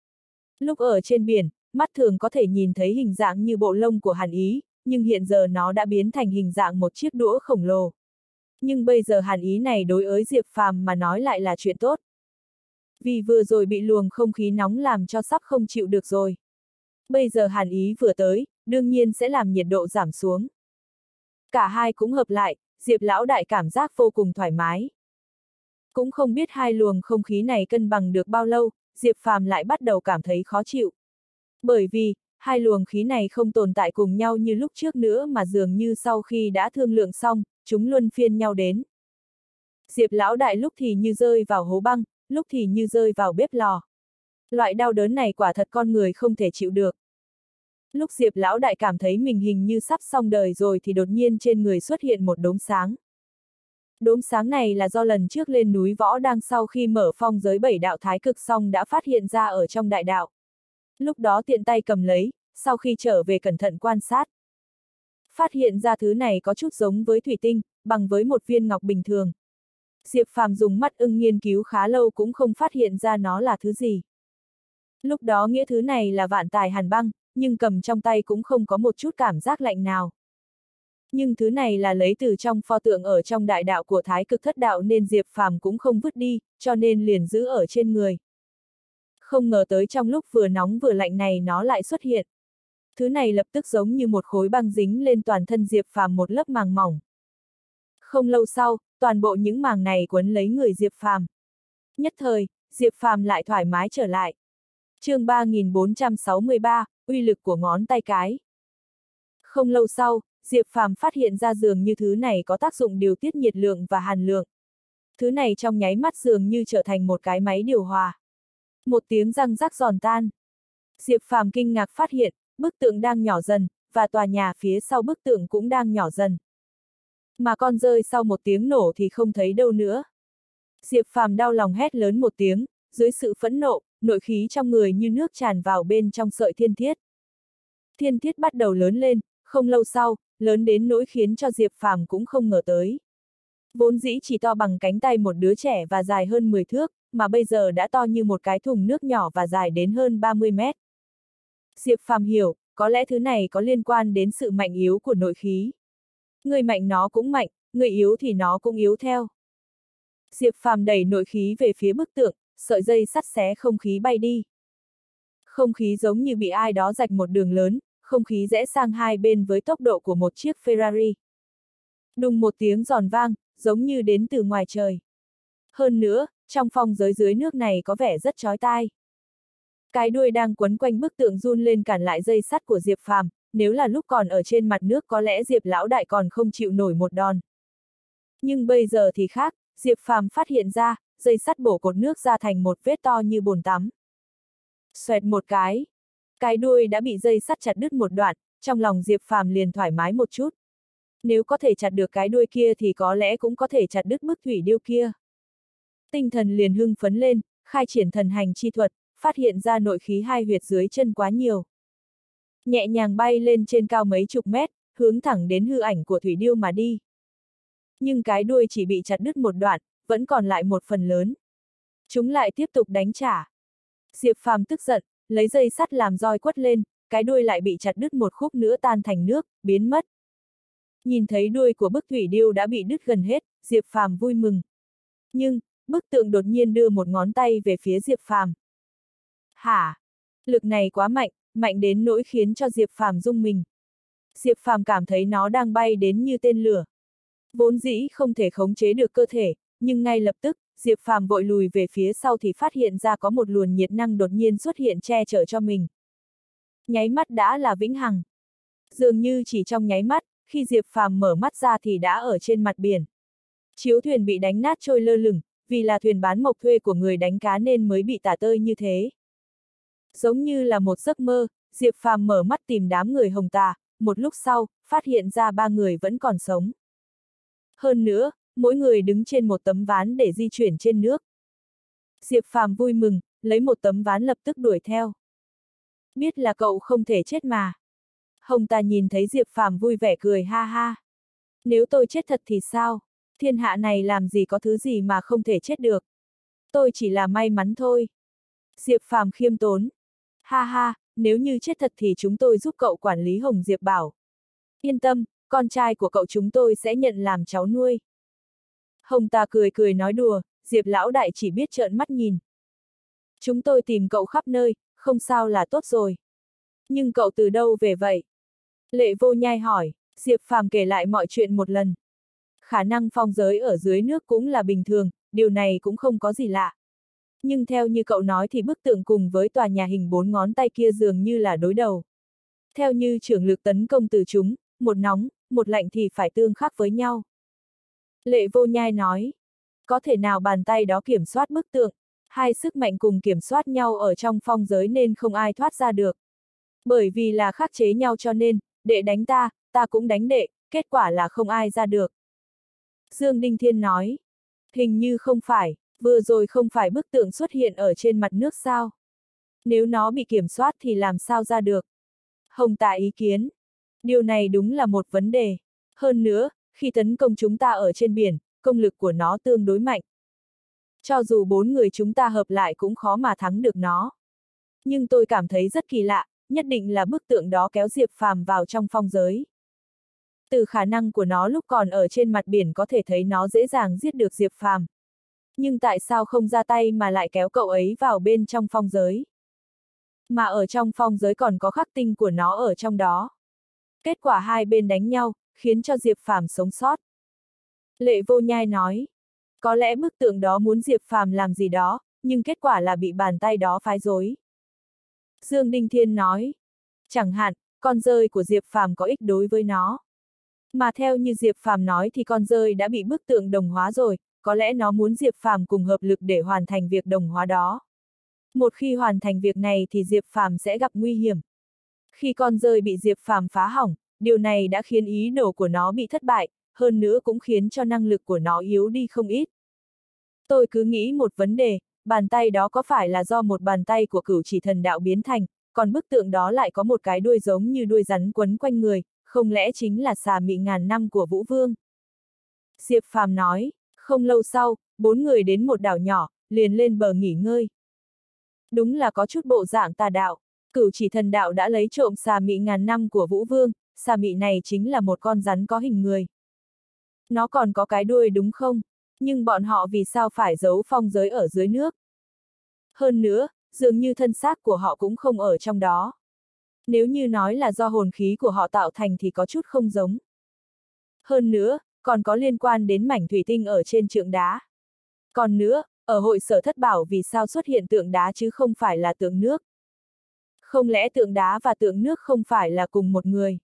Lúc ở trên biển, mắt thường có thể nhìn thấy hình dạng như bộ lông của Hàn Ý, nhưng hiện giờ nó đã biến thành hình dạng một chiếc đũa khổng lồ. Nhưng bây giờ Hàn Ý này đối với Diệp Phàm mà nói lại là chuyện tốt. Vì vừa rồi bị luồng không khí nóng làm cho sắp không chịu được rồi. Bây giờ Hàn Ý vừa tới, đương nhiên sẽ làm nhiệt độ giảm xuống. Cả hai cũng hợp lại, Diệp lão đại cảm giác vô cùng thoải mái. Cũng không biết hai luồng không khí này cân bằng được bao lâu, Diệp Phàm lại bắt đầu cảm thấy khó chịu. Bởi vì, hai luồng khí này không tồn tại cùng nhau như lúc trước nữa mà dường như sau khi đã thương lượng xong, chúng luân phiên nhau đến. Diệp lão đại lúc thì như rơi vào hố băng, lúc thì như rơi vào bếp lò. Loại đau đớn này quả thật con người không thể chịu được. Lúc Diệp lão đại cảm thấy mình hình như sắp xong đời rồi thì đột nhiên trên người xuất hiện một đốm sáng. Đốm sáng này là do lần trước lên núi Võ Đang sau khi mở phong giới bảy đạo thái cực xong đã phát hiện ra ở trong đại đạo. Lúc đó tiện tay cầm lấy, sau khi trở về cẩn thận quan sát. Phát hiện ra thứ này có chút giống với thủy tinh, bằng với một viên ngọc bình thường. Diệp Phàm dùng mắt ưng nghiên cứu khá lâu cũng không phát hiện ra nó là thứ gì. Lúc đó nghĩa thứ này là vạn tài hàn băng, nhưng cầm trong tay cũng không có một chút cảm giác lạnh nào. Nhưng thứ này là lấy từ trong pho tượng ở trong đại đạo của Thái Cực Thất Đạo nên Diệp Phàm cũng không vứt đi, cho nên liền giữ ở trên người. Không ngờ tới trong lúc vừa nóng vừa lạnh này nó lại xuất hiện. Thứ này lập tức giống như một khối băng dính lên toàn thân Diệp Phàm một lớp màng mỏng. Không lâu sau, toàn bộ những màng này quấn lấy người Diệp Phàm. Nhất thời, Diệp Phàm lại thoải mái trở lại. Chương ba nghìn bốn trăm sáu mươi ba, uy lực của ngón tay cái. Không lâu sau, Diệp Phàm phát hiện ra dường như thứ này có tác dụng điều tiết nhiệt lượng và hàn lượng. Thứ này trong nháy mắt dường như trở thành một cái máy điều hòa. Một tiếng răng rắc giòn tan. Diệp Phàm kinh ngạc phát hiện, bức tượng đang nhỏ dần, và tòa nhà phía sau bức tượng cũng đang nhỏ dần. Mà con dơi sau một tiếng nổ thì không thấy đâu nữa. Diệp Phàm đau lòng hét lớn một tiếng, dưới sự phẫn nộ, nội khí trong người như nước tràn vào bên trong sợi thiên thiết. Thiên thiết bắt đầu lớn lên, không lâu sau, lớn đến nỗi khiến cho Diệp Phàm cũng không ngờ tới. Vốn dĩ chỉ to bằng cánh tay một đứa trẻ và dài hơn mười thước, mà bây giờ đã to như một cái thùng nước nhỏ và dài đến hơn ba mươi mét. Diệp Phàm hiểu, có lẽ thứ này có liên quan đến sự mạnh yếu của nội khí. Người mạnh nó cũng mạnh, người yếu thì nó cũng yếu theo. Diệp Phàm đẩy nội khí về phía bức tượng, sợi dây sắt xé không khí bay đi. Không khí giống như bị ai đó rạch một đường lớn, không khí rẽ sang hai bên với tốc độ của một chiếc Ferrari. Đùng một tiếng giòn vang, giống như đến từ ngoài trời. Hơn nữa, trong phong giới dưới nước này có vẻ rất chói tai. Cái đuôi đang quấn quanh bức tượng run lên cản lại dây sắt của Diệp Phàm, nếu là lúc còn ở trên mặt nước có lẽ Diệp lão đại còn không chịu nổi một đòn. Nhưng bây giờ thì khác, Diệp Phàm phát hiện ra, dây sắt bổ cột nước ra thành một vết to như bồn tắm. Xoẹt một cái, cái đuôi đã bị dây sắt chặt đứt một đoạn, trong lòng Diệp Phàm liền thoải mái một chút. Nếu có thể chặt được cái đuôi kia thì có lẽ cũng có thể chặt đứt bức thủy điêu kia. Tinh thần liền hưng phấn lên, khai triển thần hành chi thuật, phát hiện ra nội khí hai huyệt dưới chân quá nhiều. Nhẹ nhàng bay lên trên cao mấy chục mét, hướng thẳng đến hư ảnh của thủy điêu mà đi. Nhưng cái đuôi chỉ bị chặt đứt một đoạn, vẫn còn lại một phần lớn. Chúng lại tiếp tục đánh trả. Diệp Phàm tức giận, lấy dây sắt làm roi quất lên, cái đuôi lại bị chặt đứt một khúc nữa tan thành nước, biến mất. Nhìn thấy đuôi của bức thủy điêu đã bị đứt gần hết, Diệp Phàm vui mừng. Nhưng, bức tượng đột nhiên đưa một ngón tay về phía Diệp Phàm. Hả? Lực này quá mạnh, mạnh đến nỗi khiến cho Diệp Phàm rung mình. Diệp Phàm cảm thấy nó đang bay đến như tên lửa. Vốn dĩ không thể khống chế được cơ thể, nhưng ngay lập tức, Diệp Phàm vội lùi về phía sau thì phát hiện ra có một luồng nhiệt năng đột nhiên xuất hiện che chở cho mình. Nháy mắt đã là vĩnh hằng. Dường như chỉ trong nháy mắt, khi Diệp Phàm mở mắt ra thì đã ở trên mặt biển. Chiếu thuyền bị đánh nát trôi lơ lửng, vì là thuyền bán mộc thuê của người đánh cá nên mới bị tả tơi như thế. Giống như là một giấc mơ, Diệp Phàm mở mắt tìm đám người Hồng Tà, một lúc sau, phát hiện ra ba người vẫn còn sống. Hơn nữa, mỗi người đứng trên một tấm ván để di chuyển trên nước. Diệp Phàm vui mừng, lấy một tấm ván lập tức đuổi theo. Biết là cậu không thể chết mà. Hồng Tà nhìn thấy Diệp Phàm vui vẻ cười ha ha. Nếu tôi chết thật thì sao? Thiên hạ này làm gì có thứ gì mà không thể chết được. Tôi chỉ là may mắn thôi. Diệp Phàm khiêm tốn. Ha ha, nếu như chết thật thì chúng tôi giúp cậu quản lý Hồng Diệp bảo. Yên tâm, con trai của cậu chúng tôi sẽ nhận làm cháu nuôi. Hồng Tà cười cười nói đùa, Diệp lão đại chỉ biết trợn mắt nhìn. Chúng tôi tìm cậu khắp nơi, không sao là tốt rồi. Nhưng cậu từ đâu về vậy? Lệ Vô Nhai hỏi, Diệp Phàm kể lại mọi chuyện một lần. Khả năng phong giới ở dưới nước cũng là bình thường, điều này cũng không có gì lạ. Nhưng theo như cậu nói thì bức tượng cùng với tòa nhà hình bốn ngón tay kia dường như là đối đầu. Theo như trưởng lực tấn công từ chúng, một nóng, một lạnh thì phải tương khắc với nhau. Lệ Vô Nhai nói, có thể nào bàn tay đó kiểm soát bức tượng, hai sức mạnh cùng kiểm soát nhau ở trong phong giới nên không ai thoát ra được. Bởi vì là khắc chế nhau cho nên, đệ đánh ta, ta cũng đánh đệ, kết quả là không ai ra được. Dương Đinh Thiên nói, hình như không phải, vừa rồi không phải bức tượng xuất hiện ở trên mặt nước sao? Nếu nó bị kiểm soát thì làm sao ra được? Hồng Tà ý kiến, điều này đúng là một vấn đề. Hơn nữa, khi tấn công chúng ta ở trên biển, công lực của nó tương đối mạnh. Cho dù bốn người chúng ta hợp lại cũng khó mà thắng được nó. Nhưng tôi cảm thấy rất kỳ lạ, nhất định là bức tượng đó kéo Diệp Phàm vào trong phong giới. Từ khả năng của nó lúc còn ở trên mặt biển có thể thấy nó dễ dàng giết được Diệp Phàm. Nhưng tại sao không ra tay mà lại kéo cậu ấy vào bên trong phong giới? Mà ở trong phong giới còn có khắc tinh của nó ở trong đó. Kết quả hai bên đánh nhau, khiến cho Diệp Phàm sống sót. Lệ Vô Nhai nói, có lẽ bức tượng đó muốn Diệp Phàm làm gì đó, nhưng kết quả là bị bàn tay đó phá rối. Dương Đinh Thiên nói, chẳng hạn, con dơi của Diệp Phàm có ích đối với nó. Mà theo như Diệp Phàm nói thì con dơi đã bị bức tượng đồng hóa rồi, có lẽ nó muốn Diệp Phàm cùng hợp lực để hoàn thành việc đồng hóa đó. Một khi hoàn thành việc này thì Diệp Phàm sẽ gặp nguy hiểm. Khi con dơi bị Diệp Phàm phá hỏng, điều này đã khiến ý đồ của nó bị thất bại, hơn nữa cũng khiến cho năng lực của nó yếu đi không ít. Tôi cứ nghĩ một vấn đề, bàn tay đó có phải là do một bàn tay của Cửu Chỉ Thần Đạo biến thành, còn bức tượng đó lại có một cái đuôi giống như đuôi rắn quấn quanh người, không lẽ chính là xà mị ngàn năm của Vũ Vương? Diệp Phàm nói, không lâu sau, bốn người đến một đảo nhỏ, liền lên bờ nghỉ ngơi. Đúng là có chút bộ dạng tà đạo, Cửu Chỉ Thần Đạo đã lấy trộm xà mị ngàn năm của Vũ Vương, xà mị này chính là một con rắn có hình người. Nó còn có cái đuôi đúng không? Nhưng bọn họ vì sao phải giấu phong giới ở dưới nước? Hơn nữa, dường như thân xác của họ cũng không ở trong đó. Nếu như nói là do hồn khí của họ tạo thành thì có chút không giống. Hơn nữa, còn có liên quan đến mảnh thủy tinh ở trên trượng đá. Còn nữa, ở hội sở thất bảo vì sao xuất hiện tượng đá chứ không phải là tượng nước? Không lẽ tượng đá và tượng nước không phải là cùng một người?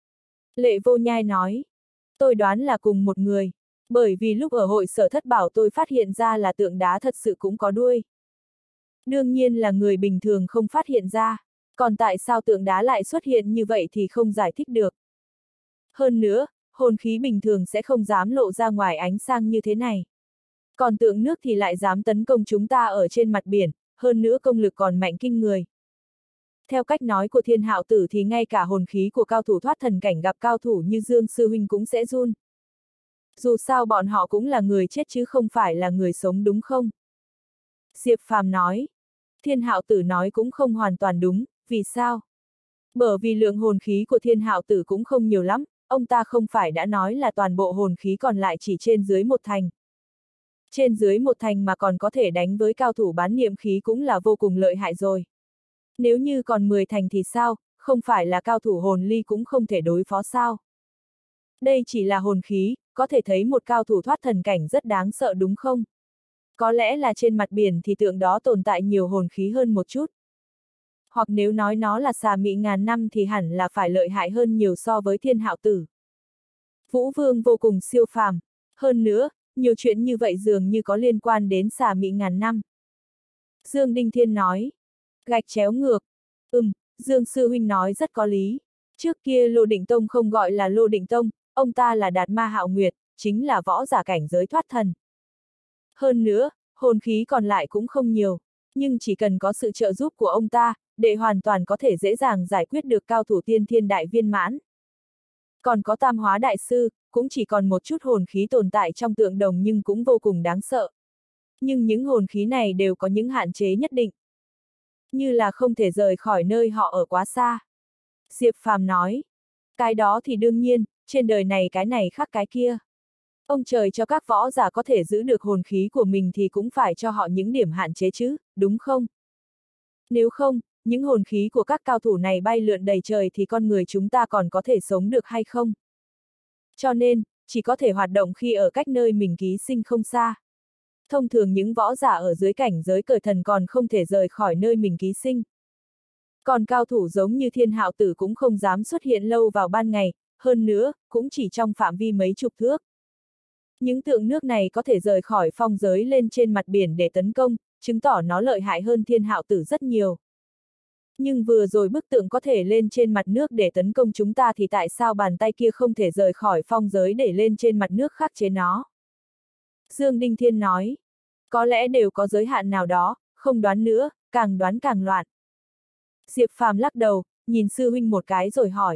Lệ Vô Nhai nói, tôi đoán là cùng một người, bởi vì lúc ở hội sở thất bảo tôi phát hiện ra là tượng đá thật sự cũng có đuôi. Đương nhiên là người bình thường không phát hiện ra, còn tại sao tượng đá lại xuất hiện như vậy thì không giải thích được. Hơn nữa, hồn khí bình thường sẽ không dám lộ ra ngoài ánh sáng như thế này. Còn tượng nước thì lại dám tấn công chúng ta ở trên mặt biển, hơn nữa công lực còn mạnh kinh người. Theo cách nói của Thiên Hạo Tử thì ngay cả hồn khí của cao thủ thoát thần cảnh gặp cao thủ như Dương Sư Huynh cũng sẽ run. Dù sao bọn họ cũng là người chết chứ không phải là người sống đúng không? Diệp Phàm nói. Thiên Hạo Tử nói cũng không hoàn toàn đúng, vì sao? Bởi vì lượng hồn khí của Thiên Hạo Tử cũng không nhiều lắm, ông ta không phải đã nói là toàn bộ hồn khí còn lại chỉ trên dưới một thành. Trên dưới một thành mà còn có thể đánh với cao thủ bán niệm khí cũng là vô cùng lợi hại rồi. Nếu như còn mười thành thì sao, không phải là cao thủ hồn ly cũng không thể đối phó sao? Đây chỉ là hồn khí, có thể thấy một cao thủ thoát thần cảnh rất đáng sợ đúng không? Có lẽ là trên mặt biển thì tượng đó tồn tại nhiều hồn khí hơn một chút. Hoặc nếu nói nó là xà mị ngàn năm thì hẳn là phải lợi hại hơn nhiều so với Thiên Hạo Tử. Vũ Vương vô cùng siêu phàm, hơn nữa, nhiều chuyện như vậy dường như có liên quan đến xà mị ngàn năm. Dương Đinh Thiên nói. Gạch chéo ngược. Ừm, Dương Sư Huynh nói rất có lý. Trước kia Lô Định Tông không gọi là Lô Định Tông, ông ta là Đạt Ma Hạo Nguyệt, chính là võ giả cảnh giới thoát thần. Hơn nữa, hồn khí còn lại cũng không nhiều, nhưng chỉ cần có sự trợ giúp của ông ta, đệ hoàn toàn có thể dễ dàng giải quyết được cao thủ tiên thiên đại viên mãn. Còn có Tam Hóa Đại Sư, cũng chỉ còn một chút hồn khí tồn tại trong tượng đồng nhưng cũng vô cùng đáng sợ. Nhưng những hồn khí này đều có những hạn chế nhất định. Như là không thể rời khỏi nơi họ ở quá xa. Diệp Phàm nói. Cái đó thì đương nhiên, trên đời này cái này khác cái kia. Ông trời cho các võ giả có thể giữ được hồn khí của mình thì cũng phải cho họ những điểm hạn chế chứ, đúng không? Nếu không, những hồn khí của các cao thủ này bay lượn đầy trời thì con người chúng ta còn có thể sống được hay không? Cho nên, chỉ có thể hoạt động khi ở cách nơi mình ký sinh không xa. Thông thường những võ giả ở dưới cảnh giới cởi thần còn không thể rời khỏi nơi mình ký sinh. Còn cao thủ giống như Thiên Hạo Tử cũng không dám xuất hiện lâu vào ban ngày, hơn nữa, cũng chỉ trong phạm vi mấy chục thước. Những tượng nước này có thể rời khỏi phong giới lên trên mặt biển để tấn công, chứng tỏ nó lợi hại hơn Thiên Hạo Tử rất nhiều. Nhưng vừa rồi bức tượng có thể lên trên mặt nước để tấn công chúng ta thì tại sao bàn tay kia không thể rời khỏi phong giới để lên trên mặt nước khắc chế nó? Dương Đinh Thiên nói, có lẽ đều có giới hạn nào đó, không đoán nữa, càng đoán càng loạn. Diệp Phàm lắc đầu, nhìn sư huynh một cái rồi hỏi.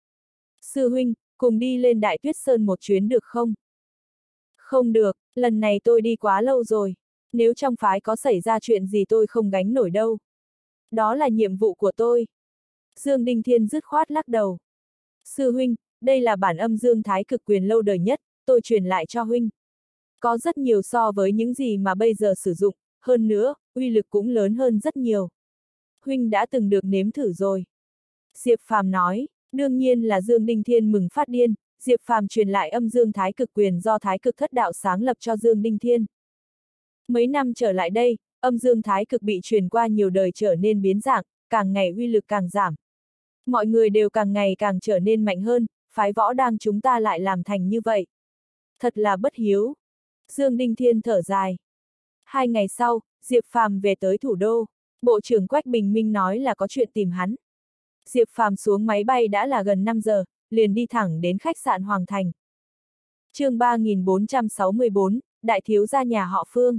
Sư huynh, cùng đi lên Đại Tuyết Sơn một chuyến được không? Không được, lần này tôi đi quá lâu rồi. Nếu trong phái có xảy ra chuyện gì tôi không gánh nổi đâu. Đó là nhiệm vụ của tôi. Dương Đinh Thiên dứt khoát lắc đầu. Sư huynh, đây là bản âm Dương Thái Cực Quyền lâu đời nhất, tôi truyền lại cho huynh. Có rất nhiều so với những gì mà bây giờ sử dụng, hơn nữa, uy lực cũng lớn hơn rất nhiều. Huynh đã từng được nếm thử rồi. Diệp Phàm nói, đương nhiên là Dương Đinh Thiên mừng phát điên, Diệp Phàm truyền lại âm Dương Thái Cực Quyền do Thái Cực Thất Đạo sáng lập cho Dương Đinh Thiên. Mấy năm trở lại đây, âm Dương Thái Cực bị truyền qua nhiều đời trở nên biến dạng, càng ngày uy lực càng giảm. Mọi người đều càng ngày càng trở nên mạnh hơn, phái võ đang chúng ta lại làm thành như vậy. Thật là bất hiếu. Dương Đinh Thiên thở dài. Hai ngày sau, Diệp Phàm về tới thủ đô. Bộ trưởng Quách Bình Minh nói là có chuyện tìm hắn. Diệp Phàm xuống máy bay đã là gần năm giờ, liền đi thẳng đến khách sạn Hoàng Thành. Chương ba nghìn bốn trăm sáu mươi bốn, Đại thiếu gia nhà họ Phương.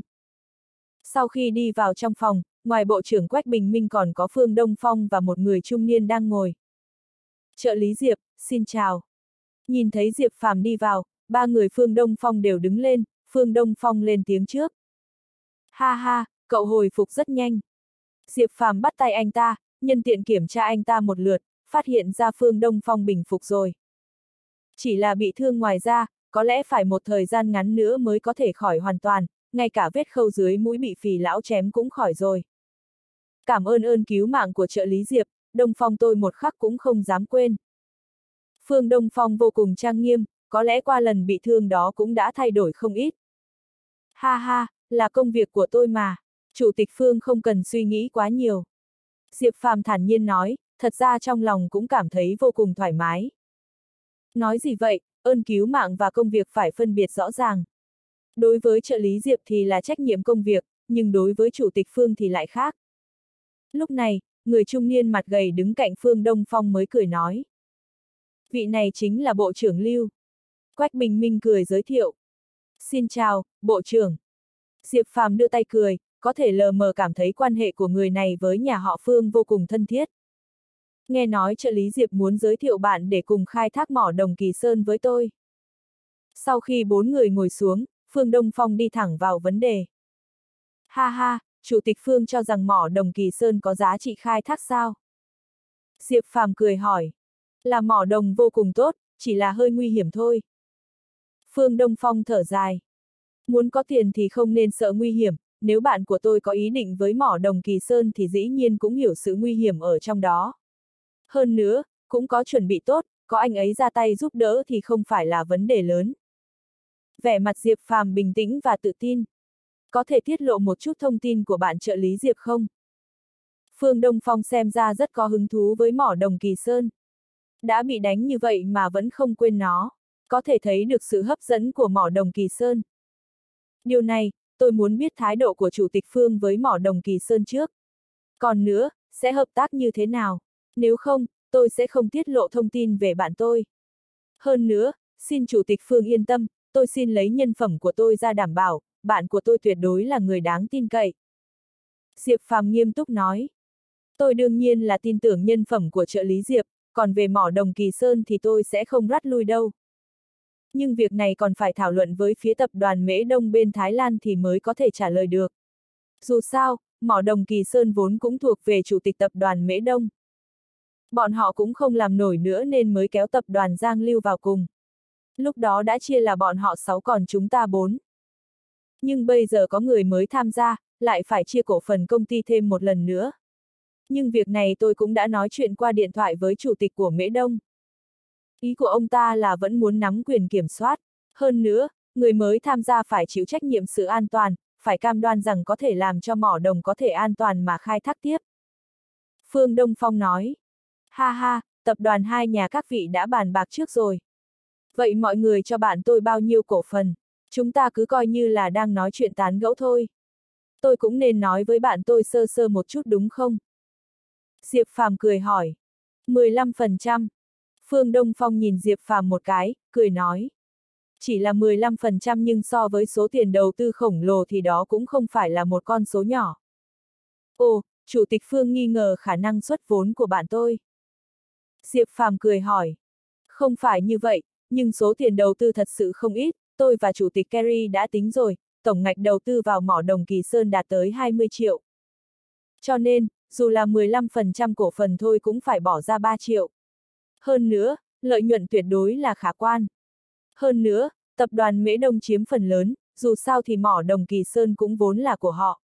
Sau khi đi vào trong phòng, ngoài bộ trưởng Quách Bình Minh còn có Phương Đông Phong và một người trung niên đang ngồi. Trợ lý Diệp, xin chào. Nhìn thấy Diệp Phàm đi vào, ba người Phương Đông Phong đều đứng lên, Phương Đông Phong lên tiếng trước. Ha ha, cậu hồi phục rất nhanh. Diệp Phàm bắt tay anh ta, nhân tiện kiểm tra anh ta một lượt, phát hiện ra Phương Đông Phong bình phục rồi. Chỉ là bị thương ngoài da, có lẽ phải một thời gian ngắn nữa mới có thể khỏi hoàn toàn, ngay cả vết khâu dưới mũi bị phì lão chém cũng khỏi rồi. Cảm ơn ơn cứu mạng của trợ lý Diệp, Đông Phong tôi một khắc cũng không dám quên. Phương Đông Phong vô cùng trang nghiêm, có lẽ qua lần bị thương đó cũng đã thay đổi không ít. Ha ha, là công việc của tôi mà, Chủ tịch Phương không cần suy nghĩ quá nhiều. Diệp Phàm thản nhiên nói, thật ra trong lòng cũng cảm thấy vô cùng thoải mái. Nói gì vậy, ơn cứu mạng và công việc phải phân biệt rõ ràng. Đối với trợ lý Diệp thì là trách nhiệm công việc, nhưng đối với Chủ tịch Phương thì lại khác. Lúc này, người trung niên mặt gầy đứng cạnh Phương Đông Phong mới cười nói. Vị này chính là Bộ trưởng Lưu. Quách Bình Minh cười giới thiệu. Xin chào, Bộ trưởng. Diệp Phàm đưa tay cười, có thể lờ mờ cảm thấy quan hệ của người này với nhà họ Phương vô cùng thân thiết. Nghe nói trợ lý Diệp muốn giới thiệu bạn để cùng khai thác mỏ đồng Kỳ Sơn với tôi. Sau khi bốn người ngồi xuống, Phương Đông Phong đi thẳng vào vấn đề. Ha ha, Chủ tịch Phương cho rằng mỏ đồng Kỳ Sơn có giá trị khai thác sao? Diệp Phàm cười hỏi. Là mỏ đồng vô cùng tốt, chỉ là hơi nguy hiểm thôi. Phương Đông Phong thở dài. Muốn có tiền thì không nên sợ nguy hiểm, nếu bạn của tôi có ý định với mỏ đồng Kỳ Sơn thì dĩ nhiên cũng hiểu sự nguy hiểm ở trong đó. Hơn nữa, cũng có chuẩn bị tốt, có anh ấy ra tay giúp đỡ thì không phải là vấn đề lớn. Vẻ mặt Diệp Phàm bình tĩnh và tự tin. Có thể tiết lộ một chút thông tin của bạn trợ lý Diệp không? Phương Đông Phong xem ra rất có hứng thú với mỏ đồng Kỳ Sơn. Đã bị đánh như vậy mà vẫn không quên nó, có thể thấy được sự hấp dẫn của mỏ đồng Kỳ Sơn. Điều này, tôi muốn biết thái độ của Chủ tịch Phương với mỏ đồng Kỳ Sơn trước. Còn nữa, sẽ hợp tác như thế nào? Nếu không, tôi sẽ không tiết lộ thông tin về bạn tôi. Hơn nữa, xin Chủ tịch Phương yên tâm, tôi xin lấy nhân phẩm của tôi ra đảm bảo, bạn của tôi tuyệt đối là người đáng tin cậy. Diệp Phàm nghiêm túc nói. Tôi đương nhiên là tin tưởng nhân phẩm của trợ lý Diệp, còn về mỏ đồng Kỳ Sơn thì tôi sẽ không rắt lui đâu. Nhưng việc này còn phải thảo luận với phía tập đoàn Mễ Đông bên Thái Lan thì mới có thể trả lời được. Dù sao, mỏ đồng Kỳ Sơn vốn cũng thuộc về chủ tịch tập đoàn Mễ Đông. Bọn họ cũng không làm nổi nữa nên mới kéo tập đoàn Giang Lưu vào cùng. Lúc đó đã chia là bọn họ sáu còn chúng ta bốn. Nhưng bây giờ có người mới tham gia, lại phải chia cổ phần công ty thêm một lần nữa. Nhưng việc này tôi cũng đã nói chuyện qua điện thoại với chủ tịch của Mễ Đông. Ý của ông ta là vẫn muốn nắm quyền kiểm soát. Hơn nữa, người mới tham gia phải chịu trách nhiệm sự an toàn, phải cam đoan rằng có thể làm cho mỏ đồng có thể an toàn mà khai thác tiếp. Phương Đông Phong nói. Ha ha, tập đoàn hai nhà các vị đã bàn bạc trước rồi. Vậy mọi người cho bạn tôi bao nhiêu cổ phần? Chúng ta cứ coi như là đang nói chuyện tán gẫu thôi. Tôi cũng nên nói với bạn tôi sơ sơ một chút đúng không? Diệp Phàm cười hỏi. mười lăm phần trăm. Phương Đông Phong nhìn Diệp Phàm một cái, cười nói. Chỉ là mười lăm phần trăm nhưng so với số tiền đầu tư khổng lồ thì đó cũng không phải là một con số nhỏ. Ồ, Chủ tịch Phương nghi ngờ khả năng xuất vốn của bạn tôi. Diệp Phàm cười hỏi. Không phải như vậy, nhưng số tiền đầu tư thật sự không ít, tôi và Chủ tịch Kerry đã tính rồi, tổng ngạch đầu tư vào mỏ đồng Kỳ Sơn đạt tới hai mươi triệu. Cho nên, dù là mười lăm phần trăm cổ phần thôi cũng phải bỏ ra ba triệu. Hơn nữa, lợi nhuận tuyệt đối là khả quan. Hơn nữa, tập đoàn Mễ Đông chiếm phần lớn, dù sao thì mỏ đồng Kỳ Sơn cũng vốn là của họ.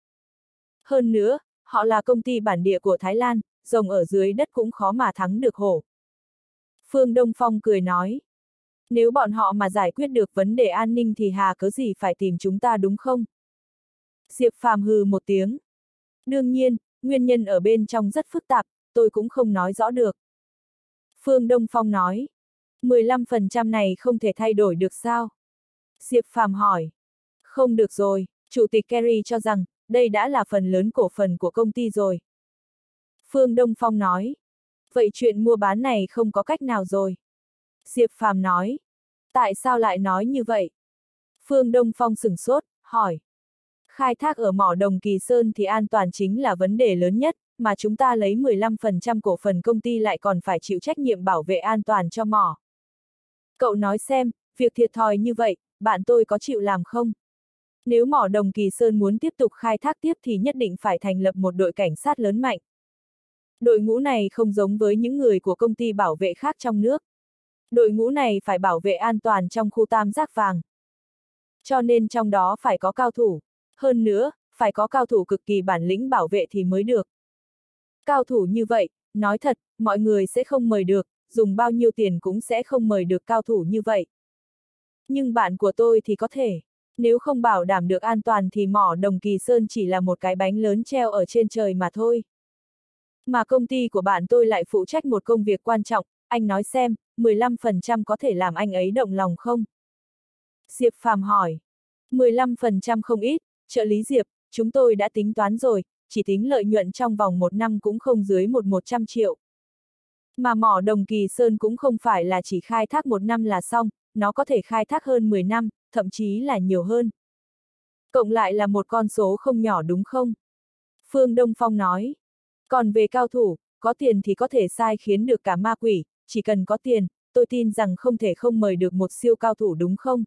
Hơn nữa, họ là công ty bản địa của Thái Lan, rồng ở dưới đất cũng khó mà thắng được hổ. Phương Đông Phong cười nói. Nếu bọn họ mà giải quyết được vấn đề an ninh thì hà cớ gì phải tìm chúng ta đúng không? Diệp Phàm hừ một tiếng. Đương nhiên, nguyên nhân ở bên trong rất phức tạp, tôi cũng không nói rõ được. Phương Đông Phong nói. mười lăm phần trăm này không thể thay đổi được sao? Diệp Phàm hỏi. Không được rồi, Chủ tịch Kerry cho rằng, đây đã là phần lớn cổ phần của công ty rồi. Phương Đông Phong nói. Vậy chuyện mua bán này không có cách nào rồi. Diệp Phàm nói. Tại sao lại nói như vậy? Phương Đông Phong sửng sốt, hỏi. Khai thác ở mỏ đồng Kỳ Sơn thì an toàn chính là vấn đề lớn nhất, mà chúng ta lấy mười lăm phần trăm cổ phần công ty lại còn phải chịu trách nhiệm bảo vệ an toàn cho mỏ. Cậu nói xem, việc thiệt thòi như vậy, bạn tôi có chịu làm không? Nếu mỏ đồng Kỳ Sơn muốn tiếp tục khai thác tiếp thì nhất định phải thành lập một đội cảnh sát lớn mạnh. Đội ngũ này không giống với những người của công ty bảo vệ khác trong nước. Đội ngũ này phải bảo vệ an toàn trong khu tam giác vàng. Cho nên trong đó phải có cao thủ. Hơn nữa, phải có cao thủ cực kỳ bản lĩnh bảo vệ thì mới được. Cao thủ như vậy, nói thật, mọi người sẽ không mời được, dùng bao nhiêu tiền cũng sẽ không mời được cao thủ như vậy. Nhưng bạn của tôi thì có thể. Nếu không bảo đảm được an toàn thì mỏ đồng Kỳ Sơn chỉ là một cái bánh lớn treo ở trên trời mà thôi. Mà công ty của bạn tôi lại phụ trách một công việc quan trọng, anh nói xem, mười lăm phần trăm có thể làm anh ấy động lòng không? Diệp Phàm hỏi. mười lăm phần trăm không ít, trợ lý Diệp, chúng tôi đã tính toán rồi, chỉ tính lợi nhuận trong vòng một năm cũng không dưới một một trăm triệu. Mà mỏ đồng Kỳ Sơn cũng không phải là chỉ khai thác một năm là xong, nó có thể khai thác hơn mười năm, thậm chí là nhiều hơn. Cộng lại là một con số không nhỏ đúng không? Phương Đông Phong nói. Còn về cao thủ, có tiền thì có thể sai khiến được cả ma quỷ, chỉ cần có tiền, tôi tin rằng không thể không mời được một siêu cao thủ đúng không?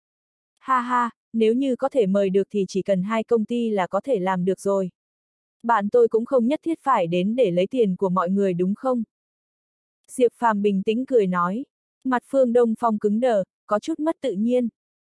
Ha ha, nếu như có thể mời được thì chỉ cần hai công ty là có thể làm được rồi. Bạn tôi cũng không nhất thiết phải đến để lấy tiền của mọi người đúng không? Diệp Phàm bình tĩnh cười nói. Mặt Phương Đông Phong cứng đờ, có chút mất tự nhiên.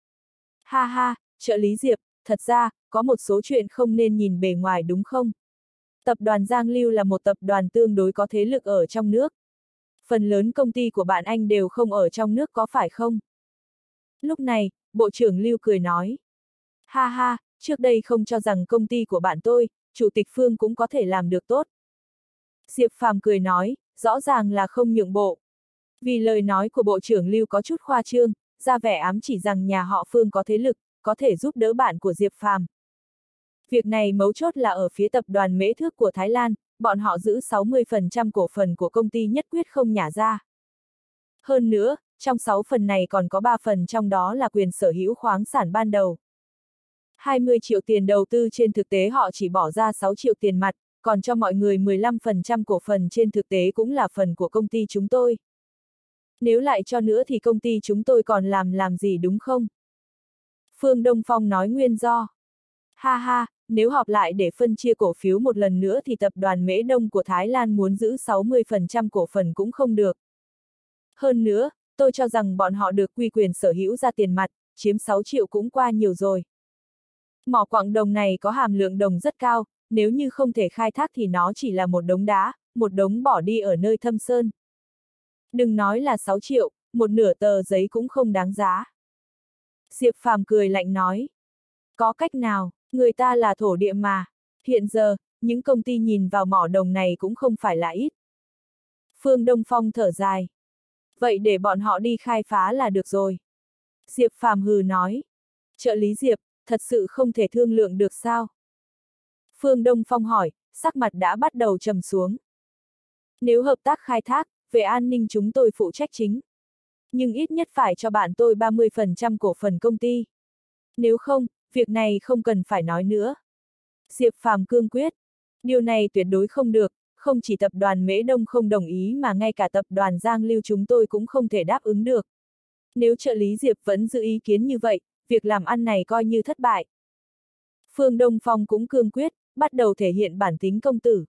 Ha ha, trợ lý Diệp, thật ra, có một số chuyện không nên nhìn bề ngoài đúng không? Tập đoàn Giang Lưu là một tập đoàn tương đối có thế lực ở trong nước. Phần lớn công ty của bạn anh đều không ở trong nước có phải không? Lúc này, Bộ trưởng Lưu cười nói. Ha ha, trước đây không cho rằng công ty của bạn tôi, Chủ tịch Phương cũng có thể làm được tốt. Diệp Phàm cười nói, rõ ràng là không nhượng bộ. Vì lời nói của Bộ trưởng Lưu có chút khoa trương, ra vẻ ám chỉ rằng nhà họ Phương có thế lực, có thể giúp đỡ bạn của Diệp Phàm. Việc này mấu chốt là ở phía tập đoàn Mễ Thước của Thái Lan, bọn họ giữ sáu mươi phần trăm cổ phần của công ty nhất quyết không nhả ra. Hơn nữa, trong sáu phần này còn có ba phần trong đó là quyền sở hữu khoáng sản ban đầu. hai mươi triệu tiền đầu tư trên thực tế họ chỉ bỏ ra sáu triệu tiền mặt, còn cho mọi người mười lăm phần trăm cổ phần trên thực tế cũng là phần của công ty chúng tôi. Nếu lại cho nữa thì công ty chúng tôi còn làm làm gì đúng không? Phương Đông Phong nói nguyên do. Ha ha, nếu họp lại để phân chia cổ phiếu một lần nữa thì tập đoàn Mễ Đông của Thái Lan muốn giữ sáu mươi phần trăm cổ phần cũng không được. Hơn nữa, tôi cho rằng bọn họ được quy quyền sở hữu ra tiền mặt, chiếm sáu triệu cũng qua nhiều rồi. Mỏ quặng đồng này có hàm lượng đồng rất cao, nếu như không thể khai thác thì nó chỉ là một đống đá, một đống bỏ đi ở nơi thâm sơn. Đừng nói là sáu triệu, một nửa tờ giấy cũng không đáng giá. Diệp Phàm cười lạnh nói. Có cách nào, người ta là thổ địa mà. Hiện giờ, những công ty nhìn vào mỏ đồng này cũng không phải là ít. Phương Đông Phong thở dài. Vậy để bọn họ đi khai phá là được rồi. Diệp Phàm hừ nói. Trợ lý Diệp, thật sự không thể thương lượng được sao? Phương Đông Phong hỏi, sắc mặt đã bắt đầu trầm xuống. Nếu hợp tác khai thác, về an ninh chúng tôi phụ trách chính. Nhưng ít nhất phải cho bạn tôi ba mươi phần trăm cổ phần công ty. Nếu không, việc này không cần phải nói nữa. Diệp Phàm cương quyết. Điều này tuyệt đối không được, không chỉ tập đoàn Mễ Đông không đồng ý mà ngay cả tập đoàn Giang Lưu chúng tôi cũng không thể đáp ứng được. Nếu trợ lý Diệp vẫn giữ ý kiến như vậy, việc làm ăn này coi như thất bại. Phương Đông Phong cũng cương quyết, bắt đầu thể hiện bản tính công tử.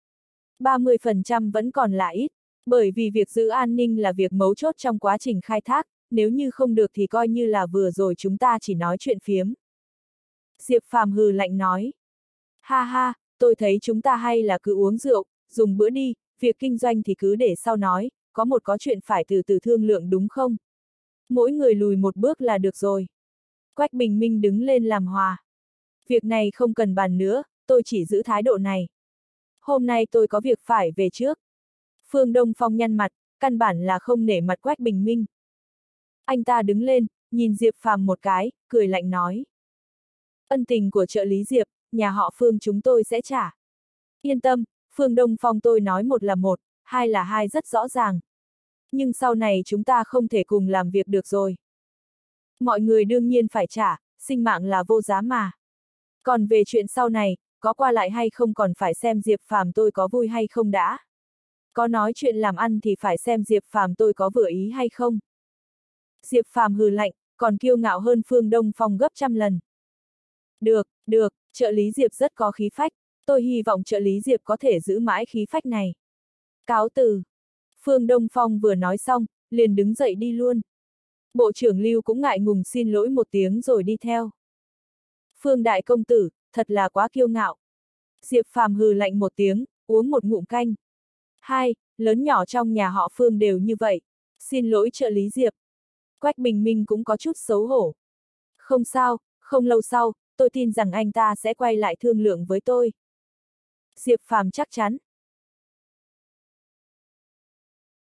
ba mươi phần trăm vẫn còn là ít, bởi vì việc giữ an ninh là việc mấu chốt trong quá trình khai thác, nếu như không được thì coi như là vừa rồi chúng ta chỉ nói chuyện phiếm. Diệp Phàm hừ lạnh nói. Ha ha, tôi thấy chúng ta hay là cứ uống rượu, dùng bữa đi, việc kinh doanh thì cứ để sau nói, có một có chuyện phải từ từ thương lượng đúng không? Mỗi người lùi một bước là được rồi. Quách Bình Minh đứng lên làm hòa. Việc này không cần bàn nữa, tôi chỉ giữ thái độ này. Hôm nay tôi có việc phải về trước. Phương Đông Phong nhăn mặt, căn bản là không nể mặt Quách Bình Minh. Anh ta đứng lên, nhìn Diệp Phàm một cái, cười lạnh nói. Ân tình của trợ lý Diệp, nhà họ Phương chúng tôi sẽ trả. Yên tâm, Phương Đông Phong tôi nói một là một, hai là hai rất rõ ràng. Nhưng sau này chúng ta không thể cùng làm việc được rồi. Mọi người đương nhiên phải trả, sinh mạng là vô giá mà. Còn về chuyện sau này, có qua lại hay không còn phải xem Diệp Phàm tôi có vui hay không đã. Có nói chuyện làm ăn thì phải xem Diệp Phàm tôi có vừa ý hay không. Diệp Phàm hừ lạnh, còn kiêu ngạo hơn Phương Đông Phong gấp trăm lần. Được, được, trợ lý Diệp rất có khí phách, tôi hy vọng trợ lý Diệp có thể giữ mãi khí phách này. Cáo từ. Phương Đông Phong vừa nói xong, liền đứng dậy đi luôn. Bộ trưởng Lưu cũng ngại ngùng xin lỗi một tiếng rồi đi theo. Phương đại công tử, thật là quá kiêu ngạo. Diệp Phàm hừ lạnh một tiếng, uống một ngụm canh. Hai, lớn nhỏ trong nhà họ Phương đều như vậy. Xin lỗi trợ lý Diệp. Quách Bình Minh cũng có chút xấu hổ. Không sao, không lâu sau, tôi tin rằng anh ta sẽ quay lại thương lượng với tôi. Diệp Phàm chắc chắn.